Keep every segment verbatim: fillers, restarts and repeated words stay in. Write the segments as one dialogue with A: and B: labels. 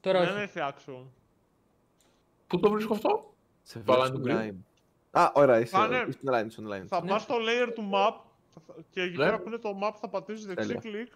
A: Τώρα
B: δεν έχει action.
C: Πού το βρίσκω αυτό?
D: Σε
C: Balance
D: Flame. Α, ωραία, είσαι
B: Κάνε-
D: είσαι online, είσαι online.
B: Θα
A: Ναι.
B: πας στο layer του map και εκεί
C: Ναι.
B: πέρα που είναι το map θα πατήσεις δεξί
D: Τέλεια.
B: κλικ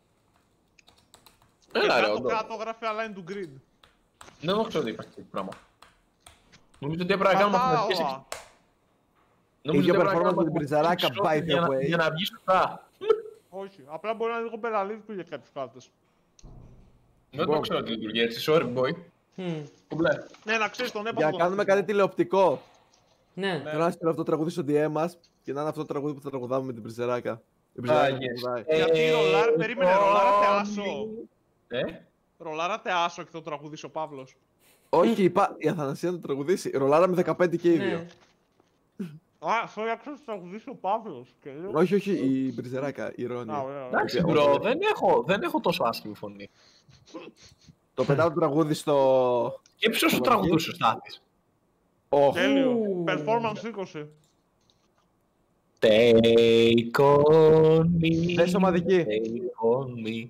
B: και
C: Έλα ρε,
B: κάτω
C: όντως.
B: κάτω γράφει align to grid.
C: Δεν έχω ξέρω ότι υπάρχει τέτοιο πράγμα. Νομίζω ότι έπρεπε να κάνουμε μαθηματικές εξ...
B: Κατάλαβα.
C: Νομίζω
D: Ίδιο
C: ότι έπρεπε να
D: performance με την
C: κάνουμε
D: πριζαράκα,
C: μαθηματικές
D: by the
C: για να-
D: way.
C: Για να βγει σωστά.
B: Όχι, απλά μπορεί να είναι λίγο πελαλίτικο για κάποιες κάρτες.
C: Δεν το ξέρω τι λειτουργεί έτσι, sorry boy.
A: Μμ.
C: Κουμπλέ.
B: Ναι, να ξέρεις τον έπαθο.
D: Για να
B: τον
D: κάνουμε
B: αυτισμό.
D: κάτι τηλεοπτικό.
A: Ναι.
D: Θέλω να στείλω αυτό το τραγούδι στο ντι εμ μας και να είναι αυτό το τραγούδι που θα τραγουδάμε με την πριζεράκα. Η
C: Α,
D: πριζεράκα
C: yes.
D: τραγουδάει.
B: Γιατί ρολάρ, περίμενε, ρολάρατε άσο.
C: Ε,
B: Ρολάρατε άσο και το τραγουδίσει ο Παύλος.
D: Όχι, είπα η Αθανασία να το τραγουδήσει. Ρολάραμε δεκαπέντε και οι δύο.
A: Ναι.
B: Α, sorry, άκουσα να το τραγουδίσει ο Παύλος. και λέω-
D: Όχι, όχι, η μπριζεράκα, η Ρόνη.
B: Α, ωραία, ωραία.
C: εντάξει,
D: όχι.
C: μπρο, δεν έχω, δεν έχω τόσο άσχημη φωνή.
D: Το πετάω το τραγούδι στο.
C: Και ποιος σου τραγουδούσε ο Στάθης?
D: Όχι.
B: Τέλειο.
A: Ου.
B: Performance είκοσι.
C: Take on me.
D: Θες ομαδική.
C: Take on me.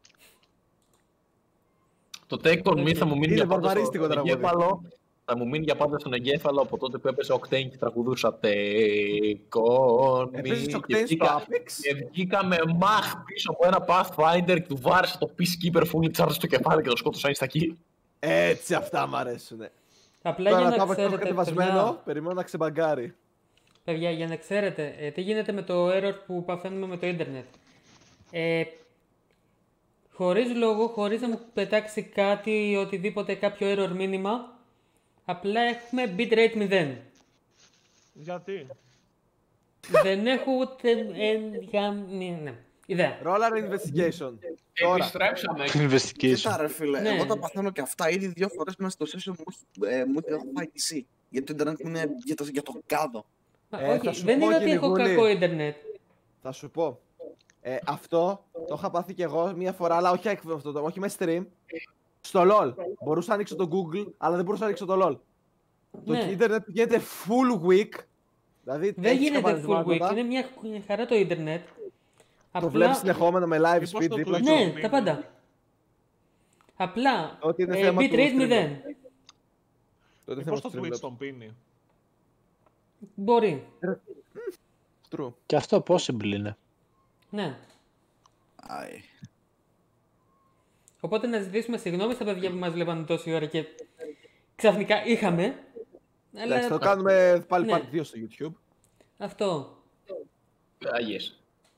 C: Το Take on me θα μου μείνει
D: Είναι
C: για πάντα
D: βαρβαρίστικο
C: στον
D: τραγούδι.
C: εγκέφαλο. Θα μου μείνει για πάντα στον εγκέφαλο από τότε που έπεσε ο Octane και τραγουδούσα Take on me.
D: Έπαιζες
C: Και
D: Octane στο
C: βγήκα-
D: Apex.
C: Και βγήκα με μαχ πίσω από ένα Pathfinder και του βάρισα το Peacekeeper fully charge στο κεφάλι και το σκότωσα insta-kill.
D: Έτσι, αυτά μ' αρέσουνε.
A: Απλά
D: Τώρα
A: για
D: το
A: να
D: έχω
A: ξέρετε,
D: κατεβασμένο,
A: παιδιά,
D: περιμένω να ξεμπαγκάρει.
A: παιδιά, για να ξέρετε, ε, τι γίνεται με το error που παθαίνουμε με το ίντερνετ. Ε, χωρίς λόγο, χωρίς να μου πετάξει κάτι, οτιδήποτε, κάποιο error μήνυμα, απλά έχουμε bitrate μηδέν.
B: Γιατί.
A: Δεν έχω ούτε ε, γαμ- ναι, ναι. ιδέα.
D: Roller investigation. Τώρα.
C: Επιστρέψαμε.
E: Investigation.
F: Κοίτα ρε φίλε,
A: Ναι.
F: εγώ τα παθαίνω και αυτά ήδη δύο φορές μέσα στο session μου έχει- ε, μου έχει φάει τι σι. Γιατί το ίντερνετ μου είναι για το, για το κάδο.
A: Μα
D: Ε, θα
A: όχι,
D: σου
A: δεν
D: πω,
A: είναι ότι έχω
D: Κυνηγούλη.
A: κακό ίντερνετ.
D: Θα σου πω. Ε, αυτό το είχα πάθει κι εγώ μία φορά, αλλά όχι, έκ- αυτό, το- όχι με stream. Στο LOL. Μπορούσα να ανοίξω το Google, αλλά δεν μπορούσα να ανοίξω το LOL. Το
A: Ναι.
D: ίντερνετ γίνεται full week. Δηλαδή,
A: Δεν
D: έχεις
A: γίνεται full
D: καμπανισμάτα,
A: week, είναι μια χαρά το ίντερνετ.
D: Το βλέπεις συνεχόμενα με live
B: Μήπως
D: speed
B: το
D: δίπλα.
B: Twitch-
D: σου.
A: Ναι, τα πάντα. Απλά,
D: Ότι είναι
A: ε,
D: θέμα του
A: bitrate
D: streamer.
A: μηδέν.
D: Τότε
B: Πώς
D: θέμα
B: το
D: του
B: Twitch
D: streamer.
B: τον πίνει.
A: Μπορεί.
D: True.
E: Και αυτό possible είναι.
A: Ναι.
F: Άι.
A: Οπότε να ζητήσουμε συγγνώμη στα παιδιά που μας βλέπανε τόση ώρα και ξαφνικά είχαμε.
D: Εντάξει, θα το
A: Αλλά
D: κάνουμε πάλι
A: Ναι.
D: part δύο στο YouTube.
A: αυτό.
C: Άγιες.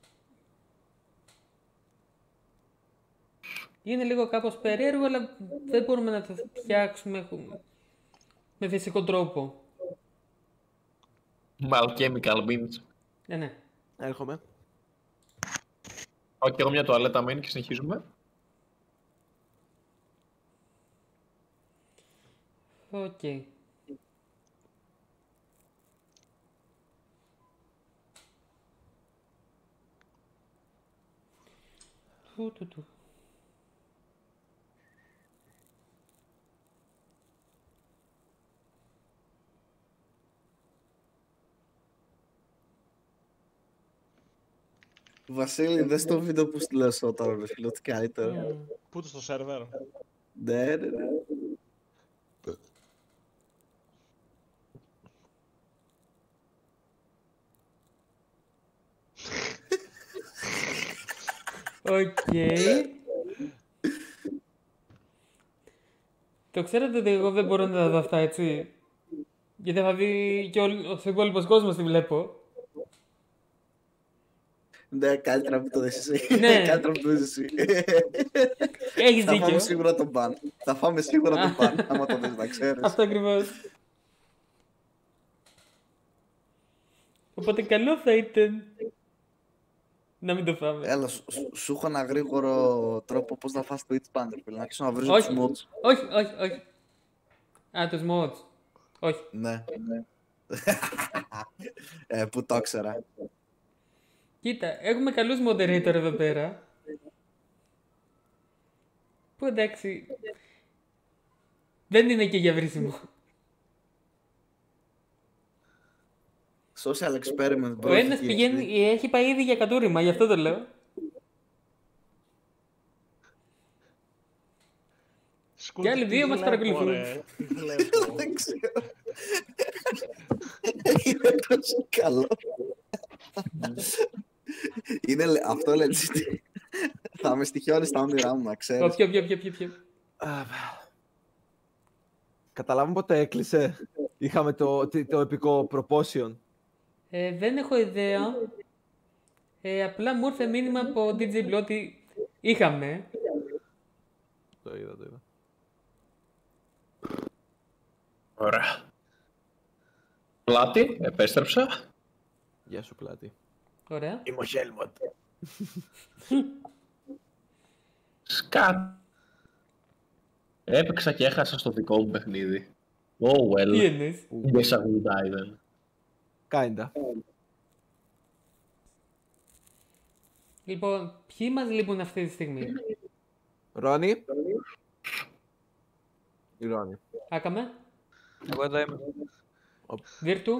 A: Είναι λίγο κάπως περίεργο, αλλά δεν μπορούμε να το φτιάξουμε με φυσικό τρόπο.
C: Malchemical beans.
A: Ναι, ναι.
D: Έρχομαι.
C: Πάω και εγώ μια τουαλέτα μένει και συνεχίζουμε.
A: Οκ. Του, του, του.
F: Βασίλη, δες το βίντεο που στείλα όταν ρε φίλε, ότι καλύτερα.
A: Μμ.
B: Πού το στο σερβέρ.
F: Ναι, ναι, ναι.
A: Οκ. Το ξέρετε ότι εγώ δεν μπορώ να τα δω αυτά, έτσι. Γιατί θα δει και ο υπόλοιπος κόσμος τη βλέπω.
F: Ναι, καλύτερα που το δεις εσύ.
A: Ναι.
F: Καλύτερα που το δεις εσύ.
A: Έχεις
F: Θα φάμε
A: δίκιο.
F: σίγουρα τον μπαν. Θα φάμε σίγουρα τον μπαν, άμα το δεις να ξέρεις.
A: Αυτό ακριβώς. Οπότε καλό θα ήταν να μην το φάμε.
F: Έλα, σου, σου- σου έχω ένα γρήγορο τρόπο πώς να φας το It's Band, ρε φίλε. Να αρχίσω να βρίζω
A: Όχι.
F: τους mods.
A: Όχι, όχι, όχι. Α, τους mods. Όχι.
F: Ναι. ε, που το ήξερα.
A: Κοίτα, έχουμε καλούς moderator εδώ πέρα. Που εντάξει, δεν είναι και για βρίσιμο.
F: Social experiment, bro.
A: Ο ένας
F: έχει
A: πηγαίνει,
F: γίνει.
A: έχει πάει ήδη για κατούριμα, γι' αυτό το λέω. Και άλλοι δύο μας παρακολουθούν.
F: Δεν ξέρω. Είναι τόσο καλό. Είναι, αυτό legit. Θα με στοιχιώνει στα όνειρά μου, να ξέρεις.
A: Ποιο, ποιο, ποιο, ποιο, ποιο.
D: Καταλάβουμε πότε έκλεισε. Είχαμε το, το, το επικό Proportion.
A: Ε, δεν έχω ιδέα. Ε, απλά μου ήρθε μήνυμα από ντι τζέι Blue ότι είχαμε.
D: Το είδα, το είδα.
C: Ωραία. Πλάτη, επέστρεψα.
D: Γεια σου, Πλάτη.
A: Ωραία.
D: Είμαι ο Χέλμοντ.
C: Σκάτ. Έπαιξα και έχασα στο δικό μου παιχνίδι. Oh well.
A: Τι εννοείς?
C: Guess I will die then.
D: Kinda.
A: Λοιπόν, ποιοι μας λείπουν αυτή τη στιγμή?
D: Ρόνι. Η Ρόνι.
A: Άκαμε.
E: Εγώ εδώ είμαι.
A: Βίρτου.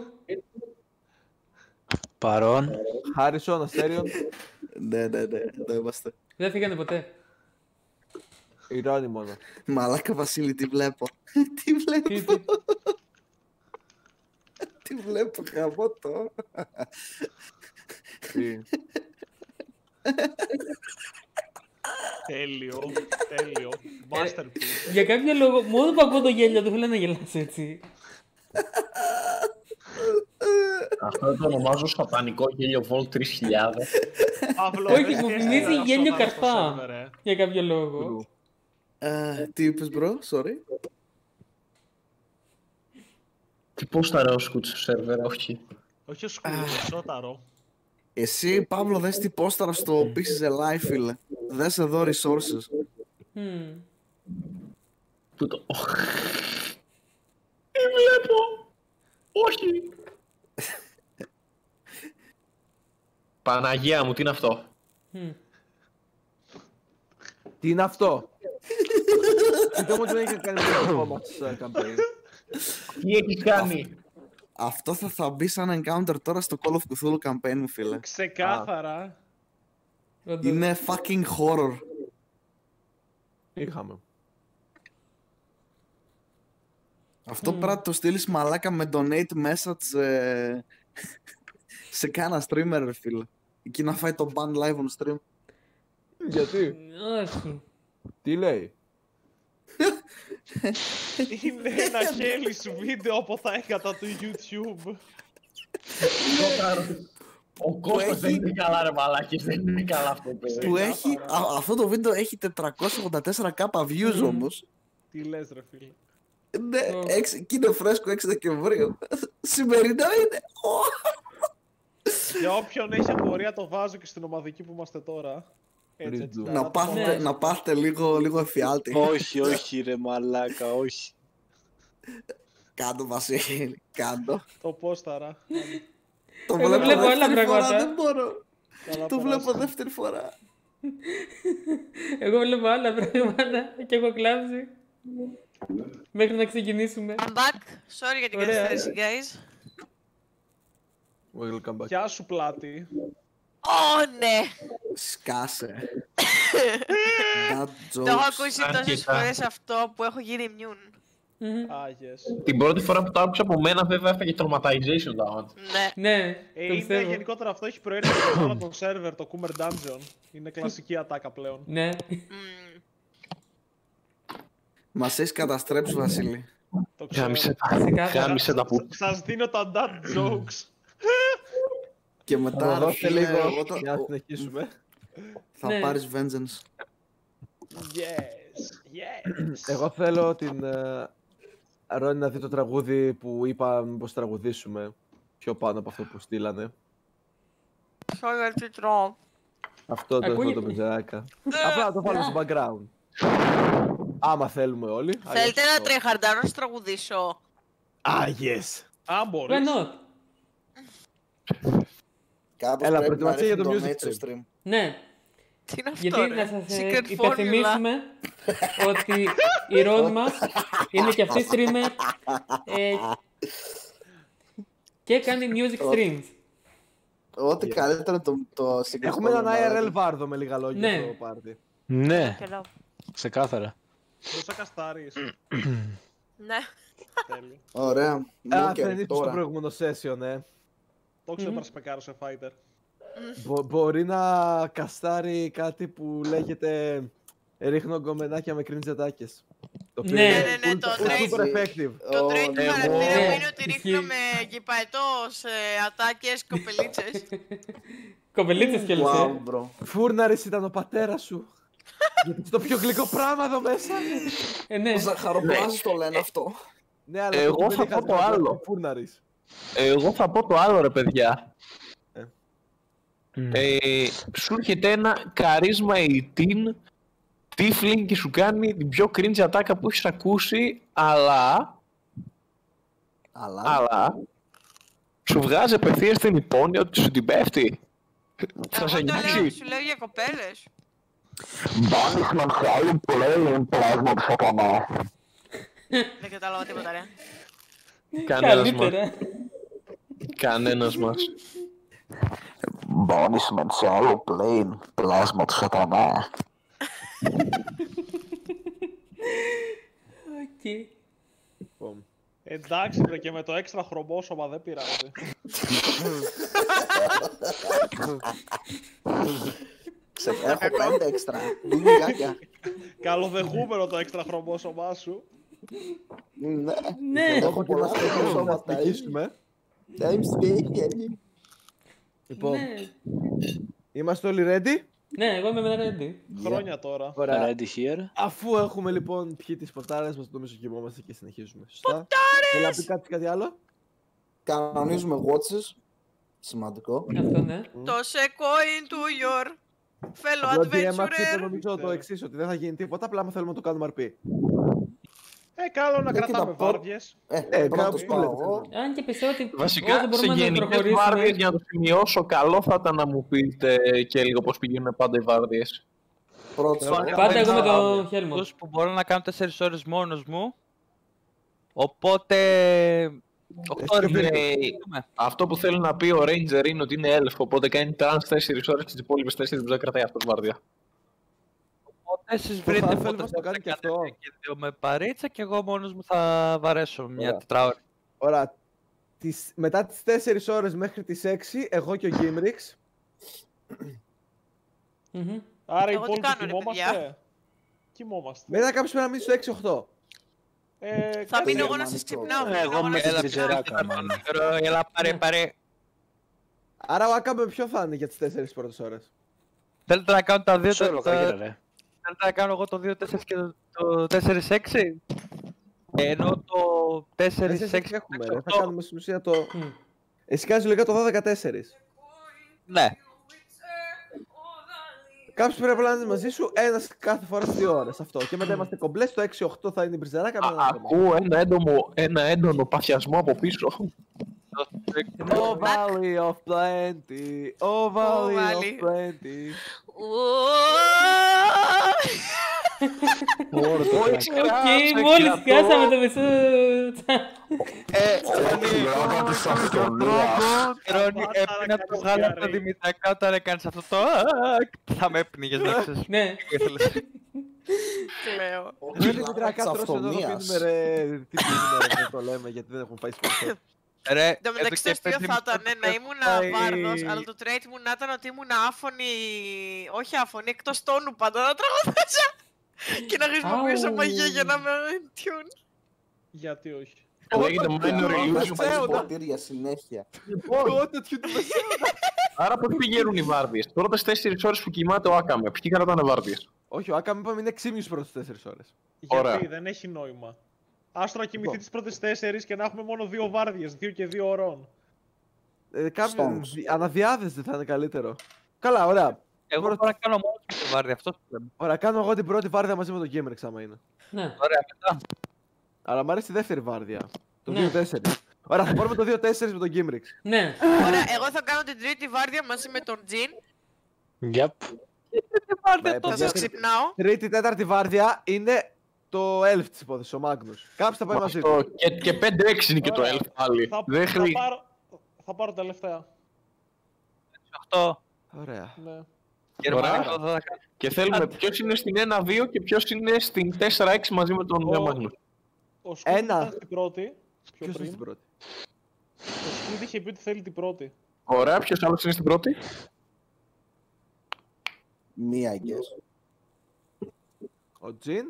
E: Παρόν.
D: Χάρισον, Αστέριον.
F: Ναι, ναι, ναι, εδώ είμαστε.
A: Δεν φύγανε ποτέ.
D: Η Ρόνι μόνο.
F: Μαλάκα Βασίλη, τι βλέπω. Τι
A: Τι,
F: βλέπω.
A: τι.
F: Τι βλέπω, χαμό το.
D: Τι.
B: Τέλειο, τέλειο. Masterpiece.
A: Για κάποιο λόγο, μόνο που ακούω το γέλιο του θέλω να γελάσω έτσι.
C: Αυτό το ονομάζω σατανικό γέλιο Volt τρεις χιλιάδες.
B: Παύλο,
A: Όχι,
B: δεν
A: μου
B: σκέφτεσαι
A: θυμίζει
B: να
A: γέλιο
B: σοβαρός στο
A: καρπά.
B: σερβερ, ε.
A: Για κάποιο λόγο.
F: Ε, Τι είπες, μπρο, sorry.
C: Τι πώς θα ρεώ σκούτ στο σερβερ, όχι.
B: Όχι ο Σκούλος, ο Σόταρο.
F: Εσύ, Παύλο, δες τι πόσταρα στο Pieces Alive, φίλε. Δες εδώ resources.
A: Μμμ.
C: Πού το... Τι βλέπω! Όχι! Παναγία μου, τι είναι αυτό?
A: Μμμ.
D: Τι είναι αυτό. Πείτε μου ότι δεν είχε κάνει ακόμα στο campaign.
C: Τι έχεις κάνει?
F: Αυτό θα, θα μπει σαν encounter τώρα στο Call of Cthulhu campaign μου, φίλε.
B: Ξεκάθαρα.
A: Όντως.
F: Είναι fucking horror.
D: Είχαμε.
F: Αυτό πρέπει να το στείλεις μαλάκα με donate message ε, σε κάνα streamer, ρε φίλε. Εκεί να φάει το ban live on stream.
D: Γιατί.
A: Όχι.
D: Τι λέει.
B: Είναι ένα χέλι σου βίντεο από τα έκατα του YouTube.
C: Ο Κώστας δεν είναι καλά ρε μαλάκες, δεν είναι καλά αυτό το παιδί.
F: Που έχει, α, αυτό το βίντεο έχει τετρακόσια ογδόντα τέσσερα χιλιάδες views όμως.
B: Τι λες ρε φίλε.
F: Ναι, έξι, και είναι φρέσκο έξι Δεκεμβρίου. Σημερινό είναι.
B: Για όποιον έχει απορία το βάζω και στην ομαδική που είμαστε τώρα. Έτσι, έτσι.
D: Ριντού.
F: Να
B: το
F: πάθετε,
B: βάζω.
F: να πάθετε λίγο, λίγο εφιάλτη.
E: Όχι, όχι ρε μαλάκα, όχι.
F: Κάντο, Βασίλη, κάντο.
B: Το πόσταρα.
F: Το
A: Εγώ
F: βλέπω
A: βλέπω άλλα
F: δεύτερη φορά,
A: πράγματα.
F: δεν μπορώ.
B: Καλά
F: Το
B: περάστε.
F: βλέπω δεύτερη φορά.
A: Εγώ βλέπω άλλα πράγματα και έχω κλάψει. Μέχρι να ξεκινήσουμε.
G: I'm back. Sorry για την
A: Ωραία.
G: καθυστέρηση, guys.
D: Welcome back.
B: Γεια σου πλάτη.
G: Ω, ναι!
F: Σκάσε. That
G: Το έχω
F: jokes.
G: ακούσει
C: Αρκετά.
G: τόσες φορές αυτό που έχω γίνει immune.
A: Μμμ.
B: Άγιες.
C: Την πρώτη φορά που το άκουσα από μένα βέβαια έφαγε traumatization down.
G: Ναι.
A: Ναι,
B: Ε,
A: το
B: είναι
A: πιστεύω.
B: γενικότερα αυτό έχει προέρχεται από όλο τον σερβερ, το Coomer Dungeon. Είναι κλασική ατάκα πλέον.
A: Ναι.
G: Μμμ.
F: Μας έχεις καταστρέψει, Βασίλη.
B: Το ξέρω.
C: Γάμισε τα.
A: Ξεκάθαρα.
C: Γάμισε τα που.
B: Σας δίνω τα dad jokes.
F: Και
D: Θα
F: μετά,
D: μου
F: ρε
D: δώσετε
F: φίλε,
D: λίγο
F: εγώ το-
D: για να συνεχίσουμε.
F: θα
A: Ναι.
F: πάρεις vengeance.
B: Yes, yes.
D: Εγώ θέλω την ε, Ρόνι να δει το τραγούδι που είπα μήπως τραγουδήσουμε πιο πάνω από αυτό που στείλανε.
G: Sorry, τι τρώω.
D: Αυτό το
A: Ακούγεται.
D: έχω το μιζεράκα. Απλά να το βάλουμε στο background. Άμα θέλουμε όλοι.
G: Θέλετε
D: αλλιώς
G: να
D: το-
G: τρεχαρντάρω να σας τραγουδήσω.
D: Ah, yes.
B: Αν
A: Why
B: μπορείς.
A: not?
F: Κάπως
D: Έλα,
F: πρέπει να
D: προετοιμασία για το
F: ρίχνει
D: music
F: donate στο stream.
A: Ναι.
G: Τι είναι αυτό,
A: Γιατί
G: ρε?
A: να σας ε,
G: Secret formula.
A: υπενθυμίσουμε ότι η Ρόν μας είναι και αυτή streamer ε, και κάνει music streams.
F: Ό,τι καλύτερο το, το συγκεκριμένο.
D: Έχουμε έναν άι αρ ελ βάρδο με λίγα λόγια
A: Ναι.
D: στο πάρτι.
E: Ναι,
G: Hello.
E: ξεκάθαρα.
B: Δώσα καστάρεις.
G: Ναι.
B: Τέλειο.
F: Ωραία.
D: Α,
F: Walker,
D: δεν ήρθε στο
F: τώρα.
D: προηγούμενο session, ε.
B: Το ξέρω να σπεκάρω σε fighter.
D: Μπο- μπορεί να καστάρει κάτι που λέγεται ρίχνω γκομενάκια με cringe ατάκες. Το οποίο
A: Ναι.
D: είναι
G: Ναι, ναι, ναι,
D: full-
G: το
D: full
G: trade-
D: super effective.
G: Το
F: Ω,
G: trait του
F: ναι,
G: χαρακτήρα
F: εγώ-
G: μου
A: Ναι,
G: είναι ότι
A: ισχύει.
G: ρίχνω με γυπαετός ε, ατάκες κοπελίτσες.
A: Κοπελίτσες κιόλας,
F: Wow,
A: ε.
F: bro.
D: Φούρναρης ήταν ο πατέρας σου. Γιατί είναι το πιο γλυκό πράγμα εδώ μέσα.
A: Ε, ναι.
F: Ζαχαροπλάζι το λένε αυτό.
D: Ναι, αλλά
C: Εγώ
D: το
C: θα
D: κουμπί
C: πω το
D: είχα
C: άλλο.
D: Φούρναρης.
C: Εγώ θα πω το άλλο ρε παιδιά.
D: Ε.
C: Ε, σου έρχεται ένα καρίσμα ογδόντα Tiefling και σου κάνει την πιο cringe ατάκα που έχεις ακούσει, αλλά,
F: Αλλά.
C: αλλά σου βγάζει απευθείας την υπόνοια ότι σου την πέφτει. Θα σε
G: Εγώ το λέω,
C: νοιάξει.
G: σου λέω για κοπέλες. Δεν κατάλαβα τίποτα, ρε.
C: Κανένας μας.
A: Καλύτερα.
C: Κανένας μας.
H: Banishment σε άλλο plane, πλάσμα του σατανά.
A: Οκ.
D: Λοιπόν.
B: Εντάξει, βρε, και με το έξτρα χρωμόσωμα δεν πειράζει.
F: Σε έχω πέντε έξτρα. Δίνει γάκια.
B: Καλοδεχούμενο το έξτρα χρωμόσωμά σου.
F: Ναι.
A: Ναι.
F: Έχω πολλά
D: Να
F: σώματα.
D: συνεχίσουμε.
F: Times three.
D: Λοιπόν,
A: Ναι.
D: είμαστε όλοι ready.
A: Ναι, εγώ είμαι με ready.
B: Χρόνια τώρα.
D: Ωραία.
E: Ready here.
D: Αφού έχουμε λοιπόν πιει τις ποτάρες μας, νομίζω κοιμόμαστε και συνεχίζουμε. Σωστά. Ποτάρες! Θέλει να πει κάτι, κάτι άλλο.
F: Κανονίζουμε watches. Σημαντικό.
A: Αυτό ναι.
G: Το σε coin to your fellow
D: Απλά ότι έμαθε και
G: adventurer.
D: νομίζω το εξής, ότι δεν θα γίνει τίποτα, απλά άμα θέλουμε να το κάνουμε αρπή.
B: Ε, καλό να
F: Ε, κοίτα,
B: κρατάμε
F: πω-
B: βάρδιες.
F: Ε,
D: Ε,
F: πρώτος
D: κάπου
F: πάω
D: λέτε,
F: εγώ.
A: Αν και πιστεύω ότι όσο
C: Βασικά, σε
A: μπορούμε να
C: γενικές
A: προχωρήσουμε.
C: βάρδιες, για να το σημειώσω, καλό θα ήταν να μου πείτε και λίγο πώς πηγαίνουν πάντα οι βάρδιες.
F: Πρώτος
C: Πάντα
F: πάω.
A: Πάντα εγώ με
C: Βάρδια.
A: το Χέλμοντ.
I: Αυτούς που μπορώ να κάνω τέσσερις ώρες μόνος μου. Οπότε... οκτώ ώρες
D: πιο
I: περίπου.
C: Αυτό που θέλω να πει ο Ranger είναι ότι είναι elf, οπότε κάνει τρανς τέσσερις ώρες και τις υπόλοιπες τέσσερις που δεν κρατάει αυτός βάρδια.
I: Οπότε εσείς
D: Το
I: βρείτε
D: Half-Elf
I: πότε
D: μας το κάνει και
I: κάνετε
D: αυτό.
I: και δύο με παρίτσα και εγώ μόνος μου θα βαρέσω μια
D: Ωραία.
I: τετράωρη.
D: Ωραία. Τις, μετά τις τέσσερις ώρες μέχρι τις έξι, εγώ και ο Gimrix.
A: Μμμ.
B: Άρα οι
G: Εγώ τι
B: υπόλοιποι
G: κάνω, ρε,
B: κοιμόμαστε. Κοιμόμαστε.
D: Μετά κάποιος πρέπει να μείνει στο έξι οχτώ.
B: Ε,
G: Θα
B: κάτι-
G: μείνω εγώ να
F: γερμανικό.
G: σας ξυπνάω.
E: Ε,
G: θα μείνω
E: εγώ
G: να
E: με
G: σας
E: την
G: ξυπνάω.
E: τριζεράκα.
I: Έλα πάρε πάρε.
D: Άρα ο Άκα ποιο θα είναι για τις τέσσερις πρώτες ώρες.
I: Θέλετε να κάνω τα δύο
E: Σε όλο κακέρα,
I: τα-
E: ρε.
I: Θέλετε να κάνω εγώ το δύο τέσσερα και το- το τέσσερα έξι. Ενώ το τέσσερα
D: Εσείς
I: έξι
D: έχουμε, ρε. Θα κάνουμε στην ουσία το...
A: Μμ.
D: Εσύ κάνεις λογικά το δώδεκα τέσσερα.
I: Ναι.
D: Κάποιος πρέπει να είναι μαζί σου ένας κάθε φορά στις δύο ώρες. Αυτό. Και μετά είμαστε κομπλέ. Στο έξι οχτώ θα είναι η μπριζεράκα. με έναν άτομο.
C: Ακούω ένα έντονο, ένα έντονο παθιασμό από πίσω.
D: Oh Valley of Plenty. Oh Valley of
G: Valley.
D: Plenty.
A: Οκ, μόλις πιάσαμε το μισό.
I: Ρόνι,
B: Σταμάτα,
I: έπρεπε να
B: ρε,
I: το
B: κάνεις
I: βγάλω από τα
B: διαρρή.
I: δημητριακά όταν έκανες αυτό το «Ακ», θα με έπνιγες να ξέρεις.
A: Ναι.
G: Κλαίω.
D: Δεν είναι μητρακά
F: της
D: τρως εδώ να
F: αυτονίας.
D: πίνουμε ρε. Τι πίνουμε ρε, δεν το λέμε γιατί δεν έχουν φάει σπίτι.
I: Ρε,
G: Εν τω μεταξύ το
I: εδώ και
G: αστείο
I: πέντε
G: θα
I: λεπτά
G: ήταν
I: που
G: να ήμουν
I: πάει-
G: βάρδος, αλλά το trait μου να ήταν ότι ήμουν άφωνη, όχι άφωνη, εκτός τόνου πάντα να τραγουδάσα και να χρησιμοποιήσω
A: Αου.
G: μαγεία για να με tune.
B: Γιατί όχι.
C: Λέγεται minor illusion.
F: Βάζεις ποτήρια συνέχεια.
D: Τότε τιού του
C: Άρα πώς πηγαίνουν οι βάρδιες. Πρώτες τέσσερις ώρες που κοιμάται ο Άκαμε. Ποιοι κρατάνε βάρδιες.
D: Όχι, ο Άκα μου είπαμε είναι έξι πρώτες τέσσερις ώρες.
B: Γιατί
C: Ωραία.
B: δεν έχει νόημα. Άστρο να κοιμηθεί
D: Λοιπόν.
B: τις πρώτες τέσσερις και να έχουμε μόνο δύο βάρδιες, δύο και δύο ωρών.
D: Ε, κάποιο,
F: Στόμος.
D: δι- αναδιάδες δεν θα είναι καλύτερο. Καλά, ωραία.
I: Εγώ
D: Πρώτη-
I: μπορώ να κάνω μόνος μου το βάρδι, αυτό που λέμε.
D: Ωραία, κάνω εγώ την πρώτη βάρδια μαζί με τον Gamerex άμα είναι.
A: Ναι.
I: Ωραία, μετά.
D: Αλλά μου αρέσει η δεύτερη βάρδια. Το
A: Ναι.
D: δύο τέσσερα. Ωραία, θα πάρουμε το δύο τέσσερα με τον Gamerex.
A: Ναι.
G: Ωραία, εγώ θα κάνω την τρίτη βάρδια μαζί με τον Τζιν,
E: Yep.
I: Βάρδια
D: Ε,
I: το
G: θα
D: παιδιά,
G: σας ξυπνάω.
D: Τρίτη, τέταρτη βάρδια είναι το elf της υπόθεσης, ο Magnus. Κάποιος θα πάει μαζί του.
C: Αυτό. Και, και πέντε έξι είναι και το
B: Ωραία.
C: elf πάλι.
B: Θα,
C: Δεν
B: θα,
C: χρει...
B: πάρω, θα πάρω τελευταία.
I: οκτώ.
D: Ωραία.
B: Ναι.
C: Ωραία. Και θέλουμε ποιος είναι στην ένα δύο και ποιος είναι στην τέσσερα έξι μαζί με τον Μάγνους.
B: Ο Σκούτ
D: Ένα.
B: ήταν στην πρώτη. Πιο
D: Ποιος είναι
B: πριν.
D: στην πρώτη?
B: Ο Σκούτ είχε πει ότι θέλει την πρώτη.
C: Ωραία, ποιος άλλος είναι στην πρώτη?
F: Μία guess.
D: Ο Τζιν.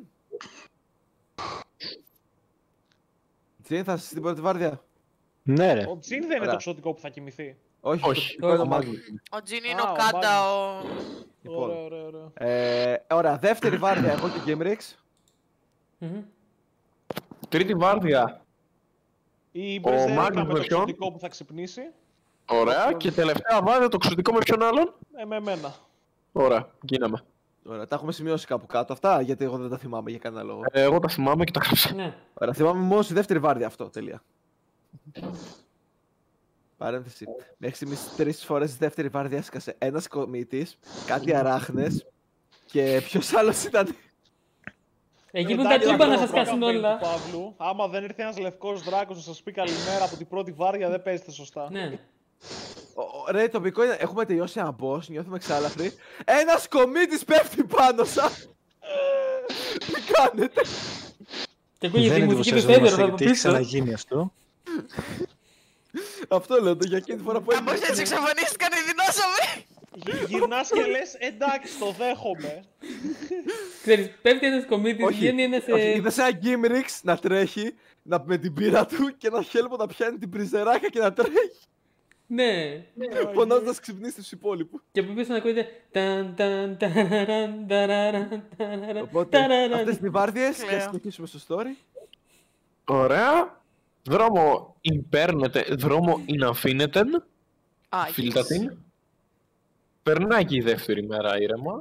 D: Τζιν, θα είσαι στην πρώτη βάρδια.
E: Ναι, ρε.
B: Ο Τζιν δεν είναι
D: Ωραία.
B: το ξωτικό που θα κοιμηθεί.
D: Όχι,
C: Όχι.
D: το- το- το Μάγνους.
G: Ο Τζιν είναι
B: Α,
G: ο
B: ο
G: Κάντα, ο...
D: Λοιπόν.
B: Ωραία, ωραία, ωραία.
D: Ε, ωραία, δεύτερη βάρδια εγώ και Gamerix.
A: Μμμ.
C: Τρίτη βάρδια.
B: Η
C: Ο
B: Μπρεζέρικα
C: Μάγνους
B: με
C: με
B: το
C: ποιον?
B: ξωτικό που θα ξυπνήσει.
C: Ωραία. Και τελευταία βάρδια το ξωτικό με ποιον άλλον?
B: Ε, με εμένα.
C: Ωραία, γίναμε.
D: Ωραία, τα έχουμε σημειώσει κάπου κάτω αυτά, γιατί εγώ δεν τα θυμάμαι για κανένα λόγο.
C: Ε, εγώ τα θυμάμαι και τα γράψα.
A: Ναι.
D: Ωραία, θυμάμαι μόνο στη δεύτερη βάρδια αυτό, τελεία. Παρένθεση. Μέχρι στιγμής τρεις φορές στη δεύτερη βάρδια έσκασε ένας κομίτης, κάτι αράχνες και ποιος άλλος ήταν?
A: Εκεί που
B: Εντάξει,
A: τα τσούμπα να
B: αυτό
A: σας
B: το
A: κάσουν
B: campaign
A: όλα.
B: του Παύλου, άμα δεν έρθει ένας λευκός δράκος να σας πει καλημέρα από την πρώτη βάρδια, δεν παίζετε σωστά.
A: Ναι.
D: Ο- ο- Ρε, τοπικό είναι, έχουμε τελειώσει ένα boss, νιώθουμε ξάλαφροι. Ένας κομίτης πέφτει πάνω σας! Τι κάνετε?
A: Και ακούγεται
E: Δεν
A: η μουσική του
E: εντυπωσιαζόμαστε
A: Σέντερ από
E: γιατί έχει
A: πίσω.
E: ξαναγίνει αυτό.
D: Αυτό λέω, το για εκείνη τη φορά που
G: Κάπως έτσι εξαφανίστηκαν οι δεινόσαυροι.
B: Γυ- Γυρνάς και λες, εντάξει, το δέχομαι.
A: Ξέρεις, πέφτει ένας κομίτης,
D: Όχι,
A: βγαίνει ένας...
D: όχι,
A: ε,
D: είδες ένα Gamerix να τρέχει να, με την πύρα του και ένα Χέλμο να πιάνει την πριζεράκα και να τρέχει.
A: Ναι.
D: Φωνάζοντας να ξυπνήσει τους υπόλοιπους.
A: Και από πίσω να ακούγεται... ταν, ταν, ταραραν, ταραραν, ταραραν,
D: Οπότε
A: ταραραν.
D: αυτές τις βάρδιες και
G: Κλαίω.
D: ας συνεχίσουμε στο story.
C: Ωραία. Δρόμο υπέρνετε, δρόμο inaffiniten.
G: Α,
C: Φίλτατην. Περνάει και η δεύτερη μέρα ήρεμα.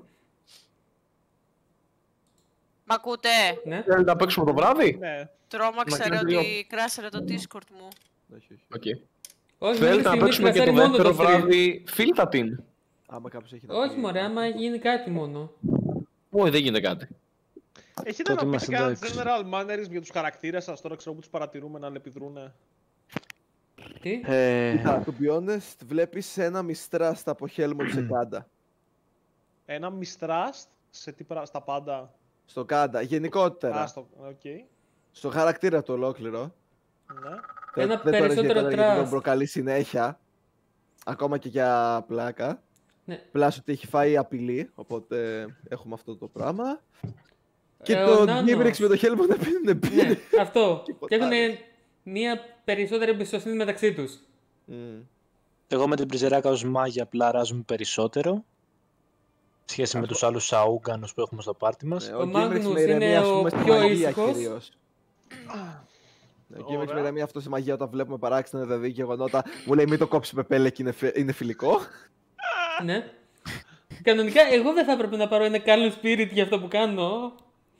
G: Μ' ακούτε?
A: Ναι.
C: Θέλετε να παίξουμε το βράδυ?
B: Ναι.
G: Τρόμαξε ρε
C: κάνετε
G: ότι κράσαρε το Discord μου.
D: Όχι, όχι.
C: Οκ.
A: Όχι, μέχρι
C: Θέλετε να
A: στιγμής
C: παίξουμε και το
A: κρασάρει μόνο
C: δεύτερο
A: το stream.
C: βράδυ Φίλτατην?
D: Άμα κάποιος έχει να
A: Όχι
D: πει.
A: μωρέ, άμα γίνει κάτι μόνο.
C: Όχι, δεν γίνεται κάτι.
B: Έχετε
E: Τότε
B: να πείτε
E: είμαστε
B: κανένα
E: εντάξει.
B: general mannerism για τους χαρακτήρες σας, τώρα ξέρω που τους παρατηρούμε να αλληλεπιδρούνε.
A: Τι?
E: Ε,
D: Κοίτα, to be honest, βλέπεις ένα μιστράστα από Χέλμοντ σε Κάντα.
B: Ένα mistrust σε τι πρα... στα πάντα.
D: Στο Κάντα, γενικότερα.
B: Α, στο... οκ.
D: Στο χαρακτήρα του ολόκληρο.
B: Ναι.
D: Το-
A: Ένα
D: δεν το έλεγε
A: περισσότερο
D: τώρα γιατί τον
A: trust.
D: προκαλεί συνέχεια. Ακόμα και για πλάκα.
A: Ναι.
D: Πλάς ότι έχει φάει απειλή, οπότε έχουμε αυτό το πράγμα. Και
A: Ε,
D: το
A: ο Νάνος.
D: Gamerix με το Χέλμοντ να πίνουν
A: Ναι,
D: πίνει.
A: αυτό.
D: Τίποτα
A: Και έχουν
D: άλλο.
A: μία περισσότερη εμπιστοσύνη μεταξύ τους.
D: Μμμ.
E: εγώ με την Πριζεράκα ως μάγια απλά ράζουμε περισσότερο. Σχέση με τους άλλους σαούγκανους που έχουμε στο πάρτι μας.
D: Ναι,
A: Ο
D: ο Gamerix
A: Magnus
D: με ηρεμία,
A: είναι
D: ας
A: ο
D: πούμε, στη
A: πιο
D: μαγεία
A: ήσυχος.
D: κυρίως. Ναι, ο Gamerix
B: Ωραία.
D: με ηρεμία αυτό στη μαγεία όταν βλέπουμε παράξενα δηλαδή γεγονότα. Μου λέει μην το κόψουμε πέλε και είναι, φι- είναι φιλικό.
A: Ναι. Κανονικά, εγώ δεν θα έπρεπε να πάρω ένα καλό spirit για αυτό που κάνω.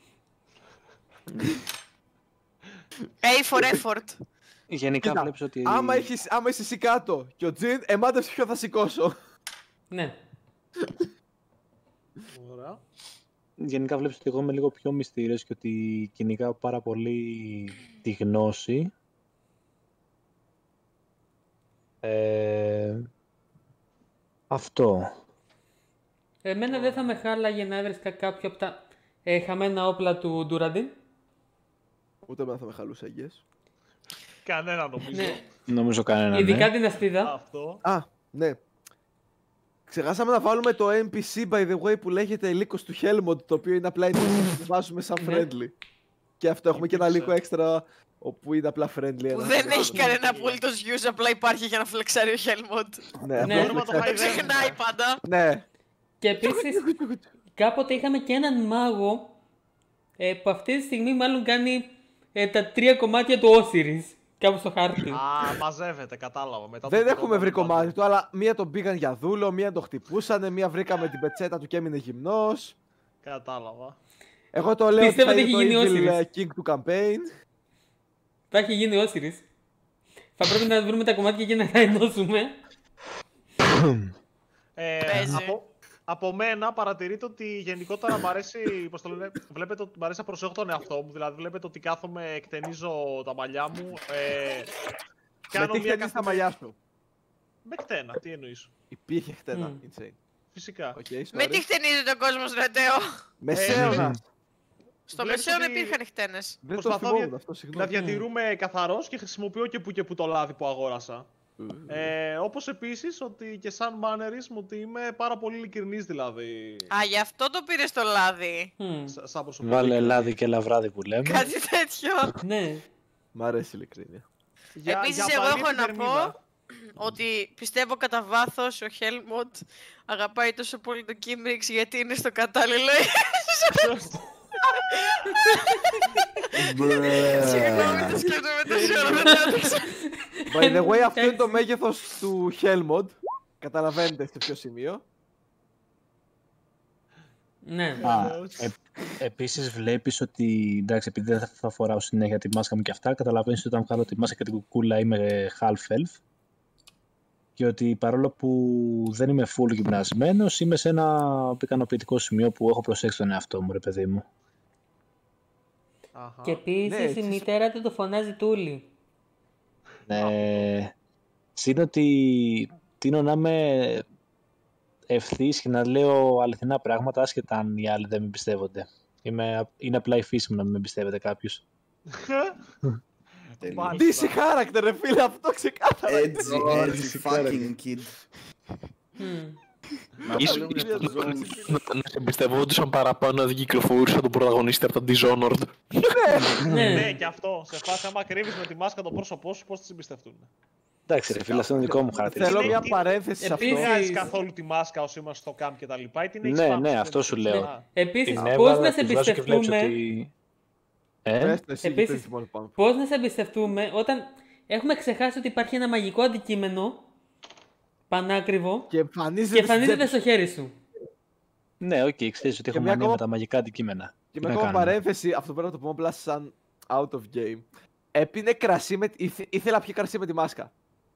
G: A for effort.
E: Γενικά
D: Κοίτα,
E: βλέπεις ότι...
D: άμα, έχεις, άμα είσαι εσύ κάτω και ο Τζιν, εμάτευσε ποιο θα σηκώσω.
A: Ναι.
B: Ωραία.
E: Γενικά βλέπεις ότι εγώ είμαι λίγο πιο μυστήριος και ότι κυνηγάω πάρα πολύ τη γνώση. Ε, αυτό.
A: Εμένα δεν θα με χάλαγε να έβρισκα κάποιο από τα ε, χαμένα όπλα του Ντουραντίν.
D: Ούτε εμένα θα με χαλούσε αγγές.
B: Κανένα νομίζω.
A: Ναι.
E: Νομίζω κανένα
A: Ειδικά
E: ναι.
A: την ασπίδα.
B: Αυτό.
D: Α, ναι. Ξεχάσαμε να βάλουμε το εν πι σι by the way που λέγεται λύκος του Helmond, το οποίο είναι απλά το βάζουμε σαν
A: Ναι.
D: friendly. Και αυτό έχουμε και ένα
B: Υπήρξε.
D: λύκο έξτρα όπου είναι απλά friendly.
G: Που
D: ένα
G: δεν
D: friendly.
G: έχει κανένα απόλυτο use, απλά υπάρχει για να φλεξάρει ο Χέλμοντ.
D: Ναι, αυτό
A: Ναι.
D: έχουμε
B: Μπορούμε να το
D: ξεχάσει.
B: χαϊδεύουμε.
G: Ξεχνάει πάντα.
D: Ναι.
A: Και επίσης, κάποτε είχαμε και έναν μάγο ε, που αυτή τη στιγμή μάλλον κάνει ε, τα τρία κομμάτια του Osiris. Κάπου στο χάρτη.
B: Α, μαζεύεται, κατάλαβα. Μετά
D: Δεν
B: το
D: έχουμε βρει
B: πρώτο
D: κομμάτι του, αλλά μία τον πήγαν για δούλο, μία τον χτυπούσανε, μία βρήκαμε την πετσέτα του και έμεινε γυμνός.
B: Κατάλαβα.
D: Εγώ το λέω ότι
A: Πιστεύω
D: θα
A: ότι
D: είναι
A: έχει
D: το
A: γίνει
D: evil
A: Osiris.
D: ε, king του campaign.
A: Θα έχει γίνει Osiris. Θα πρέπει να βρούμε τα κομμάτια και να τα ενώσουμε.
B: Ε,
G: Παίζει.
B: από, από μένα παρατηρείτε ότι γενικότερα μ' αρέσει, πώς το λένε, βλέπετε ότι μ' αρέσει να προσέχω τον εαυτό μου. Δηλαδή βλέπετε ότι κάθομαι, εκτενίζω τα μαλλιά μου. Ε,
D: Με τι χτενείς τα
B: καθημερι-
D: μαλλιά σου.
B: Με κτένα, τι εννοείς.
D: Υπήρχε χτένα.
A: Μμ.
D: Insane.
B: Φυσικά.
D: Okay,
G: Με τι χτενίζεται ο κόσμος, ρε Τέο.
D: Μεσαίωνας.
G: Στο
B: Βλέπεις
G: μεσαίωνα
B: ότι
G: υπήρχαν χτένες.
D: Δεν το
B: προσπαθώ
D: θυμόμουν
B: δια-
D: αυτό,
B: να
D: συγγνώμη.
B: διατηρούμε καθαρός και χρησιμοποιώ και που και που το λάδι που αγόρασα. Ε, όπως επίσης ότι και σαν mannerism ότι είμαι πάρα πολύ ειλικρινής δηλαδή.
G: Α, γι' αυτό το πήρε στο λάδι.
B: Σα- σαν προσωπική.
E: Βάλε λάδι και λαβράδι που λέμε.
G: Κάτι τέτοιο.
A: Ναι.
D: Μ' αρέσει η ειλικρίνεια.
B: Για,
G: Επίσης,
B: για
G: εγώ
B: παλή
G: έχω να
B: επιδερμίδα.
G: πω ότι πιστεύω κατά βάθος ο Helmut αγαπάει τόσο πολύ το Kimbrix γιατί είναι στο κατάλληλο ύψος. Συγγνώμη, το σκέφτομαι τόση ώρα, δεν άντεξα.
D: By the way, αυτό είναι το μέγεθος του Helmut. Καταλαβαίνετε σε ποιο σημείο.
A: Ναι.
E: Α, ε, επίσης βλέπεις ότι, εντάξει, επειδή δεν θα φοράω συνέχεια τη μάσκα μου και αυτά, καταλαβαίνεις ότι όταν βγάλω τη μάσκα και την κουκούλα είμαι half elf και ότι παρόλο που δεν είμαι full γυμνασμένος, είμαι σε ένα ικανοποιητικό σημείο που έχω προσέξει τον εαυτό μου, ρε παιδί μου.
B: Αχα.
A: Και επίσης
D: Ναι,
A: η
D: έτσι-
A: μητέρα του το φωνάζει Τούλη.
E: Ναι, συν ότι τείνω να είμαι ευθύς και να λέω αληθινά πράγματα άσχετα αν οι άλλοι δεν με εμπιστεύονται. Είμαι, είναι απλά η φύση μου να μην με εμπιστεύεται κάποιος.
B: Μάλιστα.
D: ντι σι character, ρε φίλε, αυτό ξεκάθαρα.
F: Edgy, edgy fucking kid.
A: Μμμ.
F: Να
C: Ίσως
F: πούμε για το zone.
C: να σε εμπιστευόντουσαν παραπάνω αν δεν κυκλοφορούσε τον πρωταγωνιστή από τα Dishonored.
B: Ναι,
A: Ναι.
B: και αυτό. Σε φάση, άμα κρύβεις με τη μάσκα το πρόσωπό σου, πώς τις εμπιστευτούν.
E: Εντάξει ρε φίλε, αυτό είναι δικό μου χαρακτηριστικό.
D: Θέλω μια
B: τι-
D: παρένθεση σε αυτό.
A: Επίσης-
B: Δεν βγάζεις καθόλου τη μάσκα όσοι είμαστε στο camp και τα λοιπά. Ή την έχεις
E: Ναι,
B: πάνω
E: ναι,
B: σου,
E: αυτό
B: δεν
E: σου
B: είναι.
E: λέω.
B: Α,
A: Επίσης,
E: Την
A: πώς
E: έβγαλα,
A: να σε
E: τη βγάζω και βλέπεις
A: εμπιστευτούμε,
E: ότι... Ε,
D: Πες το εσύ,
A: Επίσης-
D: πες το μόνο πάνω.
A: πώς να σε εμπιστευτούμε όταν έχουμε ξεχάσει ότι υπάρχει ένα μαγικό αντικείμενο, πανάκριβο,
D: Και εμφανίζεται,
A: και
D: στην
A: εμφανίζεται
D: τσέπη.
A: στο χέρι σου.
E: ναι, οκ, okay, ξέρεις ότι έχω
D: μια
E: μανία
D: ακόμα-
E: με τα μαγικά αντικείμενα.
D: Και
E: Τι
D: με
E: να
D: ακόμα
E: κάνουμε.
D: παρένθεση, αυτό πρέπει να το πούμε απλά σαν out of game. Έπινε κρασί με... ήθε- ήθελα να πιει κρασί με τη μάσκα.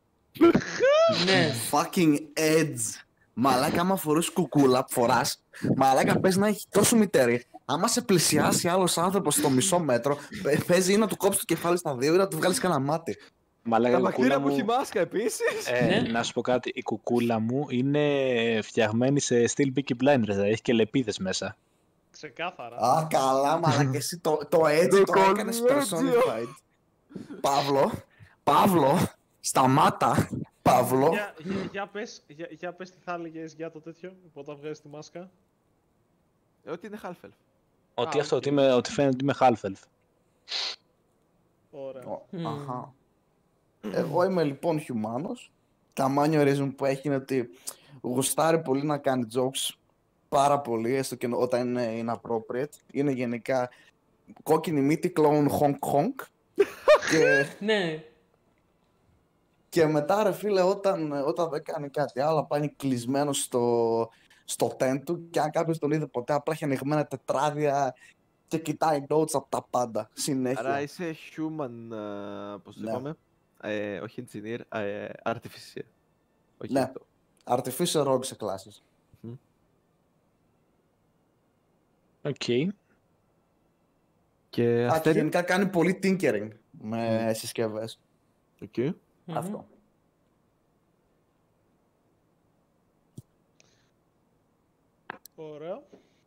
A: Ναι.
F: Fucking edge. Μαλάκα, άμα φορείς κουκούλα που φοράς, μαλάκα πες να έχει τόσο μητέρη. Άμα σε πλησιάσει άλλος άνθρωπος στο μισό μέτρο, πε- παίζει ή να του κόψει το κεφάλι στα δύο ή να του βγάλεις κανένα μάτι.
E: Μαλάκα,
D: Τα
E: η
D: βακτήρια
E: κουκούλα
D: που έχει
E: μου...
D: μάσκα επίσης.
E: Ε,
A: Ναι.
E: να σου πω κάτι, η κουκούλα μου είναι φτιαγμένη σε στυλ Peaky Blinders, δηλαδή έχει και λεπίδες μέσα.
B: Ξεκάθαρα.
F: Α, καλά, μαλάκα, εσύ το, το edge το έκανες personified. Παύλο, Παύλο, σταμάτα, Παύλο.
B: Για, για, για, πες, για, για πες τι θα έλεγες για το τέτοιο, όταν βγάζεις τη μάσκα.
D: Ε, Ότι είναι half elf.
E: Ότι
B: Α,
E: αυτό,
B: οκ.
E: ότι, είμαι, ότι φαίνεται ότι είμαι half elf.
B: Ωραία.
F: Ω,
A: Μμμ.
F: Αχα. Εγώ είμαι λοιπόν χιουμάνος. Τα μάνιο reason που έχει είναι ότι γουστάρει πολύ να κάνει jokes πάρα πολύ, έστω και όταν είναι inappropriate. Είναι γενικά κόκκινη μύτη, κλόουν honk honk. και,
A: Ναι.
F: και μετά ρε φίλε όταν, όταν δεν κάνει κάτι άλλο, πάει κλεισμένο στο, στο tent του και αν κάποιος τον είδε ποτέ απλά έχει ανοιγμένα τετράδια και κοιτάει notes από τα πάντα συνέχεια.
D: Άρα είσαι human, ε, πώς το
F: Ναι.
D: είπαμε, ε, όχι engineer, ε, artificial. Όχι
F: Ναι.
D: αυτό.
F: Artificial rogue σε classes.
E: Οκ.
D: Και
F: Α, και
D: Αστέρι.
F: γενικά κάνει πολύ tinkering με συσκευές.
D: Okay.
A: Μμμ.
F: Αυτό.
B: Ωραία.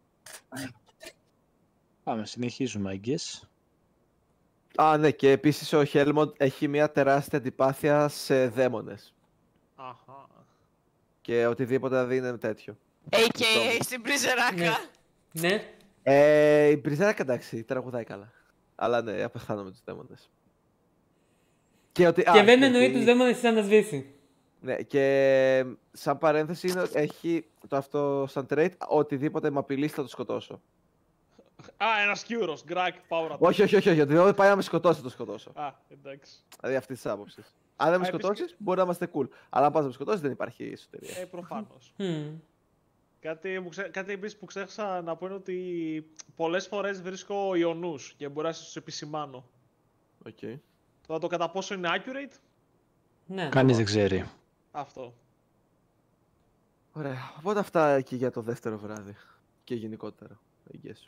E: Πάμε, συνεχίζουμε, I guess.
D: Α, ναι, και επίσης ο Helmut έχει μια τεράστια αντιπάθεια σε δαίμονες.
B: Αχα.
D: Και οτιδήποτε δηλαδή είναι τέτοιο.
G: έι κέι έι στην Πριζεράκα.
A: Ναι.
D: Ε, η Μπριζάκα εντάξει, τραγουδάει καλά. Αλλά ναι, απεχθάνω με τους δαίμονες. Και, ότι,
A: Και
D: α,
A: δεν
D: και
A: εννοεί
D: ότι-
A: τους δαίμονες της να σβήσει.
D: Ναι, και σαν παρένθεση είναι ότι έχει το αυτό σαν trait, οτιδήποτε με απειλήσει θα το σκοτώσω.
B: Α, ένας Κιούρος, Γκράκ, Power Attack.
D: Όχι, όχι, όχι, όχι, οτιδήποτε πάει να με σκοτώσει θα το σκοτώσω.
B: Α, εντάξει.
D: Δηλαδή αυτή τη άποψη. Αν δεν με
B: Α,
D: σκοτώσει,
B: επίσης-
D: μπορεί να είμαστε cool. Αλλά αν πα να με σκοτώσει, δεν υπάρχει εσωτερία.
B: Ε, προφανώς.
A: Μμμ.
B: Κάτι, που ξέ... Κάτι επίσης που ξέχασα να πω είναι ότι πολλές φορές βρίσκω ιονούς και μπορεί να σας τους επισημάνω.
D: Okay.
B: Τώρα το κατά πόσο είναι accurate,
A: Ναι.
E: Κανείς δεν ξέρει.
B: αυτό.
D: Ωραία. Οπότε αυτά και για το δεύτερο βράδυ. Και γενικότερα. I guess.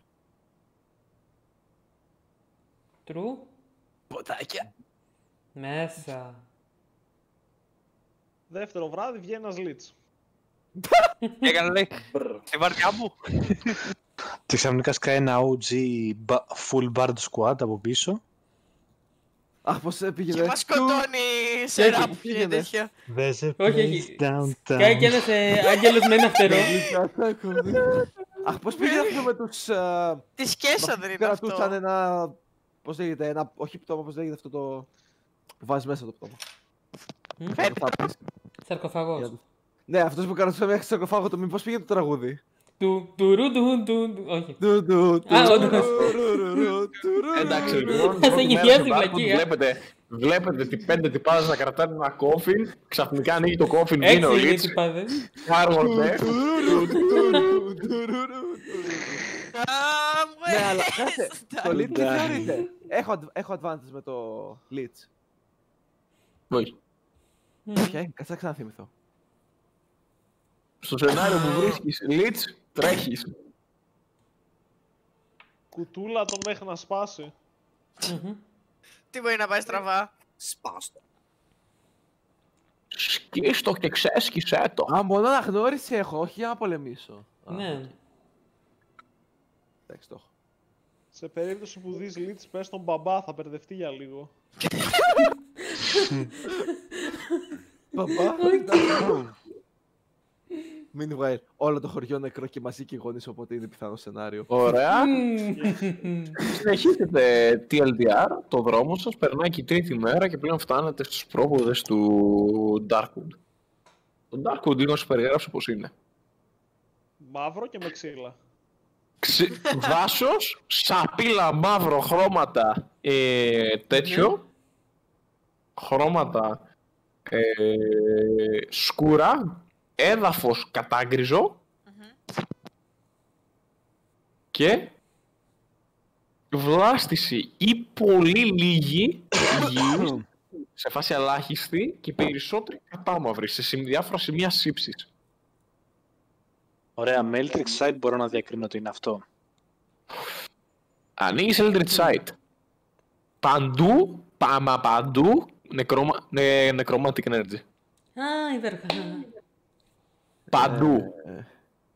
A: True.
D: Ποτάκια.
A: Μέσα.
B: Δεύτερο βράδυ βγαίνει ένας Λίτς.
I: Έκανε λέει, στη βάρδιά μου.
E: Και ξαφνικά σκάει ένα ο τζι full bard squad από πίσω.
D: Αχ, πώς πήγαινε.
G: Και μας σκοτώνει σε ραπ και τέτοια.
E: There's a
A: Όχι,
E: place
A: όχι.
E: downtown.
A: Σκάει και ένας ε, άγγελος με ένα φτερό.
D: Αχ, πώς πήγαινε αυτό με τους... ε,
G: Τη σκέσα δεν είναι αυτό.
D: Κρατούσαν ένα... Πώς λέγεται, ένα... Όχι πτώμα, πώς λέγεται αυτό το... που βάζεις μέσα το πτώμα.
A: Μμ.
D: Για το θάπεις.
A: Σαρκοφαγός.
D: Ναι, αυτός που κρατούσε μέχρι σαρκοφάγο το μη, πώς πήγε το τραγούδι.
A: Του του ρου του του. Όχι.
D: Του, του, του,
A: Α, όντως.
D: ρουρουρουρου, του,
C: Εντάξει, λοιπόν,
A: Θα σε
C: πρώτη μέρα
A: γυριάζει
C: στο
A: η
C: Darkwood
A: βλακεία.
C: βλέπετε, βλέπετε τι πέντε τυπάδες να κρατάνε ένα κόφιν, ξαφνικά ανοίγει το κόφιν, βγαίνει
A: Έξι
C: ο
A: είναι οι
C: Λίτς,
A: τυπάδες.
C: Hardware,
G: Α, μου
D: Ναι, αλλά
G: αρέσει.
D: κάτσε, το Leech τι θεωρείτε. Έχω, adv- έχω advantage με το Leech.
C: όχι.
A: Μμ.
D: Ποια, κάτσε να ξαναθυμηθώ.
C: Στο σενάριο που βρίσκεις Λίτς, τρέχεις.
B: Κουτούλα τον μέχρι να σπάσει.
A: Μμμ.
G: Τι μπορεί να πάει στραβά.
F: Σπάστο.
C: Σκίστο και ξέσκισέ το.
D: Α, μόνο αναγνώριση έχω, όχι για να πολεμήσω. Α,
A: Ναι.
D: εντάξει, το έχω.
B: Σε περίπτωση που δεις Λίτς, πες τον μπαμπά, θα μπερδευτεί για λίγο.
D: Παπά, Meanwhile, όλο το χωριό νεκρό και μαζί και οι γονείς, οπότε είναι πιθανό σενάριο.
C: Ωραία.
A: Μμμ.
C: Συνεχίζετε τι ελ ντι αρ, το δρόμο σας, περνάει και η τρίτη μέρα και πλέον φτάνετε στους πρόποδες του Darkwood. Το Darkwood είναι όσο περιγράψω πως είναι.
B: Μαύρο και με ξύλα.
C: Ξυ... Δάσος, σαπίλα, μαύρο, χρώματα, ε, τέτοιο. Χρώματα, ε, σκούρα, έδαφος κατάγκριζο και βλάστηση ή πολύ λίγη γης, σε φάση ελάχιστη και περισσότερη κατάμαυρη, σε σημ- διάφορα σημεία σύψης.
E: Ωραία, με Eldritch Sight μπορώ να διακρίνω ότι είναι αυτό.
C: Ανοίγεις Eldritch Sight. Παντού, πάμα παντού, νεκρώμα, νε, necromantic energy.
A: Α, υπέροχα.
C: Παντού.
D: Ε,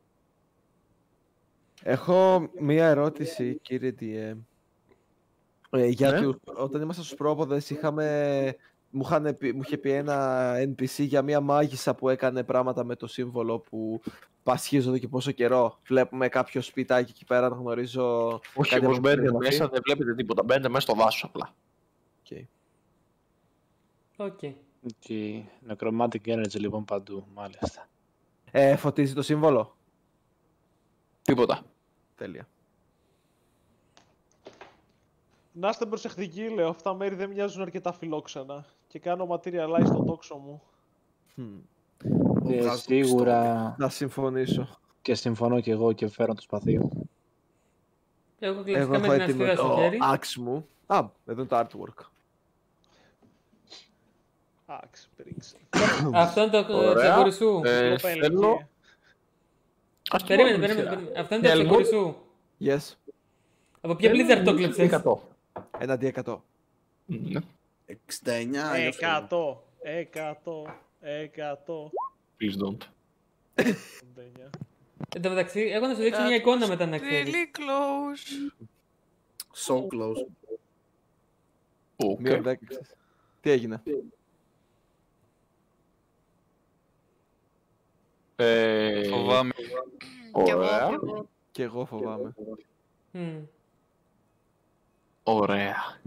D: έχω μία ερώτηση, κύριε ντι εμ. Ε, για
C: Ναι.
D: τους, όταν ήμασταν στους πρόποδες είχαμε... Μου, είχαν πει- μου είχε πει ένα εν πι σι για μία μάγισσα που έκανε πράγματα με το σύμβολο που πασχίζονται και πόσο καιρό. Βλέπουμε κάποιο σπιτάκι εκεί πέρα, να γνωρίζω...
C: Όχι,
D: κάτι
C: όπως
D: από την
C: μπαίνετε
D: επαφή.
C: μέσα δεν βλέπετε τίποτα. Μπαίνετε μέσα στο δάσος απλά.
D: Okay.
A: Οκ.
E: Και necromantic energy λοιπόν παντού, μάλιστα.
D: Ε, φωτίζει το σύμβολο.
C: Τίποτα.
D: Τέλεια.
B: Να είστε προσεκτικοί, λέω. Αυτά μέρη δεν μοιάζουν αρκετά φιλόξενα. Και κάνω materialize στον τόξο μου.
D: Hm.
E: Ε,
F: Βγάζω το
E: σίγουρα
D: Να συμφωνήσω.
E: και συμφωνώ και εγώ και φέρω το σπαθί μου.
A: Εγώ
D: Εγώ
A: κλασικά με
D: έχω
A: την
D: έτοιμο
A: ασπίδα στο
D: το
A: χέρι.
D: axe μου. Α, εδώ είναι το artwork.
B: Άξ, πρίξε.
A: Αυτό είναι το
C: Ωραία.
A: ξεχωρισού.
C: Ε, θέλω... Ας το
A: Περίμενε,
C: βάλουμε
A: περίμενε.
C: σειρά.
A: περίμενε. Αυτό είναι το
C: Έλμου.
A: ξεχωρισού.
D: Yes.
A: Από ποια Blizzard το κλέψες?
C: εκατό.
D: Ένα ντι εκατό.
C: Ναι.
F: εξήντα εννιά γι' αυτό.
B: Εκατό. Εκατό. Εκατό.
C: Please don't.
A: Εν τω μεταξύ, έχω να σου δείξω μια εικόνα μετά να ξέρεις.
G: Really close.
F: So close.
C: Οκ.
D: Μία δέκα. ξέρεις. Τι έγινε?
C: Ε,
I: Φοβάμαι.
G: Κι εγώ.
C: Ωραία.
D: Κι εγώ φοβάμαι.
A: Μμ.
C: Ωραία.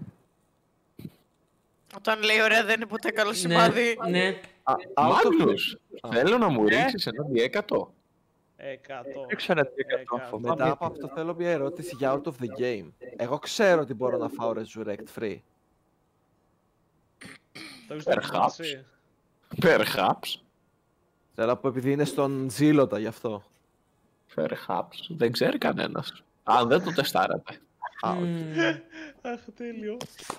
G: Όταν λέει ωραία δεν είναι ποτέ καλό σημάδι.
A: Ναι, ναι.
D: Α, out of-
C: Μάγνους, θέλω να μου ρίξεις ένα ντι εκατό.
B: Εκατό.
I: Έξω ένα τι εκατό.
B: Εκατό.
I: Φοβάμαι.
D: Μετά από αυτό θέλω μια ερώτηση για out of the game. Εγώ ξέρω ότι μπορώ να φάω resurrect free.
B: Το έχεις
C: Perhaps.
B: δοκιμάσει.
C: Perhaps.
D: Θέλω να πω επειδή είναι στον Ζήλωτα γι' αυτό.
C: Perhaps. Δεν ξέρει κανένας. Αν δεν το τεστάρετε.
D: Α, όχι.
A: Μμ.
B: Αχ, τέλειο.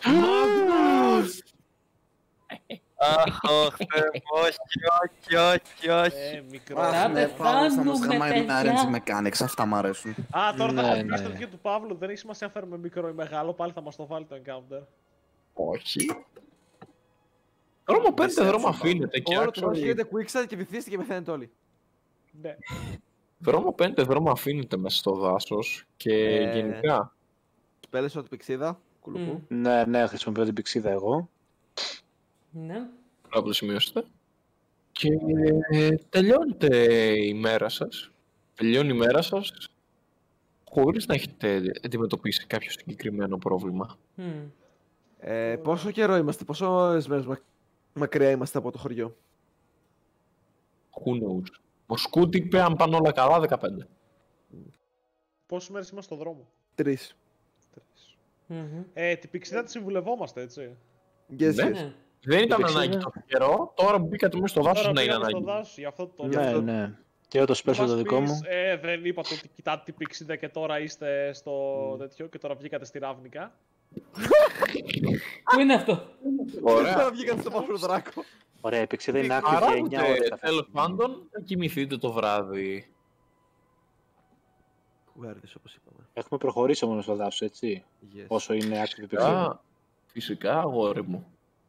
I: Αχ, οχ, Θεέ μου, όχι, όχι, όχι, όχι.
B: Ε, μικρό.
F: Αχ, ναι, Παύλος θα μας
A: πεθάνουμε,
F: γαμάει με
A: παιδιά.
F: αρ εν τζι mechanics, αυτά μ' αρέσουν.
B: Α, τώρα θα
E: Ναι,
B: κοπιάσει
E: ναι.
B: το δίκαιο του Παύλου. Δεν έχει σημασία αν φέρουμε μικρό ή μεγάλο. Πάλι θα μας το βάλει το encounter.
C: Όχι. Δρόμο παίρνετε, δρόμο αφήνετε και
D: Όλο το
C: άξιο.
D: χρόνο γίνεται quicksand και βυθίστηκε και πεθαίνετε όλοι.
B: Ναι.
C: Δρόμο πέντε, δρόμο αφήνεται μέσα στο δάσος και
D: Ε,
C: γενικά.
D: Σπέλεσαι την πηξίδα, κουλουπού.
A: Μμ.
E: Ναι, ναι, χρησιμοποιώ την πηξίδα εγώ.
A: Ναι.
C: Πρέπει να σημειώσετε. Και τελειώνεται η μέρα σας. Τελειώνει η μέρα σας χωρίς να έχετε αντιμετωπίσει κάποιο συγκεκριμένο πρόβλημα.
A: Μμ.
D: Ε, πόσο καιρό είμαστε, πόσο μέρες μα... μακριά είμαστε από το χωριό?
C: Who knows. Ο Σκούτ είπε αν πάνε όλα καλά δεκαπέντε.
B: Πόσες μέρες είμαστε στο δρόμο?
D: Τρεις.
B: Τρεις.
A: Μμμ.
B: Ε, την πηξίδα τη συμβουλευόμαστε, έτσι.
D: Yes,
C: Ναι.
D: yes.
A: Ναι.
C: Δεν ήταν
E: πηξίδα.
C: ανάγκη τόσο καιρό, τώρα που μπήκατε μέσα στο δάσος
B: Τώρα
C: να είναι
B: πήγαμε στο
C: ανάγκη.
B: δάσος, γι' αυτό το
E: Ναι,
B: λέω.
E: ναι. Και εγώ το σπέσω
B: Μας
E: το δικό
B: πεις,
E: μου.
B: Ε, δεν είπατε ότι κοιτάτε την πηξίδα και τώρα είστε στο τέτοιο και τώρα βγήκατε στη Ράβνικα.
A: Πού είναι αυτό?
C: Ωραία.
D: Τώρα βγήκατε στο μαύρο δράκο.
E: Ωραία, η πηξίδα είναι άκρη
C: Άρα,
E: για εννιά ώρες. αυτή τη
C: τέλος
E: στιγμή.
C: πάντων, θα κοιμηθείτε το βράδυ.
D: Κουβέρδες, όπως είπαμε.
E: Έχουμε προχωρήσει όμως στο δάσος, έτσι.
D: Yes.
E: Όσο είναι άκρη η πηξίδα.
C: Α, φυσικά, αγόρι μου.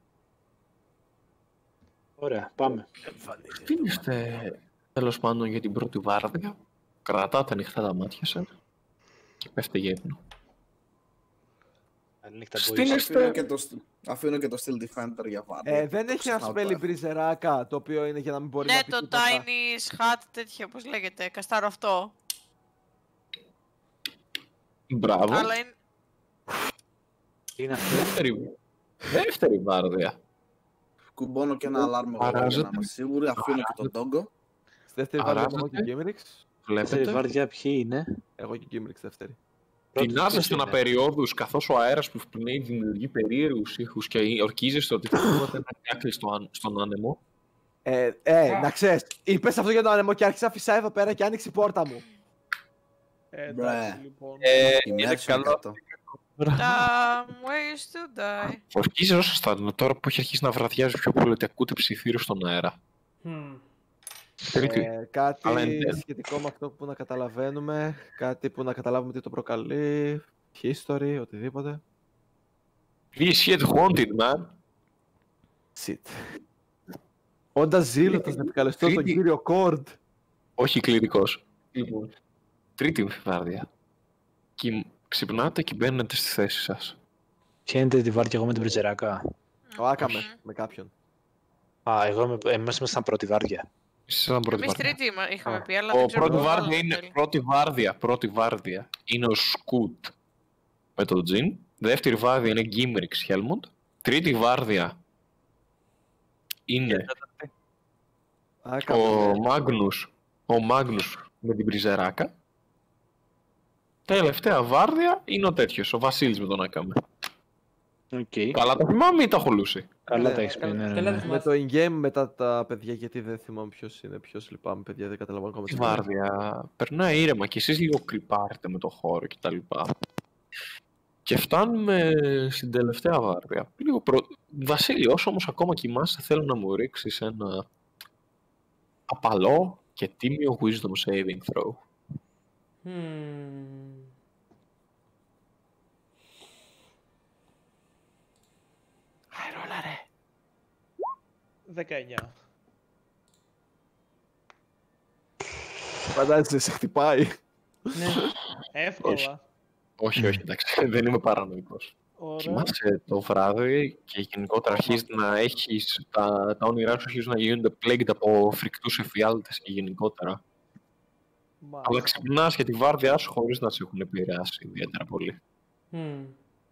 E: Ωραία, πάμε.
C: Τι είστε, τέλος πάντων, για την πρώτη βάρδια. Κρατάτε ανοιχτά τα μάτια σας και πέφτε για ύπνο.
E: Καλή νύχτα, boys.
C: Στείλεστε-
F: Αφήνω και το, στ- αφήνω και το Steel Defender για βάρδια.
D: Ε, δεν έχει ένα
F: Ξεχνάω
D: σπέλι
F: τώρα.
D: μπριζεράκα, το οποίο είναι για να μην μπορεί
G: Ναι,
D: να πει
G: το
D: τίποτα.
G: Tiny Hat, τέτοιο, πώς λέγεται, καστάρω αυτό.
C: Μπράβο.
G: Αλλά είναι...
E: Τι είναι αυτό?
C: Δεύτερη, δεύτερη βάρδια.
F: Κουμπώνω και ένα αλάρμ εγώ για
C: Αράζεται.
F: να είμαστε σίγουροι. Αφήνω και τον Τόγκο.
D: Στη δεύτερη βάρδια έχω
C: Αράζεται.
D: και Γκίμριξ.
E: Δεύτερη
C: Βλέπετε.
E: βάρδια ποιοι είναι?
D: Εγώ και Γκίμριξ δεύτερη.
C: Τεινάζεστε να περιόδους καθώς ο αέρας που πνέει δημιουργεί περίεργους ήχους και ορκίζεστε ότι θα ακούγατε ένα κάκλι στο αν- στον άνεμο.
D: Ε, ε, να ξέρεις, είπες αυτό για τον άνεμο και άρχισα να φυσάει εδώ πέρα και άνοιξε η πόρτα μου.
B: Ε, εντάξει,
F: Μπρε.
B: λοιπόν.
C: Ε,
F: Η
C: είναι καλό.
F: κάτω.
G: Τα ways to die.
C: Ορκίζει όσο αισθάνομαι τώρα που έχει αρχίσει να βραδιάζει πιο πολύ ότι ακούτε ψιθύριο στον αέρα.
A: Μμ.
C: Τρίτη.
D: Ε, κάτι
C: Αλλά εν τέλει.
D: σχετικό με αυτό που να καταλαβαίνουμε, κάτι που να καταλάβουμε τι το προκαλεί, history, οτιδήποτε.
C: This shit haunted, man.
D: Shit. Όντας ζήλωτος να επικαλεστώ τον
C: Τρίτη.
D: κύριο Κόρντ.
C: Όχι κληρικός. Λοιπόν. Τρίτη βάρδια. Και ξυπνάτε και μπαίνετε στη θέση σας.
E: Ποια είναι τη βάρδια εγώ με την μπριζεράκα?
D: Ο Άκαμε με κάποιον.
E: Α, εγώ είμαι, εμείς είμαστε σαν πρώτη βάρδια.
C: Εσείς ήταν πρώτη
G: Εμείς
C: βάρδια.
G: τρίτη είμα- είχαμε
D: Α.
G: πει, αλλά
C: Ο
G: δεν ξέρω
C: πρώτη
G: πώς
C: βάρδια
G: βάλαμε
C: είναι
G: τέλει.
C: πρώτη βάρδια. Πρώτη βάρδια είναι ο Σκούτ με τον Τζιν. Δεύτερη βάρδια είναι Γκίμριξ Χέλμοντ. Τρίτη βάρδια είναι
D: Άκαμε.
C: ο Μάγνους, ο Μάγνους με την Πριζεράκα. Τελευταία βάρδια είναι ο τέτοιος, ο Βασίλης με τον Άκαμε.
E: Οκ.
C: Καλά τα θυμάμαι ή τα έχω λούσει?
E: Καλά
D: Ναι,
E: τα έχεις πει, ναι, ναι,
A: καλά
E: ναι.
A: τα
D: Με το in-game μετά τα παιδιά, γιατί δεν θυμάμαι ποιος είναι, ποιος λυπάμαι παιδιά, δεν καταλαβαίνω ακόμα
C: Τη
D: τι σημαίνει.
C: βάρδια περνάει ήρεμα και εσείς λίγο κρυπάρετε με το χώρο κτλ. Και φτάνουμε στην τελευταία βάρδια. Λίγο προ... Βασίλη, όσο όμως ακόμα κοιμάσαι, θέλω να μου ρίξεις ένα απαλό και τίμιο wisdom saving throw.
A: Μμμ.
B: δεκαεννιά.
D: Φαντάζεσαι, σε χτυπάει.
A: Ναι.
B: Εύκολα.
C: Όχι, όχι, εντάξει, δεν είμαι παρανοϊκός.
B: Ωραία.
C: Κοιμάσαι το βράδυ και γενικότερα αρχίζει να έχεις, τα, τα όνειρά σου αρχίζουν να γίνονται plagued από φρικτούς εφιάλτες και γενικότερα.
B: Μάλιστα.
C: Αλλά ξυπνάς για τη βάρδιά σου χωρίς να σε έχουν επηρεάσει ιδιαίτερα πολύ.
A: Μμμ.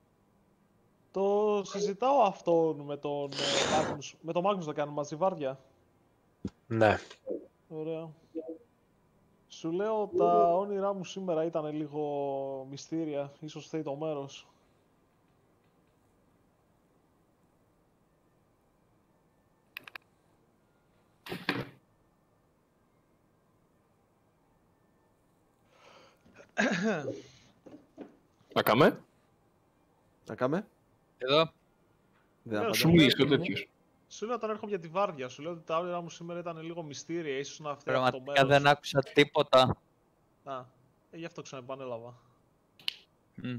B: Το συζητάω αυτό με τον ε, Μάγνους. Με τον Μάγνους θα κάνουμε μαζί βάρδια.
E: Ναι.
B: Ωραία. Σου λέω, τα όνειρά μου σήμερα ήταν λίγο μυστήρια. Ίσως θέλει το μέρος.
C: Να κάμε,
D: Να κάμε.
I: Εδώ.
D: Δεν
B: Ναι,
D: απαντάω.
C: σου μιλήσει ο τέτοιος.
B: Σου λέω όταν έρχομαι για τη βάρδια. Σου λέω ότι τα όνειρά μου σήμερα ήταν λίγο μυστήρια. Ίσως να φταίει αυτό το
I: Πραγματικά
B: μέρος.
I: δεν άκουσα τίποτα.
B: Α, ε, γι' αυτό ξαναεπανέλαβα.
I: Μμ.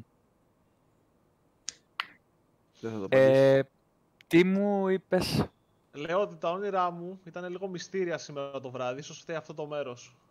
D: Δεν θα το απαντήσω.
I: Ε, τι μου είπες?
B: Λέω ότι τα όνειρά μου ήταν λίγο μυστήρια σήμερα το βράδυ. Ίσως φταίει αυτό το μέρος.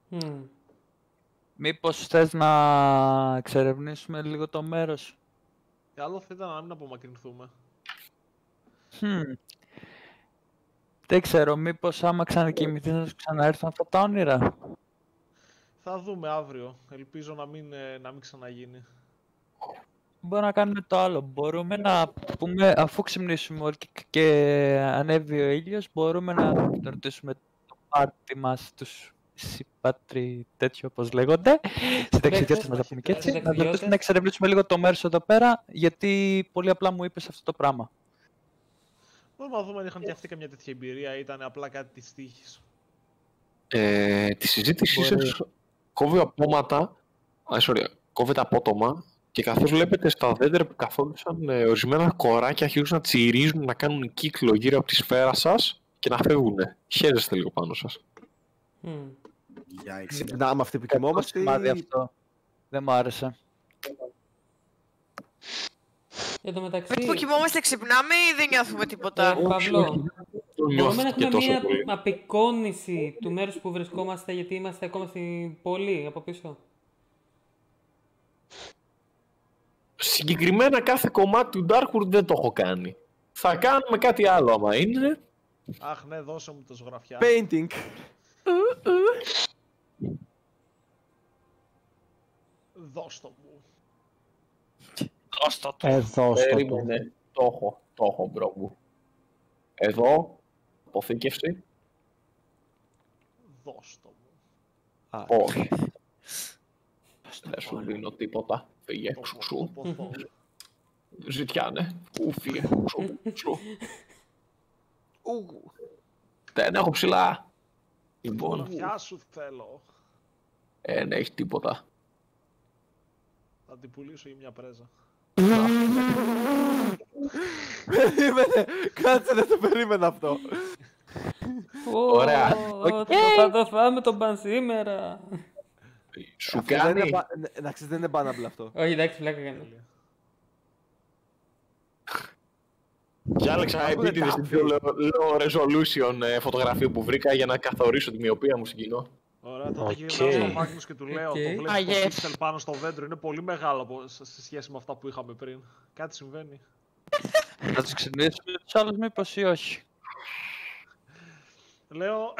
A: Mm.
I: Μήπως θες να εξερευνήσουμε λίγο το μέρος?
B: Καλό θα ήταν να μην απομακρυνθούμε.
I: Hm. Δεν ξέρω, μήπως άμα ξανακοιμηθείς να σου ξαναέρθουν αυτά τα όνειρα.
B: Θα δούμε αύριο. Ελπίζω να μην, ε, να μην ξαναγίνει.
I: Μπορούμε να κάνουμε το άλλο. Μπορούμε να πούμε, αφού ξυπνήσουμε όλοι και, και ανέβει ο ήλιος, μπορούμε να ρωτήσουμε το πάρτι μας, τους συμπάτρι τέτοιο όπως λέγονται, συνταξιδιώτες να τα πούμε και έτσι, να
A: συνταξιδιώτες.
I: ρωτήσουμε να εξερευνήσουμε λίγο το μέρος εδώ πέρα, γιατί πολύ απλά μου είπες αυτό το πράγμα.
B: Μπορούμε να δούμε αν είχαν και αυτοί καμιά τέτοια εμπειρία ή ήταν απλά κάτι της τύχης.
C: Ε, τη συζήτησή
I: Μπορεί.
C: σας κόβει απόματα, α, sorry, κόβεται απότομα και καθώς βλέπετε στα δέντρα που καθόντουσαν ε, ορισμένα κοράκια αρχίζουν να τσιρίζουν, να κάνουν κύκλο γύρω από τη σφαίρα σας και να φεύγουν. Χαίρεστε λίγο πάνω σας.
A: Mm.
F: Yikes.
D: Να, με αυτή που κοιμόμαστε.
I: Σημάδι αυτό. Δεν μου άρεσε.
A: Εν τω μεταξύ,
G: Εμείς που κοιμόμαστε ξυπνάμε ή δεν νιώθουμε τίποτα?
A: ε, Παύλο,
C: Δεν
A: μπορούμε να
C: νιώθετε και
A: έχουμε
C: τόσο
A: μία
C: πολύ.
A: απεικόνηση του μέρους που βρισκόμαστε, γιατί είμαστε ακόμα στην πόλη από πίσω.
C: Συγκεκριμένα κάθε κομμάτι του Darkwood δεν το έχω κάνει. Θα κάνουμε κάτι άλλο άμα είναι.
B: Αχ, ναι, δώσε μου το ζωγραφιά.
D: Painting.
B: Δώσ' το μου.
E: Εδώ στο το.
C: Περίμενε. Το έχω, το έχω μπρο μου. Εδώ, αποθήκευση.
B: Δώσ' το μου.
D: Α,
C: Όχι. Δεν σου δίνω τίποτα. Φύγε,
B: Το
C: ξου,
B: πο-
C: ξου.
B: το ποθώ.
C: Ζητιάνε. Ου, φύγε, ξου, ξου.
D: ου,
C: Δεν έχω ψηλά.
B: Τη
C: Λοιπόν,
B: ζωγραφιά σου θέλω.
C: ε, δεν έχει τίποτα.
B: Θα την πουλήσω για μια πρέζα.
D: Περίμενε, κάτσε, δεν το περίμενα αυτό.
C: Ωραία.
A: Ω, Θα το φάμε τον παν σήμερα.
C: Σου
D: Αυτό δεν είναι
C: κάνει.
D: πα- ναι, να ξέρεις, δεν είναι bannable αυτό.
A: Όχι, εντάξει, φλάκα κάνω.
B: Τέλεια.
C: Διάλεξα
D: Αυτό
C: επίτηδες
D: είναι
C: την πιο low resolution ε, φωτογραφία που βρήκα για να καθορίσω τη μοιοπία μου στην κοινό.
B: Ωραία, τότε
E: Οκ.
B: γυρνάω στον Μάγνους και του λέω:
A: Οκ.
B: Το βλέπεις
G: Α,
B: το
G: yes.
B: pixel πάνω στο δέντρο είναι πολύ μεγάλο από- σε σε σχέση με αυτά που είχαμε πριν. Κάτι συμβαίνει.
I: Θα τους ξυπνήσουμε τους άλλους μήπως ή όχι?
B: Λέω.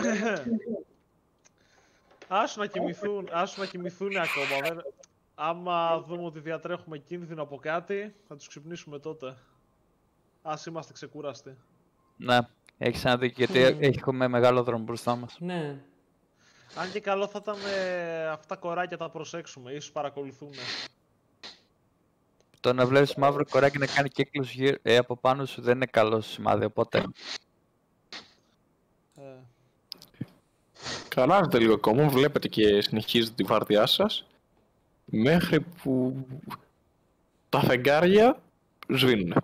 B: Άσου να κοιμηθούν, άσου να κοιμηθούν ακόμα. Δεν... Άμα δούμε ότι διατρέχουμε κίνδυνο από κάτι, θα τους ξυπνήσουμε τότε. Ας είμαστε ξεκούραστοι.
I: Ναι, έχεις ένα δίκιο, γιατί έχουμε μεγάλο δρόμο μπροστά μας.
A: Ναι.
B: Αν και καλό θα ήταν ε, αυτά τα κοράκια τα προσέξουμε, ίσως παρακολουθούν.
I: Το να βλέπεις μαύρο κοράκι να κάνει κύκλους γύρω, ε, από πάνω σου δεν είναι καλό σημάδι, οπότε...
B: Ε,
C: Καράζετε λίγο ακόμα, βλέπετε και συνεχίζετε τη βάρδιά σας μέχρι που τα φεγγάρια σβήνουν.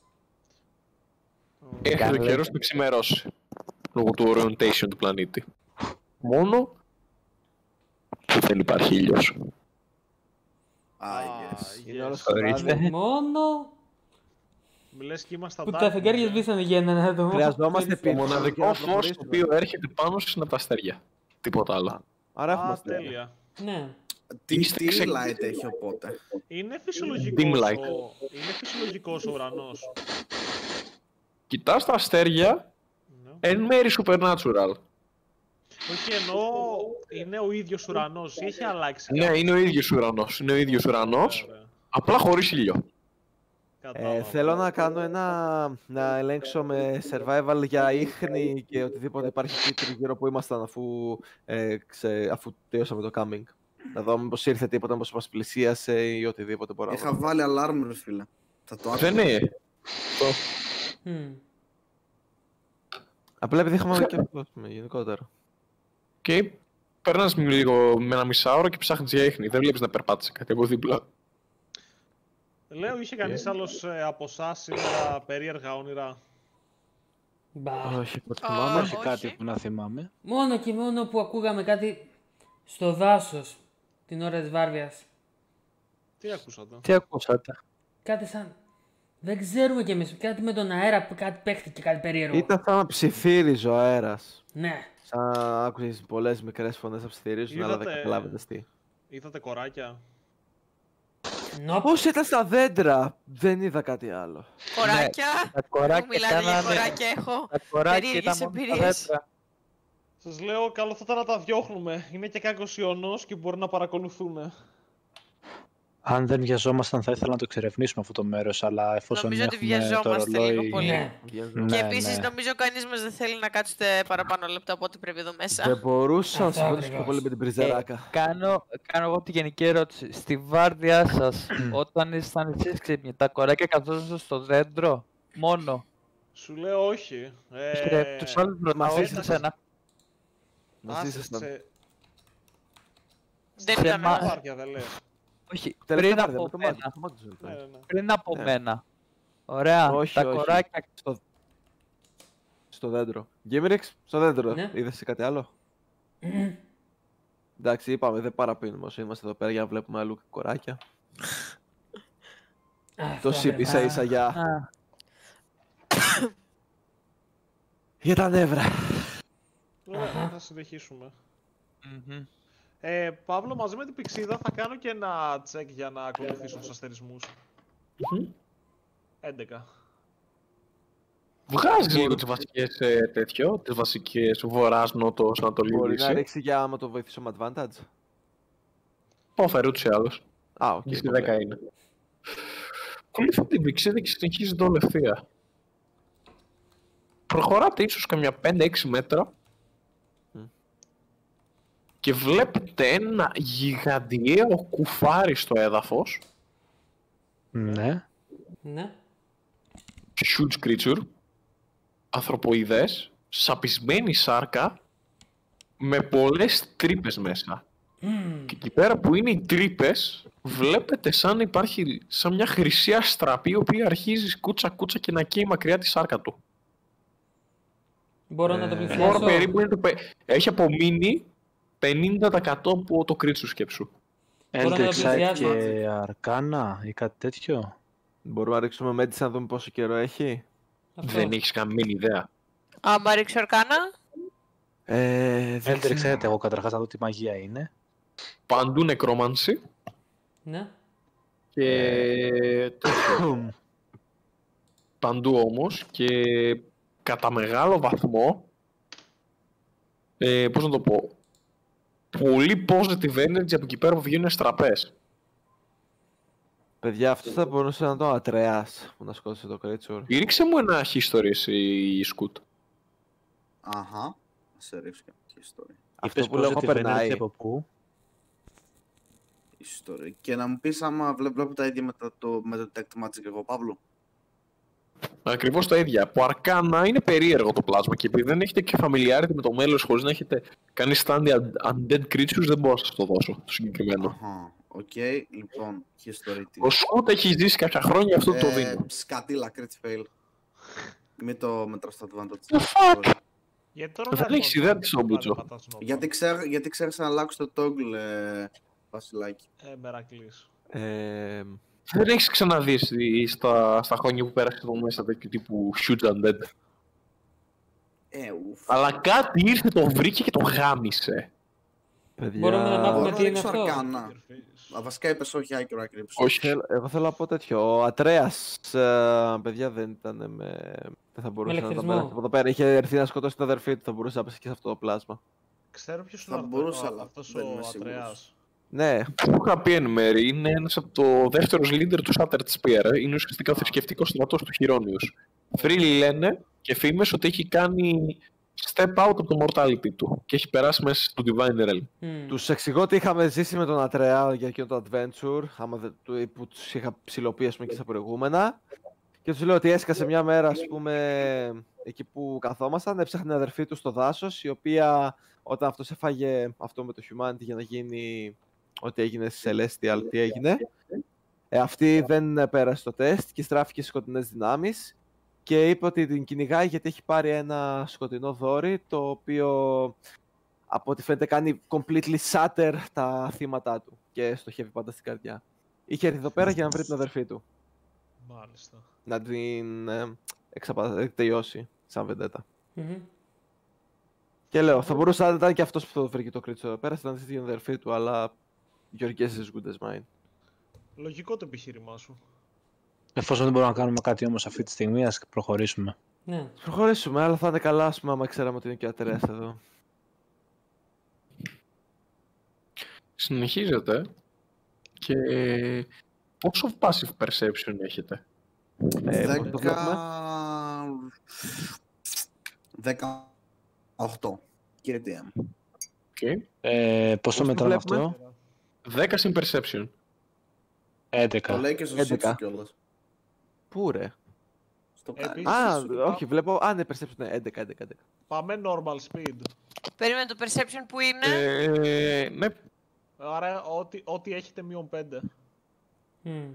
C: Έρχεται ο καιρός να ξημερώσει λόγω του orientation του πλανήτη. Μόνο που δεν υπάρχει ήλιος.
F: Ah, yes.
D: Είναι όλο
I: Ορίστε.
D: σκοτάδι.
A: Μόνο
B: Μη λες και είμαστε
A: που
B: Dark,
A: τα φεγγάρια
B: ε.
A: σβήσανε για να το
D: Χρειαζόμαστε
C: Το
D: πίτσο.
C: μοναδικό φως το οποίο έρχεται πάνω σας είναι από τα αστέρια. Τίποτα άλλο.
D: Άρα έχουμε
B: Α,
D: αστέρια.
B: τέλεια.
A: Ναι.
F: Τι,
C: Είστε
F: τι
C: ξε-
F: light έχει οπότε?
B: Είναι φυσιολογικός,
C: Dim light.
B: ο... είναι φυσιολογικός ο ουρανός.
C: Κοιτάς τα αστέρια,
B: Ναι.
C: εν μέρει supernatural.
B: Όχι, εννοώ είναι ο ίδιος ουρανός ή έχει αλλάξει
C: Ναι, είναι ο ίδιος ουρανός. Είναι ο ίδιος ουρανός,
B: Ωραία,
C: απλά χωρίς ήλιο.
B: κατάλαβα.
D: Ε, θέλω να κάνω ένα. Να ελέγξω με survival για ίχνη και οτιδήποτε υπάρχει εκεί τριγύρω που ήμασταν αφού, ε, ξε, αφού τελειώσαμε το coming. Να δω μήπως ήρθε τίποτα, μήπως μας πλησίασε ή οτιδήποτε μπορώ να
F: Είχα
D: βρω.
F: βάλει alarm, ρε φίλε. Θα το άκουγα.
C: Δεν είναι.
A: Μμ.
D: Απλά επειδή είχαμε και αυτό, ας πούμε, γενικότερα.
C: Και περνάς λίγο με ένα μισάωρο και ψάχνεις για ίχνη. Δεν βλέπεις να περπάτησε κάτι από δίπλα.
B: Λέω, είχε κανείς άλλος ε, από εσάς σήμερα περίεργα όνειρα?
A: Μπα.
D: Όχι, από ό,τι
G: Α,
D: θυμάμαι.
E: Όχι
G: όχι.
E: κάτι που να θυμάμαι.
A: Μόνο και μόνο που ακούγαμε κάτι στο δάσος την ώρα της βάρδιας.
B: Τι ακούσατε?
I: Τι ακούσατε?
A: Κάτι σαν... Δεν ξέρουμε κι εμείς. Κάτι με τον αέρα που κάτι παίχτηκε, κάτι περίεργο.
D: Ήταν σαν να ψιθύριζε ο αέρας.
A: Ναι.
D: Σαν άκουσες πολλές μικρές φωνές να ψιθυρίζουν, αλλά δεν
B: Είδατε-
D: καταλάβαινες τι.
B: Είδατε κοράκια.
A: Nope.
D: Πώς ήταν στα δέντρα, δεν είδα κάτι άλλο.
G: Κοράκια.
I: Τα
G: Μου
I: κοράκια
G: μιλάτε για
I: κάνανε...
G: κοράκια, έχω
I: Τα κοράκια
G: περίεργες
I: ήταν μόνο στα
G: εμπειρίες.
I: δέντρα.
B: Σας λέω, καλό θα ήταν να τα διώχνουμε. Είναι και κάκος ιονός και μπορεί να παρακολουθούν.
E: Αν δεν βιαζόμασταν, θα ήθελα να το εξερευνήσουμε αυτό το μέρος, αλλά εφόσον
G: Νομίζω ότι
E: έχουμε το
G: βιαζόμαστε
E: ρολόι...
G: λίγο πολύ.
A: Ναι.
E: Ναι,
G: Και επίσης
E: ναι.
G: νομίζω κανείς μας δεν θέλει να κάτσετε παραπάνω λεπτά από ό,τι πρέπει εδώ μέσα.
D: Δεν μπορούσα να
A: Αυτό
D: συμφωνήσω πιο
A: ακριβώς.
D: πολύ με την πριζεράκα.
I: Κάνω, κάνω εγώ τη γενική ερώτηση. Στη βάρδιά σας, όταν ήσασταν εσείς ξύπνοι, τα κοράκια καθόντουσαν στο δέντρο, μόνο.
B: Σου λέω όχι.
I: Και
B: Ε,
I: τους άλλους ρωτάω,
D: μαζί
I: όχι
D: σας.
I: εσένα.
D: Μαζί
B: άσε,
D: ήσασταν.
B: σε-
G: Δεν
I: σε
G: ήταν
I: εμάς.
G: ένα.
B: Βάρκια δεν λες.
I: Όχι,
D: Τελευταία
I: πριν
D: βάρδια,
I: από
D: με το
I: μένα.
D: Μάγκ- το Μάγκ τους ρωτάω.
B: Ναι, ναι, ναι.
I: Πριν από
D: Ναι.
I: μένα. Ωραία,
D: Όχι,
I: τα
D: όχι.
I: κοράκια...
D: Στο... στο δέντρο. Γκίμηριξ, στο δέντρο.
A: Ναι.
D: Είδες κάτι άλλο? Εντάξει, είπαμε, δεν παραπίνουμε όσο είμαστε εδώ πέρα για να βλέπουμε αλλού κοράκια.
A: Αυτό
D: Το σιπ ίσα
A: ακριβώς.
D: ίσα για...
I: Α,
D: για τα νεύρα.
B: Ωραία, θα συνεχίσουμε.
I: μμμ.
B: Ε, Παύλο, μαζί με την Πηξίδα θα κάνω και ένα τσεκ για να ακολουθήσω τους αστερισμούς. έντεκα.
C: Βγάζει λίγο τις βασικές ε, τέτοιο, τις βασικές βορράς, νότος, ανατολή,
D: Μπορεί να
C: δύση.
D: ρίξει για άμα το βοηθήσω με advantage.
C: Πάω ούτως ή άλλως.
D: Α, οκ.
C: Και στη
D: το
C: δέκα
D: βλέπω.
C: είναι. Ακολουθεί την Πηξίδα και συνεχίζει το ευθεία. Προχωράτε ίσως καμιά πέντε έξι μέτρα
D: Μμ.
C: και βλέπετε ένα γιγαντιαίο κουφάρι στο έδαφος,
E: Ναι.
A: Ναι.
C: huge creature, ανθρωποειδές, σαπισμένη σάρκα, με πολλές τρύπες μέσα. Και εκεί πέρα που είναι οι τρύπες, βλέπετε σαν υπάρχει σαν μια χρυσή αστραπή, η οποία αρχίζει κούτσα κούτσα και να καίει μακριά τη σάρκα του.
A: Μπορώ να το
D: Ε,
A: πλησιάσω.
C: Τώρα περίπου είναι το πε- έχει απομείνει πενήντα τοις εκατό από το creature σκέψου.
A: Μπορώ να το
E: Eldritch Sight
A: πλησιάσω.
E: και Αρκάνα ή κάτι τέτοιο.
D: Μπορούμε να ρίξουμε Medicine να δούμε πόσο καιρό έχει.
A: Αυτό.
C: Δεν έχεις καμία ιδέα.
G: Άμα ρίξω αρκάνα.
D: Ε, δεν
E: Eldritch
D: ξέρω.
E: Sight, εγώ καταρχάς να δω τι μαγεία είναι.
C: Παντού νεκρόμανση
A: Ναι.
C: και τέτοιο. Παντού όμως και κατά μεγάλο βαθμό, ε, πώς να το πω, πολύ positive energy από εκεί πέρα που βγαίνουν στραπές.
D: Παιδιά, αυτό θα μπορούσε να είναι το Ατρέας που να σκότωσε το creature.
C: Ρίξε μου ένα history εσύ, Σκουτ.
F: Αχα. Να σε ρίξω και μια ιστορία.
D: Αυτό
E: Είπες
D: που λέω εγώ
E: positive energy
D: περνάει.
E: από πού.
F: Ιστορία. Και να μου πεις άμα βλέ- βλέπω τα ίδια με το, το, με το Detect Magic εγώ, Παύλο.
C: Ακριβώς τα ίδια. Από αρκάνα είναι περίεργο το πλάσμα και επειδή δεν έχετε και familiarity με το μέλος χωρίς να έχετε κάνει standy undead creatures, δεν μπορώ να σας το δώσω το συγκεκριμένο.
F: Αχα. Οκ, λοιπόν, history τι.
C: Ο Σκούτ έχει ζήσει κάποια χρόνια, αυτό το
F: Ε,
C: δίνω.
F: σκατήλα, crit fail. Μην το μετράς στο advantage.
C: The fuck?
F: Sorry.
B: Γιατί τώρα
C: Δεν έχεις ιδέα τι στον Μπούτσο.
F: Γιατί, ξέρω, γιατί ξέρεις να αλλάξω το toggle, ε, Βασιλάκη.
B: Ε, Μερακλής.
D: Ε,
C: Δεν έχεις ξαναδεί στη- στα, στα χρόνια που πέρασε εδώ μέσα τέτοιου τύπου huge undead.
F: Ε, ουφ.
C: Αλλά κάτι ήρθε, το βρήκε και το γάμισε.
D: παιδιά...
A: Μπορούμε να μάθουμε
F: Μπορώ να
A: τι είναι
F: ρίξω
A: αυτό.
F: αρκάνα. Α, βασικά είπες όχι, άκυρο, άκυρο. είπες
C: Όχι.
D: Θέλω- εγώ θέλω να πω τέτοιο. Ο Ατρέας, ε, παιδιά, δεν ήταν με... Δεν θα μπορούσε να τον
A: ηλεκτρισμό.
D: πέρασε από εδώ πέρα. Είχε έρθει να σκοτώσει την αδερφή του, θα μπορούσε να πέσει και σε αυτό το πλάσμα.
B: Ξέρω ποιος
F: Θα
B: είναι
F: μπορούσα,
B: αυτό-
F: αλλά
B: αυτός
F: δεν
B: ο
F: είμαι σίγουρος.
B: Ατρεάς.
D: Ναι,
C: Που είχα πει εν μέρη, είναι ένας από το δεύτερος leader του Shattered Spear. Είναι ουσιαστικά ο θρησκευτικός στρατός του Χειρόνιους. Φρύλοι λένε και φήμες ότι έχει κάνει step out από το mortality του και έχει περάσει μέσα στο Divine Realm.
A: Μμμ.
D: τους εξηγώ ότι είχαμε ζήσει με τον Ατρέα για εκείνο το adventure, άμα δεν, του- που τους είχα ψηλοποιεί ας πούμε, και στα προηγούμενα. Και τους λέω ότι έσκασε μια μέρα, ας πούμε, εκεί που καθόμασταν, έψαχνε την αδερφή του στο δάσος, η οποία όταν αυτός έφαγε αυτό με το Humanity για να γίνει ό,τι έγινε στη Celestial, τι έγινε, ε, αυτή δεν πέρασε το τεστ και στράφηκε στις σκοτεινές δυνάμεις και είπε ότι την κυνηγάει γιατί έχει πάρει ένα σκοτεινό δόρυ, το οποίο από ό,τι φαίνεται κάνει completely shatter τα θύματα του και στοχεύει πάντα στην καρδιά. Είχε έρθει εδώ πέρα για να βρει την αδερφή του.
B: Μάλιστα.
D: Να την ε, εξαπα... ε, τελειώσει σαν βεντέτα.
A: Μμμ.
D: Και λέω, θα μπορούσε να ήταν και αυτός που το βρήκε το κρίτσο εδώ πέρα, θα ήταν την αδερφή του, αλλά your guess is good as mine.
B: Λογικό το επιχείρημά σου.
E: Εφόσον δεν μπορούμε να κάνουμε κάτι όμως αυτή τη στιγμή, ας προχωρήσουμε.
A: Ναι.
D: Προχωρήσουμε, αλλά θα είναι καλά, ας πούμε, άμα ξέραμε ότι είναι και ο Ατρέας εδώ.
C: Συνεχίζετε και πόσο passive perception έχετε?
D: Ε, πώς το βλέπουμε?
F: δεκαοκτώ, κύριε τι εμ.
C: Okay.
E: Ε, πώς το
D: Πώς το
E: μετράμε
D: βλέπουμε?
E: αυτό?
C: δέκα συν perception.
E: έντεκα.
F: Το λέει και στο
D: έντεκα.
F: σύψη κιόλας.
D: Πού ρε?
F: Στο κάνει.
B: Επίσης,
D: Α,
B: σου είπα,
D: όχι, βλέπω. Α, ναι, perception, ναι, έντεκα, έντεκα, έντεκα.
B: Πάμε normal speed.
G: Περίμενε το perception που είναι.
C: Ε, ναι,
B: Άρα ό,τι, ό,τι έχετε μείον πέντε.
A: Μμ.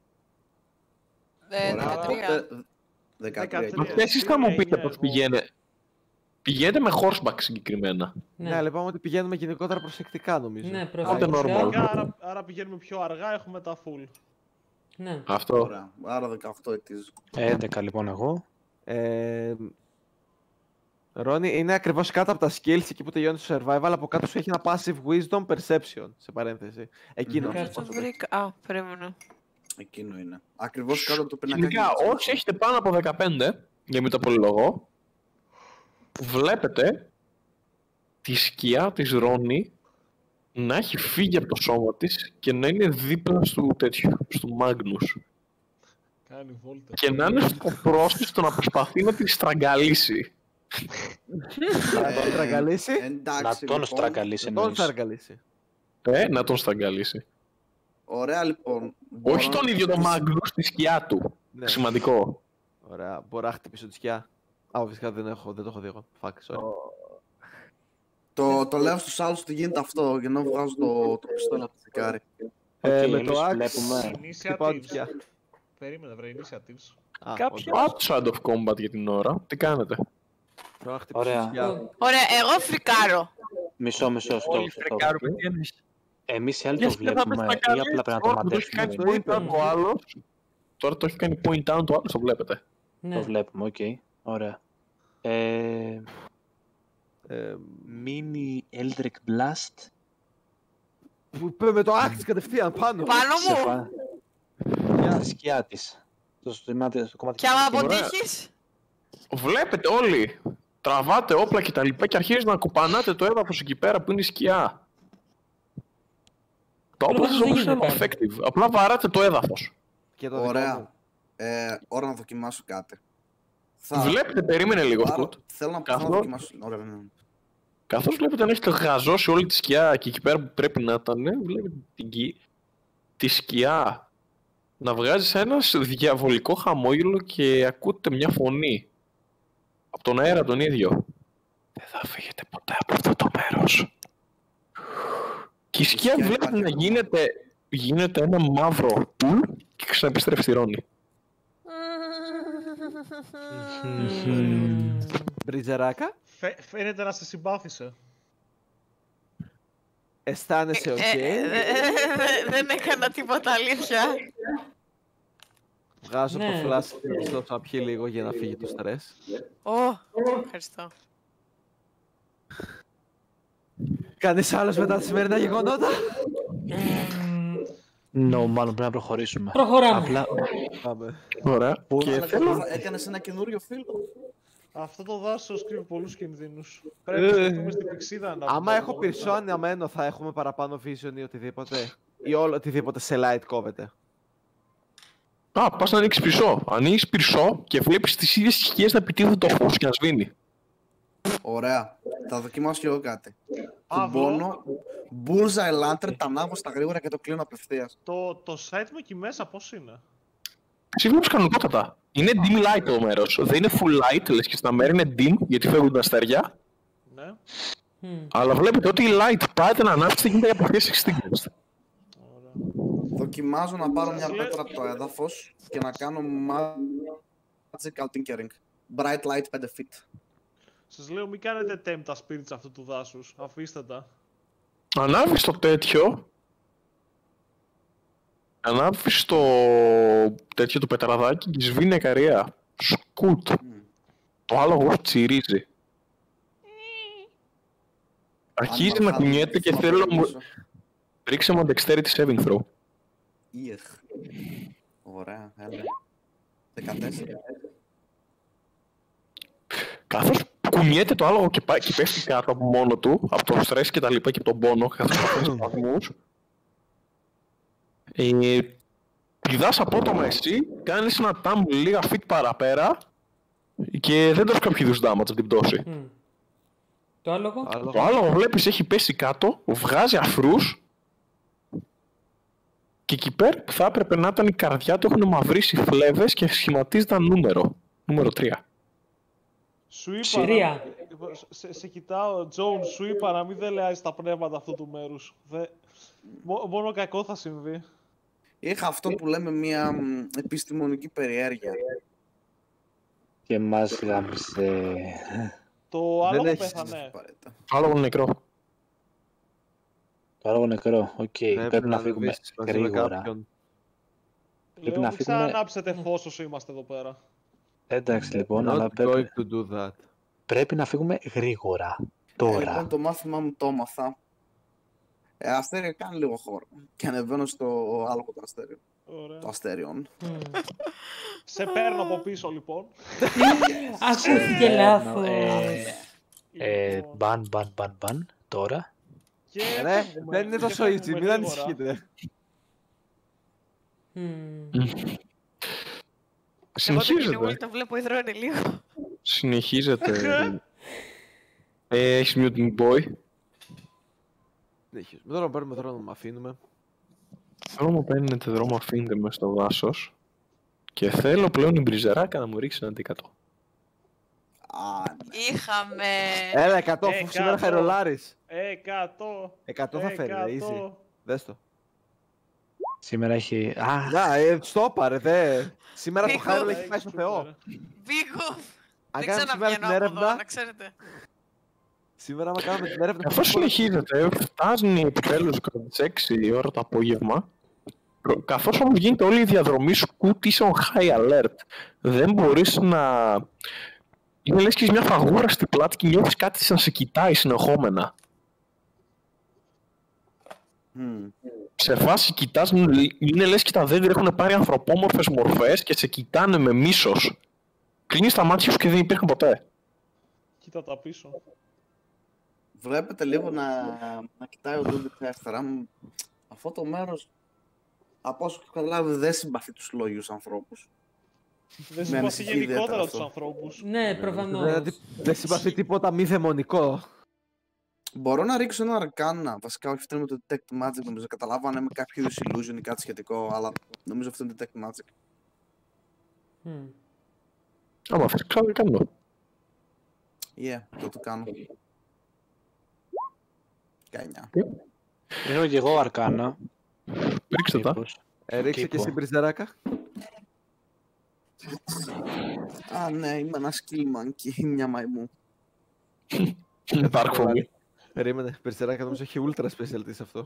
G: Ε,
F: Ωραία,
G: δεκατρία.
F: οπότε δεκατρία.
B: δεκατρία.
C: και εσείς θα μου πείτε
B: εννιά
C: πώς
B: εγώ.
C: πηγαίνετε. Πηγαίνετε με horseback συγκεκριμένα.
D: Ναι,
A: Ναι,
D: αλλά είπαμε ότι πηγαίνουμε γενικότερα προσεκτικά, νομίζω.
A: ναι,
C: Άντε
A: προσεκτικά.
C: normal.
B: Άρα, άρα πηγαίνουμε πιο αργά, έχουμε τα full.
A: Ναι.
C: Αυτό.
F: Ωραία, άρα δεκαοκτώ ετής.
E: έντεκα λοιπόν εγώ.
D: Ε, Ρόνι, είναι ακριβώς κάτω από τα skills εκεί που τελειώνει το survival, από κάτω σου έχει ένα passive wisdom perception, σε παρένθεση. Εκείνο.
F: Μμμ.
G: Το βρήκα. Α, περίμενε.
F: Εκείνο είναι. Ακριβώς κάτω από το πινακάκι.
C: Γενικά, όσοι έχετε πάνω από δεκαπέντε, για μην το πολυλογώ, βλέπετε τη σκιά της Ρόνι να έχει φύγει από το σώμα της και να είναι δίπλα στο τέτοιο, στο Μάγνους.
B: Κάνει βόλτα.
C: Και να είναι στο πρόσθετο να προσπαθεί να τη στραγγαλίσει.
D: Να τον στραγγαλίσει.
F: Εντάξει,
E: Να τον
F: λοιπόν.
E: στραγγαλίσει
D: Να τον
E: εννοείς.
D: στραγγαλίσει.
C: Ε, να τον στραγγαλίσει.
F: Ωραία, λοιπόν. Μπορώ
C: Όχι
F: να-
C: τον ίδιο τον Μάγνους, στη σκιά του.
D: Ναι.
C: Σημαντικό.
D: Ωραία, μπορώ να χτυπήσω τη σκιά. Α, φυσικά δεν, έχω, δεν το έχω δει εγώ. Fuck, sorry.
F: Το, το λέω στους άλλους ότι γίνεται αυτό, για να βγάζω το, το πιστόλι από το δεκάρι.
D: Ε,
E: Οκ,
D: με
E: εμείς
D: το axe
E: βλέπουμε.
D: χτυπάω τη σκιά.
B: Initiatives. Περίμενε, βρε, initiatives.
D: Α,
I: Κάποιο-
D: όντως.
C: Outside of combat για την ώρα. Τι κάνετε?
D: Μπορώ να χτυπήσω
E: Ωραία.
D: τη σκιά.
G: Ωραία, εγώ φρικάρω.
E: Μισό, μισό, στο
I: Όλοι φρεκάρουμε τι εννοείς.
E: Εμείς οι άλλοι
I: Για
E: το
I: σκέφτα με
E: βλέπουμε ή
I: στραγγαλίσει.
E: απλά πρέπει να το
C: Τώρα το έχει κάνει
E: μαντέψουμε.
C: point out ο άλλος. Τώρα το έχει κάνει point out ο άλλος, το βλέπετε.
A: Ναι.
E: Το βλέπουμε, οκ. Ωραία. Ε,
D: Ε,
E: Mini Eldrick Blast.
D: που είπε με το axe κατευθείαν πάνω.
G: Πάνω
E: σε
G: μου.
E: φα- Στη σκιά της. Στο, στο, στο, στο κομμάτι
G: Και άμα
E: της σκιάς.
G: αποτύχεις.
C: Βλέπετε όλοι. Τραβάτε όπλα και τα λοιπά και αρχίζει να κουπανάτε το έδαφος εκεί πέρα που είναι η σκιά. Τα όπλα σας
A: δεν
C: όμως είναι
A: γίνεται
C: effective. Απλά βαράτε το έδαφος.
D: Και το δικό μου.
F: Ωραία. Ε, ώρα να δοκιμάσω κάτι. Θα...
C: Βλέπετε, περίμενε λίγο
F: πάρω-
C: Σκουτ.
F: Θέλω να, θέλω
C: Καθώς-
F: να δοκιμάσω. Ωραία, ναι, ναι.
C: Καθώς βλέπετε να έχετε γαζώσει όλη τη σκιά και εκεί πέρα που πρέπει να ήταν, βλέπετε την γη, τη σκιά να βγάζει σε ένα διαβολικό χαμόγελο και ακούτε μια φωνή από τον αέρα τον ίδιο. Δεν θα φύγετε ποτέ από αυτό το μέρος. Και η σκιά
F: σκιά
C: βλέπετε
F: υπάρχει
C: να
F: ακόμα.
C: γίνεται, γίνεται ένα μαύρο πουλ και ξαναεπιστρέφει στη Ρόνη.
A: Μμμ.
D: Μπριζεράκα,
B: Φαι, φαίνεται να σε συμπάθησε.
D: αισθάνεσαι
G: Ε,
D: οκ.
G: ε, ε, ε, Δεν έκανα τίποτα, αλήθεια.
D: Βγάζω
A: Ναι.
D: το flash και να δώσω να πιει λίγο για να φύγει το στρες.
G: Ω, ευχαριστώ.
D: Κανείς άλλος μετά τα σημερινά γεγονότα.
E: No, μάλλον πρέπει να προχωρήσουμε.
A: Προχωράμε.
E: Απλά,
D: Πάμε.
C: Ωραία. Και
F: Αλλά
C: θέλω...
F: καλά, έκανες ένα καινούριο φίλο.
B: Αυτό το δάσος κρύβει πολλούς κινδύνους. Πρέπει να σκεφτούμε στην πηξίδα να...
D: Άμα έχω πυρσό αναμένο θα έχουμε παραπάνω vision ή οτιδήποτε. Ή όλο οτιδήποτε σε light κόβεται.
C: Α, πας να ανοίξεις πυρσό. Ανοίγεις πυρσό και βλέπεις τις ίδιες τις σκιές να επιτίθουν το φως και να σβήνει.
F: Ωραία. Θα δοκιμάσω κι εγώ κάτι.
B: Α,
F: Κουμπώνω, bullseye lantern, τα ανάβω στα γρήγορα και το κλείνω απευθείας.
B: Το, το site μου εκεί μέσα πώς είναι?
C: Εσύ βλέπεις κανονικότατα. Είναι dim light το μέρος. Δεν είναι full light, λες και στα μέρη είναι dim γιατί φεύγουν τα αστέρια.
B: Ναι.
A: Μμ.
C: Αλλά βλέπετε ότι η light πάτε να ανάψετε γίνεται για απευθείας extinguished.
B: Ωραία.
F: Δοκιμάζω να πάρω μια πέτρα από το έδαφος και να κάνω magical tinkering. Bright light πέντε feet.
B: Σας λέω μην κάνετε tempt τα spirits αυτού του δάσους. Αφήστε τα.
C: Ανάβεις το τέτοιο. Ανάβεις το τέτοιο το πετραδάκι και σβήνει ακαρία. Σκουτ. Το άλογο τσιρίζει. Αρχίζει
F: Αν
C: να
F: μ'
C: κουνιέται και
F: θα
C: θέλω να μου...
F: προτιμήσω.
C: Ρίξε μου dexterity saving throw.
F: Ιεχ. Ωραία, έλα. δεκατέσσερα.
C: Καθώς κουνιέται το άλογο και, πάει, και πέφτει κάτω από μόνο του, από το στρες και τα λοιπά και από τον πόνο, καθώς παθαίνει σπασμούς, ε, πηδάς απότομα εσύ, κάνεις ένα τάμπ λίγα feet παραπέρα και δεν τρως κάποιο είδους damage από την πτώση.
A: Μμ. Το άλογο.
C: Το άλογο βλέπεις έχει πέσει κάτω, βγάζει αφρούς και εκεί πέρα που θα έπρεπε να ήταν η καρδιά του έχουν μαυρίσει φλέβες και σχηματίζεται ένα νούμερο. Νούμερο τρία.
B: Σου είπα,
A: Συρία.
B: να- σε, σε κοιτάω, Τζόουν, σου είπα να μην δελεάζεις τα πνεύματα αυτού του μέρους. Δε... Μο- μόνο κακό θα συμβεί.
F: Είχα αυτό που λέμε μια μ, επιστημονική περιέργεια.
E: Και μας γάμισε.
B: Το άλογο
D: έχεις-
B: πέθανε.
F: Απαραίτητα.
C: Το άλογο είναι νεκρό.
E: Το άλογο νεκρό. Οκ, πρέπει να φύγουμε
D: ανεβείς μαζί με
E: γρήγορα.
D: κάποιον.
E: Πρέπει
B: Λέω,
E: να
B: μην
E: φύγουμε-
B: ξανανάψετε φως όσο είμαστε εδώ πέρα.
E: Εντάξει λοιπόν,
D: Not
E: αλλά
D: going
E: πρέπει,
D: to do that.
E: πρέπει να φύγουμε γρήγορα.
F: Ε,
E: Τώρα.
F: λοιπόν, το μάθημά μου το έμαθα. Ε, αστέριο, κάνει λίγο χώρο. Και ανεβαίνω στο άλογο το αστέριο.
B: Ωραία.
F: Το αστέριον.
A: Μμ.
B: Σε παίρνω από πίσω, λοιπόν.
A: Ακούστηκε
E: Ε,
A: λάθος.
E: ε, Ε,
B: Λοιπόν,
E: μπαν, μπαν, μπαν, μπαν. Τώρα.
B: και
D: Ρε,
B: φεύγουμε-
D: δεν είναι
B: και
D: τόσο
B: φεύγουμε
D: easy, μην
B: γρήγορα.
D: ανησυχείτε.
A: Μμ.
G: Εγώ την
C: Συνεχίζεται.
G: Will το βλέπω υδρώνει λίγο.
C: Συνεχίζεται. ε, έχεις mutant boy.
D: Συνεχίζουμε. Τώρα παίρνουμε δρόμο, με αφήνουμε.
C: Δρόμο παίρνετε, δρόμο αφήνετε μέσα στο δάσος. Και θέλω πλέον η μπριζεράκα να μου ρίξει ένα αντίκατο.
F: Α, ναι.
G: Είχαμε.
D: Έλα, εκατό,
B: Ε,
D: αφού σήμερα
B: εκατό.
D: θα ρολάρεις.
B: Εκατό.
D: εκατό θα φέρει, ρε, easy.
B: Εκατό.
D: Δες το.
E: Σήμερα έχει. Α,
D: Να, ε, στο πάρε, δε. Σήμερα το
G: Νίκο.
D: Χάιρολ έχει πάει στο Θεό.
G: Μπίκο.
D: Αν
G: Δεν
D: κάνουμε σήμερα την
G: ξαναβγαίνω από εδώ,
D: έρευνα,
G: να ξέρετε.
D: σήμερα άμα κάνουμε την έρευνα...
C: Καθώς συνεχίζεται, φτάνει επιτέλους κατά τις έξι η ώρα το απόγευμα. Καθώς όμως γίνεται όλη η διαδρομή σου είσαι on high alert. Δεν μπορείς να... Είναι λες και έχεις μια φαγούρα στην πλάτη και νιώθεις κάτι να σε κοιτάει συνεχόμενα.
F: Μμ.
C: Σε φάση κοιτάς, είναι λες και τα δέντρα έχουν πάρει ανθρωπόμορφες μορφές και σε κοιτάνε με μίσος. Κλείνεις τα μάτια σου και δεν υπήρχαν ποτέ.
B: Κοίτα τα πίσω.
F: Βλέπετε λίγο να, να κοιτάει ο Ντούντι δεύτερα. Μ, Αυτό το μέρος, από όσο έχω καταλάβει, δεν συμπαθεί τους λόγιους ανθρώπους.
B: Δεν
F: Με
B: συμπαθεί
F: ανησυχεί ιδιαίτερα
B: γενικότερα
F: αυτό.
B: τους ανθρώπους.
A: Ναι, προφανώς.
D: Δεν, δεν συμπαθεί τίποτα μη δαιμονικό.
F: Μπορώ να ρίξω ένα αρκάνα. Βασικά, όχι αυτό είναι με το Detect Magic. Νομίζω καταλάβω αν είναι με κάποιο είδους illusion ή κάτι σχετικό. Αλλά νομίζω αυτό είναι Detect Magic.
A: Μμ.
C: Άμα θες, ξέρω κάνω.
F: Yeah, το το κάνω. δεκαεννιά.
E: ρίχνω και εγώ αρκάνα.
C: Ρίξτε τα.
E: μήπως.
D: Ε, ρίξε και
E: Κήπο.
D: εσύ μπριζεράκα.
F: Α, ναι, είμαι ένα skill monkey, μια μαϊμού.
C: Dark for me.
D: Περίμενε, μπριζεράκα νομίζω έχει ultra specialty σε αυτό.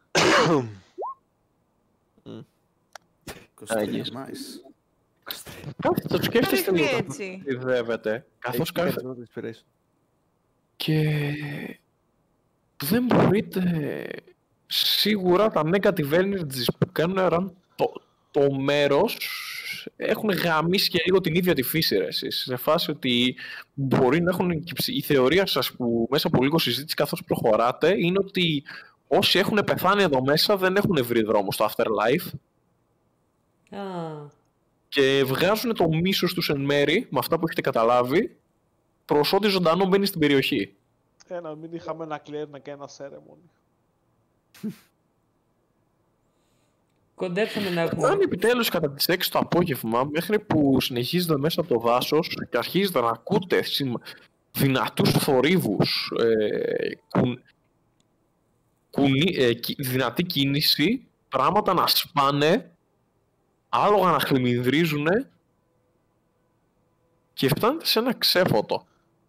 F: είκοσι τρία,
C: Άγιες.
F: nice.
C: Κάθετε, το σκέφτεστε
G: ρίχνει
C: λίγο.
G: έτσι.
C: Τυδεύετε. Καθώς
D: Έχει
C: κάθετε.
D: charisma το inspiration.
C: Και δεν μπορείτε σίγουρα τα negative energies που κάνουν run το, το μέρος έχουν γαμίσει και λίγο την ίδια τη φύση ρε εσείς. Σε φάση ότι μπορεί να έχουν και ψ- η θεωρία σας που μέσα από λίγο συζήτηση καθώς προχωράτε είναι ότι όσοι έχουν πεθάνει εδώ μέσα δεν έχουν βρει δρόμο στο afterlife
A: Α,
C: και βγάζουν το μίσος τους εν μέρη με αυτά που έχετε καταλάβει προς ό,τι ζωντανό μπαίνει στην περιοχή.
B: Ένα, μην είχαμε ένα clear και ένα ceremony.
A: κοντέψαμε να έχουμε.
C: Φτάνει επιτέλους κατά τις έξι το απόγευμα μέχρι που συνεχίζετε μέσα από το δάσος και αρχίζετε να ακούτε σημα... δυνατούς θορύβους, ε, κουν... κουνι... ε, κι- δυνατή κίνηση, πράγματα να σπάνε, άλογα να χλιμινδρίζουνε και φτάνετε σε ένα ξέφωτο.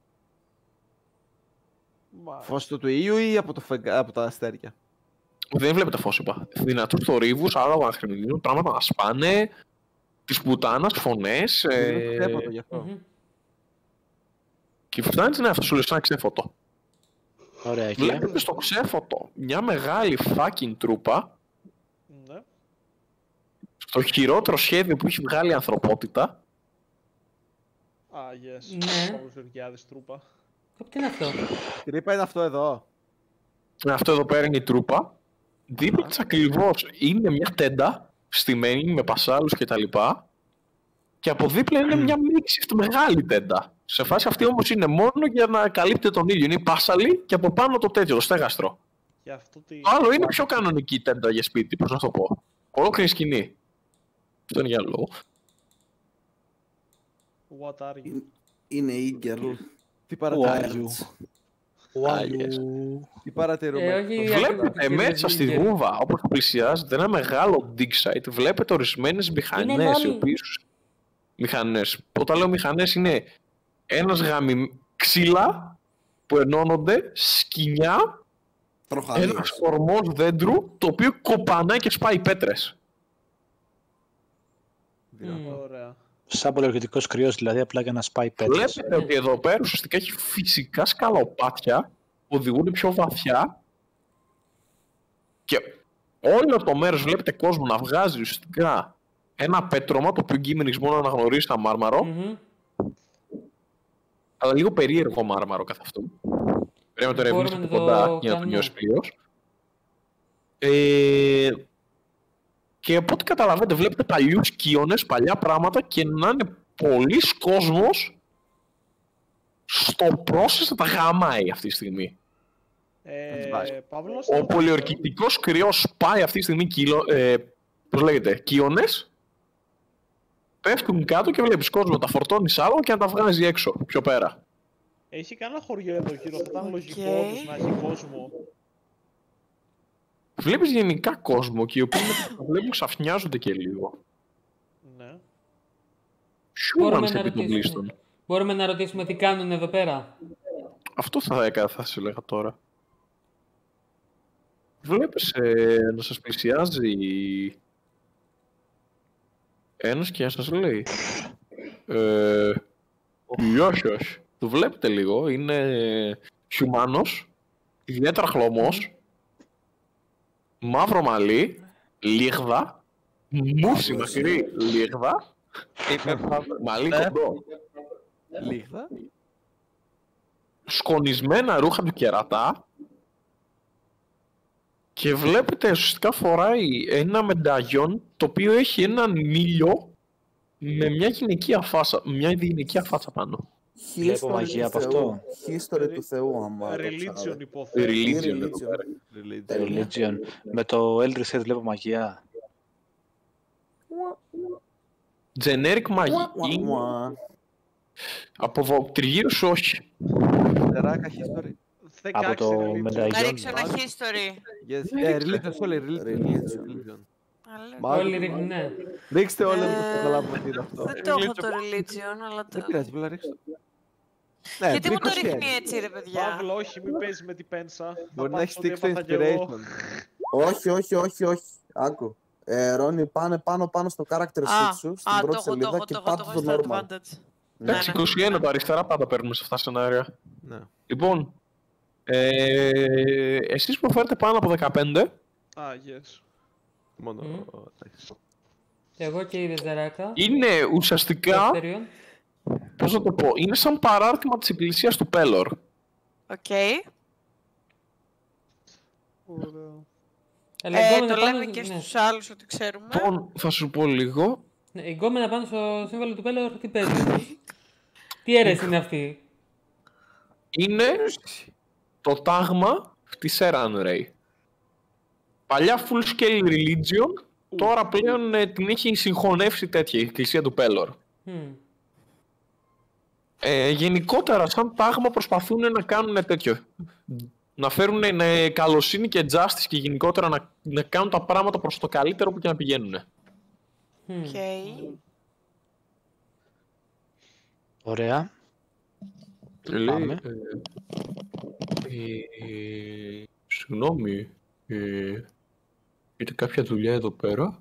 B: Μα...
D: Φως του ήλιου ή από, το φεγγα... από τα αστέρια.
C: Δεν βλέπετε φως, είπα. Δυνατούς θορύβους, άλογα να χλιμινδρίζουν, πράγματα να σπάνε, της πουτάνας, φωνές.
D: Είναι
C: Ε...
D: ξέφωτο γι' αυτό.
A: Μμμ.
C: Και φτάνεις, ναι, αυτό σου λέει σαν ξέφωτο.
E: Ωραία, και
C: Βλέπετε στο ξέφωτο μια μεγάλη fucking τρούπα.
B: Ναι.
C: Στο χειρότερο σχέδιο που έχει βγάλει η ανθρωπότητα.
B: Α, yes.
A: Ναι.
B: Παύλος Γεωργιάδης, τρούπα.
A: Τι είναι αυτό?
D: Τρύπα είναι αυτό εδώ.
C: Αυτό εδώ πέρα είναι η τρούπα. Δίπλα της ακριβώς είναι μια τέντα στημένη με πασάλους και τα λοιπά. Και από δίπλα είναι μια makeshift μεγάλη τέντα. Σε φάση αυτή όμως είναι μόνο για να καλύπτει τον ήλιο. Είναι η πάσαλη και από πάνω το τέτοιο, το στέγαστρο.
B: Και αυτό τι...
C: Το άλλο είναι πιο κανονική τέντα για σπίτι, πώς να το πω. Ολόκληρη σκηνή. Αυτό είναι για άλλο λόγο.
B: What are you?
F: Είναι η girl.
D: Τι
E: Who are
D: παρατηρούμε.
E: you? Who are you?
D: Τι παρατηρούμε.
A: Ε, όχι,
C: Βλέπετε
A: ακριβώς,
C: μέσα στη
A: κύριε
C: βούβα, όπως πλησιάζετε, ένα μεγάλο dig site. Βλέπετε ορισμένες μηχανές, οι
A: λόλ.
C: οποίες... Μηχανές. Όταν λέω μηχανές είναι ένας γαμι... ξύλα που ενώνονται, σκοινιά,
F: Τροχαλίες.
C: ένας κορμός δέντρου, το οποίο κοπανάει και σπάει πέτρες.
A: Μμμ.
B: Ωραία.
E: Σαν πολιορκητικός κρυός, δηλαδή απλά για να σπάει πέτρες.
C: Βλέπετε ότι εδώ πέρα ουσιαστικά έχει φυσικά σκαλοπάτια που οδηγούν πιο βαθιά και όλο το μέρος βλέπετε κόσμο να βγάζει ουσιαστικά ένα πέτρωμα το οποίο γκίμενης μόνο να αναγνωρίζει σαν μάρμαρο,
A: Μμμ.
C: αλλά λίγο περίεργο μάρμαρο καθ' αυτό. Πρέπει να το ερευνήσει
A: Μπορούμε
C: από
A: να το
C: κοντά για να το
A: κάνουμε.
C: νιώσει πλήρως. Ε, και από ό,τι καταλαβαίνετε βλέπετε παλιούς κύονες, παλιά πράγματα και να είναι πολλής κόσμος στο process να τα γαμάει αυτή τη στιγμή.
B: Ε, Παύλος,
C: Ο πολιορκητικός κρυός πάει αυτή τη στιγμή κιλο, ε, πώς λέγεται, κύονες, πέφτουν κάτω και βλέπεις κόσμο να τα φορτώνει σ' άλλο και να τα βγάζει έξω, πιο πέρα.
B: έχει κανένα χωριό εδώ γύρω, θα ήταν λογικό
G: Οκ.
B: όντως να έχει κόσμο.
C: Βλέπεις γενικά κόσμο και οι οποίοι με το βλέπουν ξαφνιάζονται και λίγο.
B: Ναι.
A: Μπορούμε
C: Humans
A: να
C: επί των
A: ρωτήσουμε.
C: πλήστων.
A: Μπορούμε να ρωτήσουμε τι κάνουν εδώ πέρα.
C: Αυτό θα έκανα, θα σου έλεγα τώρα. Βλέπεις ε, να σας πλησιάζει ένας και να σας λέει ε, γεια σας. Το βλέπετε λίγο, είναι χιουμάνος, ιδιαίτερα χλωμός, μαύρο μαλλί, λίγδα, μουσι μακρύ λίγδα, μαλλί κοντό,
D: Λίγδα.
C: σκονισμένα ρούχα του κερατά και βλέπετε ουσιαστικά φοράει ένα μενταγιόν το οποίο έχει έναν ήλιο με μια γυναικεία φάσα, μια γυναικεία φάσα πάνω.
E: Βλέπω
F: History
E: μαγεία
F: του
E: από
F: Θεού.
E: αυτό.
F: History του Θεού, άμα το
B: Religion
F: ξαναδεί.
B: υποθέτω.
C: Religion εδώ
F: religion.
C: πέρα.
D: Religion.
E: Religion. Με το Eldritch Head βλέπω μαγεία.
C: Generic μαγική.
F: Μουα.
C: Από εδώ, τριγύρω σου όχι.
D: Τεράκα, history.
E: Από το
B: δεκαέξι religion.
E: Medallion.
G: Να ρίξω ένα history.
D: Yes. Ε, religion, sorry, religion.
F: Religion.
D: Religion.
G: Αλλά-
D: Μάγο.
A: Όλοι ρίχνουν, ναι.
D: Ρίξτε όλα
G: Ε,
D: να το καταλάβουμε τι είναι αυτό.
G: Δεν το έχω το religion, αλλά το...
D: Δεν πειράζει, απλά ρίξτε. Ναι,
G: Γιατί μου το
D: είκοσι
G: ρίχνει
D: ένα.
G: έτσι ρε παιδιά.
B: Παύλο, όχι, μην παίζει με την πένσα.
D: Μπορεί
B: Θα
D: να
B: πάθεις
D: έχει
B: ότι
D: stick στο
B: έπαθα κι εγώ.
D: inspiration.
F: Όχι, όχι, όχι, όχι. Άκου. Ε, Ρόνι, πάνε πάνω πάνω στο character sheet
G: Α,
F: σου,
G: α,
F: στην
G: το
F: πρώτη
G: έχω, το
F: σελίδα
G: έχω,
F: και
G: το έχω, το
F: πάτε
G: έχω
F: το
G: στο
F: normal.
G: advantage.
C: Εντάξει,
G: Ναι, ναι.
C: είκοσι ένα το αριστερά πάντα παίρνουμε σε αυτά τα σενάρια.
D: Ναι.
C: Λοιπόν, ε, εσείς που φέρετε πάνω από δεκαπέντε,
B: Α, yes.
D: Μόνο.
A: Μμ.
D: εντάξει.
A: Εγώ και η Δεζεράκα.
C: είναι ουσιαστικά,
A: Δεύτερον.
C: πώς να το πω, είναι σαν παράρτημα της εκκλησίας του Πέλορ.
G: Οκ.
B: Ωραία.
A: Αλλά η
G: Ε,
A: γκόμενα
G: το
A: πάνω-
G: λέμε και
A: ναι.
G: στους άλλους ότι ξέρουμε.
C: Λοιπόν, θα σου πω λίγο.
A: Ναι, η γκόμενα πάνω στο σύμβολο του Πέλορ τι παίζει. Τι αίρεση είναι αυτή.
C: Είναι το τάγμα της Eran Ray. Παλιά full scale religion, τώρα πλέον ε, την έχει συγχωνεύσει τέτοια η εκκλησία του Πέλορ.
A: Μμμ.
C: Ε, γενικότερα, σαν τάγμα προσπαθούν να κάνουν τέτοιο. Να φέρουν ε, καλοσύνη και justice και γενικότερα να, να κάνουν τα πράγματα προς το καλύτερο που και να πηγαίνουν.
A: Μμμ.
G: Οκ.
E: Ωραία.
C: Λέει,
E: Πάμε.
C: ε, ε, συγγνώμη, ε, έχετε κάποια δουλειά εδώ πέρα?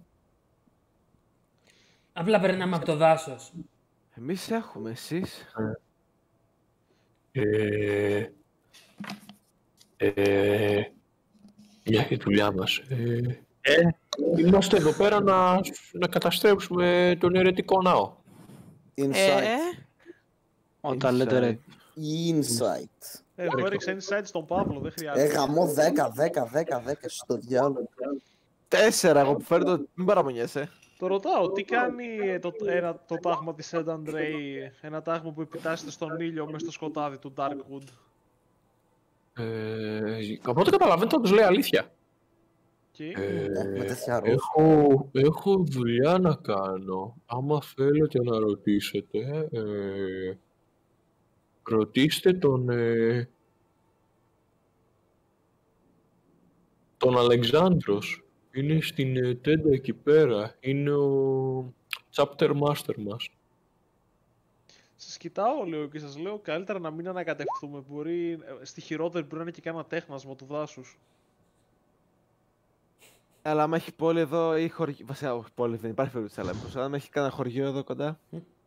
A: Απλά περνάμε από το δάσος.
D: Εμείς έχουμε, εσείς.
C: Ε, Ε, μια και δουλειά μας. Ε, ε, είμαστε εδώ πέρα να, να καταστρέψουμε τον αιρετικό ναό.
G: Ε,
F: Insight.
E: Όταν λέτε ρε,
F: Insight.
B: Ε, Εγώ έριξα insight στον Παύλο, δεν
F: Ε,
B: χρειάζεται.
F: γαμό δέκα, δέκα, δέκα, δέκα στο διάλογο.
D: Τέσσερα, εγώ που φέρω το. Μην παραμονιέσαι.
B: Το ρωτάω, τι κάνει ε, το, ένα, το τάγμα της Ed Andrei, ένα τάγμα που επιτάσσεται στον ήλιο μέσα στο σκοτάδι του Darkwood.
C: Ε, από ό,τι καταλαβαίνετε, τους λέει αλήθεια.
B: Και...
C: Ε,
F: με τέτοια ρούχα.
C: έχω, έχω δουλειά να κάνω. Άμα θέλετε να ρωτήσετε, ε, ρωτήστε τον, ε, τον Αλεξάνδρος. Είναι στην ε, τέντα εκεί πέρα. Είναι ο chapter master μας.
B: Σας κοιτάω λίγο και σας λέω καλύτερα να μην ανακατευθούμε. Μπορεί, ε, στη χειρότερη μπορεί να είναι και κάνα τέχνασμα του δάσους.
D: Αλλά άμα έχει πόλη εδώ ή χωριό. Βασικά, όχι πόλη, δεν υπάρχει περίπτωση έλεγχος. Αλλά άμα έχει κανένα χωριό εδώ κοντά.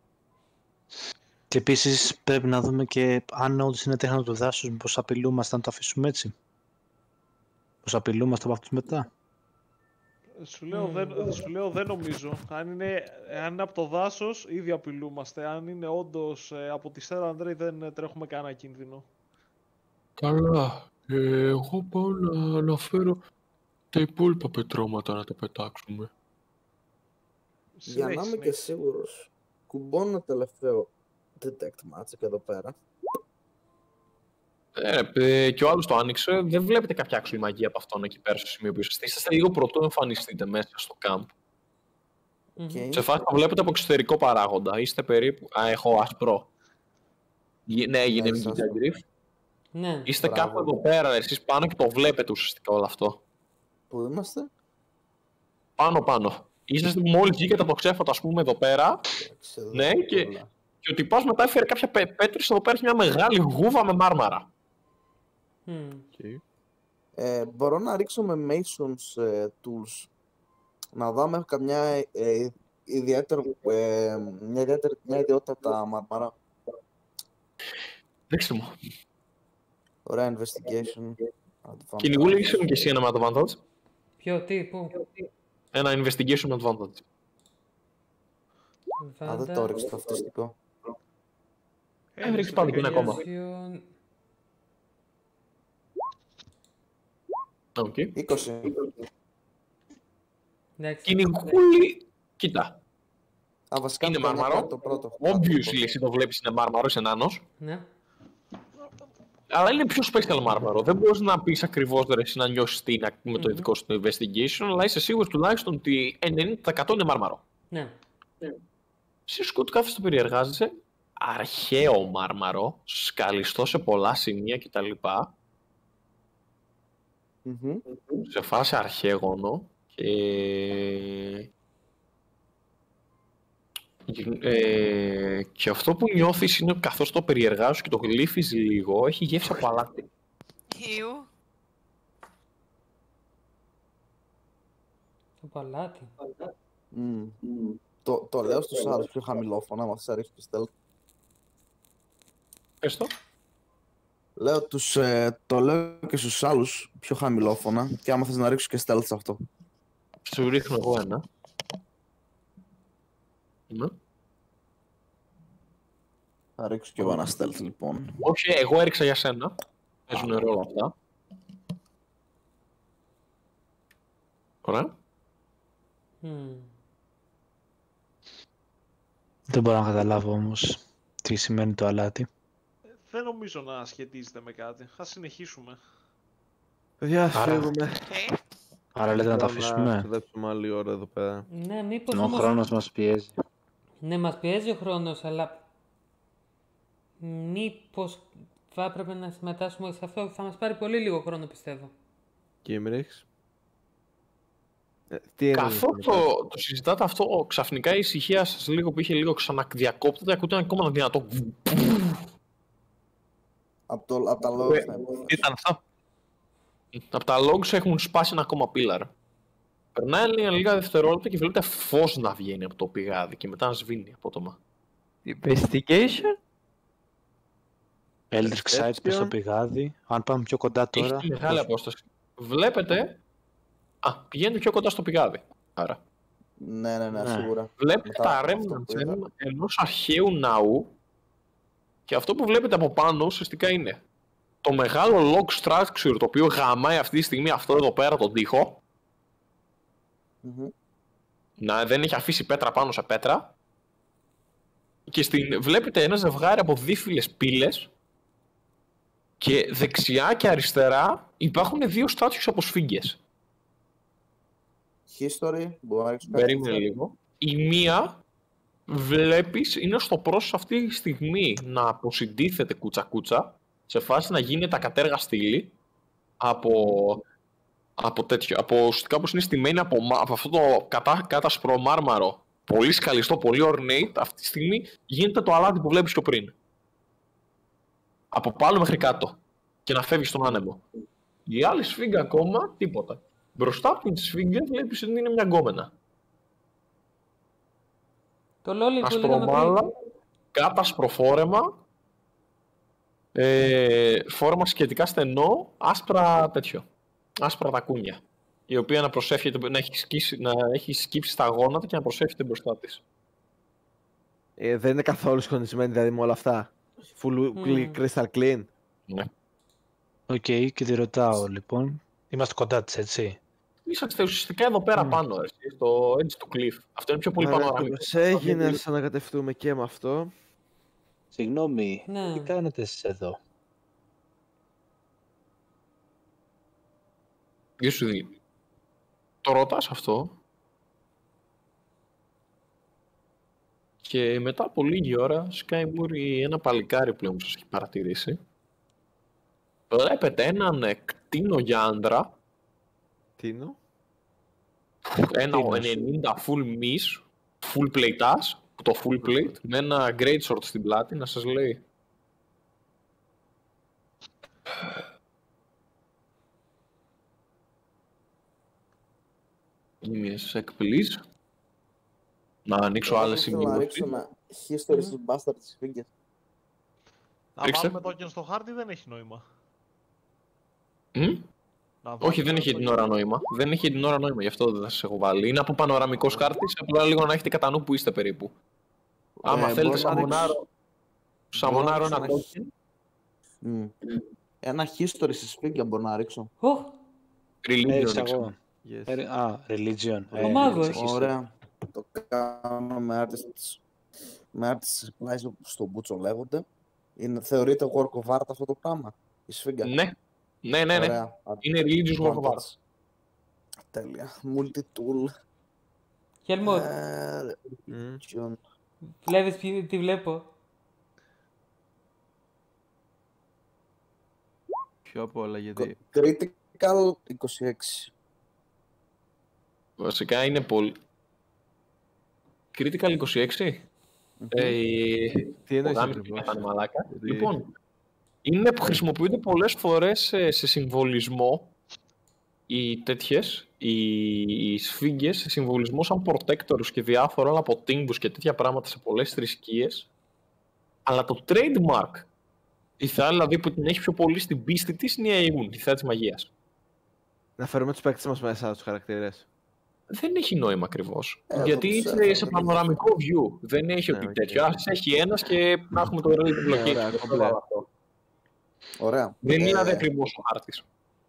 E: και επίσης πρέπει να δούμε και αν όντως είναι τέχνη του δάσους, μήπως απειλούμαστε αν το αφήσουμε έτσι. Πως απειλούμαστε από αυτούς μετά.
B: Σου λέω, δεν, σου λέω δεν νομίζω. Αν είναι, αν είναι από το δάσος, ήδη απειλούμαστε. Αν είναι όντως ε, από τη Ed Andrei, δεν ε, τρέχουμε κανένα κίνδυνο.
C: Καλά. Ε, εγώ πάω να αναφέρω τα υπόλοιπα πετρώματα να τα πετάξουμε.
F: Για να
B: Συνέχισε,
F: είμαι και
B: συνέχισε.
F: σίγουρος, κουμπώνω ένα τελευταίο detect magic εδώ πέρα.
C: Ε, ε, και ο άλλος το άνοιξε. Δεν βλέπετε κάποια άξιη μαγεία από αυτόν εκεί πέρα στο σημείο που είσαστε. Είσαστε λίγο πρωτού εμφανιστείτε μέσα στο camp.
F: Okay.
C: Σε φάση το βλέπετε από εξωτερικό παράγοντα. Είστε περίπου. Α, έχω ασπρό. Γι- Ναι, έγινε
F: έχεις
C: μια
F: άσπρο.
C: γκριφ.
A: Ναι.
C: Είστε
F: Μπράβο.
C: κάπου εδώ πέρα, εσείς πάνω και το βλέπετε ουσιαστικά όλο αυτό.
F: Πού είμαστε?
C: Πάνω πάνω. Είσαστε μόλις βγήκατε από το ξέφωτο, ας πούμε, εδώ πέρα.
F: Εντάξει, εδώ
C: Ναι, και,
F: όλα.
C: και ο τυπάς μετά έφερε κάποια πέ, πέτρες, εδώ πέρα έχει μια μεγάλη γούβα με μάρμαρα.
A: Μμ.
F: Ε, μπορώ να ρίξω με Mason's ε, tools. Να δω αν έχω καμιά ε, ιδιαίτερο, ε, μια, ιδιαίτερη, μια ιδιότητα από τα μάρμαρα.
C: Δείξτε μου.
F: Ωραία, investigation.
C: Κυνηγούλη, ρίξε μου και εσύ ένα advantage.
A: Ποιο, τι, πού.
C: Ένα investigation advantage.
F: Α, δεν το έριξα το αυτιστικό.
C: Ε, ρίξε πάλι και ένα ακόμα.
A: Investigation.
C: Οκ.
F: είκοσι.
A: Εντάξει.
C: Κυνηγούλη, κοίτα.
F: Α, βασικά
C: Είναι
F: το κάνω
C: μάρμαρο.
F: το πρώτο.
C: Obviously, εσύ το βλέπεις είναι μάρμαρο, είσαι νάνος.
A: Ναι.
C: Αλλά είναι πιο special μάρμαρο. Δεν μπορείς να πεις ακριβώς ρε, εσύ να νιώσεις τι είναι με το
A: Μμμ.
C: ειδικό σου το investigation, αλλά είσαι σίγουρος τουλάχιστον ότι ενενήντα τοις εκατό είναι μάρμαρο.
A: Ναι.
C: Εσύ Σκοτ κάθεσαι το περιεργάζεσαι. Αρχαίο μάρμαρο, σκαλιστό σε πολλά σημεία κτλ.
F: Μμμ.
C: Σε φάση αρχαίγωνο και... Ε, και αυτό που νιώθεις είναι καθώς το περιεργάζεις και το γλύφεις λίγο, έχει γεύση από αλάτι.
G: Ιου.
A: Το παλάτι.
F: Μμ. Το, το λέω στους άλλους πιο χαμηλόφωνα, άμα θες να ρίξεις και stealth.
C: Πες το.
F: Λέω τους, ε, το λέω και στους άλλους πιο χαμηλόφωνα και άμα θες να ρίξεις και stealth σε αυτό.
C: Σου ρίχνω εγώ ένα. Ναι.
F: Θα ρίξω κι εγώ ένα stealth λοιπόν.
C: Όχι, εγώ έριξα για σένα. Παίζουν ρόλο αυτά. Ωραία.
A: Μμ.
E: Δεν μπορώ να καταλάβω όμως τι σημαίνει το αλάτι.
B: Δεν νομίζω να σχετίζεται με κάτι. Θα συνεχίσουμε.
D: Παιδιά,
E: Άρα-
D: φύγουμε.
G: Okay.
E: Άρα λέτε να τα
D: Να
E: αφήσουμε.
D: ξοδέψουμε άλλη ώρα εδώ πέρα.
A: Ναι, μήπως
E: Ενώ ο
A: όμως...
E: χρόνος μας πιέζει.
A: Ναι, μας πιέζει ο χρόνος, αλλά... Μήπως θα έπρεπε να συμμετάσχουμε σε αυτό. Θα μας πάρει πολύ λίγο χρόνο, πιστεύω.
D: Κίμριξ. Ε, τι εννοείς
C: Καθώς
D: μετά?
C: το, το συζητάτε αυτό, ξαφνικά η ησυχία σας λίγο που είχε λίγο ξαναδιακόπτεται, ακούτε ένα ακόμα δυνατό.
F: Από, το, απ' τα λόγια θα υποθέσω.
E: Τι ήταν αυτό?
C: Από τα logs έχουν σπάσει ένα ακόμα πίλαρ. Περνάει λίγα, λίγα δευτερόλεπτα και βλέπετε φως να βγαίνει από το πηγάδι και μετά να σβήνει απότομα.
I: Investigation.
E: Eldritch Sight, πες στο πηγάδι. Αν πάμε πιο κοντά τώρα...
C: Έχει μεγάλη απόσταση. Βλέπετε... Α, πηγαίνετε πιο κοντά στο πηγάδι. Άρα.
F: Ναι, ναι, ναι,
E: Ναι.
F: σίγουρα.
C: Βλέπετε
F: Μετά
C: τα
F: από αυτό που
C: remnants
F: είδα.
C: ενός αρχαίου ναού και αυτό που βλέπετε από πάνω ουσιαστικά είναι το μεγάλο log structure το οποίο γαμάει αυτή τη στιγμή αυτό εδώ πέρα τον τοίχο.
F: Μμμ.
C: Να δεν έχει αφήσει πέτρα πάνω σε πέτρα. Και στην, βλέπετε ένα ζευγάρι από δίφυλες πύλες και δεξιά και αριστερά υπάρχουν δύο στάτιους από σφίγγες.
F: History, μπορώ να ρίξω κάτι.
C: Περίμενε λίγο. Η μία βλέπεις είναι στο πρόσωπο αυτή τη στιγμή να αποσυντίθεται κούτσα-κούτσα σε φάση να γίνει τα κατέργα στήλη από, από τέτοιο. Από ουσιαστικά όπως είναι στημένη από, από αυτό το κατά, κάτασπρο μάρμαρο. Πολύ σκαλιστό, πολύ ornate. Αυτή τη στιγμή γίνεται το αλάτι που βλέπεις πιο πριν. Από πάνω μέχρι κάτω. Και να φεύγει στον άνεμο. Η άλλη σφίγγα ακόμα τίποτα. Μπροστά από την σφίγγα βλέπεις ότι είναι μια γκόμενα.
A: Το λόλι που λέγαμε
C: Ασπρομάλα,
A: πριν.
C: κάτασπρο φόρεμα, ε, φόρεμα σχετικά στενό, άσπρα τέτοιο. Άσπρα τακούνια. Η οποία να προσεύχεται, να έχει, σκίσει, να έχει σκύψει στα γόνατα και να προσεύχεται μπροστά της.
D: Ε, δεν είναι καθόλου σκονισμένη δηλαδή με όλα αυτά. Full
A: Mm.
D: crystal clean.
C: Ναι.
E: Οκ, okay, και τη ρωτάω λοιπόν. Είμαστε κοντά της, έτσι.
C: Είσαστε ουσιαστικά εδώ πέρα
E: Mm.
C: πάνω, έτσι, στο edge του cliff. Αυτό είναι πιο πολύ
D: Άρα,
C: πανοραμικό.
D: όπως έγινε, ας ανακατευτούμε και με αυτό.
E: Συγγνώμη,
A: Ναι.
E: τι κάνετε εσείς εδώ?
C: Τι σου δει. Το ρωτάς αυτό. Και μετά από λίγη ώρα σκάει ένα παλικάρι πλέον που σας έχει παρατηρήσει. Βλέπετε έναν κτίνο για άντρα.
D: Τίνο.
C: Ένα
E: Κτίνος.
C: ενενήντα full miss, full plate ass, το full plate, με ένα great sword στην πλάτη, να σας λέει. Give me a sec, please. Να ανοίξω
F: Εγώ
C: άλλες
F: ήθελα να
C: σημειώσεις.
F: ρίξω ένα history στους bastard της φίγκες.
B: Να
C: Ρίξτε.
B: βάλουμε tokens στο χάρτη δεν έχει νόημα.
C: Μμ?
B: Να
C: Όχι,
B: βάλουμε
C: δεν έχει
B: tokens.
C: την ώρα νόημα. Δεν έχει την ώρα νόημα, γι' αυτό δεν θα σας έχω βάλει. Είναι από πανοραμικός χάρτης, απλά λίγο να έχετε κατά νου που είστε περίπου. Άμα
F: Ε,
C: θέλετε
F: μπορώ να
C: σαμονάρω,
F: ρίξω-
C: σαμονάρω
F: μπορώ να
C: ένα
F: ρίξω
C: token.
F: Μμ. Ένα history στη σφίγγα μπορώ να ρίξω.
A: Οχ,
C: Religion,
E: Έριξα
C: ρίξε.
E: εγώ.
D: Yes.
E: Ε, Α, religion.
A: Ο
E: Ε,
A: μάγος.
E: ρίξα history.
F: Ωραία. Το κάνω με artists, με artists supplies όπως στο Μπούτσο λέγονται. Είναι, θεωρείται work of art αυτό το πράγμα, η σφίγγα.
C: Ναι, ναι, ναι, ναι.
F: Ωραία.
C: Είναι religious work of art.
F: Τέλεια. Multi-tool.
A: Χέλμο,
F: Ε,
D: Μμ.
F: religion.
A: βλέπεις τι, τι βλέπω.
D: Πιο απ' όλα γιατί.
F: Critical είκοσι έξι.
C: Βασικά είναι πολύ... Critical είκοσι έξι. Ε,
D: Τι εννοείς
C: ο γάμος
D: ακριβώς?
C: ήταν μαλάκα.
D: Γιατί-
C: Λοιπόν, είναι που χρησιμοποιούνται πολλές φορές σε, σε συμβολισμό οι τέτοιες, οι, οι σφίγγες, σε συμβολισμό σαν protectors και διάφορα άλλα από tyngus και τέτοια πράγματα σε πολλές θρησκείες. Αλλά το trademark, η θεά δηλαδή που την έχει πιο πολύ στην πίστη της, είναι η Αιγούν, η θεά της μαγείας.
D: Να φέρουμε τους παίκτες μας μέσα, τους χαρακτήρες.
C: Δεν έχει νόημα ακριβώς.
F: Ε,
C: γιατί
F: το
C: είσαι
F: ξέρω,
C: σε
F: δεν
C: πανοραμικό view. Δεν έχει
D: Ναι,
C: ότι
D: οκ.
C: τέτοιο. Ας έχει ένας και να έχουμε το relative
D: Ναι,
C: location.
D: ωραία,
C: το
D: κομπλέ.
C: βάλω αυτό.
F: Ωραία.
C: Δεν είναι
F: Ε,
C: δηλαδή ακριβώς ο χάρτης.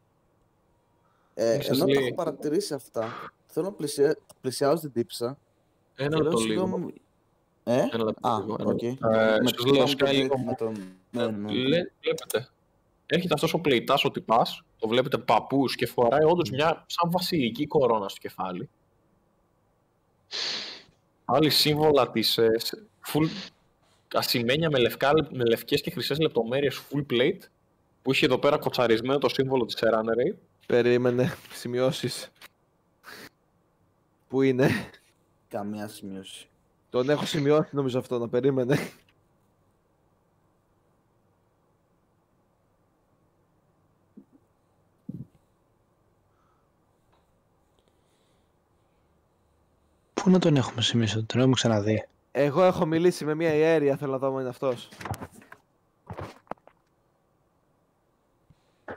F: Ε,
C: Μη σας
F: ενώ τα
C: λέει.
F: έχω παρατηρήσει αυτά, θέλω να πλησια... πλησιάζω την τύψα.
C: Ένα
F: και λέω
C: λεπτό
F: σίγουρα
C: λίγο.
F: μου- Ε,
C: Ένα λεπτό
F: α,
C: λίγο. ένα
F: οκ.
C: λεπτό. Ε,
F: Με-
C: σας λέω,
F: πάμε
C: σκάει
F: το
C: λίγο.
F: με τον- ναι, ναι.
C: Λέ- Βλέπετε. Έρχεται αυτός ο πλεϊτάς ο τυπάς, το βλέπετε παππούς και φοράει όντως μια σαν βασιλική κορώνα στο κεφάλι. Άλλη σύμβολα της ε, σε- full ασημένια με, λευκά, με λευκές και χρυσές λεπτομέρειες full plate που είχε εδώ πέρα κοτσαρισμένο το σύμβολο της Seranere.
D: Περίμενε, σημειώσεις. Πού είναι?
F: Καμία σημείωση.
D: Τον έχω σημειώσει νομίζω αυτό, να περίμενε.
E: Πού να τον έχουμε σημειώσει, τον έχουμε ξαναδεί.
D: Εγώ έχω μιλήσει με μια ιέρια, θέλω να δω αν είναι αυτός.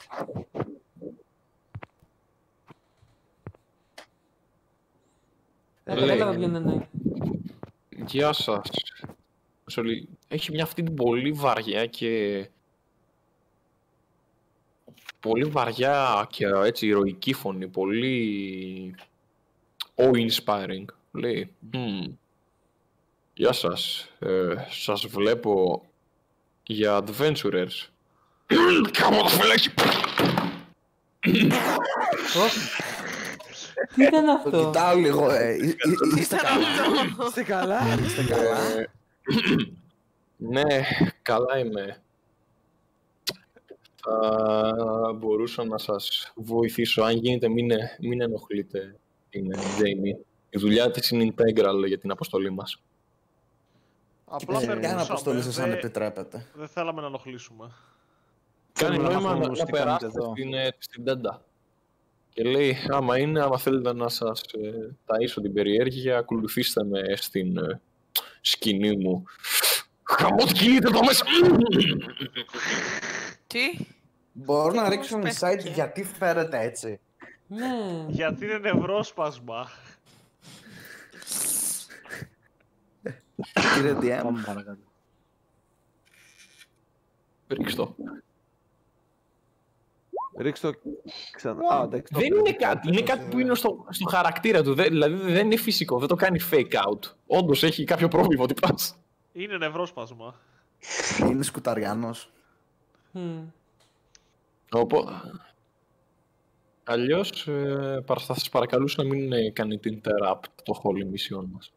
A: Ε,
C: Λέει.
A: κατάλαβα ποιον εννοεί.
C: Γεια σας. Σολί. Έχει μια αυτή την πολύ βαριά και... Πολύ βαριά και έτσι ηρωική φωνή. Πολύ... awe-inspiring. Λέει. «Μμμ. Γεια σας. Ε, σας βλέπω για adventurers». Κάμω το φυλάκι.
A: Τι ήταν
F: Το
A: αυτό?
F: κοιτάω λίγο. ε, εί- εί- Είστε
G: Ήταν
F: καλά.
G: αυτό.
D: Είστε καλά.
F: Είστε καλά.
C: Ε, Ναι, καλά είμαι. Θα μπορούσα να σας βοηθήσω. Αν γίνεται, μην, μην ενοχλείτε την Jamie. Η δουλειά της είναι integral για την αποστολή μας.
B: Απλά
F: Ποια
B: περνούσαμε.
F: αποστολή σας αν
B: Δεν
F: επιτρέπετε.
B: δεν θέλαμε να ενοχλήσουμε.
C: Κάνει
E: Θέλουμε να
C: νόημα
E: μάθουμε
C: να,
E: όμως
C: να
E: τι κάνετε
C: περάσετε
E: εδώ.
C: στην, ε, στην τέντα. Και λέει, άμα είναι, άμα θέλετε να σας ε, ταΐσω την περιέργεια, ακολουθήστε με στην ε, σκηνή μου. Χαμό τι κινείται εδώ μέσα!
G: Τι?
F: Μπορώ να
G: Τι
F: ρίξω
G: πώς
F: insight
G: πέφτηκε.
F: γιατί φέρετε έτσι.
A: Ναι.
B: Γιατί είναι νευρόσπασμα.
F: Κύριε ντι εμ.
E: Πάμε παρακάτω.
C: Ρίξ' το.
D: Ρίξτε το ξανά. Α, εντάξει, το
C: Δεν
D: πήρα.
C: είναι κάτι, είναι κάτι που είναι στο, στο χαρακτήρα του. Δε- δηλαδή δεν είναι φυσικό, δεν το κάνει fake out. Όντως έχει κάποιο πρόβλημα ότι πας.
B: Είναι νευρόσπασμα.
F: Είναι σκουταριάνος.
A: Μμ.
C: Οπότε... Αλλιώς ε, παρα- θα σας παρακαλούσα να μην ε, κάνετε interrupt το holy mission μας.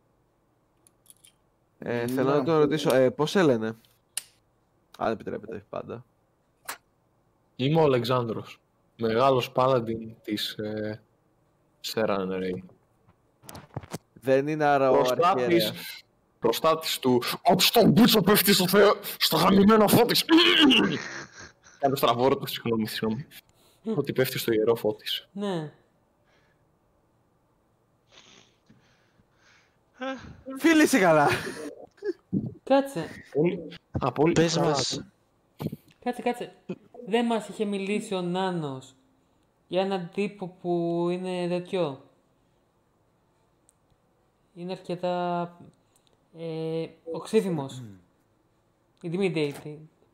D: Ε, θέλω να τον ρωτήσω, ε, πώς σε λένε. Αν επιτρέπετε, πάντα.
C: Είμαι ο Αλεξάνδρος, μεγάλος paladin της ε, Seran Ray.
D: Δεν είναι άρα ο
C: Προστάτης,
D: αρχιερέας.
C: προστάτης του «Απ' στον μπούτσο πέφτει στο, θεό, στο γαμημένο φώτης». Κάνω στραβόρτο, συγγνώμη, συγγνώμη. Ότι πέφτει στο ιερό φώτης.
A: Ναι.
D: Φίλοι είσαι καλά.
A: Κάτσε.
C: Πολύ... Α, πολύ...
E: Πες
C: καλά.
E: μας,
A: Κάτσε, κάτσε. Δεν μας είχε μιλήσει ο Νάνος για έναν τύπο που είναι τέτοιο. Είναι αρκετά ε, οξύθυμος. Intimidating.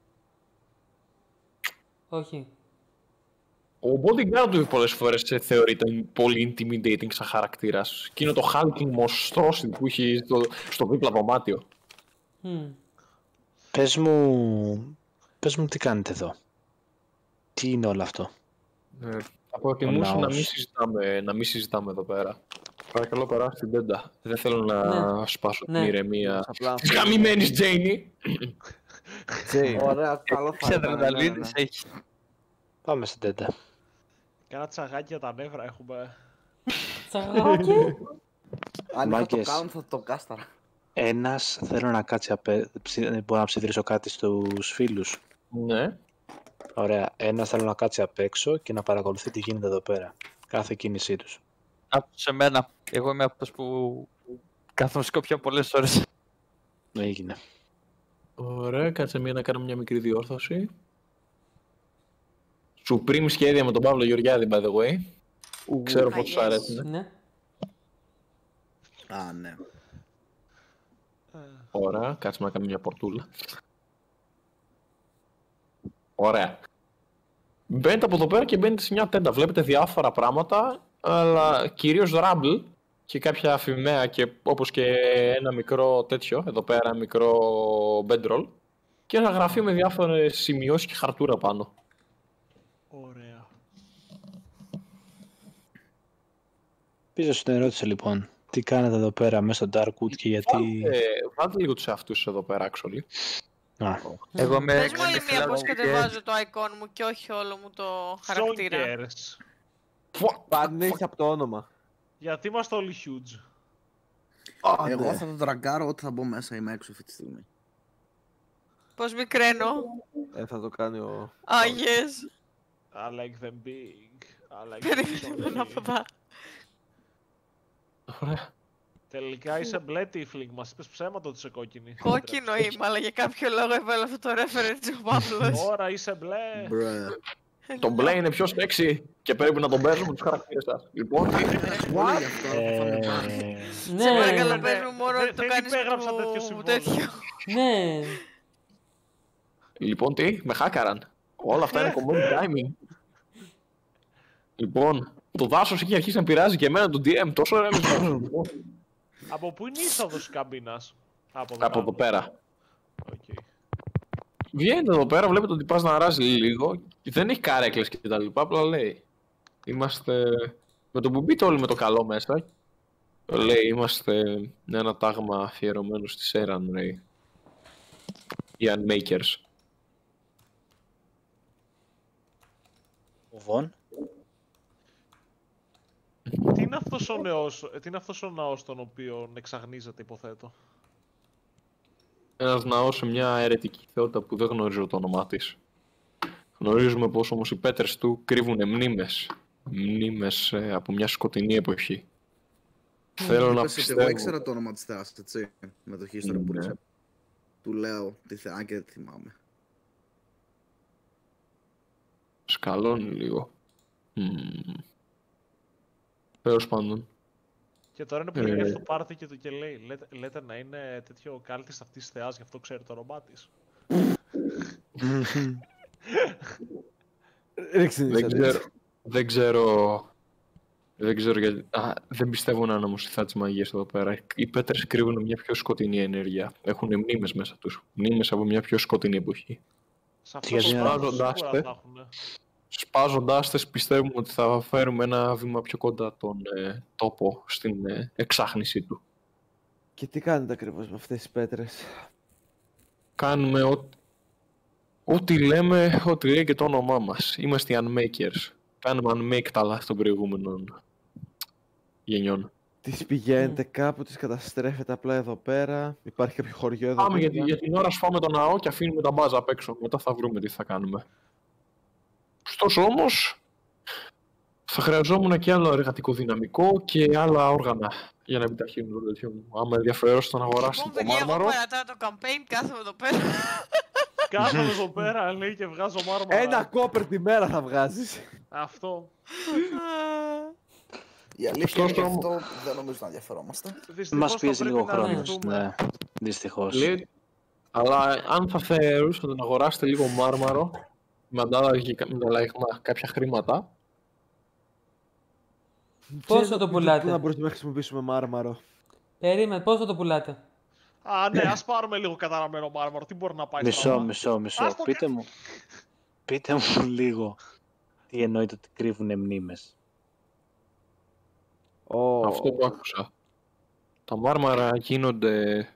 A: Όχι.
C: Ο bodyguard του πολλές φορές ε, θεωρείται πολύ intimidating σαν χαρακτήρας. Εκείνο το hulking monstrosity που έχει στο, στο δίπλα δωμάτιο.
A: Μμ.
E: πες μου, πες μου τι κάνετε εδώ. Τι είναι όλο αυτό.
C: Ε, θα προτιμούσα να
E: ναός.
C: μην, συζητάμε, να μην συζητάμε εδώ πέρα. Παρακαλώ, περάστε την τέντα. Δεν θέλω να
A: Ναι.
C: σπάσω
A: Ναι.
C: την ηρεμία
D: Απλά
C: της γαμημένης Τζέινι.
D: Τζέι.
F: Ωραία, καλό θα
I: Σε
F: ήταν. ναι, ναι, ναι.
I: αδρεναλίνης έχει.
E: Πάμε στην τέντα.
B: Κάνα τσαγάκι για τα νεύρα έχουμε.
A: Τσαγάκι.
F: Αν θα το
E: Μάγκες.
F: κάνουν θα το κάσταρα.
E: Ένας θέλω να κάτσει απέ... ψη- μπορώ να ψιθυρίσω κάτι στους φίλους.
C: Ναι.
E: Ωραία. Ένας θέλω να κάτσει απ' έξω και να παρακολουθεί τι γίνεται εδώ πέρα. Κάθε κίνησή τους.
I: Άκουσε εμένα. Εγώ είμαι αυτός που κάθομαι σκόπια πολλές ώρες.
E: Έγινε.
C: Ωραία, κάτσε μία να κάνω μια μικρή διόρθωση. Supreme σχέδια με τον Παύλο Γεωργιάδη, by the way. Ξέρω πόσο σου
G: yes.
C: αρέσουν.
A: Ναι.
F: Α, ναι.
C: Ωραία, κάτσε να κάνω μια πορτούλα. Ωραία. Μπαίνετε από εδώ πέρα και μπαίνετε σε μια τέντα. Βλέπετε διάφορα πράγματα, αλλά κυρίως Rumble και κάποια αφημαία και όπως και ένα μικρό τέτοιο, εδώ πέρα ένα μικρό bedroll και ένα γραφείο με διάφορες σημειώσεις και χαρτούρα πάνω.
B: Ωραία.
E: Πίσω στην ερώτηση λοιπόν. Τι κάνετε εδώ πέρα μέσα στο Darkwood και γιατί...
C: Βάλτε, βάλτε λίγο τους εαυτούς σας εδώ πέρα, actually.
E: Α,
I: Εγώ με
G: Πες μου άλλη
I: έκανε
G: μία πώς
I: φυλακή.
G: κατεβάζω το icon μου και όχι όλο μου το χαρακτήρα.
B: Zonkers.
D: Πανείς από το όνομα.
B: Γιατί είμαστε όλοι huge.
F: Εγώ θα το τραγκάρω ό,τι θα μπω μέσα, είμαι έξω αυτή τη στιγμή.
G: Πώς μικραίνω.
D: Ε, θα το κάνει ο...
G: Α, yes.
B: I like them big. I like them
G: Περίμενε
B: so
G: από
B: big.
G: εδώ.
C: Ωραία.
B: Τελικά είσαι μπλε τύφλινγκ, μας είπες ψέματα ότι είσαι κόκκινη.
G: Κόκκινο είμαι, αλλά για κάποιο λόγο έβαλα αυτό το reference ο Παύλος.
B: Τώρα είσαι μπλε.
F: Μπρε.
C: Το μπλε είναι πιο sexy και πρέπει να τον παίζουμε τους χαρακτήρες σας. Λοιπόν,
F: What? αυτό, θα φάνε μπαν.
A: Ναι,
G: Σε παρακαλώ,
B: ναι,
G: πες μου μόνο
B: δεν-
G: ότι το
B: δεν
G: κάνεις
B: υπέγραψα
G: με
B: τέτοιο
G: το
B: συμβόλαιο.
G: τέτοιο.
A: ναι.
C: λοιπόν τι, με χάκαραν. Όλα αυτά είναι command timing. Λοιπόν, το δάσος έχει αρχίσει να πειράζει και εμένα τον ντι εμ, τόσο ρεαλισμό.
B: Από πού είναι η είσοδος της καμπίνας? Από
C: Από εδώ πέρα.
B: Okay.
C: Βγαίνετε εδώ πέρα, βλέπετε ότι πας να ράζει λίγο. Δεν έχει καρέκλες και τα λοιπά, απλά λέει. Είμαστε... Με το που μπείτε όλοι με το καλό μέσα. Λέει, είμαστε ένα τάγμα αφιερωμένο στη Σέραν, λέει. Οι Unmakers.
E: Ο Βον.
B: Τι είναι αυτός ο νέος, τι είναι αυτός ο ναός τον οποίο εξαγνίζεται, υποθέτω?
C: Ένας ναός σε μια αιρετική θεότητα που δεν γνωρίζω το όνομά της. Γνωρίζουμε πως όμως οι πέτρες του κρύβουν μνήμες. Μνήμες ε, από μια σκοτεινή εποχή. Θέλω να
F: Είπες ότι εγώ
C: πιστεύω...
F: ήξερα το όνομα της θεάς, έτσι, με το history που
C: Ναι.
F: ρίξα. Του λέω τη θεά και δεν τη θυμάμαι.
C: Σκαλώνει λίγο. Mm. Τέλος πάντων.
B: Και τώρα είναι που
C: Ε.
B: βγαίνει στο πάρτι και, το, και λέει, λέτε, λέτε να είναι τέτοιο κάλτης αυτής της θεάς, γι' αυτό ξέρει το όνομά της.
D: Ρίξτε την
C: Δεν
D: ιστορία.
C: ξέρω, δεν ξέρω... Δεν ξέρω γιατί... Α, δεν πιστεύω να είναι όμως η θεά της μαγείας εδώ πέρα. Οι πέτρες κρύβουν μια πιο σκοτεινή ενέργεια. Έχουν μνήμες μέσα τους. Μνήμες από μια πιο σκοτεινή εποχή.
B: Σε αυτό
E: Γιατί
B: το
E: να-
B: σπάζοντας
C: Σπάζοντάς
B: σίγουρα
C: τε.
B: θα έχουν.
C: Σπάζοντάς τες πιστεύουμε ότι θα φέρουμε ένα βήμα πιο κοντά τον ε, τόπο στην ε, εξάχνησή του.
D: Και τι κάνετε ακριβώς με αυτές τις πέτρες?
C: Κάνουμε ό, ό,τι λέμε, ό,τι λέει και το όνομά μας. Είμαστε οι Unmakers. Κάνουμε unmake τα λάθη των προηγούμενων γενιών.
D: Τις πηγαίνετε κάπου, τις καταστρέφετε απλά εδώ πέρα? Υπάρχει κάποιο χωριό εδώ
C: Πάμε
D: πέρα?
C: για, για την ώρα σφάμε το ναό και αφήνουμε τα μπάζα απ' έξω. Μετά θα βρούμε τι θα κάνουμε. Ωστόσο όμως, θα χρειαζόμουν και άλλο εργατικό δυναμικό και άλλα όργανα για να επιταχύνουν το τέτοιο μου. Άμα ενδιαφερόσαστε να αγοράσετε
G: Λοιπόν,
C: το
G: παιδιά, εγώ
C: μάρμαρο,
G: παρατάω το campaign, κάθομαι εδώ πέρα.
B: Κάθομαι εδώ πέρα, λέει, και βγάζω μάρμαρα.
D: Ένα κόπερ τη μέρα θα βγάζεις.
B: Αυτό.
F: Η αλήθεια είναι
C: Ωστόσο,
F: ότι αυτό δεν νομίζω να ενδιαφερόμαστε.
B: Δυστυχώς
E: Μας
B: θα
E: πιέζει
B: πρέπει
E: λίγο
B: να
E: χρόνος,
B: δεχτούμε.
E: ναι. Δυστυχώς.
C: λέει, αλλά αν θα θεωρούσατε να αγοράσετε λίγο μάρμαρο, με αντάλλαγη κα- με ανταλλαγμα κάποια χρήματα,
A: Πόσο το
D: Πού
A: πουλάτε?
D: να μπορούμε να χρησιμοποιήσουμε μάρμαρο?
A: Περίμενε, πόσο το πουλάτε?
B: Α, ναι, ας πάρουμε λίγο καταραμένο μάρμαρο. Τι μπορεί να πάει
E: Μισό,
B: στραβά.
E: μισό, μισό.
B: Άστο
E: Πείτε μου, πείτε μου λίγο τι εννοείται ότι κρύβουνε μνήμες.
D: Ω,
C: αυτό που άκουσα. Τα μάρμαρα γίνονται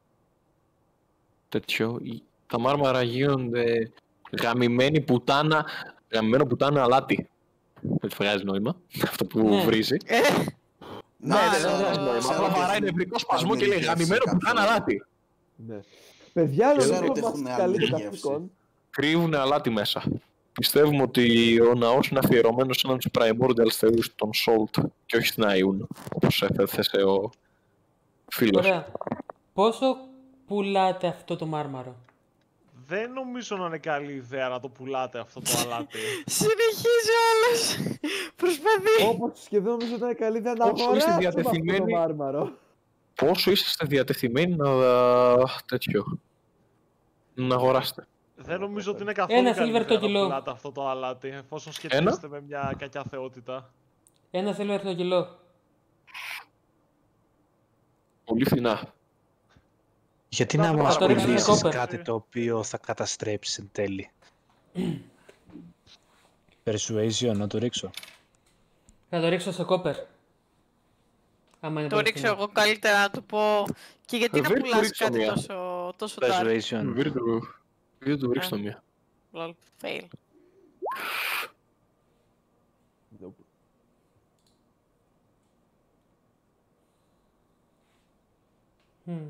C: τέτοιο, ή- τα μάρμαρα γίνονται γαμημένη πουτάνα, γαμημένο πουτάνα αλάτι. Δεν του βγάζει νόημα, αυτό που
A: Ναι.
C: βρίζει.
F: Ναι,
C: Ναι,
F: ξέρω,
C: δεν βγάζει νόημα.
F: ξέρω
C: Απλά
F: ότι
C: βαράει
F: έχουν
C: νευρικό σπασμό και λέει
F: παρομοιογεύσει
C: γαμημένο
F: κάποιο
C: πουτάνα
F: λόγο.
C: αλάτι.
D: ναι. Παιδιά,
F: Ξέρω
D: νομίζω
F: ότι
D: μας
F: έχουν
D: καλεί το
F: αλληλεγγύευση.
D: καθήκον.
C: Κρύβουνε αλάτι μέσα. Πιστεύουμε ότι ο ναός είναι αφιερωμένος σε έναν τους primordial θεούς, τον Salt, και όχι στην Αϊούν, όπως έθεσε ο φίλος.
A: Ωραία. Πόσο πουλάτε αυτό το μάρμαρο?
B: Δεν νομίζω να είναι καλή ιδέα να το πουλάτε αυτό το αλάτι.
G: Συνεχίζει όλος. Προσπαθεί.
D: Όπως σχεδόν νομίζω ότι είναι καλή ιδέα να
C: Όσο είστε
D: αγοράσουμε αυτό το
C: διατεθειμένοι-
D: μάρμαρο.
C: Πόσο είσαστε διατεθειμένοι να α, τέτοιο, να αγοράσετε.
B: Δεν νομίζω ότι είναι καθόλου
A: Ένα
B: καλή
A: silver το
B: ιδέα να
A: κιλό.
B: πουλάτε αυτό το αλάτι, εφόσον σχετίζεται με μια κακιά θεότητα.
A: Ένα silver το κιλό.
C: Πολύ φθηνά.
E: Γιατί
B: Θα
E: να
B: το
E: μας
A: ρίξουμε
E: πουλήσεις
A: κόπερ.
E: κάτι το οποίο θα καταστρέψει εν τέλει. Persuasion, να το ρίξω.
A: Θα το ρίξω σε κόπερ. Άμα είναι
G: Το
A: πολύ
G: ρίξω
A: φθηνό.
G: εγώ καλύτερα να του πω. Και γιατί να
C: Βίρτου,
G: πουλάς
C: ρίξω
G: κάτι
C: μία.
G: τόσο, τόσο dark.
E: Persuasion.
C: Βίρτου, βίρτου βρίσκει το μία.
G: Lol, fail.
A: Μμμ.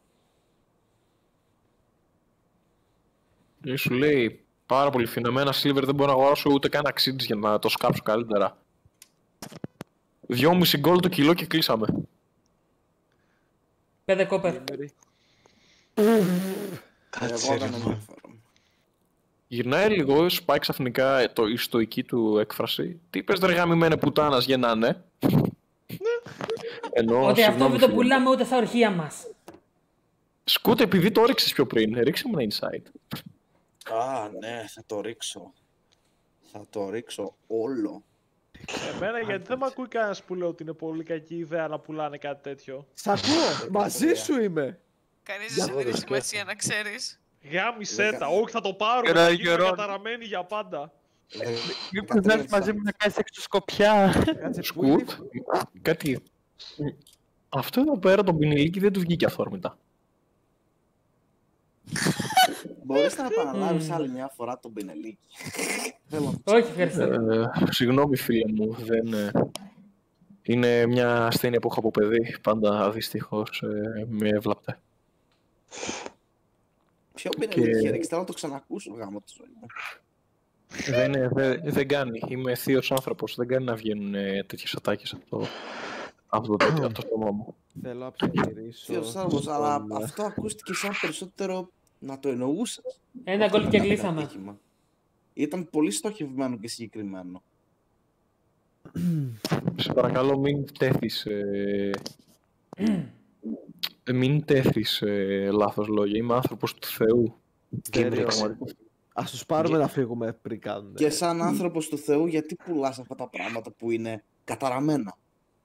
C: Ε, Σου λέει πάρα πολύ φθηνά. Με ένα silver δεν μπορώ να αγοράσω ούτε καν αξίδες για να το σκάψω καλύτερα. Δυόμιση γκολ το κιλό και κλείσαμε.
A: Πέντε κόπερ.
E: Κάτσε
F: Εγώ
E: ρε
F: δεν
E: μου.
F: ενδιαφέρομαι.
C: Γυρνάει λίγο, σπάει ξαφνικά το, η στοική του έκφραση. Τι είπες ρε γαμημένε πουτάνας γεννάνε. Ενώ,
A: Ότι αυτό
C: συγγνώμη,
A: δεν το
C: φίλε.
A: πουλάμε ούτε στα ορχεία μας.
C: Σκούτε, επειδή το έριξες πιο πριν, ρίξε μου ένα insight.
F: Α, ναι, θα το ρίξω. Θα το ρίξω όλο.
B: Εμένα γιατί δεν με ακούει κανένας που λέει ότι είναι πολύ κακή ιδέα να πουλάνε κάτι τέτοιο.
D: Σ' ακούω, μαζί σου είμαι.
G: Κανείς δεν σε δίνει σημασία να ξέρεις.
B: Γάμισέ τα, όχι θα το πάρουμε,
I: Γερό,
B: θα γίνουμε
I: γερό.
B: καταραμένοι για πάντα.
I: Μήπως να έρθει μαζί μου να κάνεις έξω Σκοπιά.
D: Κάτσε, πού είναι η-
C: Σκούτ, κάτι. Αυτό εδώ πέρα το πινελίκι δεν του βγήκε αυθόρμητα.
F: Μπορείς να επαναλάβεις άλλη μια φορά τον πινελίκι. Θέλω να το
A: Όχι, ευχαριστώ.
C: Ε, συγγνώμη φίλε μου, δεν... ε, είναι μια ασθένεια που έχω από παιδί, πάντα δυστυχώς ε, με έβλαπτε.
F: Ποιο πινελίκι ρίξεις, θέλω να το ξανακούσω γάμο τη ζωή μου.
C: δεν, ε, δε- δεν κάνει, είμαι θείος άνθρωπος, δεν κάνει να βγαίνουν ε, τέτοιες ατάκες από το, από το, τέτοιο, από το στόμα μου.
D: Θέλω να ψαγυρίσω.
F: Θείος άνθρωπος, αλλά
D: τον,
F: αυτό ακούστηκε σαν περισσότερο να το εννοούσες.
A: Ένα γκολ και κλείσαμε.
F: Ατύχημα. Ήταν πολύ στοχευμένο και συγκεκριμένο.
C: Σε παρακαλώ μην τέθεις, ε, ε, μην τέθεις ε, λάθος λόγια, είμαι άνθρωπος του Θεού.
D: Τέλειο.
C: Πραγματικά.
D: Ας τους πάρουμε να φύγουμε πριν κάνουν.
F: Και σαν άνθρωπος του Θεού, γιατί πουλάς αυτά τα πράγματα που είναι καταραμένα.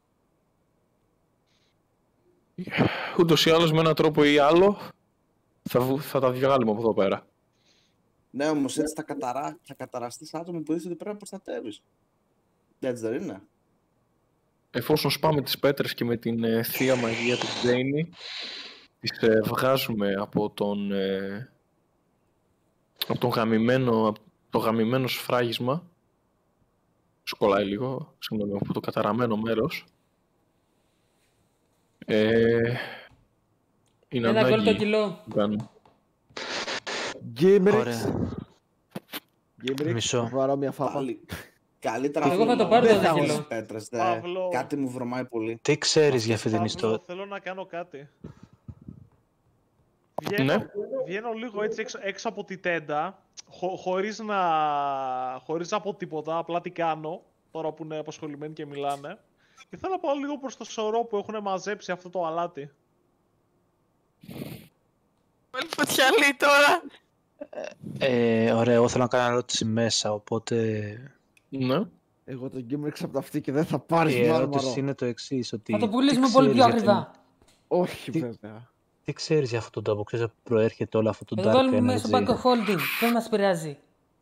C: Ούτως ή άλλως με έναν τρόπο ή άλλο θα, βου- θα τα βγάλουμε από εδώ πέρα.
F: Ναι, όμως έτσι θα, καταρά... θα καταραστείς άτομο που δείχνει ότι πρέπει να προστατεύεις. Έτσι δεν είναι.
C: Εφόσον σπάμε τις πέτρες και με την ε, θεία μαγεία του Τζέινι τις ε, βγάζουμε από τον, ε, από τον γαμημένο, από το γαμημένο σφράγισμα, σου κολλάει λίγο, συγγνώμη, από το καταραμένο μέρος, ε, είναι
A: Ένα γκολ το
C: ανάγκη
A: κιλό.
C: που κάνουμε.
D: Γκίμριξ.
E: Ωραία.
D: Γκίμριξ,
E: Μισό.
D: θα πάρω μια φάπα.
F: Πάλι. Καλύτερα
A: Εγώ θα το
F: να
A: πάρω
F: μην
A: το
F: θα
A: κιλό.
F: έχω τις πέτρες, δε.
B: Παύλο.
F: Κάτι μου βρωμάει πολύ.
E: Τι ξέρεις για αυτή την
B: Παύλο,
E: ιστορία.
B: θέλω να κάνω κάτι. Βγαίνω,
C: Ναι.
B: βγαίνω λίγο έτσι έξω, έξω από τη τέντα, χω, χωρίς να, χωρίς να πω τίποτα, απλά τι κάνω, τώρα που είναι απασχολημένοι και μιλάνε. Και θέλω να πάω λίγο προς το σωρό που έχουν μαζέψει αυτό το αλάτι.
G: Όλη φωτιά λέει τώρα.
E: Ε, ωραία, εγώ θέλω να κάνω ερώτηση μέσα, οπότε...
C: Ναι.
D: Εγώ τον Γκίμριξ από τα αυτή και δεν θα πάρεις
E: Η
D: μάρμαρο.
E: ερώτηση είναι το εξής, ότι...
A: Θα το
E: τι
A: πουλήσουμε πολύ πιο
E: ξέρεις για την-
A: ακριβά.
D: Όχι
E: Τι-
D: βέβαια.
E: Τι ξέρεις για αυτόν τον τόπο, ξέρεις από πού προέρχεται όλο αυτό το
A: Θα το
E: dark
A: βάλουμε μέσα στο
E: energy.
A: bank holding. Δεν μας πειράζει.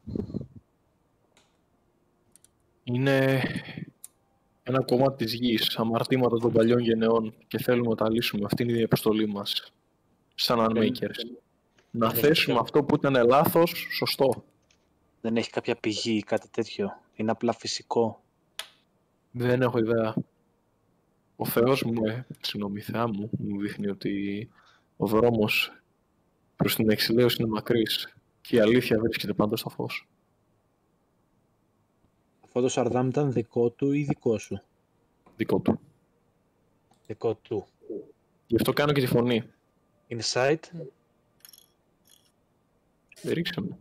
C: Είναι ένα κομμάτι της γης, αμαρτήματα των παλιών γενεών και θέλουμε να τα λύσουμε. Αυτή είναι η αποστολή μας, σαν unmakers. Να
E: δεν
C: θέσουμε
E: έχει-
C: αυτό που ήταν λάθος, σωστό.
E: Δεν έχει κάποια πηγή ή κάτι τέτοιο. Είναι απλά φυσικό.
C: Δεν έχω ιδέα. Ο Θεός μου, ε, συγγνώμη, η Θεά μου, μου δείχνει ότι ο δρόμος προς την εξηλαίωση είναι μακρύς και η αλήθεια βρίσκεται πάντα στο φως.
E: Αυτό το Σαρδάμ ήταν δικό του ή δικό σου.
C: Δικό του.
E: Δικό του.
C: Γι' αυτό κάνω και τη φωνή.
E: Insight.
C: Δεν ρίξε με.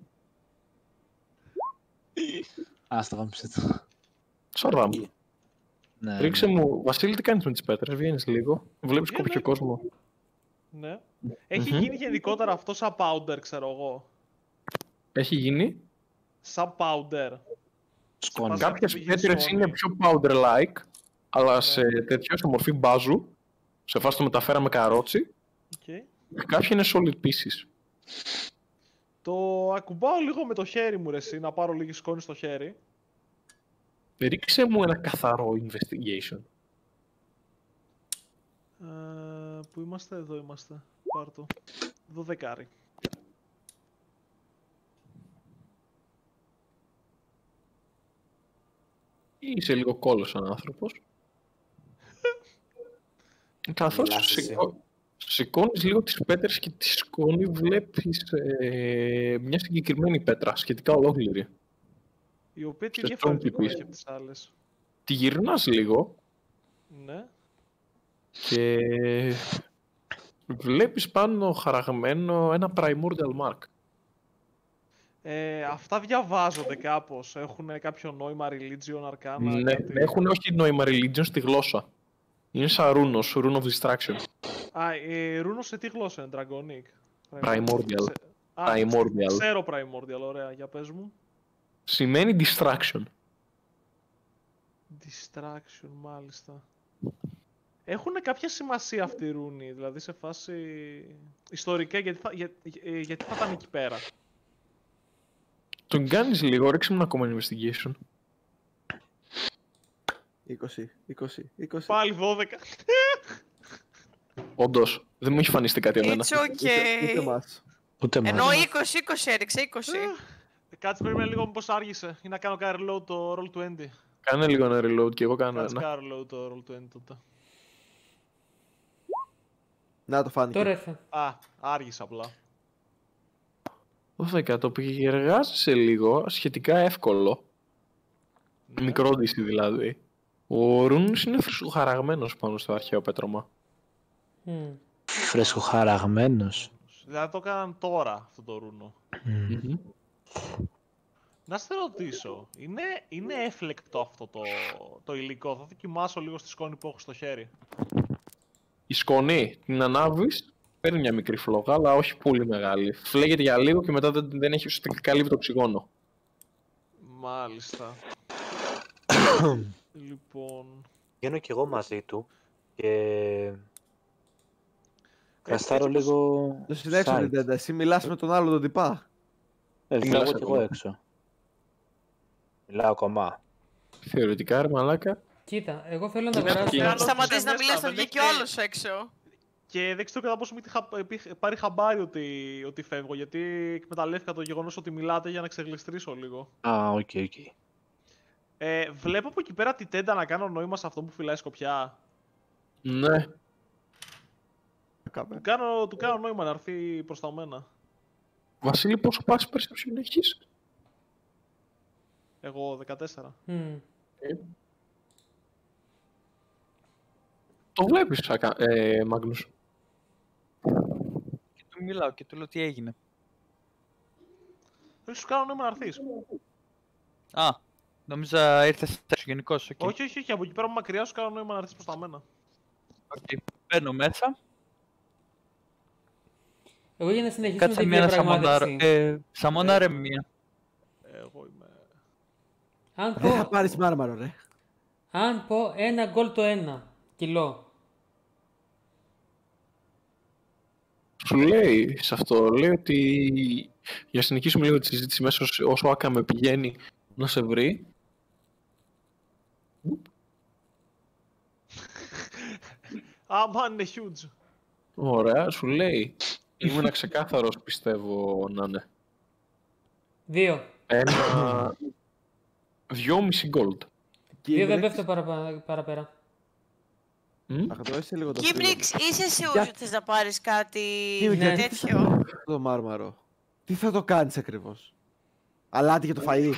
E: Άστα, βάμψε το.
C: Σαρδάμ.
E: Ναι,
C: Ρίξε
E: ναι.
C: μου, Βασίλη, τι κάνεις με τις πέτρες, βγαίνεις λίγο. Βλέπεις
B: Βγαίνω.
C: κάποιο κόσμο.
B: Ναι. Έχει
C: Μμμ.
B: γίνει γενικότερα αυτό σαν powder, ξέρω εγώ.
C: Έχει γίνει.
B: Σαν powder.
E: Σκόνη.
B: Πας-
C: Κάποιες
B: πήγε
C: πέτρες
B: Sony.
C: είναι πιο powder-like, αλλά σε τέτοιο, σε μορφή μπάζου, σε φάση το μεταφέραμε καρότσι,
B: Okay.
C: και κάποια είναι solid pieces.
B: Το ακουμπάω λίγο με το χέρι μου, ρε εσύ, να πάρω λίγη σκόνη στο χέρι.
C: Ρίξε μου ένα καθαρό investigation.
B: Ε, πού είμαστε, εδώ είμαστε. Πάρ' το. Δωδεκάρι.
C: Είσαι λίγο κόλλος σαν άνθρωπος. Καθώς
F: Μιλάς εσύ.
C: σηκώ... σηκώνεις λίγο τις πέτρες και τη σκόνη βλέπεις ε, μια συγκεκριμένη πέτρα, σχετικά ολόκληρη.
B: Η οποία τι
C: Στο
B: διαφορετικό
C: τσόκι
B: έχει
C: πίσω.
B: από τις άλλες.
C: Τη γυρνάς λίγο
B: Ναι.
C: και βλέπεις πάνω χαραγμένο ένα primordial mark.
B: Ε, αυτά διαβάζονται κάπως. Έχουν κάποιο νόημα religion, arcana,
C: Ναι,
B: κάτι...
C: έχουν όχι νόημα religion στη γλώσσα. Είναι σαν ρούνος, rune of distraction.
B: Α, ε, ρούνο σε τι γλώσσα είναι, Dragonic?
C: Primordial.
B: Ξε... Α,
C: Primordial.
B: ξέρω Primordial, ωραία, για πες μου.
C: Σημαίνει distraction.
B: Distraction, μάλιστα. Έχουν κάποια σημασία αυτοί οι ρούνοι, δηλαδή σε φάση ιστορικά, γιατί θα, για, για, γιατί θα ήταν εκεί πέρα.
C: Τον κάνεις λίγο, ρίξε μου ένα ακόμα investigation.
D: είκοσι, είκοσι, είκοσι.
B: Πάλι δώδεκα.
C: Όντως, δεν μου έχει φανεί κάτι εμένα.
G: It's okay.
D: Ούτε μας.
E: Ούτε μας.
G: Ενώ είκοσι είκοσι έριξε, είκοσι.
B: Κάτσε, περίμενε λίγο μήπως άργησε ή να κάνω κάτι reload το roll είκοσι.
C: Κάνε λίγο ένα reload και εγώ κάνω
B: Κάτσε
C: ένα.
B: κάνω reload το roll είκοσι τότε.
D: Να το φάνηκε.
A: Τώρα ήρθε.
B: Α, άργησε απλά.
C: δώδεκα, το επεξεργάζεσαι λίγο, σχετικά εύκολο.
B: Ναι.
C: Μικρό ντύσι δηλαδή. Ο Ρούνος είναι φρεσκοχαραγμένος πάνω στο αρχαίο πέτρωμα.
A: Μμ.
E: Φρεσκοχαραγμένος.
B: Δηλαδή το έκαναν τώρα αυτό το ρούνο.
E: Mm.
C: Μμμ.
B: Να σε ρωτήσω, είναι, είναι έφλεκτο αυτό το, το υλικό? Θα δοκιμάσω λίγο στη σκόνη που έχω στο χέρι.
C: Η σκονή την ανάβεις, παίρνει μια μικρή φλόγα, αλλά όχι πολύ μεγάλη. Φλέγεται για λίγο και μετά δεν, δεν έχει ουσιαστικά καλύβει το οξυγόνο.
B: Μάλιστα. Λοιπόν...
E: Βγαίνω κι εγώ μαζί του και καστάρω
B: έτσι πως-
E: λίγο
D: Το συνέξω
E: site.
D: την τέντα. Εσύ μιλάς με τον άλλο τον τυπά.
E: Ε,
C: Μιλάς
E: βγαίνω κι εγώ
C: ακόμα.
E: έξω. Μιλάω ακόμα.
C: Θεωρητικά, ρε μαλάκα.
A: Κοίτα, εγώ θέλω να
C: Κοίτα,
A: περάσω.
C: κοίτα.
G: Αν σταματήσει να
B: Μέσα,
G: μιλάς θα
B: δεν
G: βγει κι
B: έχει-
G: ο άλλος έξω.
B: Και δεν ξέρω κατά πόσο μου είχε χα- επί- πάρει χαμπάρι ότι, ότι φεύγω, γιατί εκμεταλλεύτηκα το γεγονός ότι μιλάτε για να ξεγλιστρήσω λίγο.
E: Α, οκ, οκ.
B: Ε, βλέπω από εκεί πέρα τη τέντα να κάνω νόημα σε αυτό που φυλάει σκοπιά.
C: Ναι.
B: Του κάνω, του κάνω νόημα να έρθει προς τα μένα.
C: Βασίλη, πόσο passive perception έχεις?
B: Εγώ δεκατέσσερα.
A: Μμ.
C: Το βλέπεις, ακα- ε, Μάγνους.
I: Και του μιλάω και του λέω τι έγινε.
B: Δεν σου κάνω νόημα να έρθεις.
I: Α, νόμιζα ήρθες γενικώς, οκ.
B: Όχι, όχι, όχι, από εκεί πέρα μου μακριά σου κάνω νόημα να έρθεις προς τα μένα.
I: Οκ. Μπαίνω μέσα,
A: Εγώ για να συνεχίσουμε
I: κάτσε
A: τη
I: μία να σαμονάρω.
A: διαπραγμάτευση.
I: Ε, σαμονάρε μία.
B: Εγώ είμαι...
A: Αν
D: Δεν θα
A: πω,
D: πάρεις μάρμαρο, ρε.
A: αν πω ένα γκολ το ένα κιλό.
C: Σου λέει σε αυτό, λέει ότι για να συνεχίσουμε λίγο τη συζήτηση μέσα όσο- όσο άκα με πηγαίνει να σε βρει.
B: Α, man, είναι huge.
C: Ωραία, σου λέει. Ήμουν ξεκάθαρος, πιστεύω να είναι.
A: Δύο.
C: Ένα... Δυόμιση gold.
A: Δύο δεν
D: Gimrix,
A: πέφτω παραπα- παραπέρα.
C: Μμ.
D: αγνοήσει λίγο το φίλο
G: Κίμπριξ,
D: μου.
G: είσαι σίγουρος
D: Για-
G: ότι θες να πάρεις κάτι
D: Τι,
A: Ναι.
D: γιατί
G: τέτοιο?
D: θα το μάρμαρο. Τι θα το κάνεις ακριβώς? Αλάτι για το φαΐ.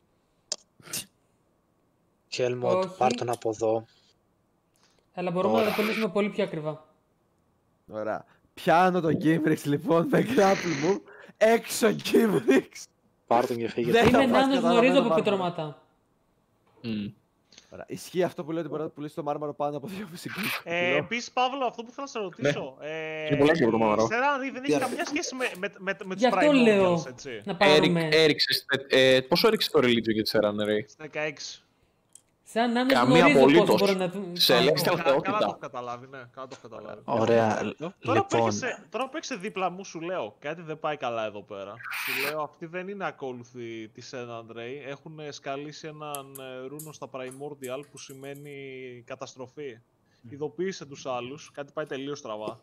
E: Χέλμοντ,
A: Όχι.
E: πάρ' τον από εδώ.
A: Αλλά μπορούμε να
E: Ωραία.
A: το πουλήσουμε πολύ πιο ακριβά.
D: Ωραία. Πιάνω το Gimrix λοιπόν με grapple μου. Έξω Gimrix.
E: Πάρ' τον και φύγε.
D: Δεν θα
A: Είμαι
D: πας
A: νάνος,
D: καταλαβαίνω
A: γνωρίζω από
D: μάρμαρο.
A: πετρώματα.
C: Μμ.
D: Ωραία. Ισχύει αυτό που λέει ότι μπορεί να πουλήσει το μάρμαρο πάνω από δυόμισι gold.
B: Ε, Επίσης, Παύλο, αυτό που θέλω να σε ρωτήσω. Ε,
C: Είναι πολλά και από το μαύρο.
B: η Σεράνη δεν έχει καμία σχέση με, με, με, με τους
A: Γι' αυτό λέω
B: Primordials, έτσι.
A: να πάρουμε.
C: Έρικ- έριξες, ε, ε, πόσο έριξες το religion για τη Σεράνε, ρε?
B: Στα δεκαέξι.
A: Σαν νάνος
C: Καμία
A: γνωρίζω πόσο
C: απολύτως.
A: μπορώ να του...
C: Σε
A: κάνω.
C: λέξη
B: Καλά, καλά το
C: θεότητα.
B: έχω καταλάβει, ναι. Καλά το έχω καταλάβει.
E: Ωραία,
B: Τώρα, που
E: λοιπόν.
B: έχεις, τώρα που έχεις δίπλα μου, σου λέω κάτι δεν πάει καλά εδώ πέρα. Σου λέω αυτοί δεν είναι ακόλουθοι τη San Andrei. Έχουν σκαλίσει έναν ε, ρούνο στα Primordial που σημαίνει καταστροφή. Ειδοποίησε τους άλλους, κάτι πάει τελείως στραβά.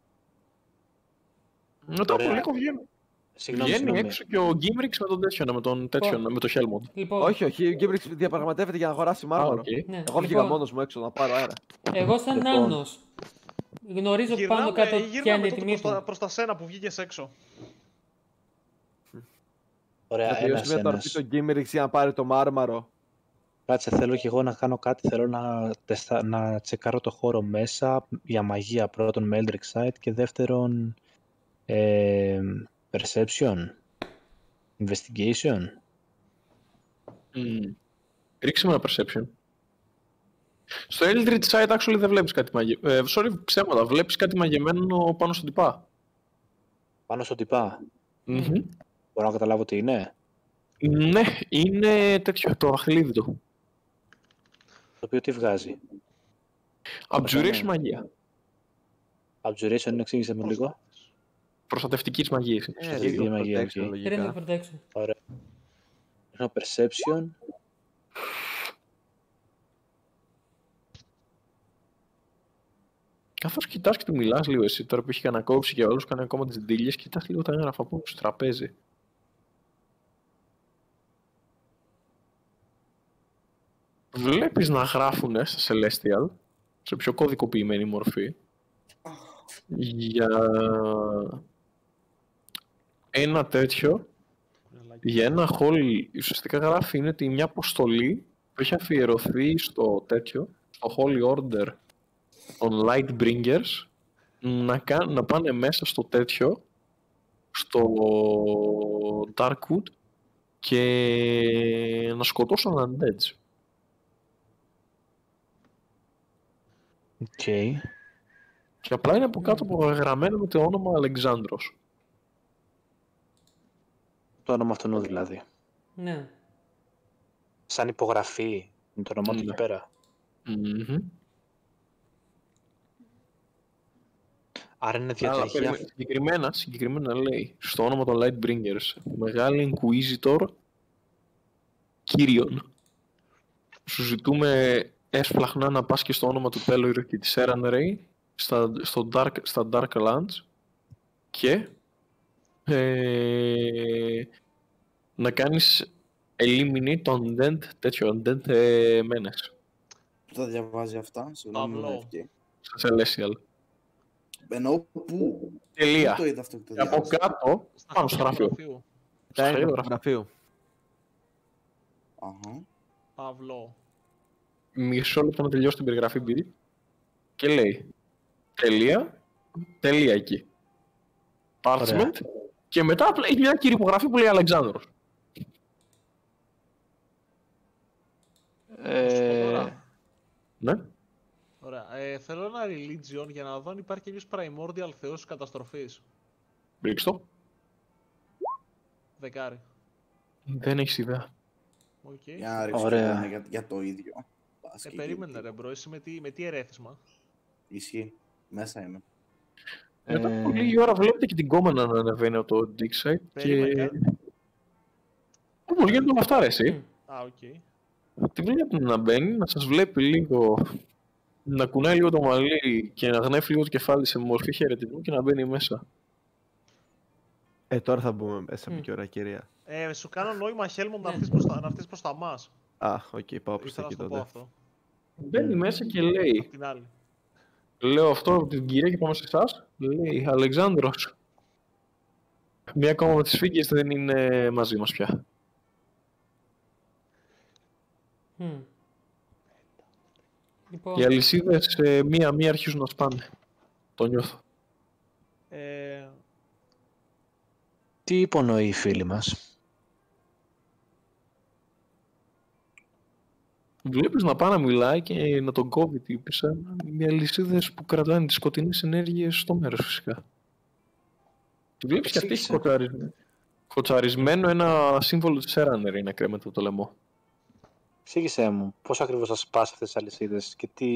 C: Με το
E: Ωραία.
C: πολύ βγαίνει.
E: Συγγνώμη,
C: Βγαίνει
E: συγγνώμη.
C: έξω και ο Gimrix με τον τέτοιο, με τον τέτοιο,
A: Πω.
C: με το Helmond.
A: Λοιπόν,
D: Όχι, όχι. Ο Gimrix διαπραγματεύεται για να αγοράσει
C: Α,
D: μάρμαρο.
C: οκ.
A: ναι,
D: Εγώ βγήκα
A: λοιπόν,
D: μόνος μου έξω να πάρω αέρα.
A: εγώ σαν
E: Λοιπόν.
A: νάνος γνωρίζω πάνω κάτω ποια είναι η τιμή
B: προς, τα,
A: του.
B: προς τα σένα που βγήκες έξω.
E: Ωραία,
D: Να τελειώσει
E: ένας,
D: μια
E: ένας.
D: τορπή το Gimrix για να πάρει το μάρμαρο.
E: Κάτσε, θέλω κι εγώ να κάνω κάτι. Θέλω να, τεστα... να τσεκάρω το χώρο μέσα για μαγεία. Πρώτον με Eldritch Sight και δεύτερον ε, Perception. Investigation.
C: Mm. Ρίξε με ένα perception. Στο Eldritch Sight actually δεν βλέπεις κάτι μαγεμένο. Ε, sorry, ψέματα. Βλέπεις κάτι μαγεμένο πάνω στον τυπά.
E: Πάνω στον τυπά.
C: Mm-hmm.
E: Μπορώ να καταλάβω τι είναι.
C: Ναι, είναι τέτοιο, το δαχτυλίδι του.
E: Το οποίο τι βγάζει.
C: Abjuration μαγεία.
E: Abjuration, εξήγησε μου λίγο.
C: Προστατευτικής μαγείας.
D: Ε,
E: Προστατευτική
D: λίγο
E: μαγεία,
D: protection,
E: οκ.
D: λογικά.
A: Training protection.
E: Ωραία. Έχω perception.
C: Καθώς κοιτάς και του μιλάς λίγο εσύ, τώρα που έχει ανακόψει και όλους κάνει ακόμα τις ντύλιες, κοιτάς λίγο τα έγγραφα που είναι στο τραπέζι. Βλέπεις να γράφουνε στα Celestial, σε πιο κωδικοποιημένη μορφή, για ένα τέτοιο, για ένα hall, ουσιαστικά γράφει είναι ότι μια αποστολή που έχει αφιερωθεί στο τέτοιο, στο Holy Order των Lightbringers, να, κα... να πάνε μέσα στο τέτοιο, στο Darkwood και να σκοτώσουν undeads.
E: Οκ. Okay.
C: Και απλά είναι από κάτω γραμμένο με το όνομα Αλεξάνδρος.
E: Το όνομα αυτού δηλαδή.
A: Ναι.
E: Σαν υπογραφή με το όνομα του εκεί πέρα.
C: Mm-hmm.
E: Άρα είναι διατρέχεια.
C: Συγκεκριμένα, συγκεκριμένα λέει στο όνομα των Lightbringers, Μεγάλη Inquisitor Κύριον. Σου ζητούμε έσπλαχνα να πας και στο όνομα του Pelor και της Eranray στα, στο Dark, στα Dark Lands και ε, να κάνεις eliminate το undead, τέτοιο undead ε, menace.
F: Πού τα διαβάζει αυτά, συγγνώμη.
C: Στα Celestial.
F: Εννοώ πού.
C: Τελεία.
F: Πού το είδα αυτό και το
C: και από κάτω, πάνω στο γραφείο.
D: Τα έγγραφα του γραφείου.
F: Αχα.
B: Παυλό.
C: Μισό λεπτό να τελειώσει την περιγραφή μπήρη. Και λέει τελεία, τελεία εκεί. Parchment. Και μετά απλά έχει μια κύρια υπογραφή που λέει Αλεξάνδρος.
E: Ε...
C: Ναι.
B: Ωραία. Ε, θέλω ένα religion για να δω αν υπάρχει κάποιος primordial θεός της καταστροφής.
C: Ρίξτο.
B: Δεκάρι.
C: Δεν έχεις ιδέα.
B: Okay.
F: Για να ρίξω
E: Ωραία.
F: για, για το ίδιο.
B: Ε, περίμενε ρε μπρο, εσύ με τι, με τι ερέθισμα.
F: Ισχύει. Μέσα είμαι.
C: Μετά
E: Ε...
C: από λίγη ώρα βλέπετε και την κόμμα να ανεβαίνει από το dig site και... Όπως γίνονται όλα αυτά ρε εσύ.
B: Α, οκ. Okay.
C: Τη βλέπετε να μπαίνει, να σας βλέπει λίγο, να κουνάει λίγο το μαλλί και να γνέφει λίγο το κεφάλι σε μορφή χαιρετισμού και να μπαίνει μέσα.
D: Ε, τώρα θα μπούμε μέσα με και ώρα, κυρία.
B: Ε, σου κάνω νόημα, Χέλμοντ, να έρθεις προς τα, να έρθεις προς τα μας.
D: Α, οκ, okay, πάω προς τα εκεί τότε.
B: Αυτό.
C: Μπαίνει μέσα και λέει...
B: Απ' την άλλη.
C: Λέω αυτό από την κυρία και πάμε σε εσάς. Λέει, Αλεξάνδρος. Μία ακόμα με τις φύγες δεν είναι μαζί μας πια.
A: Mm. Λοιπόν...
C: Οι αλυσίδες ε, μία-μία αρχίζουν να σπάνε. Το νιώθω.
B: Ε...
E: Τι υπονοεί οι φίλοι μας.
C: Βλέπεις να πάει να μιλάει και να τον κόβει τύπησα. Οι αλυσίδες που κρατάνε τις σκοτεινές ενέργειες στο μέρος φυσικά. Τη βλέπεις και αυτή έχει κοτσαρισμένο. Κοτσαρισμένο ένα σύμβολο της Eranray είναι κρέμεται από το λαιμό.
E: Εξήγησέ μου, πώς ακριβώς θα σπάσει αυτές τις αλυσίδες και τι...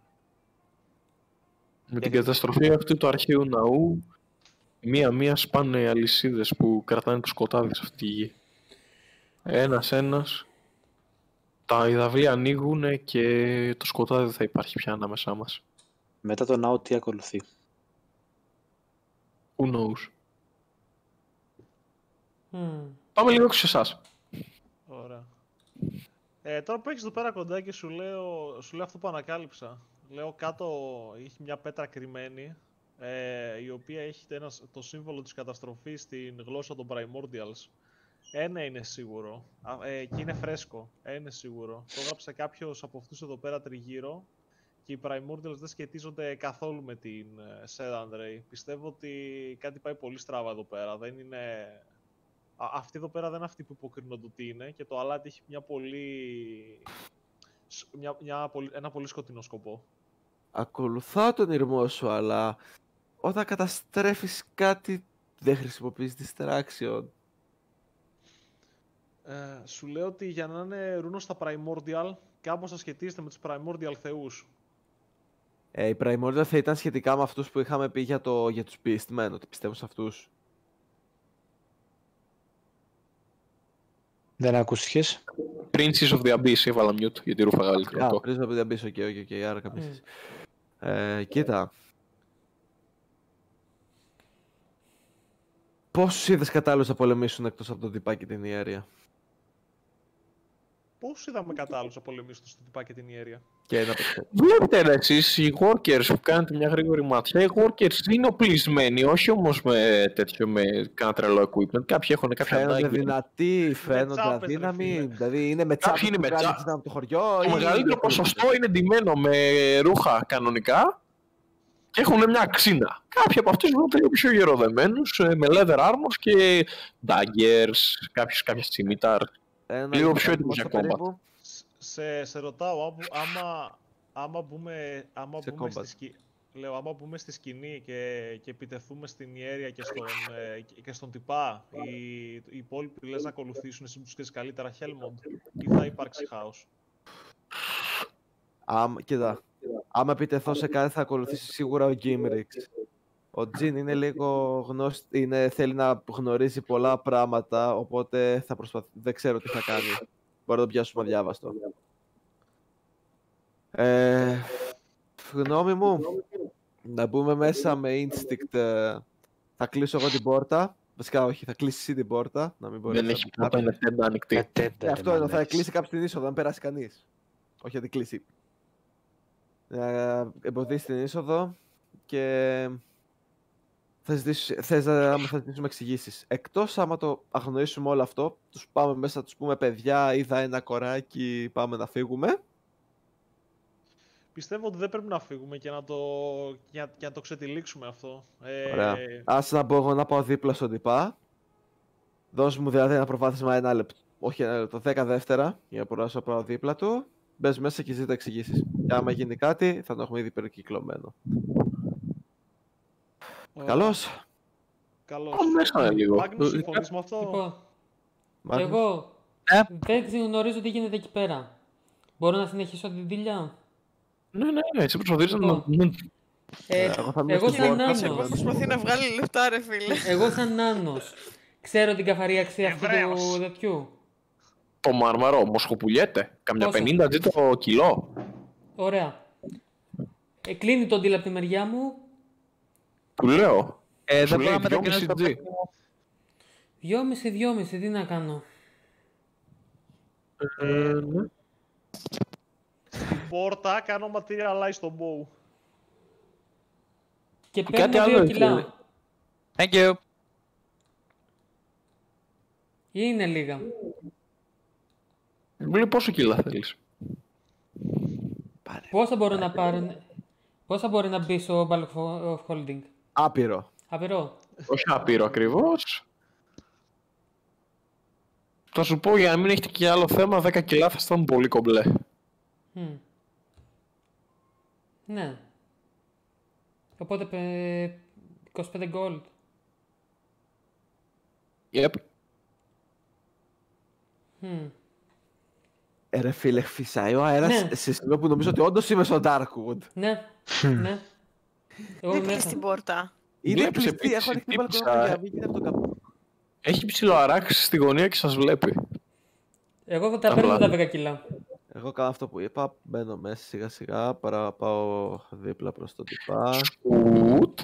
C: Με την καταστροφή αυτού του αρχαίου ναού, μία-μία σπάνε αλυσίδες που κρατάνε το σκοτάδι σε αυτή τη γη. Ένας-ένας, τα υδαυλία ανοίγουν και το σκοτάδι δεν θα υπάρχει πια ανάμεσά μας.
E: Μετά το ναό τι ακολουθεί.
C: Who knows.
A: Mm.
C: Πάμε λίγο σε εσάς.
B: Ωραία. Ε, τώρα που έχεις εδώ πέρα κοντά και σου λέω, σου λέω αυτό που ανακάλυψα. Λέω κάτω έχει μια πέτρα κρυμμένη, ε, η οποία έχει ένα, το σύμβολο της καταστροφής στην γλώσσα των Primordials. Ένα είναι σίγουρο, ε, και είναι φρέσκο, ένα είναι σίγουρο. Το έγραψε κάποιος από αυτούς εδώ πέρα τριγύρω και οι Primordials δεν σχετίζονται καθόλου με την Eranray. Πιστεύω ότι κάτι πάει πολύ στράβα εδώ πέρα, δεν είναι Α, αυτή εδώ πέρα δεν είναι αυτή που υποκρίνονται ότι είναι και το αλάτι έχει μια πολύ... Μια, μια, πολύ- ένα πολύ σκοτεινό σκοπό.
D: Ακολουθάω τον ήρμό σου, αλλά όταν καταστρέφεις κάτι δεν χρησιμοποιείς distraction.
B: Ε, σου λέω ότι για να είναι ρούνο στα Primordial, κάπως θα σχετίζεται με τους Primordial θεούς.
D: Ε, οι Primordial θα ήταν σχετικά με αυτούς που είχαμε πει για, το, για τους Beastmen, ότι πιστεύω σε αυτούς.
E: Δεν ακούστηκες.
C: Princess of the Abyss, έβαλα mute γιατί ρούφαγα
D: Α,
C: άλλο.
D: πριν να πει δεν πεις, οκ, οκ, οκ, άρα καμία σχέση. Ε, κοίτα. Πόσους είδες κατάλληλους να πολεμήσουν εκτός από τον τυπάκι την ιέρια?
B: Πώς είδαμε κατάλληλους να πολεμήσουν στο τυπά και την ιέρια.
D: Και ένα παιχνίδι.
C: Βλέπετε ρε εσείς, οι workers που κάνετε μια γρήγορη μάτια, οι workers είναι οπλισμένοι, όχι όμως με τέτοιο, με κάνα τρελό equipment. Κάποιοι έχουν κάποια
D: Φαίνονται
C: αντάγια.
D: δυνατοί, φαίνονται
B: τσάπες, ρε
D: αδύναμοι,
B: φίλε.
D: δηλαδή είναι με
C: Κάποιοι
D: τσάπες
C: είναι
D: που
C: με
D: βγάλεις
C: τσάπες.
D: από το χωριό.
C: Το
D: ή
C: μεγαλύτερο
D: είναι
C: ποσοστό είναι ντυμένο με ρούχα κανονικά και έχουν μια αξίνα. Κάποιοι από αυτούς βλέπετε λίγο πιο γεροδεμένους, ε, με leather armors και daggers, κάποιους, κάποια scimitar.
D: Ένα
C: λίγο
D: λεπτό,
C: πιο έτοιμος
D: πόσο
C: για combat.
D: περίπου?
B: Σε, σε ρωτάω, άμα, άμα, άμα μπούμε, άμα
D: Σε
B: μπούμε
D: combat.
B: στη σκηνή, λέω, άμα μπούμε στη σκηνή και, και επιτεθούμε στην ιέρια και στον, ε, και- και στον τυπά, οι, οι υπόλοιποι λες να ακολουθήσουν, εσύ τους ξέρεις καλύτερα Helmond, ή θα υπάρξει χάος.
D: Άμα, κοίτα, άμα επιτεθώ σε κάτι θα ακολουθήσει σίγουρα ο Gimrix. Ο Τζιν είναι λίγο γνώστη, είναι, θέλει να γνωρίζει πολλά πράγματα, οπότε θα προσπαθ... δεν ξέρω τι θα κάνει. Μπορεί να το πιάσουμε αδιάβαστο. Ε, γνώμη μου, να μπούμε μέσα με instinct. ε, θα κλείσω εγώ την πόρτα. Βασικά όχι, θα κλείσει εσύ την πόρτα. Να μην μπορέσει
C: Δεν
D: να
C: έχει
D: μπει
C: πόρτα,
D: κάποιος.
C: είναι τέντα ανοιχτή.
E: Με τέντα,
D: Ε, αυτό
E: ρε
D: είναι, θα
E: μαλάκες.
D: κλείσει κάποιος την είσοδο, δεν περάσει κανείς. Όχι, θα την κλείσει. Ε, εμποδίσει την είσοδο και θα ζητήσεις, θες να άμα θα ζητήσουμε εξηγήσεις. Εκτός άμα το αγνοήσουμε όλο αυτό, τους πάμε μέσα, τους πούμε παιδιά, είδα ένα κοράκι, πάμε να φύγουμε.
B: Πιστεύω ότι δεν πρέπει να φύγουμε και να το, και να, και να το ξετυλίξουμε αυτό. Ε,
D: Ωραία. Άσε να μπω εγώ να πάω δίπλα στον τυπά. Δώσ' μου δηλαδή ένα προβάδισμα ένα λεπτό. Όχι ένα λεπτό, δέκα δεύτερα για να μπορέσω να πάω δίπλα του. Μπες μέσα και ζήτα εξηγήσεις. Και άμα γίνει κάτι, θα το έχουμε ήδη περικυκλωμένο.
B: ωραία.
D: Καλώς.
B: Καλώς.
C: Πάμε μέσα λίγο.
B: Μάγνου, συμφωνείς με αυτό?
A: Λοιπόν,
D: Μάγνους.
A: εγώ
I: Ε.
A: δεν γνωρίζω τι γίνεται εκεί πέρα. Μπορώ να συνεχίσω την δουλειά.
C: Ναι, ναι, ναι, εσύ προσπαθείς να...
A: Λοιπόν.
C: Ε,
A: Ε,
D: εγώ θα μείνω
A: εγώ
D: στην
A: σαν
D: πόρτα,
A: νάνος,
D: σε
G: Προσπαθεί να βγάλει λεφτά, ρε φίλε.
A: εγώ σαν νάνος, ξέρω την καθαρή αξία αυτού
B: Εβραίος.
A: του τέτοιου.
C: Το μάρμαρο μοσχοπουλιέται. Καμιά
A: Πόσο?
C: πενήντα τζι το κιλό.
A: Ωραία. Ε, κλείνει τον deal από τη μεριά μου.
C: Του λέω.
I: Ε,
C: Σου
I: δεν μπορώ
C: λέει
I: να μετακινήσω το
C: δυόμισι τζι.
I: παιδί μου.
A: Δυόμιση, δυόμιση, τι να κάνω.
C: Ε, ναι.
B: Πόρτα, κάνω materialize στο bow.
A: Και
C: Κάτι
A: παίρνω
C: άλλο
A: δύο
C: ήθελε.
A: κιλά.
I: Thank you.
A: Ή είναι λίγα.
C: Μου λέει πόσο κιλά θέλεις.
A: Πόσα μπορώ να πάρω. Πόσα μπορεί να μπει στο bulk of holding.
D: Άπειρο.
A: Απειρό.
C: Όχι άπειρο ακριβώς. Θα σου πω για να μην έχετε και άλλο θέμα, δέκα κιλά θα στάνουν πολύ κομπλέ.
A: Μμ. Ναι. Οπότε πε- είκοσι πέντε gold.
C: Yep.
A: Μμ.
D: Ε, ρε φίλε, φυσάει ο αέρας
A: Ναι.
D: σε σημείο που νομίζω ότι όντως είμαι στο Darkwood.
A: Ναι. Ναι. Εγώ
G: Δεν
A: είμαι
G: κλείσει
A: μέσα.
G: την πόρτα.
D: Είναι
C: Βλέπεις
D: κλειστή,
C: επίσης,
D: έχω ανοιχτή
C: χτύπησα,
D: μπαλκόνια για
C: ε.
D: να μην γίνεται από το καπού.
C: Έχει ψηλοαράξει στη γωνία και σας βλέπει.
A: Εγώ θα τα
C: Τα
A: παίρνω τα
C: βλάβη.
A: δέκα κιλά.
D: Εγώ κάνω αυτό που είπα, μπαίνω μέσα σιγά σιγά, παρά πάω δίπλα προς τον τυπά.
C: Σκουτ.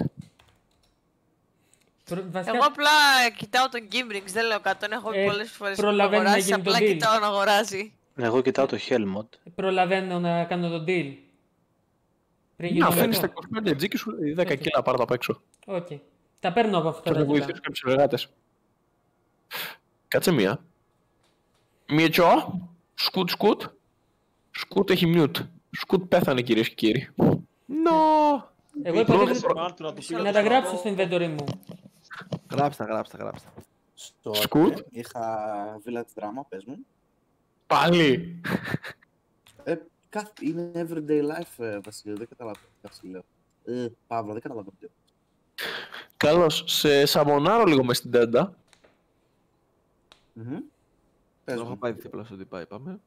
A: Προ- Βασικά,
G: Εγώ απλά κοιτάω τον Gimrix, δεν λέω κάτι, τον έχω
A: Ε,
G: πολλές φορές
A: προλαβαίνει να
G: αγοράσει,
A: γίνει το
G: απλά
A: deal.
G: κοιτάω να αγοράζει.
E: Εγώ κοιτάω το Helmut.
A: προλαβαίνω να κάνω τον deal. Πριν
C: Να
A: γίνω
C: αφήνεις τα
A: αυτό.
C: είκοσι πέντε τζι και σου λέει δέκα
A: Όχι.
C: κιλά πάρ' τα απ' έξω.
A: Οκ. Τα παίρνω από αυτά
C: Θα
A: τα
C: σε
A: κιλά.
C: βοηθήσουν κάποιους εργάτες. Κάτσε μία. Μιετσό. Σκουτ, σκουτ. Σκουτ έχει mute. Σκουτ πέθανε κυρίες και κύριοι.
D: Νο!
A: Εγώ υποτίθεται
B: Μάρτυρα, να του πει
A: να
B: ότι
A: τα
B: θα
A: γράψω
B: πω.
A: στο inventory μου.
D: Γράψτε, γράψτε, γράψτε.
F: Στο
C: Σκουτ.
F: είχα village drama, πες μου.
C: Πάλι.
F: Ε, κάθε... Είναι everyday life, ε, Βασίλειο, δεν καταλαβαίνω. Βασίλειο. Ε, Παύλο, δεν καταλαβαίνω.
C: Καλώς, σε σαμονάρω λίγο μες στην τέντα.
F: Mm-hmm.
D: Δεν έχω πάει δίπλα στο τι πάει, πάμε.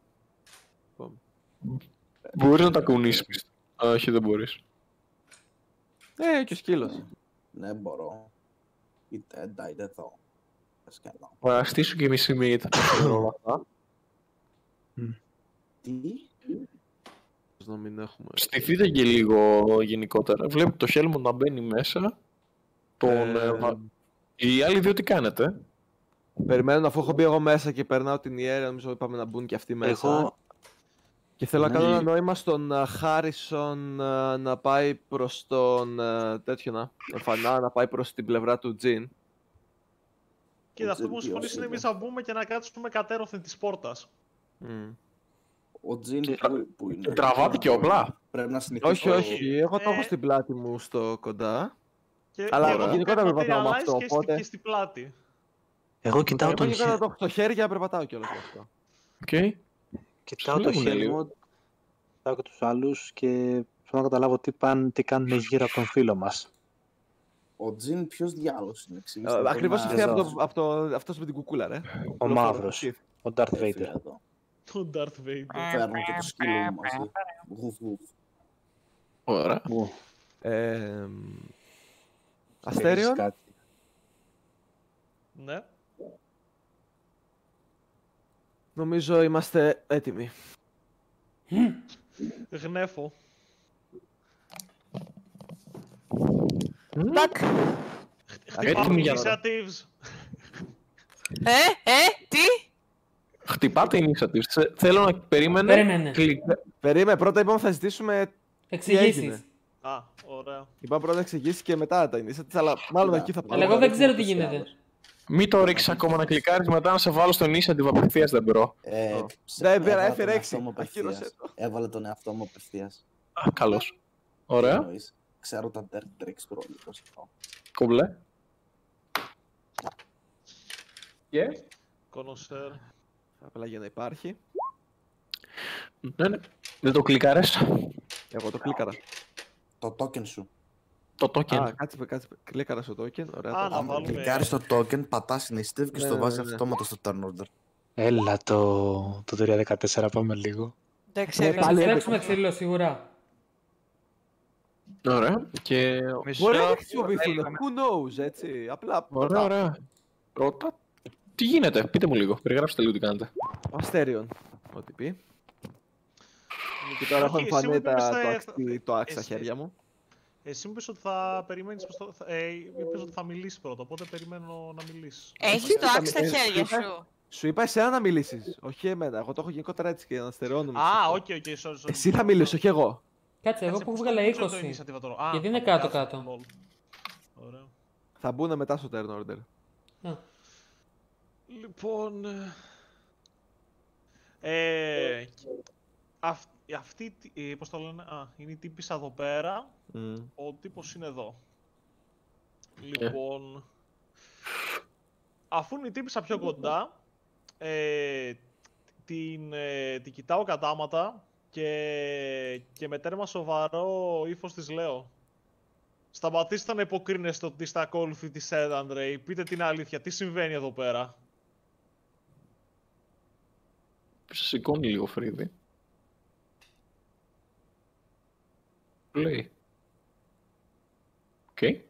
C: Μπορείς να τα κουνήσεις. Όχι, δεν μπορείς.
D: Ε, και ο σκύλος.
F: Ναι, μπορώ. Η τέντα είναι εδώ.
C: Ωραία, στήσου και μισή μύτη όλα αυτά.
F: Τι?
D: Να μην έχουμε...
C: Στηθείτε και λίγο γενικότερα. Βλέπετε το Χέλμον να μπαίνει μέσα. Τον,
D: Ε,
C: ε, οι άλλοι δύο τι κάνετε?
D: Περιμένω αφού έχω μπει εγώ μέσα και περνάω την ιέρα, νομίζω είπαμε να μπουν και αυτοί μέσα.
E: Εγώ...
D: Και θέλω
F: Ναι.
D: να κάνω ένα νόημα στον uh, Χάρισον uh, να πάει προς τον uh, τέτοιο να, εμφανά, να πάει προς την πλευρά του Τζιν.
B: Κοίτα,
F: Ο
B: αυτό που
F: Τζιν
B: συμφωνήσει είναι
F: ποιος
B: εμείς να μπούμε και να κάτσουμε κατέρωθεν της πόρτας.
D: Mm.
F: Ο Τζιν που, που είναι.
C: Τραβάτε και όπλα.
F: Πρέπει να συνηθίσω.
D: Όχι, όχι, εγώ το έχω
B: Ε,
D: στην πλάτη μου στο κοντά.
B: Και,
D: Αλλά
B: και εγώ έχω
D: γενικότερα
B: κάτι
D: περπατάω με
B: materialize
D: αυτό,
B: και, στη-
D: οπότε-
B: και στην πλάτη.
E: Εγώ κοιτάω
D: Εγώ
E: τον,
D: γενικότερα
E: Χε...
D: το έχω στο χέρι για να περπατάω κιόλας με αυτό.
C: Okay.
E: κοιτάω τον
C: Λέγουνε λίγο.
E: Χέλμοντ, κοιτάω και τους άλλους και θέλω να καταλάβω τι, πάνε, τι κάνουν γύρω από τον φίλο μας.
F: Ο Τζιν ποιος διάλογος είναι, εξηγήστε.
D: Ε,
F: το,
D: Ακριβώς
F: να-
D: ήρθε από,
E: εδώ.
D: το, από το, αυτός με την κουκούλα, ρε.
E: Ο μαύρος, ο Darth
F: Ε, φίλε,
E: Vader.
F: εδώ.
B: Το Darth Vader.
F: Φέρνω και το σκύλο μου μαζί. Γουφ, γουφ.
C: Ωραία.
D: Ε,
E: Θέλεις
D: Αστέριον.
E: κάτι.
B: Ναι.
D: Νομίζω είμαστε έτοιμοι.
B: Γνέφω.
G: Τάκ.
C: Έτοιμοι για να...
B: Initiatives.
G: Ε, ε, τι?
C: Χτυπάτε initiative. Θε- Θέλω να περίμενε.
A: Περίμενε.
C: Κλικ-
D: Περίμενε, πρώτα είπαμε θα ζητήσουμε.
A: Εξηγήσεις.
D: έγινε?
B: Α, ωραία.
D: Είπαμε πρώτα να εξηγήσει και μετά τα initiatives, αλλά μάλλον εκεί θα
A: Αλλά εγώ δεν ξέρω τι γίνεται.
C: Μην το ρίξεις ακόμα να κλικάρεις, μετά να σε βάλω στο initiative απευθείας δεν μπρο.
F: Ε,
D: Ω.
F: ψε-
D: Ναι,
F: έβαλα
D: πήρα,
F: τον
D: έφερε
F: εαυτό
D: έξι.
F: μου
D: Ακύρωσε
F: απευθείας.
D: το.
F: Έβαλε τον εαυτό μου απευθείας.
C: Α, καλώς. Ωραία.
F: Εννοείς. Ξέρω τα dirt tricks του ρόλου. πώς αυτό.
C: Κομπλέ. Και.
B: Κονοσέρ.
D: Απλά για να υπάρχει.
C: Ναι, ναι. Δεν το κλικάρες.
D: Εγώ το κλίκαρα.
F: Το token σου.
C: Το token.
D: Α, κάτσε, κάτσε. Κλίκαρα στο token. Ωραία.
B: Α,
D: το
B: να
D: έχουμε.
B: βάλουμε-
F: Κλικάρεις το token, πατάς initiative και
D: Ναι,
F: στο
D: ναι,
F: βάζει
D: ναι, ναι.
F: αυτόματα στο turn order.
E: Έλα το, το τρία δεκατέσσερα, πάμε λίγο.
G: Δεν
D: Ναι,
G: ξέρω.
A: Θα
D: πάλι
A: επιστρέψουμε ξύλο σίγουρα.
C: Ωραία. Και.
I: Μισό.
D: Μπορεί να μην χρησιμοποιηθούν. Who knows, έτσι. Απλά.
C: Ωραία, ωραία. Ρώτα. Τι γίνεται, πείτε μου λίγο. Περιγράψτε λίγο τι κάνετε.
D: Ο Αστέριον. Ό,τι πει. Και τώρα έχω
B: Όχι, εσύ μου
D: εμφανέτα
B: είπες,
D: το
B: ε,
D: άξι- το άξι στα
B: εσύ-
D: χέρια μου.
B: Εσύ μου είπες ότι θα περιμένεις, πως το- θα- ε, είπες ότι θα μιλήσεις πρώτα, οπότε περιμένω να μιλήσεις.
G: Έχεις το
D: Ε,
G: άξι στα
D: ε,
G: χέρια
D: ε,
G: σου.
D: Σου είπα εσένα να μιλήσει, όχι εμένα. Εγώ το έχω γενικότερα έτσι και να στερεώνουμε.
B: Α, οκ, οκ, sorry, sorry.
D: Εσύ θα μιλήσει, όχι εγώ.
A: Κάτσε, εγώ
B: Κάτσε,
A: που
B: πώς
A: βγάλα
B: το πούξω το
A: είκοσι.
B: initiative τώρα. Α,
A: Γιατί είναι
B: από
A: κάτω-κάτω.
B: κάτω, lol. Ωραία.
D: Θα μπουν μετά στο turn order.
A: Α,
B: Λοιπόν... Ε, αυ, αυτή, ε, πώς το λένε, α, είναι η τύπισσα εδώ πέρα,
D: Mm.
B: ο τύπος είναι εδώ. Λοιπόν, αφού είναι η τύπισσα πιο κοντά, ε, την, ε, την κοιτάω κατάματα και, και με τέρμα σοβαρό ύφος της λέω. Σταματήστε να υποκρίνεστε ότι είστε ακόλουθοι της Sedan Ray. Πείτε την αλήθεια, τι συμβαίνει εδώ πέρα.
C: Σε σηκώνει λίγο φρύδι. Λέει. Οκ. Okay.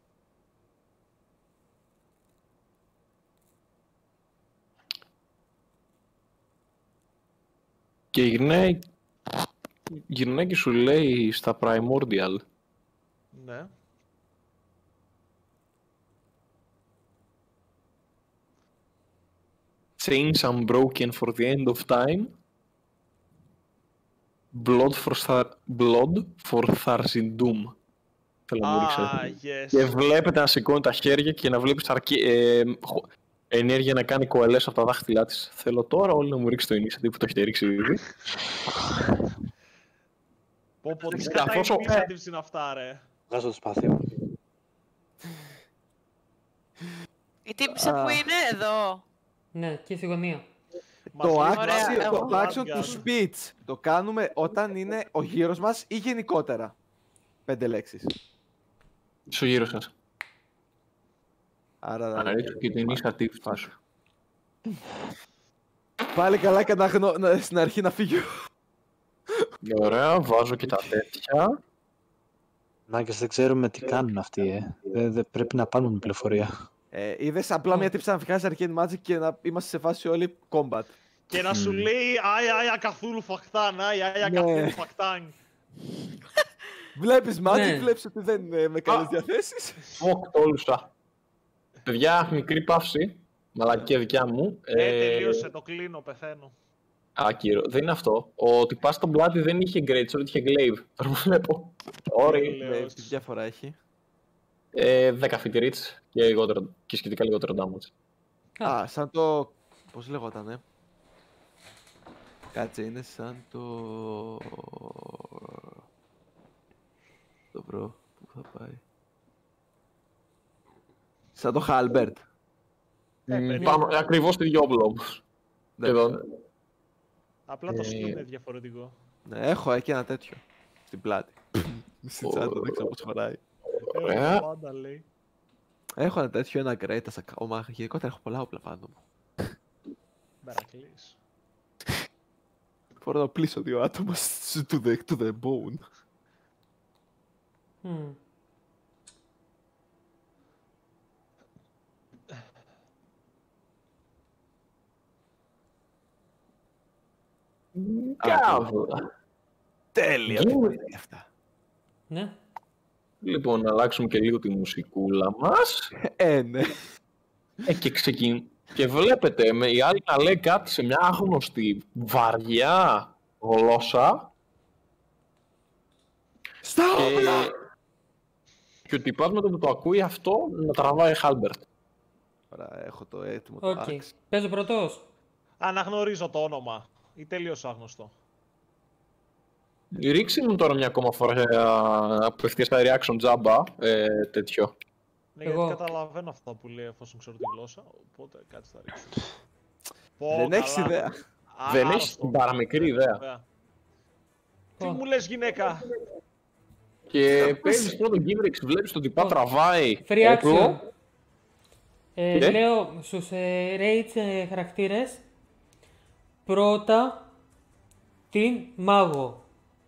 C: Και γυρνάει, γυρνάει και σου λέει στα Primordial.
B: Ναι.
C: Chains unbroken for the end of time. Blood for, Thar... Blood for Tharzindum. Θέλω να μου
B: Ah,
C: ρίξετε.
B: yes.
C: Και βλέπετε να σηκώνει τα χέρια και να βλέπεις αρκε... ε, χω- ενέργεια να κάνει κοελές από τα δάχτυλά της. Θέλω τώρα όλοι να μου ρίξει το initiative που το έχετε ρίξει ήδη.
B: Πω πω, τι
C: Καθώς
B: κατά
C: ο-
B: initiatives είναι αυτά, ρε.
E: Βγάζω το σπάθιο.
G: Η τύπησα που είναι εδώ.
A: Ναι, και στη γωνία.
D: Το
B: Μας
D: action,
G: Ωραία,
D: το
B: εγώ-
D: action του speech το κάνουμε όταν είναι ο γύρος μας ή γενικότερα. Πέντε λέξεις.
C: Στο γύρο σας.
D: Άρα
C: Να ρίξω και την initiative τους.
D: πάλι καλά και να γνω... να- στην αρχή να φύγει.
C: Ωραία, βάζω και τα τέτοια.
E: Μάγκες, δεν ξέρουμε τι κάνουν αυτοί, ε. Δεν δεν πρέπει να πάρουμε την πληροφορία.
D: Ε, είδες απλά μια τύψη να φυγάσει Arcane Magic και να είμαστε σε φάση όλοι combat.
B: Και να σου λέει Άια, άια, καθούλου φακτάν, άια, άια,
D: Ναι.
B: καθούλου φακτάν.
D: Βλέπεις Magic,
A: Ναι.
D: βλέπεις ότι δεν είναι με καλές διαθέσεις.
C: Φοκ, τόλουσα. Παιδιά, μικρή παύση. Μαλακία δικιά μου.
B: Ε, τελείωσε, το κλείνω, πεθαίνω.
C: Άκυρο. Δεν είναι αυτό. Ο τυπάς στον πλάτη δεν είχε great sword, είχε glaive. Τώρα που βλέπω. Ωραία.
B: Τέλειος.
D: Ναι, τι διαφορά έχει.
C: Ε, δέκα feet reach και, λιγότερο, και σχετικά λιγότερο damage.
D: Α, σαν το... Πώς λεγότανε. Κάτσε, είναι σαν το... Το βρω. Πού θα πάει. Σαν το Halbert.
B: Ε,
C: Μ,
B: περίπου.
C: Πάνω, ακριβώς το ίδιο όπλο όμως.
D: Ναι.
C: Σχεδόν.
B: Απλά το
C: Ε,
B: skin είναι διαφορετικό.
D: Ναι, έχω εκεί ένα τέτοιο. Στην πλάτη. Στην
C: Ω.
D: τσάντα, δεν ξέρω πώς χωράει.
C: Ωραία.
B: Έχω πάντα, λέει.
D: Έχω ένα τέτοιο, ένα great, σαν κακόμα. Γενικότερα έχω πολλά όπλα πάνω μου.
B: Μπερακλής.
D: Μπορώ να πλήσω δύο άτομα σ- to the, to the bone.
A: Μμμ.
C: Κάβουλα.
D: Τέλεια.
C: Γίνεται.
D: Αυτά.
A: Ναι.
C: Λοιπόν, να αλλάξουμε και λίγο τη μουσικούλα μας.
D: Ε, ναι.
C: Ε, και ξεκιν... Και βλέπετε με η άλλη να λέει κάτι σε μια άγνωστη βαριά γλώσσα
D: Στα όπλα!
C: και... και ο τυπάς με το που το ακούει αυτό να τραβάει Halbert.
D: Ωραία, έχω το έτοιμο
A: Οκ.
D: το axe.
A: Παίζω πρώτος.
B: Αναγνωρίζω το όνομα. Ή τελείως άγνωστο.
C: Ρίξε μου τώρα μια ακόμα φορά ε, απευθείας στα reaction τζάμπα, ε, τέτοιο.
B: Ναι,
A: Εγώ.
B: γιατί καταλαβαίνω αυτά που λέει εφόσον ξέρω τη γλώσσα. Οπότε κάτι θα ρίξω. Πω,
D: Δεν έχεις
B: καλά.
D: ιδέα.
B: Α,
C: Δεν έχεις
B: άρρωστο.
C: την παραμικρή ιδέα.
B: Ωραία. Τι
A: Πω.
B: μου λες, γυναίκα.
C: Και παίζεις πρώτο Givrix, βλέπεις τον τυπά τραβάει
A: Free action.
C: όπλο.
A: Ε,
C: Ναι.
A: Λέω στους ε, rage ε, χαρακτήρες πρώτα την μάγο.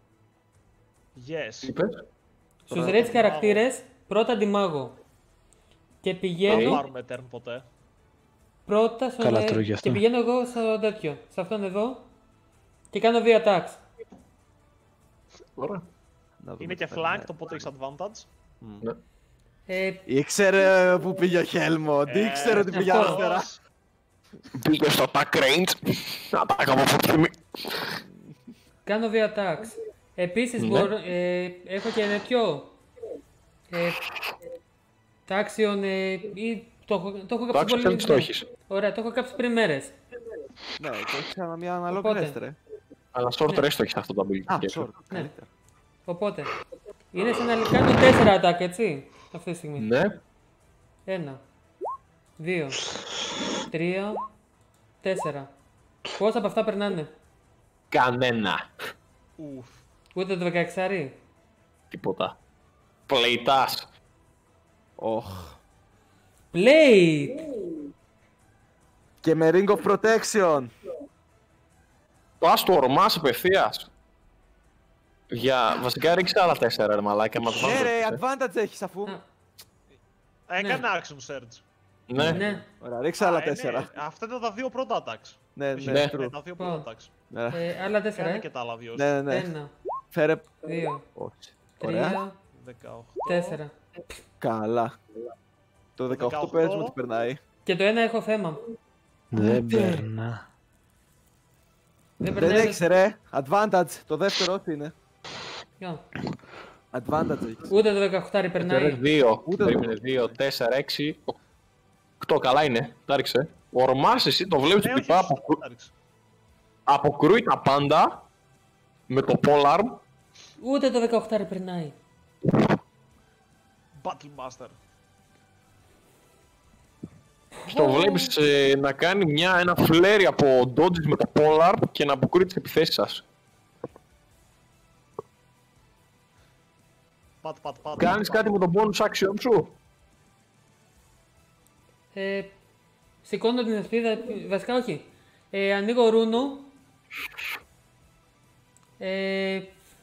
B: Yes.
C: Είπες.
A: Στους
B: Πρώτα
A: rage
B: τη
A: χαρακτήρες πρώτα την μάγο. Και
B: Δεν
A: πηγαίνω
B: πάρουμε turn ποτέ.
A: πρώτα στον
E: Καλά
A: ε,
E: τρώγει αυτό.
A: και πηγαίνω εγώ στο τέτοιο, σε αυτόν εδώ και κάνω δύο attacks.
C: Ωραία.
D: Να δούμε
B: Είναι
D: τι
B: και
D: θα
B: flanked,
D: είναι.
B: οπότε έχεις advantage.
C: Ναι.
A: Ε,
D: Ήξερε που πήγε ο Χέλμοντ, ήξερε ότι πήγε
A: αυτό.
D: αριστερά.
C: Μπήκε στο attack range. Attack από φωτιμή.
A: κάνω δύο attacks. Επίσης
C: Ναι.
A: μπορώ, ε, έχω και τέτοιο. Ε, τάξιον ε, ή το, έχω- το έχω
C: Το
A: κάψει
C: άξιο θέλεις το έχεις.
A: Ωραία, το έχω κάψει πριν μέρες.
D: Ναι, το έχει ξανά μια αναλόγη
A: Οπότε.
D: rest, ρε.
C: Αλλά short
A: Ναι.
C: rest το έχεις αυτό το ability.
D: Α,
C: και
D: sorry,
A: Ναι.
D: καλύτερα.
A: Οπότε, είναι σαν να κάνω τέσσερα attack, έτσι, αυτή τη στιγμή.
C: Ναι.
A: Ένα, δύο, τρία, τέσσερα. Πόσα από αυτά περνάνε?
C: Κανένα.
B: Ουφ.
A: Ούτε το δεκαεξάρι.
C: Τίποτα. Πλεϊτάς.
D: Οχ.
A: Plate!
D: Και με Ring of Protection.
C: Πας του ορμάς απευθείας. Για... Βασικά ρίξε άλλα τέσσερα ρε μαλάκα. Μα το
D: Ναι
C: βάλω,
D: ρε,
C: ε.
D: advantage έχεις αφού.
A: Α,
B: Έκανε action surge.
C: Ναι.
A: ναι.
D: Ωραία, ρίξε
B: Α,
D: άλλα
B: ε, ναι,
D: τέσσερα.
B: Αυτά ήταν τα δύο πρώτα attacks.
D: Ναι,
B: Όχι,
D: ναι,
C: ναι.
D: true.
B: τα δύο
A: Πω.
B: πρώτα attacks.
D: Ναι,
A: Ε, άλλα τέσσερα,
B: Κάνε
A: ε.
B: και τα άλλα δύο.
D: ναι, ναι.
A: Ένα,
D: Φέρε...
A: δύο,
D: Όχι. Ωραία.
A: τρία,
B: δεκαοκτώ.
A: τέσσερα.
D: Καλά. Το δεκαοκτώ παίζουμε ότι περνάει.
A: Και το ένα έχω θέμα.
E: Δεν περνά.
A: Δεν
D: Δεν
A: περνάει.
D: έχεις ρε. Advantage. Το δεύτερο τι είναι.
A: Ποιο?
D: Advantage έχεις.
A: Ούτε το δεκαοκτώ
C: Ρε,
A: περνάει.
C: δύο.
D: Ούτε
C: Περίμενε.
D: το-
C: Δύο, τέσσερα, έξι, οκτώ. Καλά είναι. Τα ρίξε. Ο ορμάς εσύ το βλέπεις
B: Ναι,
C: τον
B: όχι,
C: τυπά
B: σωστά,
C: αποκρού-
B: εντάξει.
C: αποκρούει τα πάντα με το polearm.
A: Ούτε το δεκαοκτώ περνάει.
B: Battle Master.
C: Στο βλέπεις ε, να κάνει μια, ένα φλέρι από dodges με το polar και να αποκρούει τις επιθέσεις σας.
B: Πατ, πατ, πατ,
C: Κάνεις
B: πατ.
C: κάτι με τον bonus action σου.
A: Ε, σηκώνω την ασπίδα, βασικά όχι. Ε, ανοίγω ρούνο. Ε,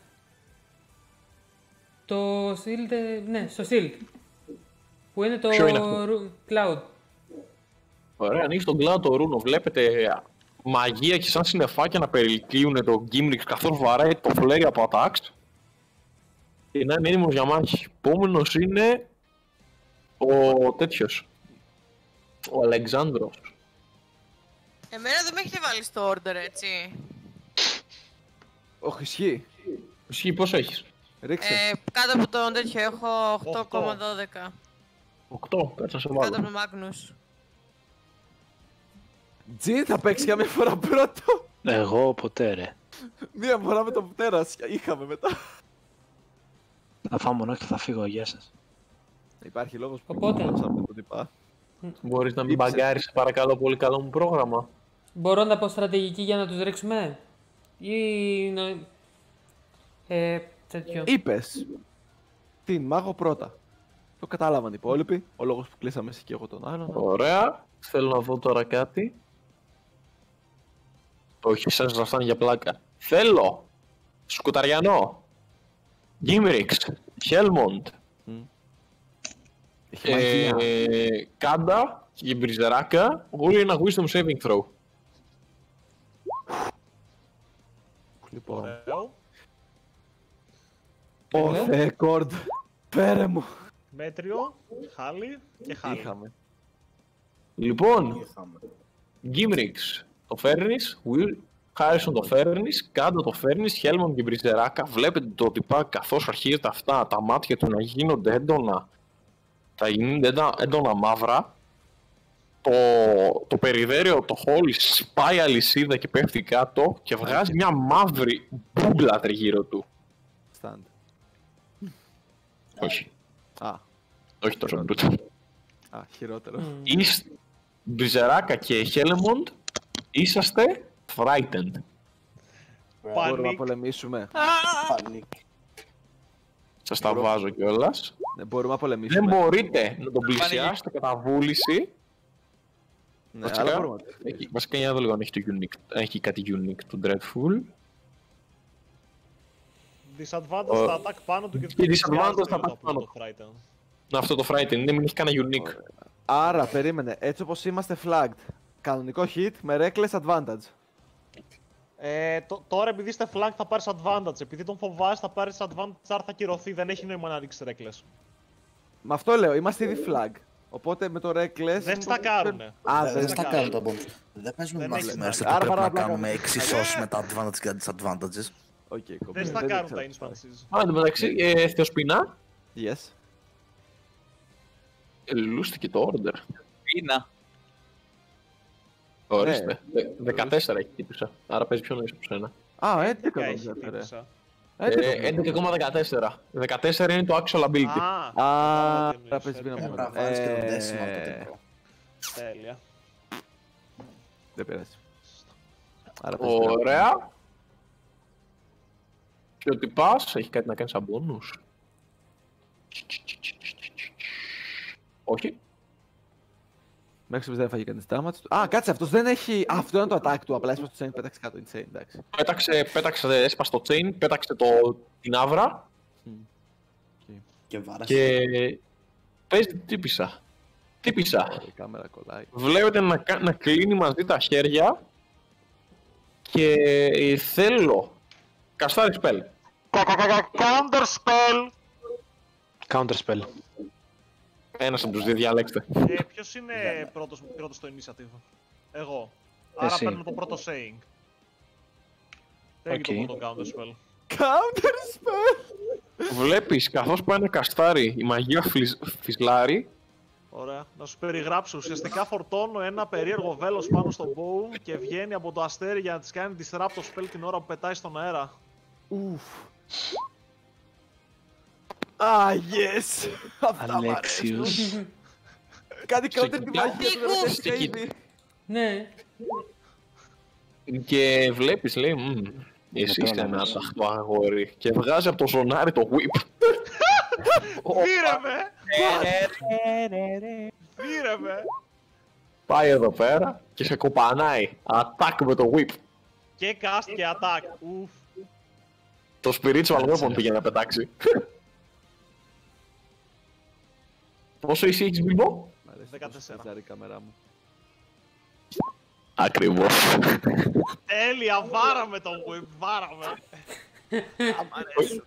A: το shield, ε, ναι, στο shield. Που είναι το
C: Ποιο είναι αυτό?
A: ρου- cloud.
C: Ωραία, ανοίγεις τον cloud το ρούνο. Βλέπετε μαγεία και σαν συννεφάκια να περιλυκύουν το Gimrix καθώς βαράει το φλέρι από attacks. Και να είναι έτοιμος για μάχη. Επόμενος είναι ο τέτοιος. Ο Αλεξάνδρος.
G: Εμένα δεν με έχετε βάλει στο order, έτσι.
D: Όχι, ισχύει.
C: Εσύ πόσο έχεις?
D: Ρίξε.
G: Ε, κάτω από τον τέτοιο έχω οκτώ κόμμα δώδεκα.
C: οκτώ, κάτσε να σε
G: Κάτω από
C: βάλω.
G: τον Magnus.
D: Τζιν θα παίξει για μια φορά πρώτο.
E: Εγώ ποτέ ρε.
D: Μία φορά με τον πτέρας είχαμε μετά.
E: Θα φάω μονό και θα φύγω, γεια σας.
D: Υπάρχει λόγος που
A: Οπότε.
D: πληρώσαμε τον τυπά.
C: Μπορείς να μην
D: Ήψε.
C: μπαγκάρεις, σε παρακαλώ, πολύ καλό μου πρόγραμμα.
A: Μπορώ να πω στρατηγική για να τους ρίξουμε. Ή... να- Ε, τέτοιο.
D: Είπες την μάγο πρώτα. Το κατάλαβαν οι υπόλοιποι. Ο λόγος που κλείσαμε εσύ και εγώ τον άλλον.
C: Ωραία. Θέλω να δω τώρα κάτι. Όχι, σας να φτάνει για πλάκα. Θέλω Σκουταριανό, Gimrix, Helmond,
D: Έχει μαγεία.
C: ε, Κάντα και Μπριζεράκα. Όλοι ένα wisdom saving throw.
D: Λοιπόν.
B: Ωραίο.
D: Ω Θεέ Κορντ. Πέρε μου.
B: Μέτριο, χάλι και χάλι.
D: Είχαμε.
C: Λοιπόν, Gimrix το φέρνεις, Will Harrison το φέρνεις, Κάντα το φέρνεις, Helmond και Μπριζεράκα. Βλέπετε το τυπά καθώς αρχίζεται αυτά τα μάτια του να γίνονται έντονα, θα γίνονται έντονα, έντονα μαύρα. Το, το περιδέριο, το χόλι σπάει αλυσίδα και πέφτει κάτω και βγάζει μια μαύρη μπούγκλα τριγύρω του.
D: Stand.
C: Όχι,
D: Α,
C: όχι τόσο μπρούτο.
D: α, χειρότερο.
C: Είστε Μπριζεράκα και Helmond, είσαστε frightened.
D: Μπορούμε να
B: Πανίκ.
D: πολεμήσουμε.
F: Πανίκ.
C: Σας τα βάζω κιόλας.
D: Ναι, μπορούμε να
C: Δεν
D: πολεμήσουμε.
C: μπορείτε να τον πλησιάσετε κατά βούληση.
D: Ναι,
C: Βασικά,
D: αλλά μπορούμε.
C: έχει, βασικά για να δω λίγο αν έχει, το unique, αν έχει κάτι unique του Dreadful.
B: Disadvantage
C: Ο-
B: στα attack πάνω του και
C: και
B: δεν
C: disadvantage
B: δισκιάζει
C: στα
B: το
C: attack πάνω.
B: το Frighten.
C: Να, αυτό το frighten είναι, μην έχει κανένα unique.
D: Άρα, περίμενε. Έτσι όπως είμαστε flagged. Κανονικό hit με reckless advantage.
B: Ε, τ- τώρα επειδή είστε flank θα πάρεις advantage. Επειδή τον φοβάσαι θα πάρεις advantage, άρα θα κυρωθεί. Δεν έχει νόημα να ρίξεις reckless.
D: Με αυτό λέω, είμαστε ήδη flag. Οπότε με το reckless.
B: Δεν στακάρουνε.
D: Α,
F: Δεν
D: δεν
F: στα
B: τα
F: κάνουν
B: κάνω.
F: τα bonus. Δεν παίζουμε
B: Δεν
F: μαζί
B: έχεις
F: μέρες
B: να
F: που
D: Άρα
F: πρέπει να
D: παραπλάκα.
F: κάνουμε εξισώσεις με τα advantages και τα disadvantages.
D: Οκ, κομπέ.
B: Δεν στακάρουν τα
D: ήξερα.
B: instances.
C: Α, εν τω μεταξύ, ε, Θεοσπινά,
D: Yes.
C: ε, λούστηκε το order.
I: Πίνα.
C: Ορίστε. Δε- δεκατέσσερα έχει τύπησα, άρα παίζει πιο νωρίς από σένα.
D: Α,
B: Ποια
D: έντεκα
B: έχει
D: νομίζω, ρε.
B: τύπησα.
C: Ε, έντεκα κόμμα δεκατέσσερα. δεκατέσσερα είναι το actual ability.
B: Α,
D: Α,
B: κατάλαβα τι
D: θα
B: εννοείς.
D: παίζει
B: Ε,
D: πίνα
F: Πρέπει
D: μου.
F: να βάλεις και τον
D: Ε,
F: decimal το τύπο.
B: Τέλεια.
D: Δεν πειράζει. Άρα παίζει πίνα.
C: Ωραία. Και ο τυπάς έχει κάτι να κάνει σαν bonus. Όχι.
D: Μέχρι στιγμής δεν έφαγε κανείς damage του. Α, κάτσε, αυτός δεν έχει. Α, αυτό είναι το attack του. Απλά έσπασε το chain, πέταξε κάτω. Insane, εντάξει.
C: Πέταξε, πέταξε, έσπασε το chain, πέταξε το, την άβρα
F: Και βάρασε.
C: και παίζει τύπησα. Τύπησα.
D: Η κάμερα κολλάει.
C: Βλέπετε να, κα- να κλείνει μαζί τα χέρια και θέλω καστάρι spell.
B: Counter spell!
E: Counter spell.
C: Ένας από τους δύο διαλέξτε.
B: Ε, ποιος είναι πρώτος, πρώτος στο initiative? Εγώ. Άρα
E: Εσύ.
B: παίρνω το πρώτο saying. Έχει
E: Οκ.
B: το πρώτο counter spell.
D: Counter spell!
C: Βλέπεις καθώς πάει να καστάρει η μαγεία φλισ- φυσλάρει.
B: Ωραία. Να σου περιγράψω. Ουσιαστικά φορτώνω ένα περίεργο βέλος πάνω στο bow και βγαίνει από το αστέρι για να της κάνει disrupt το spell την ώρα που πετάει στον αέρα.
D: Ουφ. Α, yes! Αυτά μ' αρέσουν.
E: Αλέξιους.
D: Κάτι counter τη μαγεία του
G: Πηγούς.
D: Ρετέσικα ήδη.
A: Ναι.
C: Και βλέπεις, λέει, «Μμμ, εσύ είσαι ένα ταχτό αγόρι». Και βγάζει από το ζωνάρι το whip.
B: Βήρε με! Βήρε με!
C: Πάει εδώ πέρα και σε κοπανάει. Attack με το whip.
B: Και cast και attack. Ουφ.
C: Το spiritual weapon πήγε να πετάξει. Πόσο εσύ έχεις Μπιλμπό?
B: δεκατέσσερα.
D: Η κάμερά μου.
C: Ακριβώς.
B: Τέλεια, βάραμε το whip, βάραμε. Μ' αρέσει.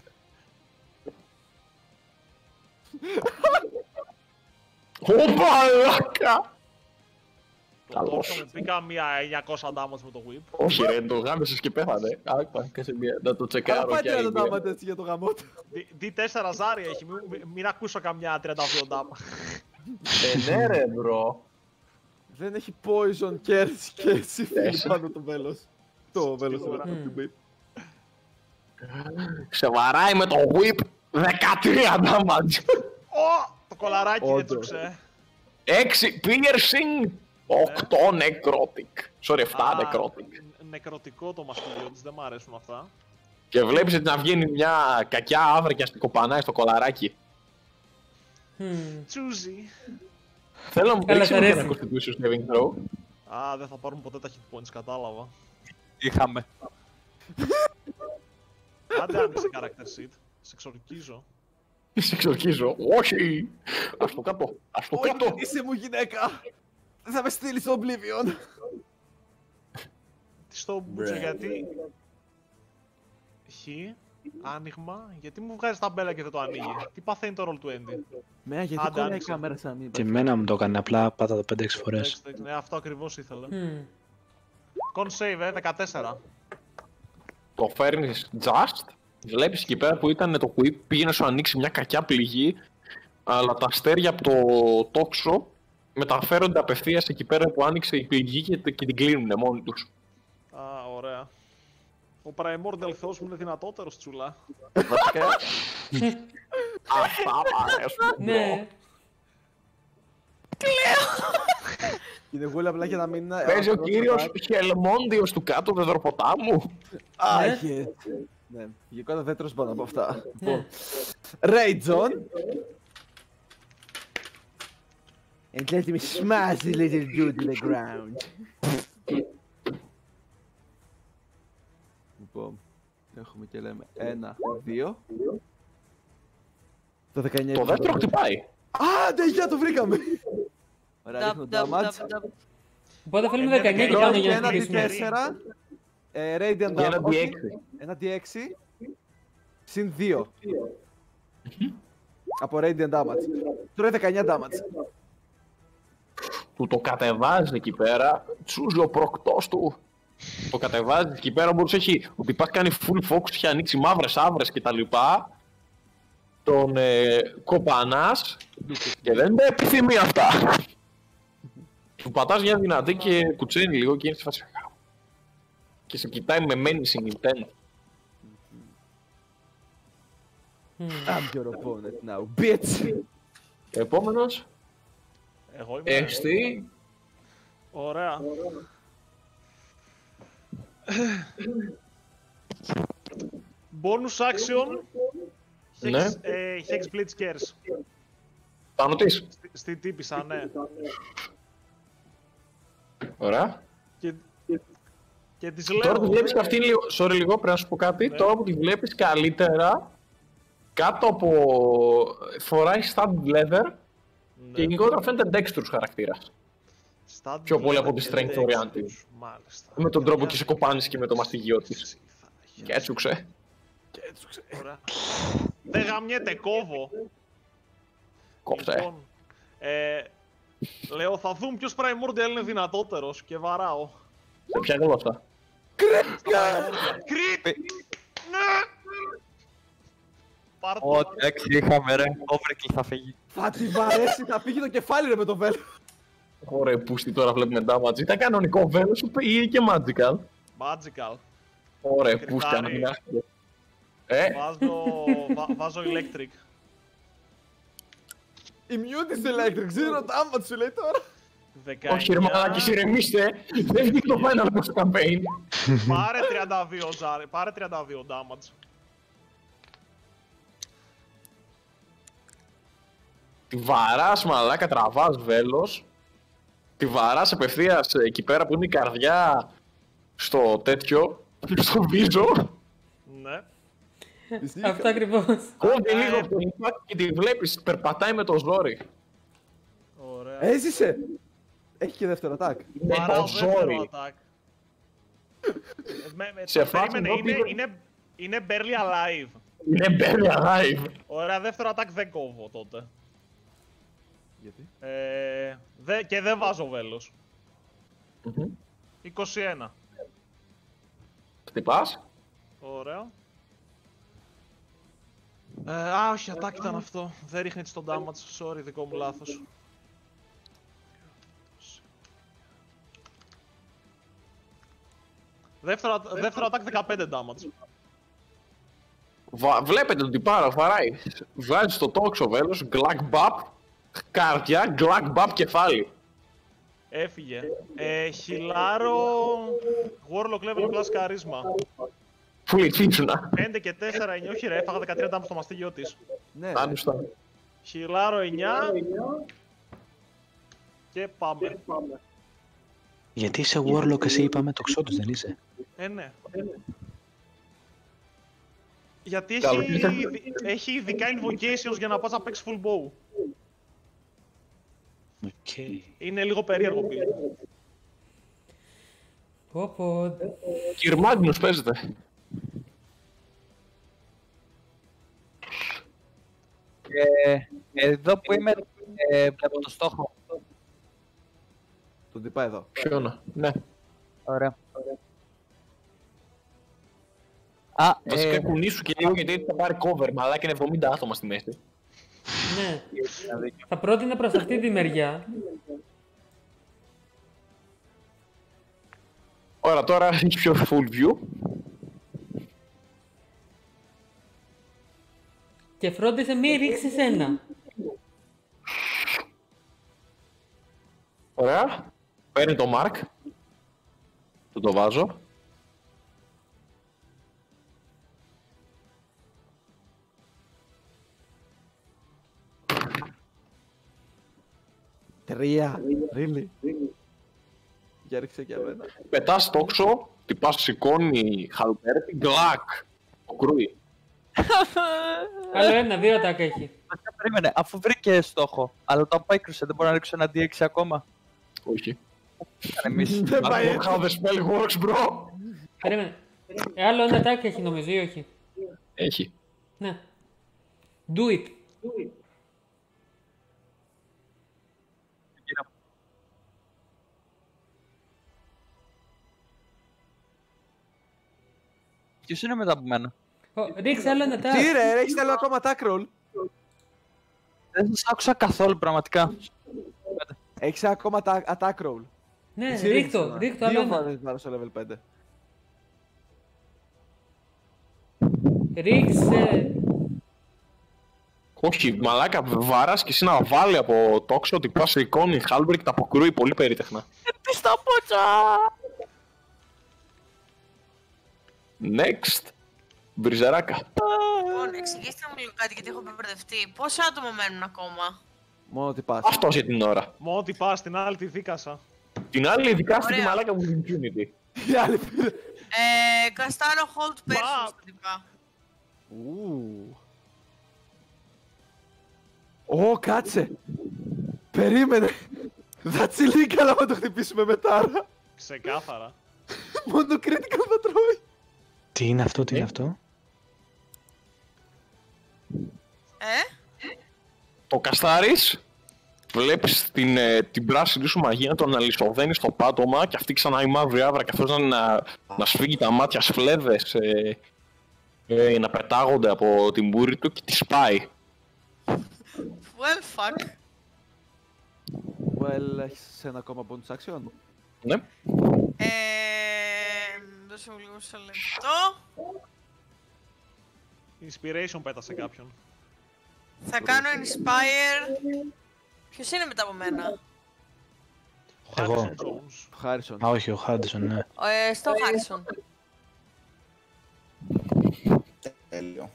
C: Ωπα, λάκα!
B: Το τόρσο μου πήγα μία εννιακόσια damage με το whip.
C: Όχι ρε, το γάμισες και πέθανε. Άκπα, κάτσε μία, να το τσεκάρω
D: Αλλά πάει
C: κι
D: τριάντα
C: άλλη μία.
D: damage έτσι για το γαμό του.
B: ντι τέσσερα ζάρι έχει, μην, μην- μην ακούσω καμιά τριάντα δύο damage.
C: Ε, ναι ρε, μπρο.
D: Δεν έχει poison και και εσύ φίλοι
C: Τέσσερα.
D: πάνω το βέλος. Το βέλος του
B: Σίγουρα.
D: Ultimate.
C: Σε βαράει με το whip δεκατρία damage.
B: Ω, το κολαράκι
D: Όντως.
B: έτσουξε.
C: έξι piercing. οκτώ necrotic. Sorry, επτά
B: Α,
C: necrotic.
B: Νεκρωτικό το μασκουλιό της, δεν μ' αρέσουν αυτά.
C: Και βλέπεις ότι να βγαίνει μια κακιά άβρα και να στην κοπανάει στο κολαράκι.
A: Μμμ.
B: Τσούζι.
C: Θέλω να μου
A: Καλά,
C: πρίξει
A: σ'
C: και
A: αρέσει.
C: ένα constitution saving throw.
B: Α, δεν θα πάρουν ποτέ τα hit points, κατάλαβα.
I: Είχαμε.
B: Άντε άνοιξε character sheet. Σε εξορκίζω.
C: Σε εξορκίζω. Όχι! Ας το κάτω. Ας το
D: Όχι,
C: κάτω.
D: δεν είσαι μου γυναίκα. Δεν θα με στείλεις στο Oblivion.
B: Τι στο μπούτσο, γιατί... Χ, άνοιγμα, γιατί μου βγάζει ταμπέλα και δεν το ανοίγει. Τι παθαίνει το Roll είκοσι.
D: Με, γιατί
B: Άντε,
D: κολλάει η
B: άνοιξε.
D: κάμερα σαν μη.
E: Και εμένα μου το έκανε, απλά πάτα το πέντε έξι φορές.
B: Εντάξει, εντάξει, ναι, αυτό ακριβώς ήθελα.
A: Μμμ.
B: Con save, ε, δεκατέσσερα.
C: Το φέρνεις just. Βλέπεις εκεί πέρα που ήταν το whip, πήγε να σου ανοίξει μια κακιά πληγή, αλλά τα αστέρια από το τόξο μεταφέρονται απευθείας εκεί πέρα που άνοιξε η πληγή και, και την κλείνουνε μόνοι τους.
B: Α, ωραία. Ο Primordial Θεός μου είναι δυνατότερος, τσουλά.
C: Βασικά. Αυτά μ' αρέσουν.
A: Ναι.
D: Είναι γούλα απλά για να μην...
C: Παίζει ο κύριος Χελμόντιος του κάτω δεδροποτάμου.
D: Άχε. Ναι, γενικότερα δεν τρως πάνω από αυτά.
A: Ναι.
D: Λοιπόν, Ray John. And let me smash the little dude to the ground. Λοιπόν, έχουμε και λέμε ένα, δύο. Το δεκαεννιά.
C: Το δεύτερο χτυπάει.
D: Α, ναι, για το βρήκαμε. Ωραία,
G: Dub,
D: ρίχνω
G: dub,
D: damage.
G: dub, dub.
A: Οπότε θέλουμε
B: Ε,
A: δεκαεννιά και
B: δεκαεννιά
A: πάνω για να
D: Ένα ντι
A: χτυπήσουμε.
D: τέσσερα. ε, Radiant
C: Για ένα
D: damage.
C: ντι
D: όχι,
C: έξι.
D: Ένα ντι έξι. Συν δύο. Από Radiant damage. Τώρα δεκαεννιά damage.
C: Του το κατεβάζει εκεί πέρα, τσούζει ο προκτός του. Το κατεβάζει εκεί πέρα όπως έχει, ότι πας κάνει full focus, έχει ανοίξει μαύρες άβρες και τα λοιπά. Τον ε, κοπανάς και δεν τα επιθυμεί αυτά. Του πατάς μια δυνατή και κουτσένει λίγο και είναι στη φάση. Και σε κοιτάει με menacing intent.
A: Μμμ.
D: I'm your opponent now, bitch!
C: Επόμενος,
B: Εγώ είμαι...
C: έστι.
B: Ωραία. Bonus action.
C: Ναι.
B: Hex, ε, Hex Blitz Cares.
C: Πάνω της.
B: Στη, στη τύπησα, ναι.
C: Ωραία.
B: Και, και της
C: Τώρα
B: λέω...
C: που βλέπεις και αυτή είναι λίγο, sorry λίγο, πρέπει να σου πω κάτι.
B: Ναι.
C: Τώρα που τη βλέπεις καλύτερα, κάτω από φοράει studded leather και γενικότερα φαίνεται dexterous χαρακτήρας.
B: Stand
C: πιο πολύ από τη
B: και
C: strength
B: dexterous.
C: oriented.
B: Μάλιστα.
C: Με τον τρόπο και σε κοπάνεις και με το μαστιγιό της. Και έτσουξε.
B: Ωραία. Δεν γαμιέται, κόβω.
C: Κόψε.
B: Λοιπόν, ε, λέω, θα δούμε ποιος Primordial είναι δυνατότερος και βαράω.
C: Σε ποια γλώσσα.
B: Κριτ! Ναι! Πάρ' το.
I: Ω, εντάξει, είχαμε ρε. Overkill θα φύγει.
D: Θα τη βαρέσει, θα πήγε το κεφάλι ρε με το βέλο.
C: Ωραία, πούστη τώρα βλέπουμε damage. Ήταν κανονικό βέλος ή και magical.
B: Magical.
C: Ωραία,
B: Κρυφάρι.
C: πούστη αναμεινάστηκε. Ε,
B: Βάζω, βα- βάζω electric.
D: Immune της electric, zero damage σου λέει τώρα.
B: δεκαεννιά.
C: Όχι ρε μαλάκες, ηρεμήστε. Δεν βγήκε το final από το campaign.
B: Πάρε τριάντα δύο, Τζάρε, πάρε τριάντα δύο damage.
C: Τη βαράς μαλάκα, τραβάς βέλος. Τη βαράς απευθείας εκεί πέρα που είναι η καρδιά στο τέτοιο, στο βίζο.
B: Ναι.
A: Αυτό ακριβώς.
C: Κόβει λίγο από το impact και τη βλέπεις, περπατάει με το ζόρι.
B: Ωραία.
D: Έζησε. Έχει και δεύτερο attack.
C: Με
B: Παρά
C: το
B: ο δεύτερο
C: ζόρι.
B: attack. Ε, με- με-
C: Σε φάση
B: Περίμενε,
C: εδώ
B: είναι,
C: πήγα-
B: είναι, είναι barely alive.
C: Είναι barely alive.
B: Ωραία, δεύτερο attack δεν κόβω τότε.
D: Γιατί?
B: Ε, δε, και δεν βάζω βέλος.
C: Μμμ.
B: είκοσι ένα.
C: Χτυπάς.
B: Ωραία. Ε, α, όχι, attack ήταν αυτό. Δεν ρίχνει έτσι τον damage. Sorry, δικό μου λάθος. Δεύτερο, δεύτερο attack δεκαπέντε damage.
C: Βα- Βλέπετε τον τυπάρα, βαράει. Βγάζει το τόξο βέλος, γκλακ μπαπ, καρδιά, γκλακ μπαπ κεφάλι.
B: Έφυγε. Ε, χιλάρω... Warlock level plus καρίσμα.
C: Φουλή τσίτσουνα.
B: πέντε και τέσσερα, εννιά, όχι ρε, έφαγα δεκατρία damage στο μαστίγιο της.
D: Ναι.
C: Άνουστα.
B: Χιλάρω εννιά. Και πάμε.
E: Γιατί είσαι Warlock εσύ είπαμε τοξότης, δεν είσαι?
B: Ε, ναι. Γιατί
C: Καλώς
B: έχει,
C: ήρθατε.
B: έχει ειδικά invocations για να πας να παίξεις full bow.
E: Οκ.
B: Είναι λίγο περίεργο build.
A: Πω πω.
C: Κύριε Μάγνους παίζετε.
I: Και εδώ που είμαι, ε, βλέπω το στόχο.
D: Τον τυπά εδώ.
C: Ποιόνα. Ναι.
I: Ωραία. Α,
C: Βασικά
I: ε,
C: κουνήσου και λίγο γιατί έτσι θα πάρει cover, μαλάκα είναι εβδομήντα άτομα στη μέση.
A: Ναι. Θα πρότεινα προς αυτή τη μεριά.
C: Ωραία, τώρα έχει πιο full view.
A: Και φρόντισε μη ρίξεις ένα.
C: Ωραία. Παίρνει το mark. Του το βάζω.
D: Τρία. Really. Για ρίξε και εμένα.
C: Πετάς τόξο, τυπάς σηκώνει χαλπέρτη, γκλακ. Ο κρούι.
A: Άλλο ένα, δύο attack έχει.
I: βασικά περίμενε, αφού βρήκε στόχο, αλλά το απέκρουσε, δεν μπορώ να ρίξω ένα ντι έξι ακόμα.
C: Όχι.
I: Εμείς.
D: Δεν πάει
C: That's not how the spell works, bro.
A: Περίμενε. Ε, άλλο ένα attack έχει νομίζω ή όχι.
C: Έχει.
A: Ναι. Do it.
I: Ποιος είναι μετά από μένα?
A: Ω, ρίξε άλλο ένα
D: Τι
A: attack.
D: ρε, έχεις άλλο ακόμα attack roll.
I: Δεν σας άκουσα καθόλου πραγματικά.
D: Έχεις ακόμα attack- attack roll.
A: Ναι,
D: Εσύ ρίξε
A: ρίχτω,
D: ένα.
A: ρίχτω άλλο
D: Δύο
A: ένα.
D: φορές βάλω στο level πέντε.
A: Ρίξε.
C: Όχι, μαλάκα, βαράς και εσύ να βάλει από τόξο ότι πας σηκώνει χάλμπερ και τα αποκρούει πολύ περίτεχνα.
I: Τι στα πότσα!
C: Next. Μπριζεράκα.
G: Λοιπόν, εξηγήστε μου λίγο κάτι γιατί έχω μπερδευτεί. Πόσα άτομα μένουν ακόμα?
D: Μόνο ότι πας.
C: Αυτός για την ώρα.
B: Μόνο ότι πας, την άλλη τη δίκασα.
C: Την άλλη ειδικά στη
G: Ωραία.
C: μαλάκα μου την impunity.
D: Η άλλη.
G: Ε, καστάρω hold person στον τυπά.
D: Ου. Ω, κάτσε. Περίμενε. Θα τσιλεί καλά να το χτυπήσουμε μετά. άρα.
B: Ξεκάθαρα.
D: Μόνο το critical θα τρώει.
E: Τι είναι αυτό, τι είναι αυτό?
G: Ε,
C: Το καστάρεις, βλέπεις την, ε, την πράσινη σου μαγεία να τον αλυσοδένει στο πάτωμα και αυτή ξανά η μαύρη άβρα καθώς να, να, να σφίγγει τα μάτια σφλέδες ε, ε, να πετάγονται από την μπούρη του και τη σπάει.
G: well fuck.
D: Well, έχεις ένα ακόμα bonus action.
C: Ναι.
G: Ε, δώσε μου λίγο σε λεπτό.
B: Inspiration πέτασε κάποιον.
G: Θα κάνω inspire. Ποιος είναι μετά από μένα?
E: Εγώ.
D: Ο Χάρισον.
E: Α, όχι, ο Χάντερσον, ναι.
G: Ε, στο Χάρισον.
F: Τέλειο.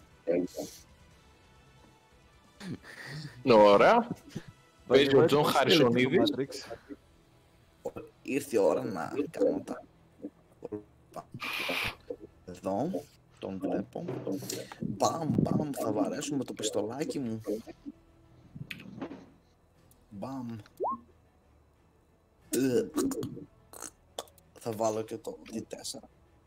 C: Ωραία. Παίζει ο Τζον Χαρισονίδης.
F: Ήρθε η ώρα να κάνω τα... Εδώ, τον βλέπω. Μπαμ, μπαμ, θα βαρέσουμε το πιστολάκι μου. Μπαμ. Θα βάλω και το ντι τέσσερα.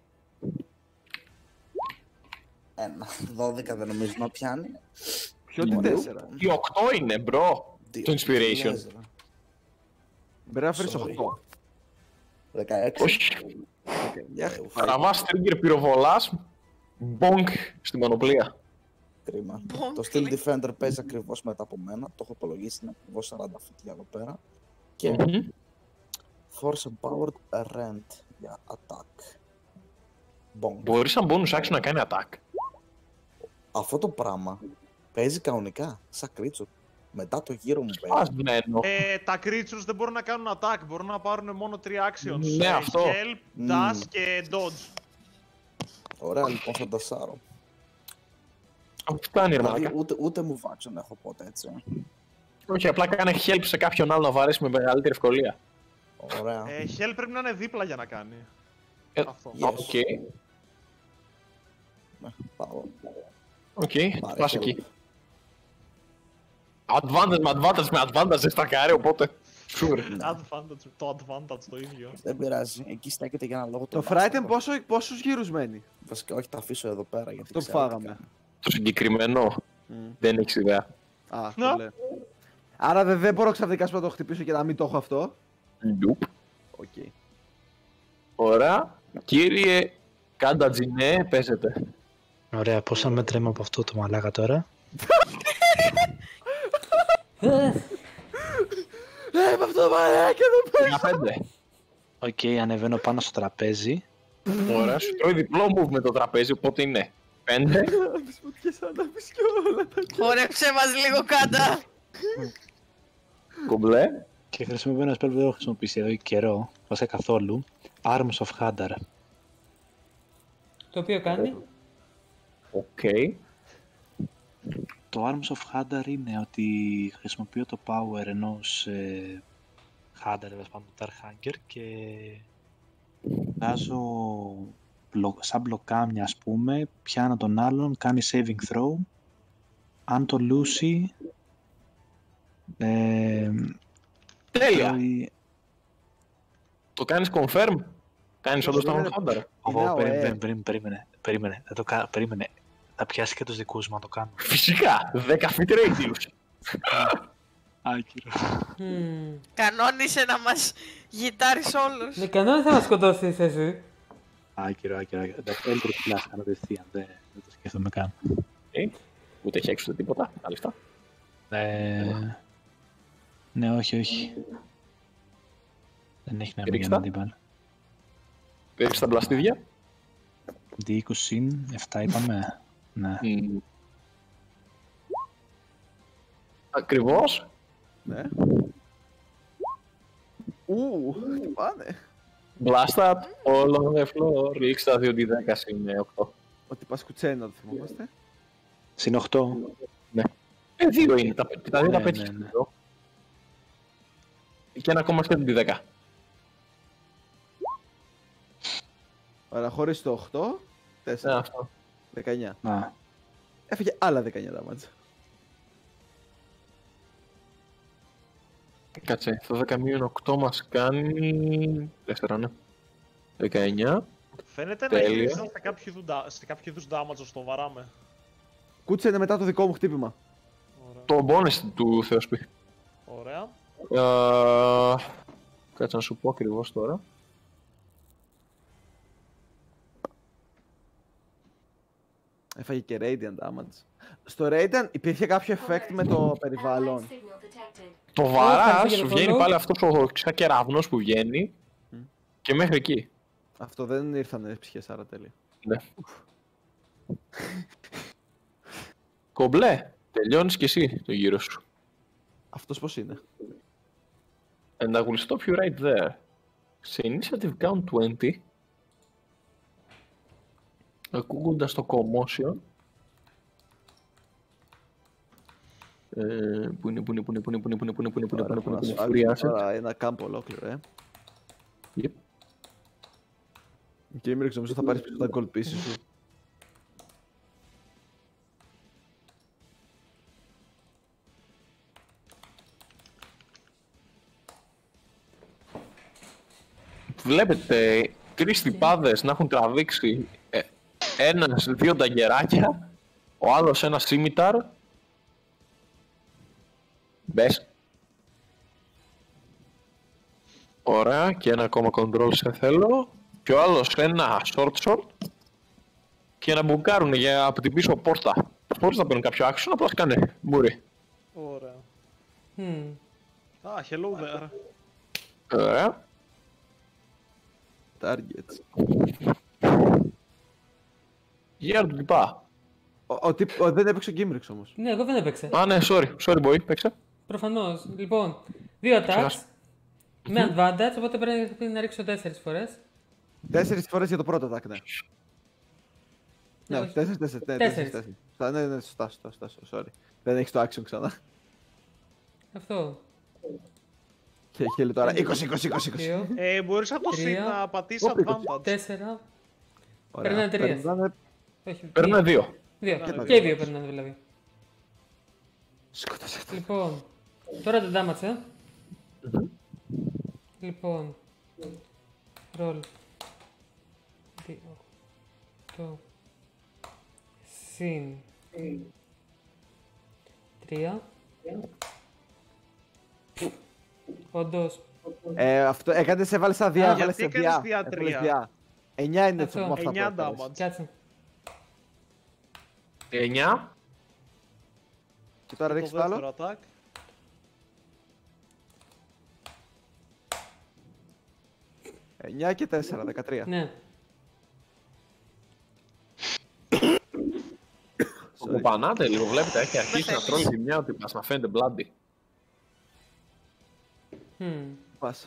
F: Ένα, δώδεκα δεν νομίζω να πιάνει.
D: Ποιο ντι τέσσερα?
C: Η οκτώ είναι, μπρο. Το inspiration.
D: Πρέπει να φέρεις οκτώ.
F: δεκαέξι.
C: Όχι.
F: Okay.
C: Τραβάς trigger πυροβολάς. Bonk στην πανοπλία.
F: Κρίμα. Το Steel Defender παίζει ακριβώς μετά από μένα. Το έχω υπολογίσει, είναι ακριβώς σαράντα φύτια εδώ πέρα. Και
C: Mm-hmm.
F: Force Empowered Rent για attack. Bonk.
C: Μπορεί σαν bonus action να κάνει attack.
F: Αυτό το πράγμα παίζει κανονικά, σαν creature. Μετά το γύρο μου παίζει.
C: Σπασμένο.
B: Ε, τα creatures δεν μπορούν να κάνουν attack, μπορούν να πάρουν μόνο τρία actions.
C: Ναι,
B: ε,
C: αυτό.
B: Help, dash και dodge.
F: Ωραία, λοιπόν, θα τα σάρω.
C: Φτάνει, ρε
F: Δηλαδή,
C: μαλάκα.
F: ούτε, ούτε μου βάξω έχω πότε έτσι.
C: Όχι, απλά κάνε help σε κάποιον άλλο να βαρέσει με μεγαλύτερη ευκολία.
F: Ωραία.
B: Ε, Hell πρέπει να είναι δίπλα για να κάνει.
C: Ε,
B: Αυτό.
F: yes.
C: Οκ,
F: Ναι, πάω.
C: οκ,
F: Πάρε
C: πας
F: help.
C: εκεί. Advantage με advantage με advantage δεν στακάρει, οπότε... Sure.
F: Ναι.
B: Advantage, το advantage το ίδιο.
F: Δεν πειράζει, εκεί στέκεται για ένα λόγο.
D: Το
F: μπάσκετ.
D: Frighten πόσο, πόσους γύρους μένει?
F: Βασικά, όχι, τα αφήσω εδώ πέρα γιατί
D: Το
F: ξέρω τι
D: φάγαμε.
F: κάνω.
C: Το συγκεκριμένο
D: Mm.
C: δεν έχεις ιδέα.
D: Α,
B: Να.
D: το λέω. Άρα δεν, δεν μπορώ ξαφνικά να το χτυπήσω και να μην το έχω αυτό.
C: Nope.
D: Οκ. Okay.
C: Ωραία. Κύριε Κάντατζινέ, παίζετε.
E: Ωραία, πόσα μέτρα είμαι από αυτό το μαλάκα τώρα?
D: Ε, με αυτό το μαλάκι εδώ πέρα.
C: δεκαπέντε.
E: Οκ, ανεβαίνω πάνω στο τραπέζι.
C: Ωραία, σου τρώει διπλό move με το τραπέζι, οπότε είναι πέντε.
D: Τις φωτιές ανάβεις και όλα τα...
G: Χόρεψε μας λίγο κάτα.
C: Κομπλέ.
E: Και χρησιμοποιώ ένα spell που δεν έχω χρησιμοποιήσει εδώ και καιρό, βασικά καθόλου. Arms of Hadar.
A: Το οποίο κάνει.
C: Οκ.
E: Το Arms of Hadar είναι ότι χρησιμοποιώ το power ενός ε, Hadar, δηλαδή πάνω του Darkhanger, και βγάζω μπλο, σαν μπλοκάμια, ας πούμε, πιάνω τον άλλον, κάνει saving throw. Αν το λούσει, ε,
C: Τέλεια.
E: τρώει-
C: Το κάνεις confirm. Κάνεις όντως τον
D: Είναι-
C: Hunter.
D: Είναι
E: Ω,
D: ο
E: περίμενε,
D: Ε.
E: περίμενε, περίμενε, περίμενε, θα το κα- περίμενε. Θα πιάσει και τους δικούς μου να το κάνω.
C: Φυσικά, δέκα feet radius.
E: Άκυρο.
A: Μμμ.
G: Κανόνισε να μας γιτάρεις όλους.
A: Ναι, κανόνες θα μας σκοτώσεις εσύ.
E: Άκυρο, άκυρο, άκυρο. Εντάξει, έλτρη πλάσκα κατευθείαν, δεν, δεν το σκέφτομαι καν.
C: Ε, Ούτε έχει έξω τίποτα, μάλιστα.
E: Ε, ναι, όχι, όχι. Δεν έχει να
C: Ρίξτε
E: για
C: τα.
E: να την βάλω.
C: Πέριξε τα μπλαστίδια.
E: ντι είκοσι συν επτά είπαμε. Ναι.
C: Μμμ. Ακριβώς.
D: Ναι. Ου, τι πάνε.
C: Blast up all on the floor. Ρίξτε τα δύο ντι δέκα είναι οκτώ.
D: Ότι πας κουτσένι να το θυμόμαστε.
E: Συν οκτώ.
C: Ε, δύο είναι. Τα, τα δύο
E: Ναι,
C: τα
E: ναι,
C: πέτυχε.
E: ναι.
C: Και ένα ακόμα στο ντι δέκα.
D: Άρα χωρίς το οκτώ,
C: Ναι,
D: τέσσερα,
C: αυτό.
D: δεκαεννιά.
E: Να.
D: Έφυγε άλλα δεκαεννιά damage.
C: Κάτσε, το δέκα μείον οκτώ μας κάνει... τέσσερα, ναι. δεκαεννιά.
B: Φαίνεται να
C: Τέλεια.
B: γυρίζαν σε κάποιο είδου da- σε κάποιο είδους damage όσο το βαράμε.
D: Κούτσε είναι μετά το δικό μου χτύπημα.
B: Ωραία.
C: Το bonus του Θεοσπή.
B: Ωραία.
C: Uh, κάτσε να σου πω ακριβώς τώρα.
D: Έφαγε και radiant damage. Στο radiant υπήρχε κάποιο effect με το περιβάλλον.
C: Το
A: Ευχαριστώ
C: βαράς,
A: για
C: σου
A: το
C: βγαίνει
A: follow.
C: πάλι αυτός ο ξα κεραυνός που βγαίνει
D: Μμ.
C: και μέχρι εκεί.
D: Αυτό δεν ήρθανε ψυχές, άρα τέλεια.
C: Ναι. Κομπλέ. Τελειώνεις κι εσύ το γύρο σου.
D: Αυτός πώς είναι?
C: And I will stop you right there. Σε initiative count twenty, ακούγοντας το commotion, ε, που είναι, που είναι, που είναι, που είναι, που είναι, που είναι, που είναι, που είναι, που είναι, που είναι, που είναι, που είναι,
D: Τώρα ένα κάμπο ολόκληρο, ε.
C: Yep.
D: Και Μίρεξ, νομίζω θα πάρεις πίσω τα gold pieces σου.
C: Βλέπετε τρεις τυπάδες να έχουν τραβήξει ε, ένας δύο ταγκεράκια, ο άλλος ένα σίμιταρ. Μπες. Ωραία, και ένα ακόμα control σε θέλω. Και ο άλλος ένα short short. Και να μπουκάρουν για από την πίσω πόρτα. Χωρίς να παίρνουν κάποιο action, απλά κάνε μπουρί.
B: Ωραία.
A: Hmm.
B: Α, hello there.
C: Ωραία.
D: Targets.
C: Γεια του τυπά.
D: Ο, ο, τύπ, ο, δεν έπαιξε ο Γκίμριξ όμως.
A: Ναι, εγώ δεν έπαιξα.
C: Α, ναι, sorry, sorry boy, παίξε.
A: Προφανώς. Λοιπόν, δύο attacks.
C: Ξεχάσα.
A: Με advantage, οπότε πρέπει να ρίξω τέσσερις φορές.
D: Τέσσερις φορές για το πρώτο attack, ναι. Ναι,
A: όχι.
D: τέσσερις, τέσσερις, ναι,
A: Τέσσερις.
D: τέσσερις, τέσσερις. Σωστά, ναι, ναι, σωστά, σωστά, σωστά, sorry. Δεν έχεις το action ξανά.
A: Αυτό.
D: Και χέλη τώρα, είκοσι, είκοσι, είκοσι, είκοσι.
A: Δύο,
B: Ε, μπορείς να, το συ-
A: Τρία.
B: να πατήσεις
D: Όπ, είκοσι.
B: advantage.
A: τέσσερα.
D: Ωραία.
A: Περνάνε τρία.
D: Περνάνε-
A: Όχι,
C: Παίρνουμε
A: δύο.
C: δύο.
A: Δύο.
B: Περνάνε
A: Και
B: δύο.
A: δύο περνάνε δηλαδή.
D: Σκότωσε το.
A: Λοιπόν, τώρα το damage, ε. Λοιπόν, roll. Δύο, οκτώ, συν, τρία. Όντως,
D: Ε, αυτό έκανες, έβαλες στα διά,
B: Α,
D: έβαλες
B: γιατί
D: στα
B: έκανες
D: διά.
B: διά
D: έβαλες
B: τρία.
D: διά. Εννιά είναι
A: Αυτό.
D: έτσι από αυτά που
B: εννιά
D: έφερες.
B: damage.
A: κάτσε.
C: Εννιά.
D: Και τώρα
B: Το
D: ρίξεις το άλλο.
B: δεύτερο attack.
D: εννιά και τέσσερα, δεκατρία.
A: Ναι.
C: Το κουπανάτε λίγο, βλέπετε, έχει αρχίσει να
G: θέλεις.
C: τρώει ζημιά ότι μας να φαίνεται bloody.
A: Hm.
D: Πας.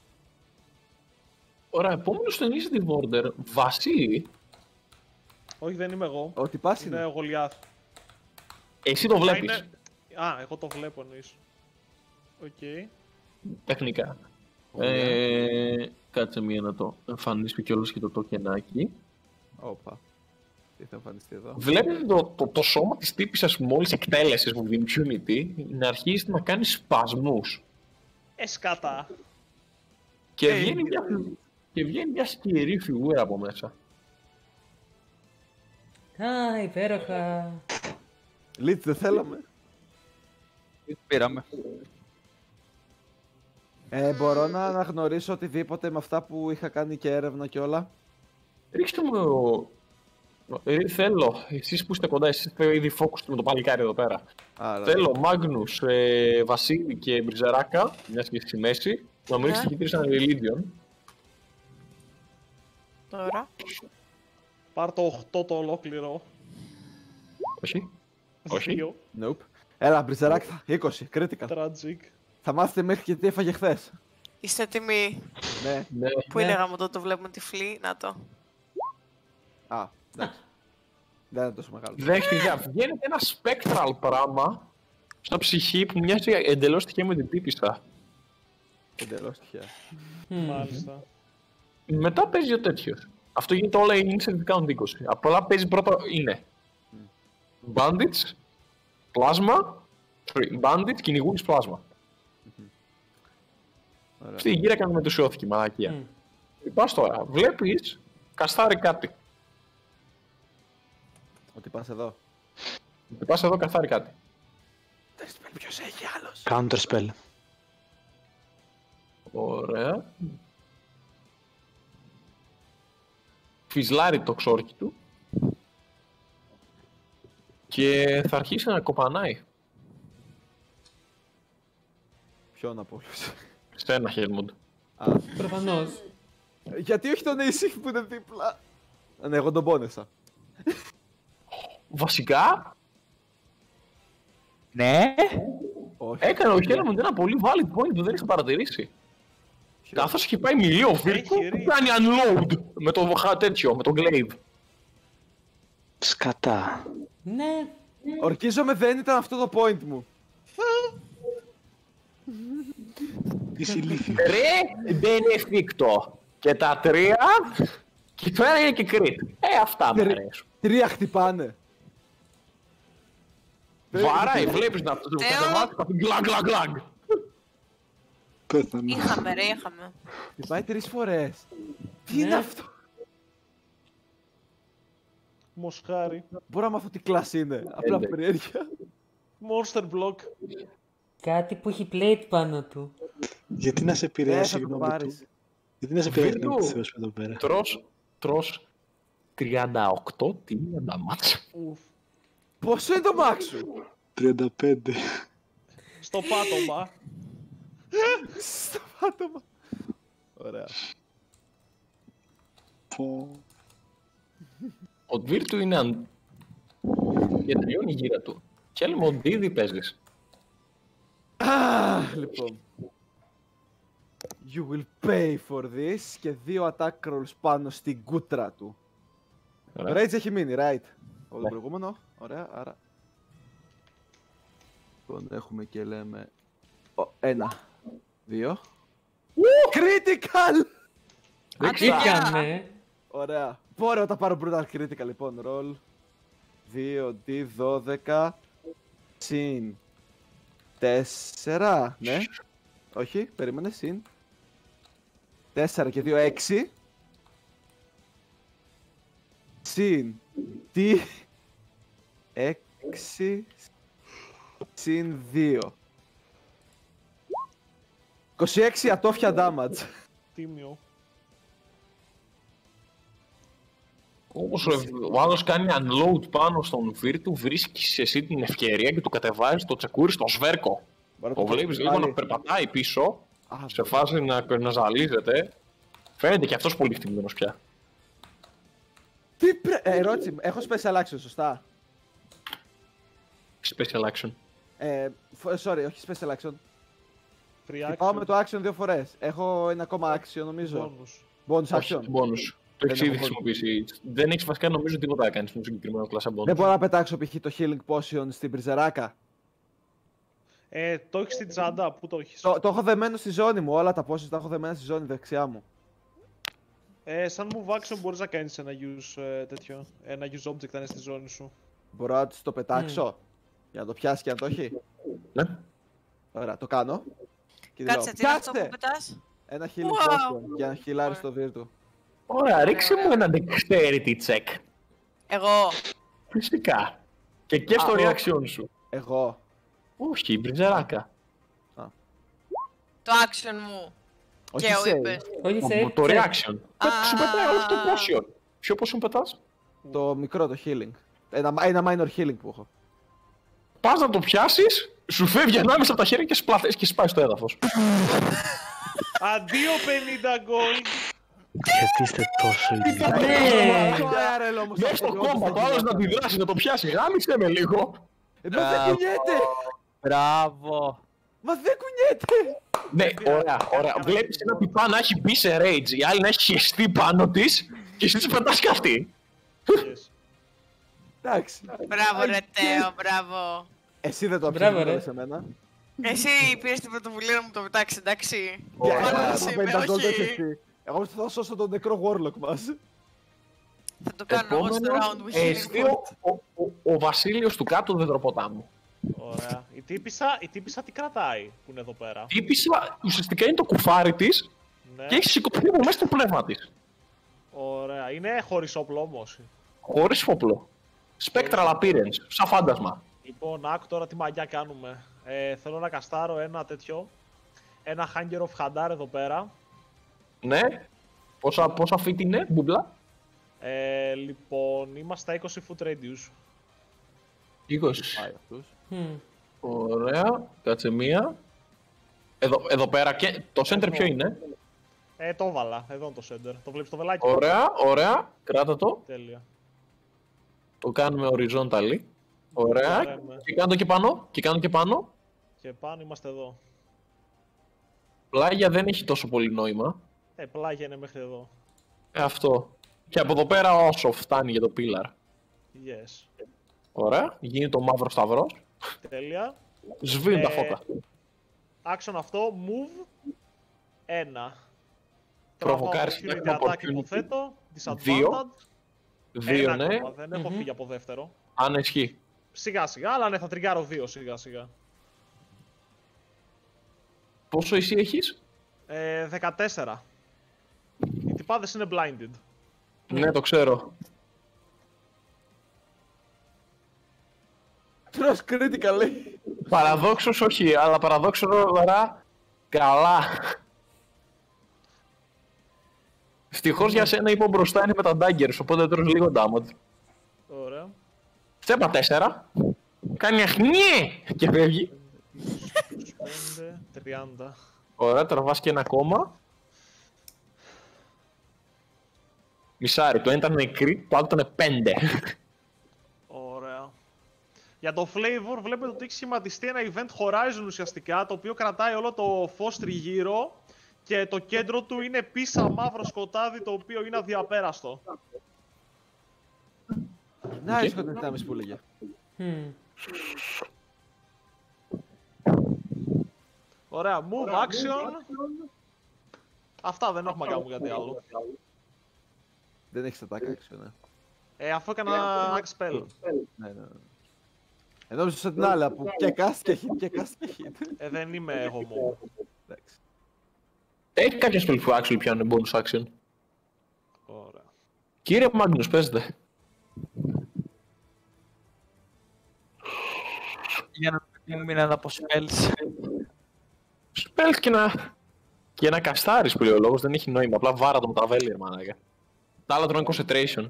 C: Ωραία, επόμενο στο initiative order, Βασίλη,
B: Όχι, δεν είμαι εγώ.
D: Ό,τι πας
B: Είναι
D: είναι.
B: ο Γολιάθ.
C: εσύ το
B: Μα
C: βλέπεις,
B: είναι- Α, εγώ το βλέπω εννοείς. Οκ.
C: τεχνικά. Ε, κάτσε μία να το εμφανίσω κιόλας και το τοκενάκι.
D: Όπα. Τι θα εμφανιστεί εδώ.
C: Βλέπετε το, το, το σώμα της τύπισσας που μόλις εκτέλεσες με την impunity να αρχίσει να κάνει σπασμούς.
B: Εσκατά.
C: Και,
D: Ε,
C: βγαίνει μια, και βγαίνει μια σκυρή φιγούρα από μέσα.
A: Α, υπέροχα.
D: Λίτ, δεν θέλαμε.
I: Πήραμε.
D: Ε, μπορώ να αναγνωρίσω οτιδήποτε με αυτά που είχα κάνει και έρευνα και όλα.
C: Ρίξτε μου... Ε, θέλω, εσείς που είστε κοντά, εσείς είστε ήδη focused με το παλικάρι εδώ πέρα.
D: Άρα,
C: Θέλω Μάγνους, ε, Βασίλη και Μπριζεράκα, μιας και στη μέση, να μου ρίξετε
G: Ναι.
C: και τρεις ένα Religion.
G: Τώρα.
B: Πάρ το οκτώ το ολόκληρο.
C: Όχι. Όχι.
B: Δύο.
D: Nope. Έλα, μπριζεράκι, θα- είκοσι, critical.
B: Tragic.
D: Θα μάθετε μέχρι και τι έφαγε χθες.
G: Είστε έτοιμοι?
D: Ναι.
C: Ναι.
G: Πού
A: Ναι.
G: είναι γάμο το, το βλέπουμε τυφλή, να το.
D: Α, εντάξει. Δεν είναι τόσο μεγάλο.
C: Δέχτηκα, βγαίνει ένα spectral πράγμα στα ψυχή που μοιάζει εντελώς τυχαία με την τύπισσα.
D: Εντελώς τυχαία.
A: Hm.
B: Μάλιστα.
C: Μετά παίζει ο τέτοιος. Αυτό γίνεται όλα initiative count είκοσι. Απλά παίζει πρώτα είναι bandits, πλάσμα, sorry, bandits, κυνηγούνις πλάσμα.
D: Ωραία.
C: Αυτή η γύρα με μετουσιώθηκε, μαλακία.
A: Hm.
C: Πας τώρα, βλέπεις, καστάρει κάτι.
D: Ότι πας εδώ.
C: Πας εδώ, καθάρει κάτι.
D: Ποιος έχει άλλος.
E: Counter spell.
C: Ωραία. Φυσλάρει το ξόρκι του. Και θα αρχίσει να κοπανάει.
D: Ποιον από όλους.
C: Σε ένα Helmut.
D: Α,
A: Προφανώς.
D: γιατί όχι τον Ace που είναι δίπλα. Ναι, εγώ τον πόνεσα.
C: Βασικά,
I: Ναι.
D: Όχι.
C: Έκανε ο Χέλμουντ ένα πολύ valid point που δεν είχα παρατηρήσει. Καθώς είχε πάει μιλίο Βίρτου, που κάνει unload με το χα τέτοιο, με τον Glaive.
E: Σκατά.
A: Ναι.
D: Ορκίζομαι δεν ήταν αυτό το point μου.
E: Τι συλλήφθη.
C: Ρε, δεν είναι εφικτό. Και τα τρία, και το ένα είναι και crit. Ε, αυτά μου αρέσουν.
D: Τρία χτυπάνε.
C: Βαράει, βλέπεις να το κατεβάσει, θα πει γκλαγ γκλαγ γκλαγ.
E: Πέθανε.
G: Είχαμε ρε, είχαμε.
D: Χτυπάει τρεις φορές. Τι
A: Ναι.
D: είναι αυτό.
B: Μοσχάρι.
D: Μπορώ να μάθω τι κλάση είναι. Απλά
C: Εντάξει.
D: περιέργεια.
B: Monster block.
A: Κάτι που έχει plate πάνω του.
E: Γιατί να σε
D: Ε,
E: επηρεάσει
D: θα
E: η
D: το
E: γνώμη του.
D: πάρεις.
E: Γιατί να σε επηρεάσει η
C: Βίρτου.
E: γνώμη του Θεός εδώ πέρα.
C: Τρως, τρως τριάντα οκτώ τι είναι μάτσα.
B: Ουφ.
D: Πόσο είναι το max σου.
E: τριάντα πέντε.
B: Στο πάτωμα.
D: Στο πάτωμα. Ωραία.
E: Πω.
C: Ο Βίρτου είναι αν... και τελειώνει η γύρα του. Χέλμουντ ήδη παίζεις.
D: Ah, λοιπόν. You will pay for this και δύο attack rolls πάνω στην κούτρα του. Το
C: Ωραία.
D: rage έχει μείνει, right. Όλο
C: Ναι.
D: το προηγούμενο. Ωραία, άρα. Λοιπόν, έχουμε και λέμε. Ο, ένα. Δύο. Critical!
A: Τι έκανε.
D: Ωραία. Πόρε όταν πάρω brutal critical, λοιπόν. Roll. δύο ντι δώδεκα. Συν. τέσσερα. Ναι. Όχι, περίμενε. Συν. τέσσερα και δύο, έξι. Συν. Τι. έξι. Συν δύο. είκοσι έξι ατόφια damage.
B: Τίμιο.
C: Όπως ο, ο άλλος κάνει unload πάνω στον Βίρτου, βρίσκεις εσύ την ευκαιρία και του κατεβάζεις το τσεκούρι στο σβέρκο.
D: Μπορώ
C: Το
D: να
C: βλέπεις λίγο
D: πάλι.
C: να περπατάει πίσω,
D: Α,
C: σε φάση να, να ζαλίζεται. Φαίνεται και αυτός πολύ χτυπημένος πια.
D: Τι πρέ... ε, ερώτηση, έχω special action, σωστά.
C: Special action.
D: Ε, φ- sorry, όχι special action.
B: Free
D: Χτυπάω
B: action.
D: με το action δύο φορές. Έχω ένα ακόμα action νομίζω.
B: Bonus.
D: Bonus
C: Όχι,
D: action.
C: bonus. Το
D: Δεν
C: έχεις ήδη
D: έχω bonus.
C: χρησιμοποιήσει. Δεν έχεις βασικά νομίζω τίποτα να κάνεις με το συγκεκριμένο κλάσσα bonus.
D: Δεν μπορώ να πετάξω π.χ. το healing potion στην πριζεράκα.
B: Ε, το έχεις στην τσάντα, πού το έχεις.
D: Το, το έχω δεμένο στη ζώνη μου. Όλα τα potions τα έχω δεμένα στη ζώνη δεξιά μου.
B: Ε, σαν move action μπορείς να κάνεις ένα use ε, τέτοιο. Ένα use object αν είναι στη ζώνη σου.
D: Μπορώ να της το πετάξω. Για να το πιάσει και να το έχει.
C: Ναι.
D: Ωραία, το κάνω. Και δηλάω,
G: Κάτσε, τι είναι αυτό που
D: «Πιάστε!»
G: πετάς.
D: Ένα healing
G: Wow.
D: potion για να χειλάρει το βίρτου.
C: Ωραία, ρίξε μου ένα dexterity check.
G: Εγώ.
C: Φυσικά. Και και στο
D: Α,
C: reaction σου.
D: Εγώ.
C: Όχι, μπριζεράκα.
G: Το action μου.
D: Όχι
G: Και ο
D: save.
G: είπες.
A: Όχι
C: Το,
A: σε
C: το
A: check.
C: reaction.
G: Α.
C: Σου πετάει όλο το potion. Ποιο potion πετάς?
D: Το μικρό το healing. Ένα, ένα minor healing που έχω.
C: Πας να το πιάσεις, σου φεύγει ανάμεσα από τα χέρια και, σπλα... και σπάει στο έδαφος.
B: Αντίο πενήντα gold.
E: Γιατί είστε τόσο ιδιαίτεροι.
A: Ναι.
D: Το άρελ όμως.
C: Μέσα στο κόμμα, το άλλος να αντιδράσει, να το πιάσει. Γάμισε με λίγο.
D: Ε, Μα δεν κουνιέται!
I: Μπράβο.
D: Μα δεν κουνιέται!
C: Ναι, ωραία, ωραία. Βλέπεις ένα τυπά να έχει μπει σε rage, η άλλη να έχει χεστεί πάνω της και εσύ της πετάς και αυτή.
B: Yes.
D: Εντάξει.
G: Μπράβο ρε Τέο, μπράβο.
D: Εσύ δεν το
A: Μπράβο,
D: άφησες
A: ρε.
D: σε μένα.
G: Εσύ πήρες την πρωτοβουλία να μου το πετάξεις, εντάξει.
D: Για
G: Πάνω
D: ένα,
G: εσύ
D: το
G: είμαι,
D: πενήντα gold
G: όχι.
D: έχεις εσύ. Εγώ θα σώσω τον νεκρό Warlock μας.
G: Θα το κάνω εγώ στο
C: Επόμενος,
G: round with
C: εσύ
G: healing
C: ο, ο, ο, ο Βασίλειος του κάτω δεδροποτάμου.
B: Ωραία. Η τύπισσα, η τύπισσα τι κρατάει που είναι εδώ πέρα.
C: Η ύπησα ουσιαστικά είναι το κουφάρι της
B: Ναι.
C: και έχει σηκωθεί από μέσα στο πνεύμα της.
B: Ωραία. Είναι χωρίς όπλο όμως.
C: Χωρίς φόπλο. Spectral appearance, σαν φάντασμα.
B: Λοιπόν, άκου τώρα τι μαγιά κάνουμε. Ε, θέλω να καστάρω ένα τέτοιο. Ένα Hanger of Hadar εδώ πέρα.
C: Ναι. Πόσα, πόσα feet είναι, μπουμπλά.
B: Ε, λοιπόν, είμαστε στα είκοσι foot radius.
C: είκοσι.
D: Πάει αυτούς.
A: Μμμ.
C: Ωραία. Κάτσε μία. Εδώ, εδώ πέρα και το center ποιο είναι.
B: Ε, το έβαλα. Εδώ είναι το center. Το βλέπεις το βελάκι.
C: Ωραία, ωραία. Κράτα το.
B: Τέλεια.
C: Το κάνουμε horizontally. Ωραία.
B: Ωραία, ναι.
C: Και κάνω και πάνω. Και κάνω και πάνω.
B: Και πάνω είμαστε εδώ.
C: Πλάγια δεν έχει τόσο πολύ νόημα.
B: Ε, πλάγια είναι μέχρι εδώ.
C: Ε, αυτό. Και από εδώ πέρα όσο φτάνει για το pillar.
B: Yes.
C: Ωραία. Γίνει το μαύρο σταυρός.
B: Τέλεια.
C: Σβήνουν
B: Ε,
C: τα φώτα.
B: Action αυτό, move. Ένα.
C: Προβοκάρεις
B: Τραβάω
C: ένα
B: opportunity attack,
C: opportunity.
B: υποθέτω.
C: Δύο.
B: Disadvantage.
C: Δύο,
B: Ένα
C: ναι.
B: ακόμα, δεν έχω
A: Μμμ.
B: φύγει από δεύτερο.
C: Αν ισχύει.
B: Σιγά σιγά, αλλά ναι, θα τριγκάρω δύο σιγά σιγά.
C: Πόσο εσύ έχεις?
B: Ε, δεκατέσσερα. Οι τυπάδες είναι blinded.
C: Ναι, το ξέρω.
D: Τρως critical, λέει.
C: Παραδόξως όχι, αλλά παραδόξως τώρα καλά. Ευτυχώς για σένα είπα μπροστά είναι με τα daggers, οπότε τρως λίγο damage.
B: Ωραία.
C: Τσέπα τέσσερα. Κάνει αχνιέ και φεύγει.
B: πέντε, τριάντα.
C: Ωραία, τραβάς και ένα ακόμα. Μισάρι, το ένα ήταν crit, το άλλο ήταν πέντε.
B: Ωραία. Για το flavor βλέπετε ότι έχει σχηματιστεί ένα event horizon ουσιαστικά, το οποίο κρατάει όλο το φως τριγύρω και το κέντρο του είναι πίσα μαύρο σκοτάδι, το οποίο είναι αδιαπέραστο.
D: Να, είσαι κοντά δυνάμεις που λέγε.
A: Μμμ.
B: Ωραία, move action. Αυτά, δεν έχουμε να κάνουμε κάτι άλλο.
D: Δεν έχεις attack action, ναι.
B: Ε, αφού έκανα act spell.
D: Ναι, ναι. Ενώ σαν την άλλα που και cast και hit και cast και hit.
B: Ε, δεν είμαι εγώ μόνο.
D: Εντάξει.
C: Έχει κάποια spell που actually πιάνουν bonus action.
B: Ωραία.
C: Κύριε Μάγνους, παίζετε.
I: Για να μην μείναν από spells.
C: Spells και να... και να καστάρεις που λέει ο λόγος, δεν έχει νόημα. Απλά βάρα το με τα βέλη, μαλάκα. Τα άλλα τρώνε concentration.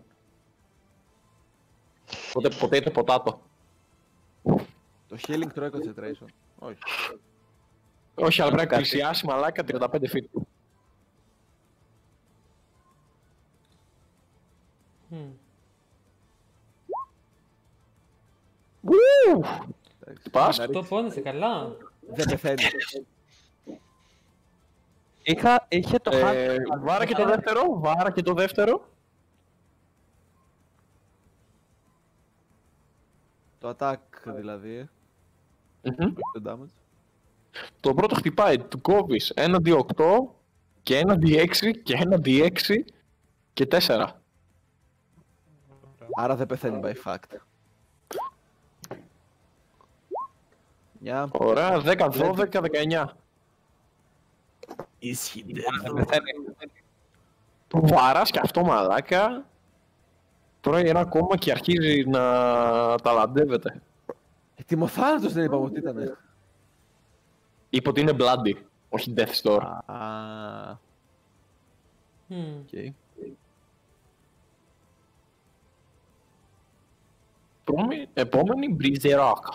C: Οπότε ποτέ είτε ποτάτο.
D: Το healing τρώει concentration. Όχι.
C: Όχι, αλλά πρέπει να πλησιάσει μαλάκα τριάντα πέντε feet.
A: Μμμ.
D: Εντάξει.
C: Πας.
D: Να
A: Το
D: ρίξεις.
A: πόνεσαι καλά.
D: Δεν πεθαίνει.
I: Είχα, είχε το
C: Ε,
I: hand.
C: βάρα και το δεύτερο, βάρα και το δεύτερο.
D: Το attack δηλαδή.
C: Μμμ.
D: Το damage.
C: Το πρώτο χτυπάει, του κόβεις ένα ντι οκτώ και ένα ντι έξι και ένα ντι έξι και τέσσερα.
D: Άρα δεν πεθαίνει by fact. Μια.
C: Ωραία, δέκα, δώδεκα, δεκαεννιά.
I: Δεν πεθαίνει.
C: Το βάρας και αυτό μαλάκα. Τρώει ένα ακόμα και αρχίζει να ταλαντεύεται.
D: Ε, τιμοθάνατος δεν είπαμε ότι ήτανε.
C: Είπε ότι είναι bloody, όχι death store.
D: Α,
A: Μμμ.
D: οκ.
C: Επόμενη- Επόμενη μπριζεράκα.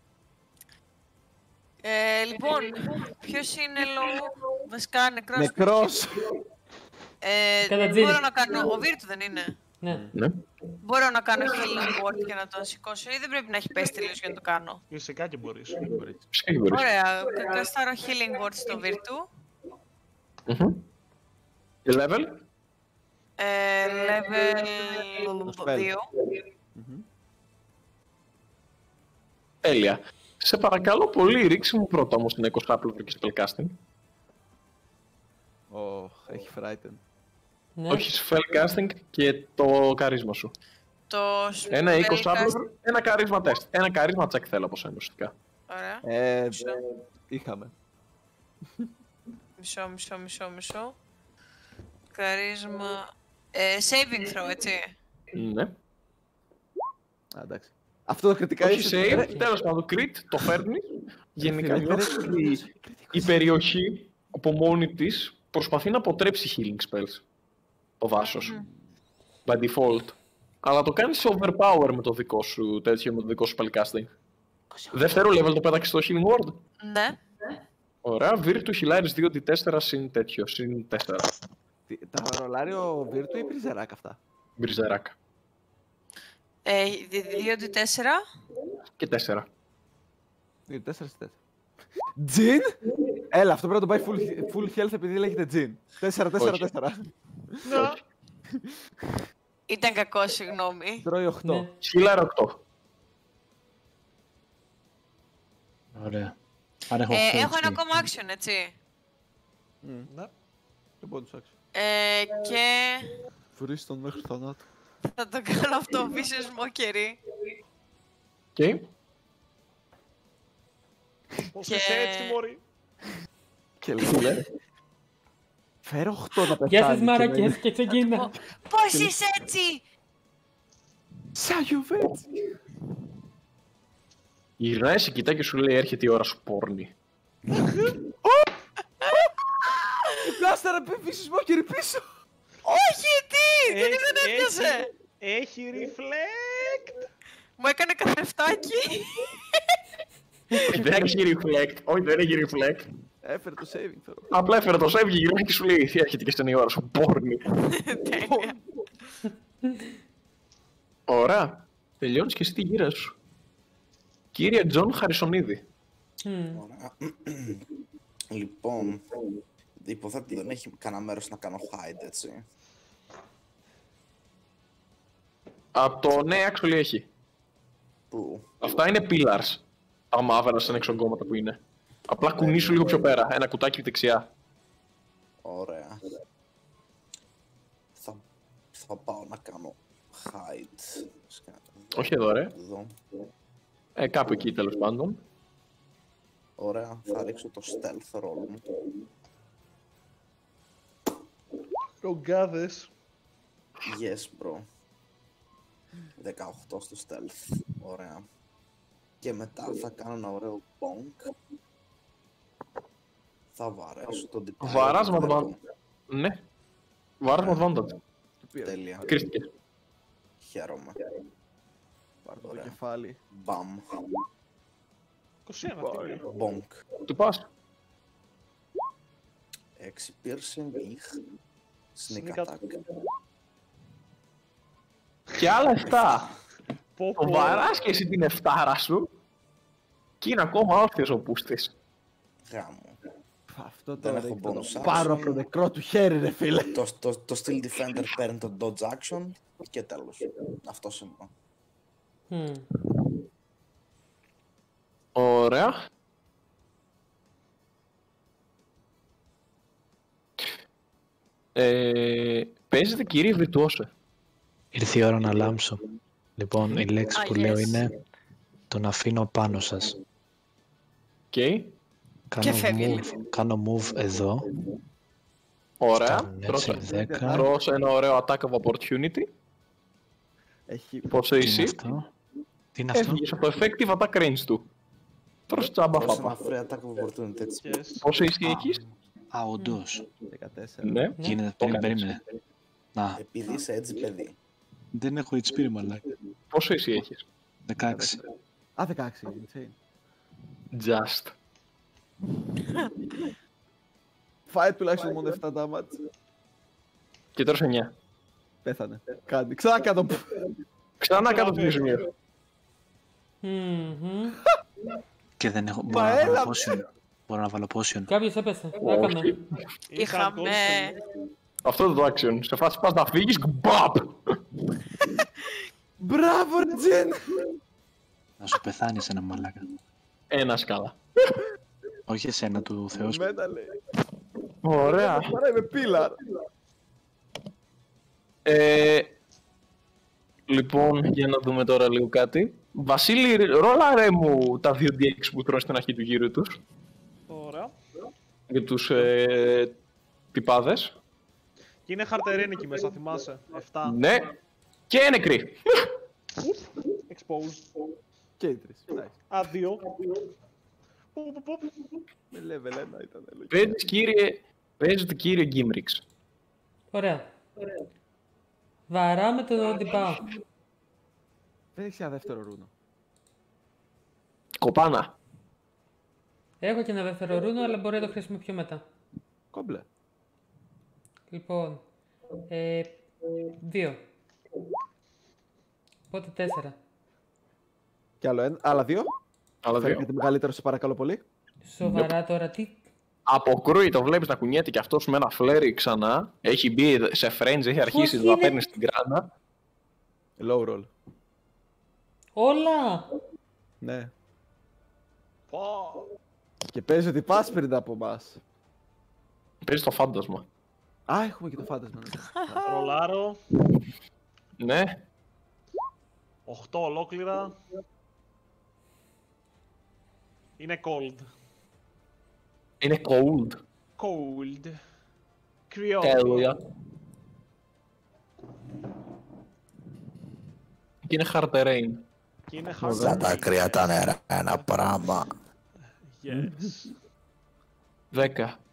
G: Ε, λοιπόν, ποιος είναι λόγω... Βασικά, νεκρός.
D: Νεκρός.
G: Ε,
A: Κατατζήρι.
G: μπορώ να κάνω... Ο Βίρτου δεν είναι.
A: Ναι.
C: Ναι.
G: Μπορώ να κάνω healing word και να τον σηκώσω ή δεν πρέπει να έχει πέσει τελείως για να το κάνω.
B: Φυσικά και μπορείς.
C: Φυσικά και μπορείς.
G: Ωραία, κα- καστάρω healing word στο Βίρτου.
C: Μμμ. Και level.
G: Ε, level
D: spell.
G: δύο.
D: Μμμ.
C: Τέλεια. Σε παρακαλώ πολύ, ρίξε μου πρώτα όμως την είκοσι άπλευρο και spellcasting.
D: Ωχ, έχει frighten.
A: Ναι.
C: Όχι spellcasting και το καρίσμα σου.
G: Το
C: Ένα είκοσι
G: spellcast-
C: άπλευρο, ένα καρίσμα test. Ένα καρίσμα check θέλω από σένα ουσιαστικά.
G: Ωραία.
D: Ε,
G: Μισό.
D: είχαμε.
G: Μισό, μισό, μισό, μισό. Καρίσμα... Ε, saving throw, έτσι.
C: Ναι.
D: Α, εντάξει. Αυτό το κριτικά
C: Όχι
D: είναι-
C: save, τέλος πάντων, crit, το φέρνει. Γενικά
D: Φίλε,
C: νιώθεις
D: δεν-
C: ότι η περιοχή από μόνη της προσπαθεί να αποτρέψει healing spells. Το δάσος.
G: Μμμ.
C: By default. Αλλά το κάνεις overpower με το δικό σου τέτοιο, με το δικό σου spellcasting. Δεύτερο level το πέταξες στο healing word.
G: Ναι.
C: Ωραία, Virtu χιλάρεις δύο ντι τέσσερα συν τέτοιο, συν τέσσερα.
D: Τι- Τα ρολάρει ο Virtu ή Μπριζεράκ αυτά.
C: Μπριζεράκα.
G: Ε, δύο ντι τέσσερα.
C: Και τέσσερα.
D: δύο τέσσερα τέσσερα. Τζιν! Έλα, αυτό πρέπει να το πάει full, full health επειδή λέγεται Τζιν. τέσσερα τέσσερα τέσσερα.
B: Να.
G: Ήταν κακό, συγγνώμη.
D: Τρώει οκτώ.
A: Ναι.
C: Χίλαρα οκτώ.
E: Ωραία. Άρα έχω,
G: Ε,
E: οκτώ
G: έχω
E: εξ πι.
G: ένα ακόμα action, έτσι.
B: Ναι.
D: Δεν μπορώ να τους άξω.
G: Ε, και
D: Βρεις τον μέχρι θανάτου.
G: θα το κάνω αυτό πίσω σμόκερι.
C: Και
B: Πώς
G: Και-
B: είσαι έτσι, μωρή.
D: Και λέει, φέρω οκτώ να πεθάνει.
A: Γεια σας
D: και
A: μαρακές
D: μένει.
A: και ξεκίνα.
G: Πώς είσαι έτσι!
D: Σαν γιουβέτσι.
C: γυρνάει, σε κοιτάει και σου λέει έρχεται η ώρα σου πόρνη.
D: Πλάστερα πίσω σμόκερι πίσω.
G: Όχι, τι! Γιατί
B: Έχει-
G: δεν έπιασε!
B: Έχει reflect.
G: Μου έκανε καθρεφτάκι.
C: Δεν έχει reflect. Όχι, δεν έχει reflect.
D: Έφερε το saving τώρα.
C: Απλά έφερε το save και γυρνάει και σου λέει έρχεται και στην η ώρα σου πόρνη.
G: Τέλεια.
C: Ωραία. Τελειώνεις και εσύ τη γύρα σου. Κύριε Τζον Χαρισονίδη.
A: Μμμ.
F: Ωραία. Λοιπόν, υποθέτω ότι δεν έχει κανένα μέρος να κάνω hide, έτσι.
C: Από το ναι, actually έχει.
F: Πού?
C: Αυτά είναι pillars. Τα μαύρα σαν εξογκώματα που είναι. Απλά κουνήσου λίγο πιο πέρα. Ένα κουτάκι δεξιά.
F: Ωραία. Θα, θα πάω να κάνω hide.
C: Όχι εδώ, ρε.
F: Εδώ.
C: Ε, κάπου εκεί τέλος πάντων.
F: Ωραία, θα ρίξω το stealth roll μου.
B: Ρογκάδες.
F: Yes, bro. δεκαοκτώ στο stealth. Ωραία. Και μετά θα κάνω ένα ωραίο bonk. Θα βαρέσω τον τυπά.
C: Βαράς με advantage. Ναι. Βάρας με advantage.
F: Τέλεια.
C: Κρίστηκε.
F: Χαίρομαι.
D: Πάρ' το
F: Ωραία.
D: κεφάλι.
F: Μπαμ.
B: είκοσι ένα τι.
F: Bonk.
C: Του πας.
F: έξι piercing, ηχ. Sneak
B: Sneak
F: attack.
C: Και άλλα εφτά.
B: Πω,
C: Το
B: πω.
C: βαράς και εσύ την εφτάρα σου. Και είναι ακόμα όρθιος ο πούστης.
F: Γάμο.
D: Αυτό
F: Δεν
D: τώρα
F: έχω
D: θα το
F: bonus
D: πάρω
F: action.
D: από το νεκρό του χέρι, ρε φίλε.
F: Το, το, το Steel Defender παίρνει το dodge action και τέλος. Αυτό σημαίνει.
A: Μμμ.
C: Ωραία. Ε, παίζετε κύριε Βιρτουόσε.
E: Ήρθε η ώρα να λάμψω. Λοιπόν, η λέξη
G: Ah,
E: που λέω
G: yes.
E: είναι τον αφήνω πάνω σας.
C: Okay.
E: Κάνω
G: φεύγει
E: move, κάνω move εδώ.
C: Ωραία.
E: Φτάνουν
C: Τρως,
E: έτσι δέκα.
C: τρως ένα ωραίο attack of opportunity.
D: Έχει
C: Πόσο
E: Τι είναι
C: είσαι.
E: αυτό? Τι είναι αυτό?
C: Έφυγες από το effective attack range του. Τρως τσάμπα
F: Δώσε ένα
C: φάπα.
F: free attack of opportunity, έτσι.
B: Yes.
C: Πόσο είσαι εκεί.
E: Α, όντως.
D: δεκατέσσερα.
C: Ναι.
E: Γίνεται,
C: Το
E: περίμενε,
C: κάνεις.
E: περίμενε. Να,
F: Επειδή είσαι έτσι παιδί.
E: δεν έχω έιτς πι ρε μαλάκα.
C: Πόσο εσύ έχεις.
E: δεκαέξι.
D: Α, δεκαέξι. insane.
C: Just.
D: Φάει τουλάχιστον μόνο επτά damage.
C: Και τώρα εννιά.
D: Πέθανε. Κάνει. Ξανά κάτω.
C: Ξανά κάτω από το σημείο.
A: Μμμ.
E: Και δεν έχω,
D: Μα
E: μπορώ να
D: έλα,
E: βάλω potion. Μπορώ να βάλω potion.
A: Κάποιος έπεσε. Έκαμε.
C: Όχι.
G: Είχαμε...
C: Αυτό είναι το action. Σε φάση πας να φύγεις, μπαπ!
D: Μπράβο, ρε Τζιν.
E: Να σου πεθάνεις ένα μαλάκα.
C: Ένα σκάλα.
E: Όχι εσένα του Θεού σου.
D: Μένα λέει.
C: Ωραία.
D: Τώρα είμαι πίλαρ.
C: Ε, λοιπόν, για να δούμε τώρα λίγο κάτι. Βασίλη, ρόλαρε μου τα δύο ντι έξι που τρώνε στην αρχή του γύρου τους.
B: Ωραία.
C: Για τους ε, τυπάδες.
B: Και είναι χαρτερένη εκεί μέσα, θυμάσαι. επτά.
C: Ναι. Και νεκρή.
B: Exposed.
D: Και οι τρεις. Nice.
B: Αδείο. Πω, πω, πω.
D: Με level ένα ήταν λογικό.
C: Παίζεις κύριε, παίζετε κύριε Γκίμριξ.
A: Ωραία. Βαράμε τον τυπά.
D: Δεν έχεις ένα δεύτερο ρούνο.
C: Κοπάνα.
A: Έχω και ένα δεύτερο ρούνο, αλλά μπορεί να το χρησιμοποιήσω μετά.
D: Κόμπλε.
A: Λοιπόν, ε, δύο. Οπότε τέσσερα.
D: Κι άλλο ένα. Άλλα δύο.
C: Άλλα δύο.
D: Φέρετε μεγαλύτερο, σε παρακαλώ πολύ.
A: Σοβαρά τώρα, τι.
C: Αποκρούει, το βλέπεις να κουνιέται και αυτός με ένα φλέρι ξανά. Έχει μπει σε friends, έχει αρχίσει
A: Πώς
C: να
A: είναι?
C: παίρνει στην κράνα.
D: Low roll.
A: Όλα!
D: Ναι.
B: Πω.
D: Και παίζει ότι πας πριν από εμάς.
C: Παίζει το φάντασμα.
D: Α, έχουμε και το φάντασμα. Ναι.
B: Ρολάρω.
C: Ναι.
B: Οχτώ ολόκληρα. Είναι cold.
C: Είναι cold.
B: Cold. Κρυό.
C: Τέλεια. Και είναι hard terrain.
B: Και είναι
H: Όλα τα
B: hard.
H: κρύα τα νερά, ένα πράγμα.
B: Yes.
C: δέκα.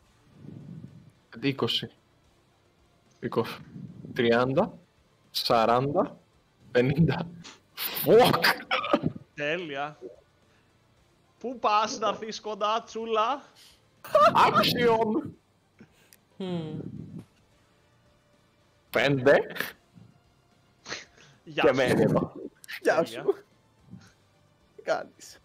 C: είκοσι. είκοσι. τριάντα. σαράντα. πενήντα. Fuck!
B: Τέλεια. Πού πας να έρθεις κοντά, τσούλα?
C: Action!
A: Μμμ.
C: Πέντε.
B: Γεια
C: Και
B: σου.
C: μένει εδώ.
D: Γεια
B: Τέλεια.
D: σου. Τι κάνεις?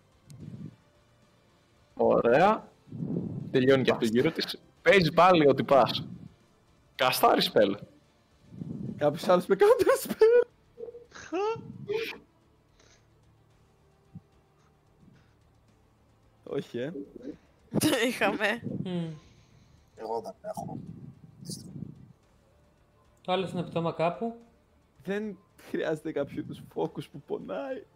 C: Ωραία. Τελειώνει και αυτό γύρω της. Παίζει πάλι ότι πας. Καστάρι σπέλ.
D: Κάποιος άλλος με counter spell. Όχι, ε.
G: Είχαμε.
A: Μμμ.
H: Εγώ δεν έχω.
A: Το άλλο είναι πτώμα κάπου.
D: Δεν χρειάζεται κάποιο τους focus που πονάει.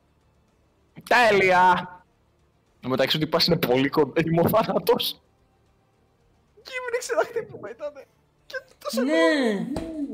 C: Τέλεια! Το μεταξύ ότι πας είναι πολύ κοντά ο θάνατος.
D: Και ήμουν ξένα χτύπημα ήτανε. Και τόσο
A: Ναι!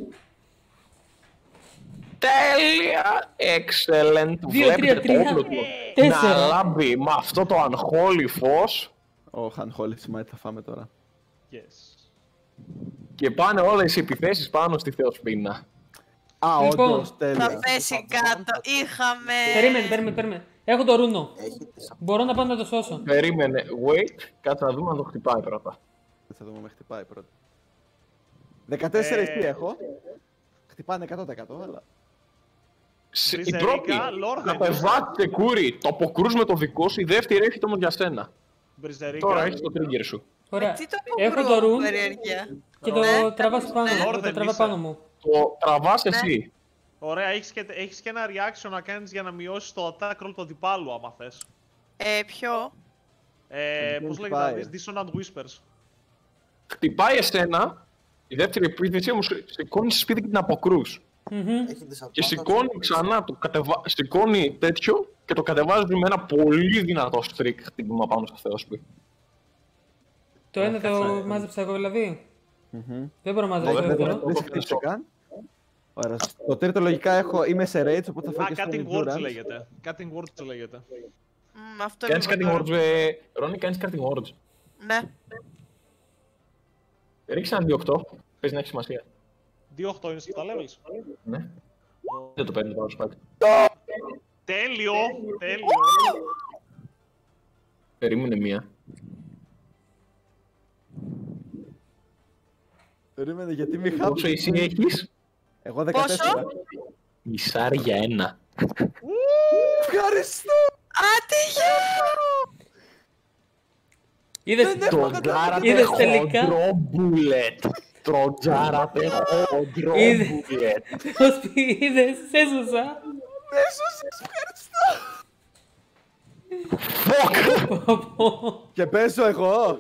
C: Τέλεια! Excellent!
A: Δύο,
C: Βλέπετε
A: τρία,
C: το
A: τρία.
C: όπλο του να
A: Τέσσερα.
C: λάμπει με αυτό το unholy φως
D: Ω, Unholy smite θα φάμε τώρα.
B: Yes.
C: και πάνε όλες οι επιθέσεις πάνω στη θεοσπίνα.
D: Α,
A: Λοιπόν,
D: όντως, τέλεια.
G: Θα πέσει κάτω. Είχαμε.
A: Περίμενε, περίμενε, περίμενε. Έχω το ρούνο.
H: Έχει τις
A: Μπορώ να πάω να το σώσω.
C: Περίμενε, wait, κάτσε να δούμε αν το χτυπάει πρώτα.
D: Θα δούμε με χτυπάει πρώτα. δεκατέσσερα
B: Ε,
D: τι έχω. Χτυπάνε εκατό τοις εκατό, αλλά...
C: Σε- Η
B: Μπριζερίκα,
C: πρώτη,
B: Lord
C: κατεβάστε κούρι, το αποκρούς με το δικό σου, η δεύτερη έρχεται όμως για σένα.
B: Μπριζερίκα.
C: Τώρα έχεις το trigger σου.
A: Ωραία.
G: Τι το
A: Έχω
G: αποκρούω,
A: το ρουν
G: περιέργεια.
A: και το
G: Ναι.
A: τραβάς πάνω μου.
B: Lord
A: Το
B: δεν
A: τραβά
B: είσαι.
A: πάνω μου.
C: Το τραβάς εσύ.
B: Ωραία, έχεις και, έχεις και ένα reaction να κάνεις για να μειώσεις το attack roll του αντιπάλου, άμα θες.
G: Ε, ποιο?
B: Ε,
D: ποιον
B: πώς λέγεται
D: χτυπάει?
B: να δεις, Dissonant Whispers.
C: Χτυπάει εσένα, η δεύτερη επίθεση όμως σηκώνει σπίτι και την αποκρούς.
A: Μμμ.
H: Έχει τις
C: Και σηκώνει ξανά, το κατεβα... σηκώνει τέτοιο και το κατεβάζει με ένα πολύ δυνατό streak χτύπημα πάνω στο θεόσπι.
A: Το ένα το μάζεψα εγώ δηλαδή.
D: Μμμ.
A: Δεν μπορώ να μαζέψω το
C: δεν
A: δεύτερο.
C: μπορώ.
D: Δεν σε χτύπησε καν. Ωραία. Το τρίτο λογικά έχω, είμαι σε rage, οπότε θα φάω
B: Α,
D: και στο
B: Cutting Words
D: endurance.
B: λέγεται. Cutting Words λέγεται.
G: Μμ, αυτό
C: Κάνεις
G: είμαι
C: cutting
G: τώρα.
C: words, ε... Ρόνι, κάνεις cutting words.
G: Ναι.
C: Ρίξε ένα δύο οκτώ, παίζει να έχει σημασία.
B: δύο οκτώ είναι στα levels.
C: Ναι. Δεν το παίρνει τώρα σπάτι.
B: Τέλειο! Τέλειο!
C: Περίμενε μία.
D: Περίμενε, γιατί μη
C: Πόσο
D: χάπη.
C: εσύ έχεις?
D: Εγώ δεκατέσσερα.
C: Μισάρι για ένα.
D: Ευχαριστώ!
G: Άτυχε!
A: Είδες,
C: Τροντζάρατε
A: Είδες τελικά.
C: χοντρό μπουλετ. Τροντζάρατε χοντρό
A: Είδες.
C: μπουλετ.
A: πώς είδες, σε έσωσα.
D: Μέσος, ευχαριστώ!
C: Fuck!
D: Και παίζω εγώ!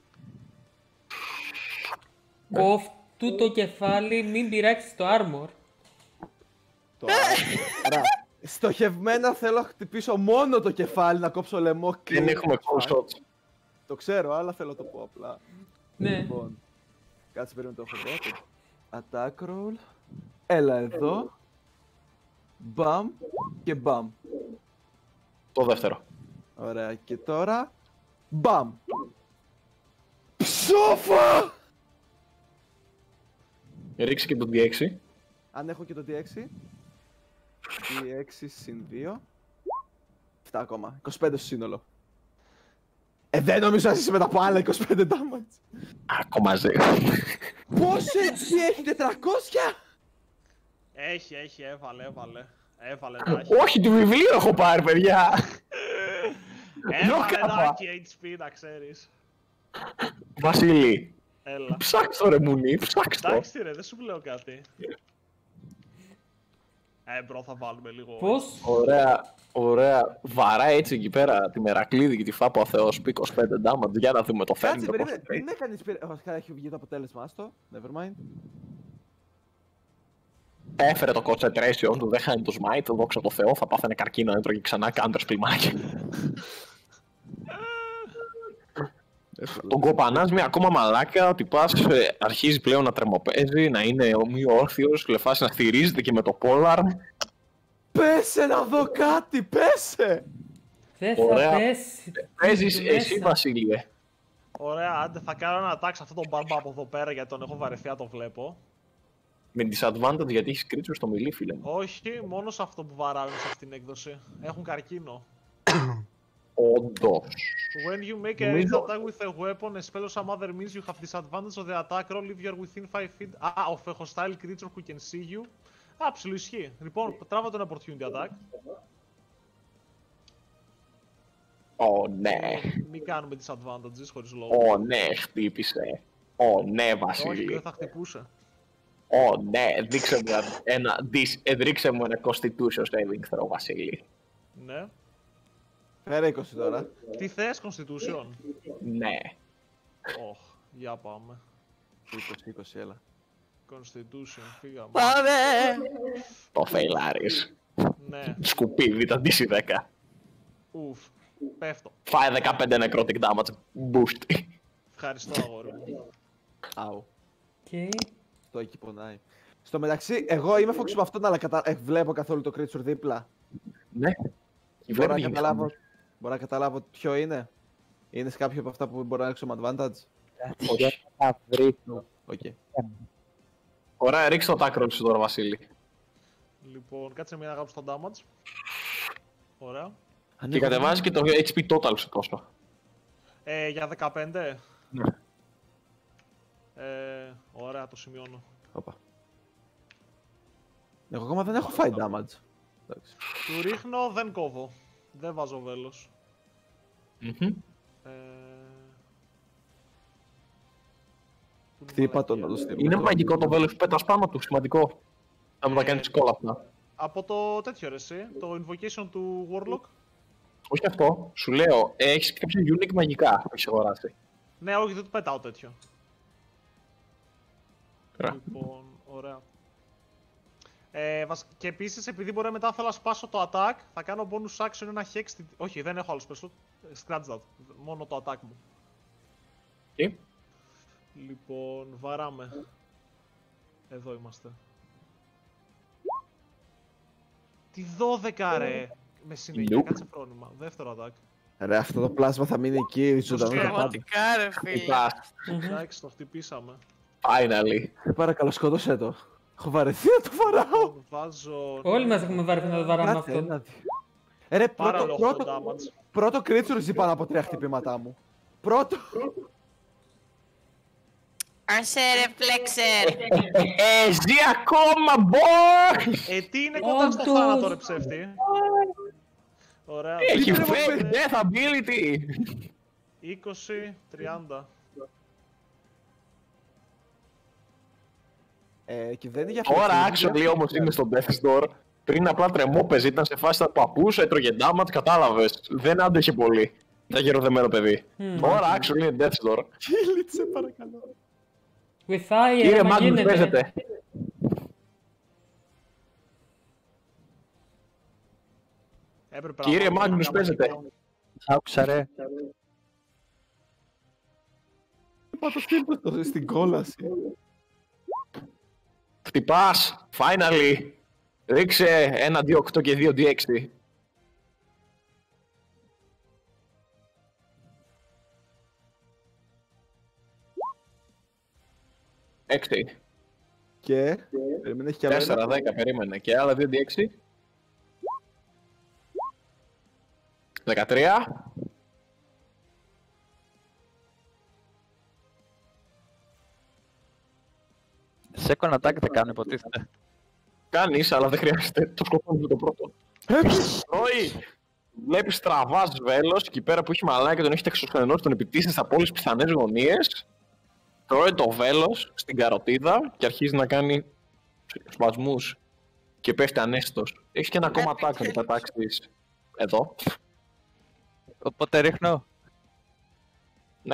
A: Κόφτου το κεφάλι, μην πειράξεις το armor.
D: Το Άρα, στοχευμένα θέλω να χτυπήσω μόνο το κεφάλι, να κόψω λαιμό και...
C: Δεν έχουμε call shots.
D: Το ξέρω, αλλά θέλω να το πω απλά.
A: Ναι.
D: Λοιπόν, κάτσε περίμενε το έχω εδώ. Attack roll. Έλα εδώ. Μπαμ και μπαμ.
C: Το δεύτερο.
D: Ωραία, και τώρα... Μπαμ! Ψόφα!
C: Ρίξε και το ντι έξι.
D: Αν έχω και το ντι έξι. ντι έξι συν δύο. εφτά ακόμα. είκοσι πέντε στο σύνολο. Ε, δεν νομίζω να είσαι μετά από άλλα είκοσι πέντε damage.
C: Ακόμα μαζί.
D: Πόσο έτσι έχει, τετρακόσια!
B: Ε, Έχει, έχει, έβαλε, έβαλε. Έβαλε τα έχει.
C: Όχι, του βιβλίου έχω πάρει, παιδιά!
B: Έβαλε τα έχει έιτς πι, να ξέρεις.
C: Βασίλη,
B: Έλα.
C: ψάξ' το ρε μουνί, ψάξ' το.
B: Εντάξει ρε, δεν σου λέω κάτι. Ε, μπρο, θα βάλουμε λίγο...
A: Πώς?
C: Ωραία, ωραία. Βαράει έτσι εκεί πέρα τη Μερακλίδη και τη Φάπο ο Θεός, είκοσι πέντε damage. Για να δούμε το
D: Κάτσε,
C: φέρνει το
D: περίμενε.
C: πώς
D: Δεν έκανες πέρα. Βασικά έχει βγει το αποτέλεσμα, άστο. Never mind.
C: Έφερε το concentration του, δεν χάνει το smite, δόξα τω Θεώ, θα πάθαινε καρκίνο, έτρωγε ξανά counter σπλιμάκι. Τον κοπανάς μια ακόμα μαλάκα, ότι πας, ε, αρχίζει πλέον να τρεμοπαίζει, να είναι ομοιόρθιος, λεφάσει να στηρίζεται και με το polearm.
D: Πέσε να δω κάτι, πέσε!
A: Δεν θα
C: Ωραία.
A: πέσει.
C: Παίζεις
A: του
C: εσύ,
A: μέσα.
C: Βασίλειε.
B: Ωραία, άντε, θα κάνω ένα attack σε αυτόν τον μπάρμπα από εδώ πέρα γιατί τον έχω βαρεθεί να το βλέπω.
C: Με disadvantage γιατί έχεις creature στο μιλί, φίλε μου.
B: Όχι, μόνο σε αυτό που βαράνε σε αυτήν την έκδοση. Έχουν καρκίνο.
C: Όντως.
B: When you make a
C: Νομίζω-
B: ranged attack with a weapon, a spell or some other means, you have disadvantage of the attack roll if you are within five feet ah, of a hostile creature who can see you. Α, ψιλοισχύει. Λοιπόν, τράβα τον opportunity attack.
C: Ω ναι,
B: Μην κάνουμε disadvantages χωρίς λόγο.
C: ω ναι, χτύπησε. Ω ναι,
B: Όχι,
C: Βασίλη.
B: δεν θα χτυπούσε.
C: Ω ναι, δείξε μου ένα, dis- ε, ρίξε μου ένα constitution saving throw, Βασίλη.
B: Ναι.
D: Φέρε είκοσι τώρα.
B: Τι θες, Constitution.
C: Ναι.
B: Ωχ, για πάμε.
D: είκοσι, είκοσι, έλα.
B: Constitution, φύγαμε.
G: Πάμε!
C: Το φεϊλάρεις.
B: Ναι,
C: Σκουπίδι, τα ντι σι δέκα.
B: ουφ. Πέφτω.
C: Φάει δεκαπέντε necrotic damage. Boost.
B: Ευχαριστώ, αγόρι μου.
D: Αου.
A: Και...
D: Το εκεί πονάει. Στο μεταξύ, εγώ είμαι φόξι με αυτόν, αλλά κατα... ε, βλέπω καθόλου το creature δίπλα.
C: Ναι. Και
D: Μπορώ να,
C: βλέπει
D: καταλάβω... μπορώ να καταλάβω ποιο είναι. Είναι σε κάποιο από αυτά που μπορώ να ρίξω με advantage.
C: Όχι.
I: Θα βρει.
D: Οκ.
C: Ωραία, ρίξε το attack roll σου τώρα, Βασίλη.
B: Λοιπόν, κάτσε μια αγάπη στο damage. Ωραία.
C: Και κατεβάζει και το έιτς πι total σου τόσο.
B: Ε, για δεκαπέντε.
C: Ναι.
B: Ε, ωραία, το σημειώνω.
D: Όπα. Εγώ ακόμα δεν έχω φάει damage. Εντάξει.
B: Του ρίχνω, δεν κόβω. Δεν βάζω βέλος.
C: Μμμ.
B: Ε... πού είναι η
D: Χτύπα τον
B: μαλακία?
D: να το στείλω.
C: Είναι μαγικό το βέλος που πέτας πάνω του, σημαντικό. Θα μου τα
B: Ε,
C: κάνεις κόλλα αυτά.
B: Από το τέτοιο ρε εσύ, το invocation του Warlock.
C: Όχι αυτό, σου λέω, ε, έχεις κάποια unique μαγικά που έχεις αγοράσει.
B: Ναι, όχι, δεν του πετάω τέτοιο.
C: Ωραία.
B: Λοιπόν, ωραία. Ε, βασ- και επίσης, επειδή μπορεί μετά θέλω να σπάσω το attack, θα κάνω bonus action ένα hex. στη- Όχι, δεν έχω άλλο special. Scratch that. Μόνο το attack μου.
C: Τι?
B: Λοιπόν, βαράμε. Εδώ είμαστε. Τι δώδεκα ρε! Με συνέχεια,
C: Nope.
B: κάτσε φρόνημα. Δεύτερο attack.
D: Ρε, αυτό το πλάσμα θα μείνει εκεί, ζωντανό για πάντα.
G: Πραγματικά ρε φίλε.
C: Κοιτάς,
B: Εντάξει, το χτυπήσαμε.
C: finally.
D: Σε παρακαλώ, σκότωσέ το. Έχω βαρεθεί να το βαράω.
B: Λοιπόν, βάζω...
A: Όλοι μας έχουμε βάρει να το βαράμε
D: Κάτσε,
A: αυτό.
D: ένα, δύο. Ε, ρε,
B: Πάρα
D: πρώτο,
B: λόγο
D: πρώτο,
B: damage.
D: πρώτο creature ζει πάνω από τρία χτυπήματά μου. Πρώτο.
G: Άσε ρε φλέξερ.
C: Ε, ζει ακόμα, boy!
B: Ε, τι είναι κοντά στο
A: Όντως.
B: θάνατο ρε ψεύτη. Ωραία.
C: Έχει
D: Ρε,
C: fake
D: ρε,
C: death ability!
B: είκοσι, τριάντα.
D: Ε, και δεν είναι για
C: Τώρα
D: φλεξ, είναι
C: actually
D: για-
C: όμως είναι στο death's door. Πριν απλά τρεμόπαιζε, ήταν σε φάση τα παππούς, έτρωγε damage, κατάλαβες. Δεν άντεχε πολύ. Τα γεροδεμένο παιδί.
A: Μμμ.
C: Τώρα actually είναι death's door.
D: Κίλιτσε, παρακαλώ.
A: Βοηθάει,
C: Κύριε
A: ρε, μα
C: Magnus,
A: γίνεται.
C: παίζετε.
B: Έπρεπε
C: Κύριε
B: να βάλω
C: Magnus,
B: μια
C: παίζετε.
B: μαγικό.
I: Άκουσα ρε.
D: Είπα το στείλω το στην κόλαση.
C: Χτυπάς, finally. Ρίξε ένα ντι οκτώ και δύο ντι έξι. έξι.
D: Και. Περίμενε, έχει κι άλλο ένα.
C: τέσσερα, δέκα, περίμενε. Και άλλα δύο ντι έξι. δεκατρία.
I: Second attack δεν κάνω υποτίθεται.
C: Κάνεις, αλλά δεν χρειάζεται. Το σκοπό με το πρώτο. Τρώει. Βλέπεις τραβάς βέλος εκεί πέρα που έχει μαλάκα και τον έχετε εξωσκανενώσει, τον επιτίσεις από όλες τις πιθανές γωνίες. Τρώει το βέλος στην καροτίδα και αρχίζει να κάνει σπασμούς και πέφτει ανέστητος. Έχεις και ένα κομματάκι να πετάξεις εδώ.
I: Οπότε ρίχνω.
C: Ναι.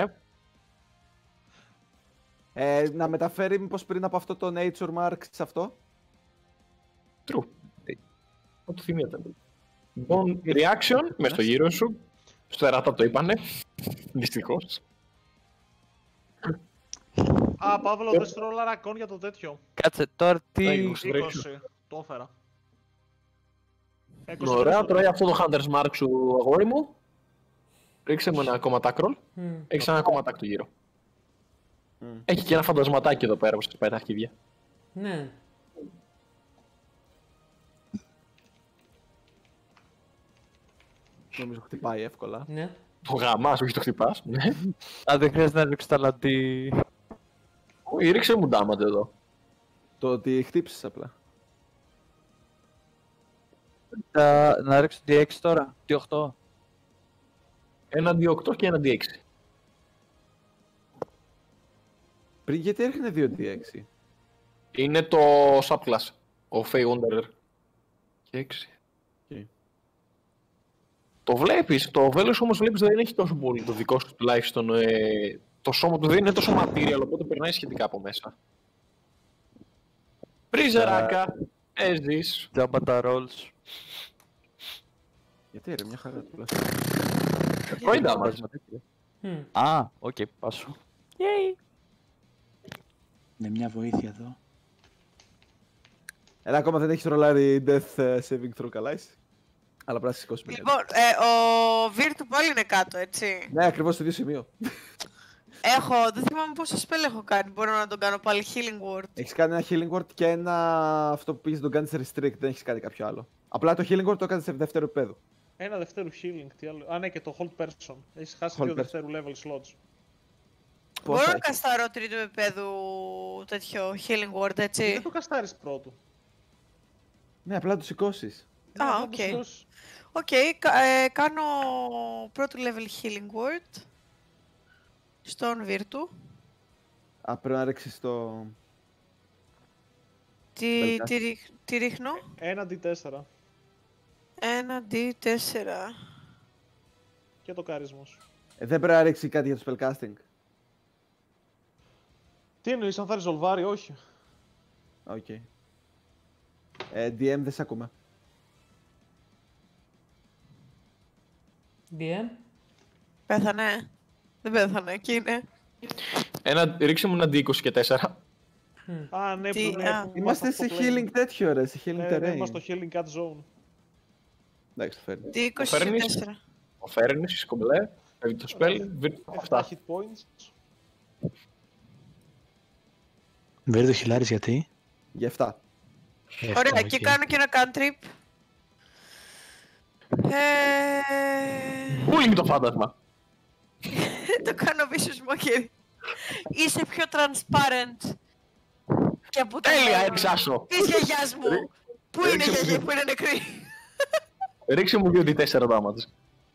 D: Ε, να μεταφέρει μήπως πριν από αυτό το Nature Mark σε αυτό.
C: True. Ό,τι θυμίεται. Λοιπόν, reaction, μες στο γύρο σου. Στο εράτα το είπανε. Δυστυχώς.
B: Α, Παύλο, δεν σου ρόλαρα ακόν για το τέτοιο.
I: Κάτσε τώρα τι...
B: είκοσι, το έφερα.
C: Ωραία, τρώει αυτό το Hunter's Mark σου, αγόρι μου. Ρίξε μου ένα ακόμα τάκρολ. Mm. Έχεις ένα ακόμα τάκ του γύρω. Mm. Έχει και ένα φαντασματάκι εδώ πέρα που σας πάει τα αρχίδια.
A: Ναι.
D: Νομίζω χτυπάει εύκολα.
A: Ναι.
C: Το γαμάς, όχι το χτυπάς.
I: Α, δεν χρειάζεται να ρίξεις τα λαντί.
C: Όχι, ρίξε μου ντάματ εδώ.
D: Το ότι χτύψεις απλά.
I: Τα... Να ρίξω ντι έξι τώρα, ντι οκτώ.
C: Ένα ντι οκτώ και ένα ντι έξι.
D: Πριν γιατί έρχεται δύο ντι έξι.
C: Είναι το subclass. Ο Fey Wanderer. Και έξι. Okay. Το βλέπεις, το βέλος όμως βλέπεις δεν έχει τόσο πολύ το δικό σου τουλάχιστον. Ε, το σώμα του δεν είναι τόσο material, οπότε περνάει σχετικά από μέσα. Πρίζεράκα, έζεις.
I: Τζάμπα τα rolls.
D: Γιατί ρε, μια χαρά τουλάχιστον.
C: Τρώει damage.
I: Α, οκ, πάσω. Yay!
E: Είναι μια βοήθεια εδώ.
D: Έλα, ακόμα δεν έχεις ρολάρει death saving throw καλά είσαι. Αλλά πρέπει να σηκώσει μία.
G: Λοιπόν, ε, ο Virtu πάλι είναι κάτω, έτσι.
D: Ναι, ακριβώς στο ίδιο σημείο.
G: Έχω, δεν θυμάμαι πόσο spell έχω κάνει. Μπορώ να τον κάνω πάλι healing word.
D: Έχεις κάνει ένα healing word και ένα αυτό που πήγες να τον κάνεις restrict, δεν έχεις κάνει κάποιο άλλο. Απλά το healing word το έκανες σε δεύτερο επίπεδο.
B: Ένα δευτέρου healing, τι άλλο. Α, ναι, και το hold person. Έχεις χάσει
D: Hold
B: δύο
D: person.
B: δευτέρου level slots.
G: Μπορώ να καστάρω τρίτου επίπεδου τέτοιο healing word, έτσι.
B: Δεν το καστάρεις πρώτου.
D: Ναι, απλά το σηκώσεις.
G: Α, οκ. Οκ, ε, κάνω πρώτο level healing word στον Virtu.
D: Α, πρέπει να ρίξεις το...
G: Τι, τι, ρίχ- τι ρίχνω?
B: Ένα ντι τέσσερα.
G: Ένα ντι τέσσερα.
B: Και το κάρισμα σου.
D: Ε, δεν πρέπει να ρίξει κάτι για το spellcasting.
B: Τι εννοείς, αν θα ριζολβάρει, όχι.
D: Οκ. Okay. Ε, ντι εμ δεν σε ακούμε.
A: ντι εμ.
G: Πέθανε. Δεν πέθανε, εκεί είναι.
C: Ένα, ρίξε μου ένα ντι είκοσι και τέσσερα.
B: Α, ναι,
G: Τι,
B: που ναι,
G: α.
B: που
D: Είμαστε σε healing τέτοιο ρε, σε healing
B: Ναι, ναι,
D: terrain.
B: είμαστε στο healing cut zone.
D: Εντάξει, το φέρνει.
G: Τι είκοσι τέσσερα.
C: Το φέρνεις, είσαι κομπλέ, φεύγει το spell, βρίσκει
B: εφτά
C: αυτά.
B: hit points.
E: Βέρει το χιλάρις γιατί.
D: Για εφτά.
G: Ωραία, και κάνω και ένα cantrip. Ε...
C: Πού είναι το φάντασμα.
G: Το κάνω vicious mockery. Είσαι πιο transparent. Και από το
C: Τέλεια, εξάσω.
G: της γιαγιάς μου. Πού είναι η γιαγιά που είναι νεκρή.
C: Ρίξε μου δύο ντι τέσσερα damage.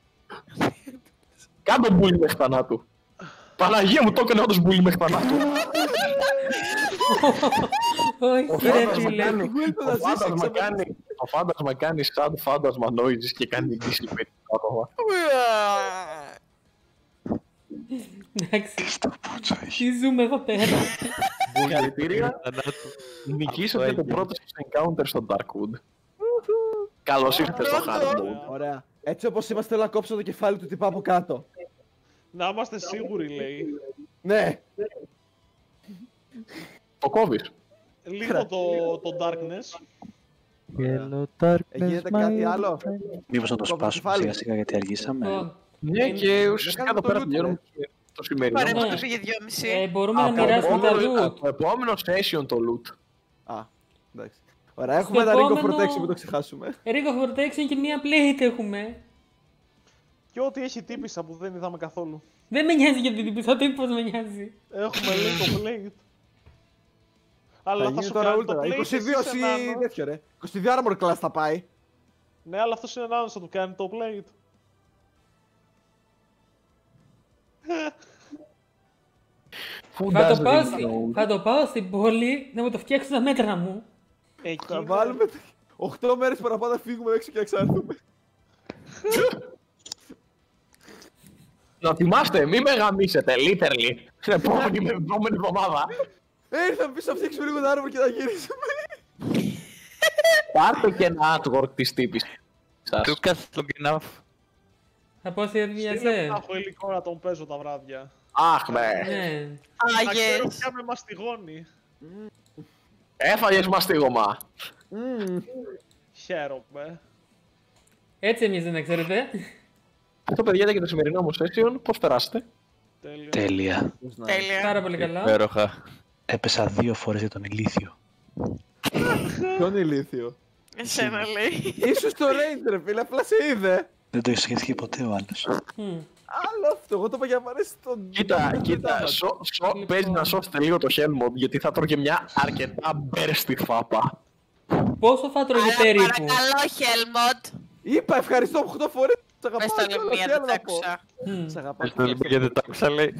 C: Κάντο μπούλι μέχρι θανάτου. Παναγία μου, το έκανε όντως μπούλι μέχρι θανάτου.
A: Όχι ρε φίλε.
C: Το φάντασμα κάνει, το φάντασμα κάνει σαν φάντασμα noises και κάνει dissipated άτομα.
A: Εντάξει. Τι ζούμε εδώ πέρα.
C: Συγχαρητήρια. Νικήσατε το πρώτο σας encounter στο Darkwood. Καλώς ήρθατε στο Hardwood.
D: Ωραία. Έτσι όπως είμαστε, θέλω να κόψω το κεφάλι του τυπά από κάτω.
B: Να είμαστε σίγουροι, λέει.
D: Ναι.
C: Το κόβεις.
B: Λίγο το, το darkness.
I: Yellow darkness,
D: Ε, γίνεται κάτι άλλο.
E: Μήπως να το
D: Κόβω
E: σπάσουμε
D: κεφάλι.
E: σιγά σιγά γιατί αργήσαμε.
A: Λοιπόν,
C: Ναι, και ουσιαστικά εδώ
D: κάνουμε
C: πέρα
D: το loot,
C: τελειώνουμε και το σημερινό.
G: Παρέμβαση
A: Ναι.
G: το πήγε
A: ε,
G: δυόμιση.
A: μπορούμε να
C: Από
A: μοιράσουμε τα
C: επόμενο-
A: loot.
C: από επόμενο session το loot.
D: Α, εντάξει. Ωραία, έχουμε ένα Ring of
A: επόμενο-
D: Protection, μην το ξεχάσουμε.
A: Ring of Protection και μία plate έχουμε.
B: Και ό,τι έχει τύπησα που δεν είδαμε καθόλου.
A: Δεν με νοιάζει για την τύπησα, τι πώς με νοιάζει.
B: Έχουμε λέει το blade. Αλλά θα,
D: γίνει
B: σου
D: τώρα
B: κάνει το
D: ultra.
B: plate,
D: είκοσι δύο
B: εσύ είσαι
D: συ
B: νάνο.
D: τέτοιο ρε. είκοσι δύο armor class θα πάει.
B: Ναι, αλλά αυτός είναι νάνος, θα του κάνει το plate.
C: Who
A: Θα το,
C: doesn't
A: πάω
C: know?
A: στη, θα το πάω στην πόλη να μου το φτιάξουν τα μέτρα μου.
B: Εκεί
D: Θα
B: είναι-
D: βάλουμε οκτώ μέρες παραπάνω να φύγουμε έξω και να εξάρθουμε.
C: Να θυμάστε, μη με γαμίσετε, literally. Στην επόμενη, επόμενη εβδομάδα.
D: Ε, ήρθαμε πίσω να φτιάξουμε λίγο τα armor και να γυρίσουμε.
C: Πάρτε και ένα artwork της τύπης σας.
I: Took us long enough.
A: Από όσοι
B: Σίγουρα
A: έβγαζε.
B: θα έχω υλικό να τον παίζω τα βράδια.
C: Αχ, ναι.
A: Ναι.
B: Να ξέρω
G: Άγιες.
B: ποια με μαστιγώνει.
C: Έφαγες μαστίγωμα.
B: Χαίρομαι.
A: Έτσι εμείς δεν ξέρετε.
C: Αυτό, παιδιά, ήταν και το σημερινό μου session. Πώς περάσετε?
B: Τέλειο.
E: Τέλεια.
G: Τέλεια.
A: Πάρα πολύ καλά.
I: Υπέροχα.
E: Έπεσα δύο φορές για τον ηλίθιο.
D: Ποιον ηλίθιο.
G: Εσένα λέει.
D: Ήσου στο range ρε φίλε, απλά σε είδε.
E: Δεν το σκέφτηκε ποτέ ο άλλος.
A: Μμ.
D: Άλλο αυτό, εγώ το είπα για να πάρεις τον...
C: Κοίτα,
D: τον
C: κοίτα,
D: damage.
C: σο, σο,
A: Λοιπόν.
C: παίζει να σώσετε λίγο το Helmond, γιατί θα τρώγε μια αρκετά μπέρστη φάπα.
A: Πόσο θα τρώγε
G: Αλλά
A: περίπου?
G: παρακαλώ, Χέλμοντ.
D: Είπα ευχαριστώ οκτώ φορές. Σ'
G: Πες
D: αγαπάω
G: το
D: κιόλας,
G: λεμία,
D: τι άλλο
G: δεν
D: να
G: τ'
D: πω.
G: άκουσα.
A: Μμ.
D: Σ' αγαπάω.
I: Αυτό λοιπόν γιατί δεν το άκουσα λέει.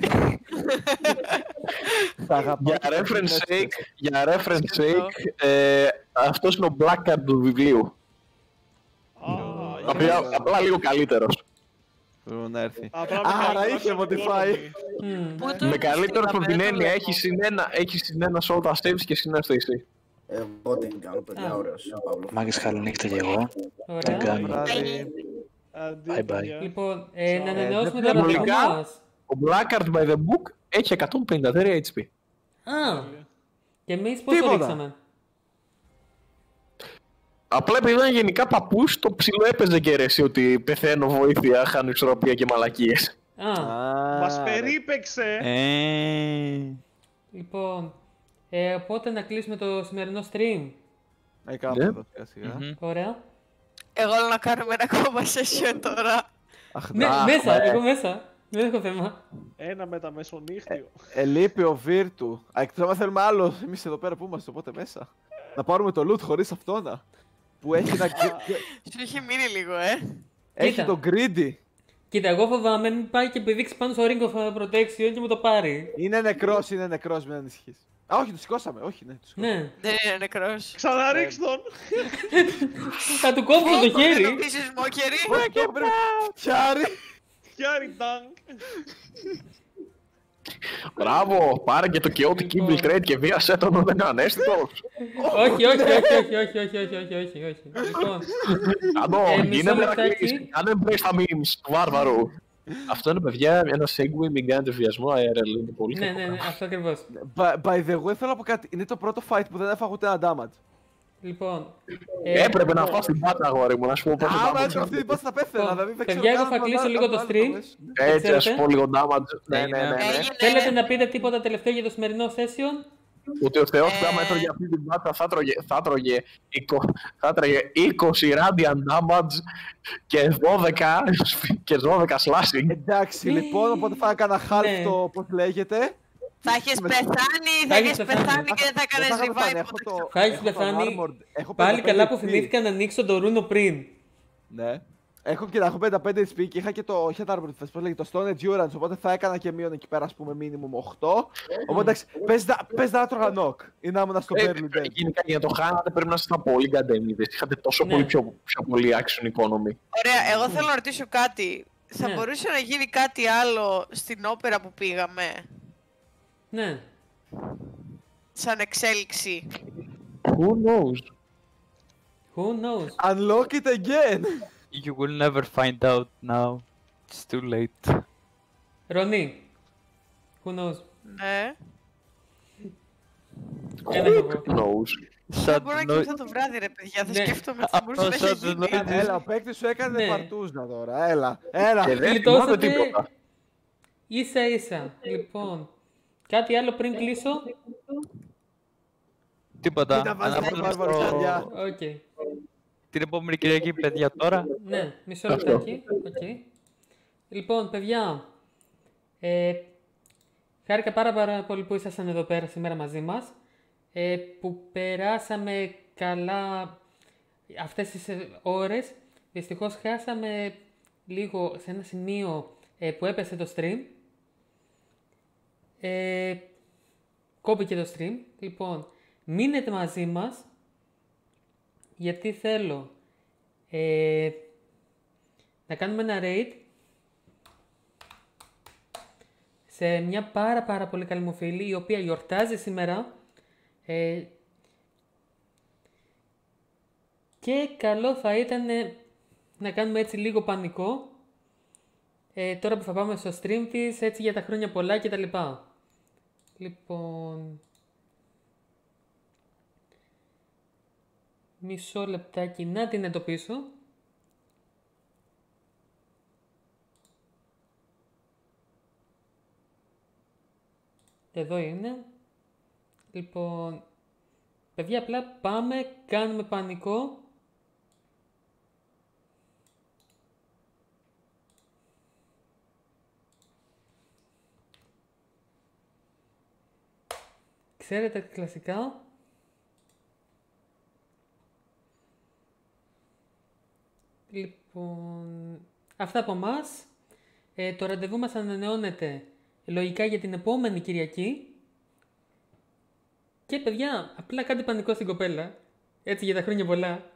D: Σ' αγαπάω.
C: Για reference sake, για reference
G: Ευχαριστώ.
C: sake, ε, αυτός είναι ο black card του βιβλίου.
B: Α,
C: Απλά, απλά λίγο καλύτερος.
D: Πρέπει να έρθει.
B: απλά με
D: Άρα
B: καλύτερο
D: είχε
B: από την
D: modify.
B: economy.
A: Μμ.
G: Πού το
C: Με καλύτερος
G: στείλαμε,
C: από την
G: δεν το
C: έννοια,
G: βλέπω.
C: έχει συνένα, έχει συνένα σε όλα τα saves και συνένα στο ι σι.
F: Εγώ την κάνω, παιδιά,
A: Α.
F: ωραίος. ο Παύλος.
E: Μάγκες καληνύχτα και εγώ.
A: Ωραία.
E: Κάνει.
D: Βράδυ.
B: Αντί,
E: Bye bye.
B: παιδιά.
A: Λοιπόν, ε, να
B: Ε,
A: ανανεώσουμε
D: δεν
A: το ραντεβού
C: συνολικά.
A: μας.
C: Ο black card by the book έχει εκατόν πενήντα τρία έιτς πι.
A: Α, και εμείς πόσο
D: Τίποτα.
A: ρίξαμε?
C: Απλά επειδή ήταν γενικά παππούς, το ψηλό έπαιζε και ρε εσύ ότι πεθαίνω, βοήθεια, χάνω ισορροπία και μαλακίες.
A: Α,
B: Μας περίπαιξε.
I: Ε,
A: λοιπόν, ε, οπότε να κλείσουμε το σημερινό stream.
D: Ε, κάπου
C: Ναι.
D: εδώ, σιγά σιγά.
I: μμμ.
A: Ωραία.
G: Εγώ θέλω να κάνουμε ένα ακόμα session τώρα.
D: Αχ,
A: Ναι,
D: ναι.
A: μέσα, εγώ μέσα. Δεν έχω θέμα.
B: Ένα μεταμεσονύχτιο.
D: Ελείπει ο Βίρτου. Α, εκτός άμα θέλουμε άλλο, εμείς εδώ πέρα που είμαστε, οπότε μέσα. Να πάρουμε το loot χωρίς αυτόνα. Που έχει να...
G: Σου είχε μείνει λίγο, ε.
D: έχει
A: Κοίτα.
D: το greedy.
A: Κοίτα, εγώ φοβάμαι μην πάει και πηδήξει πάνω στο ring of protection και μου το πάρει.
D: Είναι νεκρός, είναι νεκρός, μην ανησυχείς. Α, όχι, το σηκώσαμε, όχι, ναι, το σηκώσαμε.
A: Ναι.
G: Δεν είναι νεκρός.
B: Ξαναρίξ τον.
A: Θα του κόβω το χέρι.
G: Το πείσεις μόκερι.
D: Χιάρι!
B: Χιάρι τάγκ.
C: Μπράβο, πάρε και το chaotic
A: Λοιπόν.
C: infiltrate και βίασέ τον όταν είναι ανέστητος.
A: Όχι, όχι, όχι, όχι, όχι, όχι, όχι, όχι, όχι, όχι. Λοιπόν,
C: Κάτω,
A: Ε, μισό
C: γίνε
A: λεπτάκι.
C: μερακλής, κάνε embrace τα memes του βάρβαρου. Αυτό είναι, παιδιά, ένα segue, μην κάνετε βιασμό, άι αρ ελ, είναι πολύ
A: ναι,
C: κακό.
A: ναι, ναι, αυτό ακριβώς.
D: By, by the way, θέλω να πω κάτι. Είναι το πρώτο fight που δεν έφαγα ούτε ένα damage.
A: Λοιπόν, ε,
C: Έπρεπε να φας την πάτα, αγόρι μου, να σου πω πόσο
D: Άμα
C: damage.
D: έτσι αυτή την πάση θα πέθαινα,
A: Λοιπόν,
D: δηλαδή δεν ξέρω
A: παιδιά, εγώ
D: καν
A: θα
D: αν
A: κλείσω
D: θα-
A: λίγο το
D: αν θα-
A: stream.
C: Έτσι, ας
A: ξέρετε.
C: πω λίγο damage. Ναι, ναι, ναι, ναι.
G: Έγινε.
A: θέλετε να πείτε τίποτα τελευταίο για το σημερινό session?
C: Ότι ο Θεός που άμα
G: Ε.
C: έτρωγε αυτή την πάτα θα έτρωγε, θα έτρωγε, είκο- θα έτρωγε είκοσι radiant damage και δώδεκα, και δώδεκα slashing.
D: Εντάξει, λοιπόν, οπότε θα έκανα half
A: Ναι.
D: το πώς λέγεται.
G: Θα έχεις
D: Με-
G: πεθάνει,
A: Θα
G: θα
A: έχεις
G: έχεις
A: πεθάνει.
G: πεθάνει και δεν θα
D: Δεν
G: κάνεις
D: θα είχα πεθάνει,
G: revive.
D: έχω το-
A: Θα έχεις
D: έχω τον
A: πεθάνει.
D: armored- έχω
A: Πάλι
D: πενήντα πέντε
A: καλά που
D: έιτς πι.
A: θυμήθηκα να ανοίξω το ρούνο πριν.
D: Ναι. Έχω και έχω πενήντα πέντε έιτς πι και είχα και το, είχε τα armored, πώς λέγεται, το stone endurance, οπότε θα έκανα και μείον εκεί πέρα, ας πούμε, minimum οκτώ. Οπότε εντάξει, πες να- πες να έτρωγα knock ή να ήμουν στο
C: Ε,
D: barely dead.
C: Γενικά για να το χάνατε πρέπει να ήσασταν πολύ γκαντέμιδες. Είχατε τόσο
A: Ναι.
C: πολύ πιο, πιο πολύ action economy.
G: Ωραία, εγώ θέλω να ρωτήσω κάτι. Θα
A: Ναι.
G: μπορούσε να γίνει κάτι άλλο στην όπερα που πήγαμε,
A: Ναι.
G: σαν εξέλιξη.
C: Who knows?
A: Who knows?
D: Unlock it again!
I: You will never find out now. It's too late.
A: Ρονί. Who knows?
G: Ναι.
A: Ένα θα πω.
C: Who knows?
G: Δεν
I: Σαν
G: μπορώ να
I: νο-
G: κοιμηθώ το βράδυ, ρε παιδιά. Θα
A: Ναι.
G: σκέφτομαι τι θα μπορούσε να
I: Αυτό
G: έχει
I: σαν το
G: γίνει.
I: νο-
D: Έλα, ο παίκτης σου έκανε
A: Ναι.
D: παρτούζνα τώρα, έλα, έλα.
C: Και δεν
A: Γλιτώσατε
C: θυμάται τίποτα.
A: ίσα ίσα. Λοιπόν, κάτι άλλο πριν κλείσω.
I: Τίποτα.
D: Κοίτα, βάζει
I: Αναφέρομαι
D: τα βάρβαρα
I: στο-
D: καρδιά.
A: Οκ.
I: Την επόμενη Κυριακή, παιδιά, τώρα.
A: Ναι, μισό
C: Αυτό.
A: λεπτάκι. Οκ. Λοιπόν, παιδιά, ε, χάρηκα πάρα, πάρα πολύ που ήσασταν εδώ πέρα σήμερα μαζί μας. ε, που περάσαμε καλά αυτές τις ε, ώρες. Δυστυχώς χάσαμε λίγο σε ένα σημείο ε, που έπεσε το stream. Ε, κόπηκε το stream. Λοιπόν, μείνετε μαζί μας, γιατί θέλω ε, να κάνουμε ένα raid σε μια πάρα πάρα πολύ καλή μου φίλη, η οποία γιορτάζει σήμερα. Ε, και καλό θα ήταν να κάνουμε έτσι λίγο πανικό. Ε, τώρα που θα πάμε στο stream της, έτσι για τα χρόνια πολλά και τα λοιπά. Λοιπόν... Μισό λεπτάκι να την εντοπίσω. Εδώ είναι. Λοιπόν... Παιδιά, απλά πάμε, κάνουμε πανικό. Ξέρετε κλασικά. Λοιπόν, αυτά από εμάς. Ε, το ραντεβού μας ανανεώνεται λογικά για την επόμενη Κυριακή. Και παιδιά, απλά κάντε πανικό στην κοπέλα. Έτσι για τα χρόνια πολλά.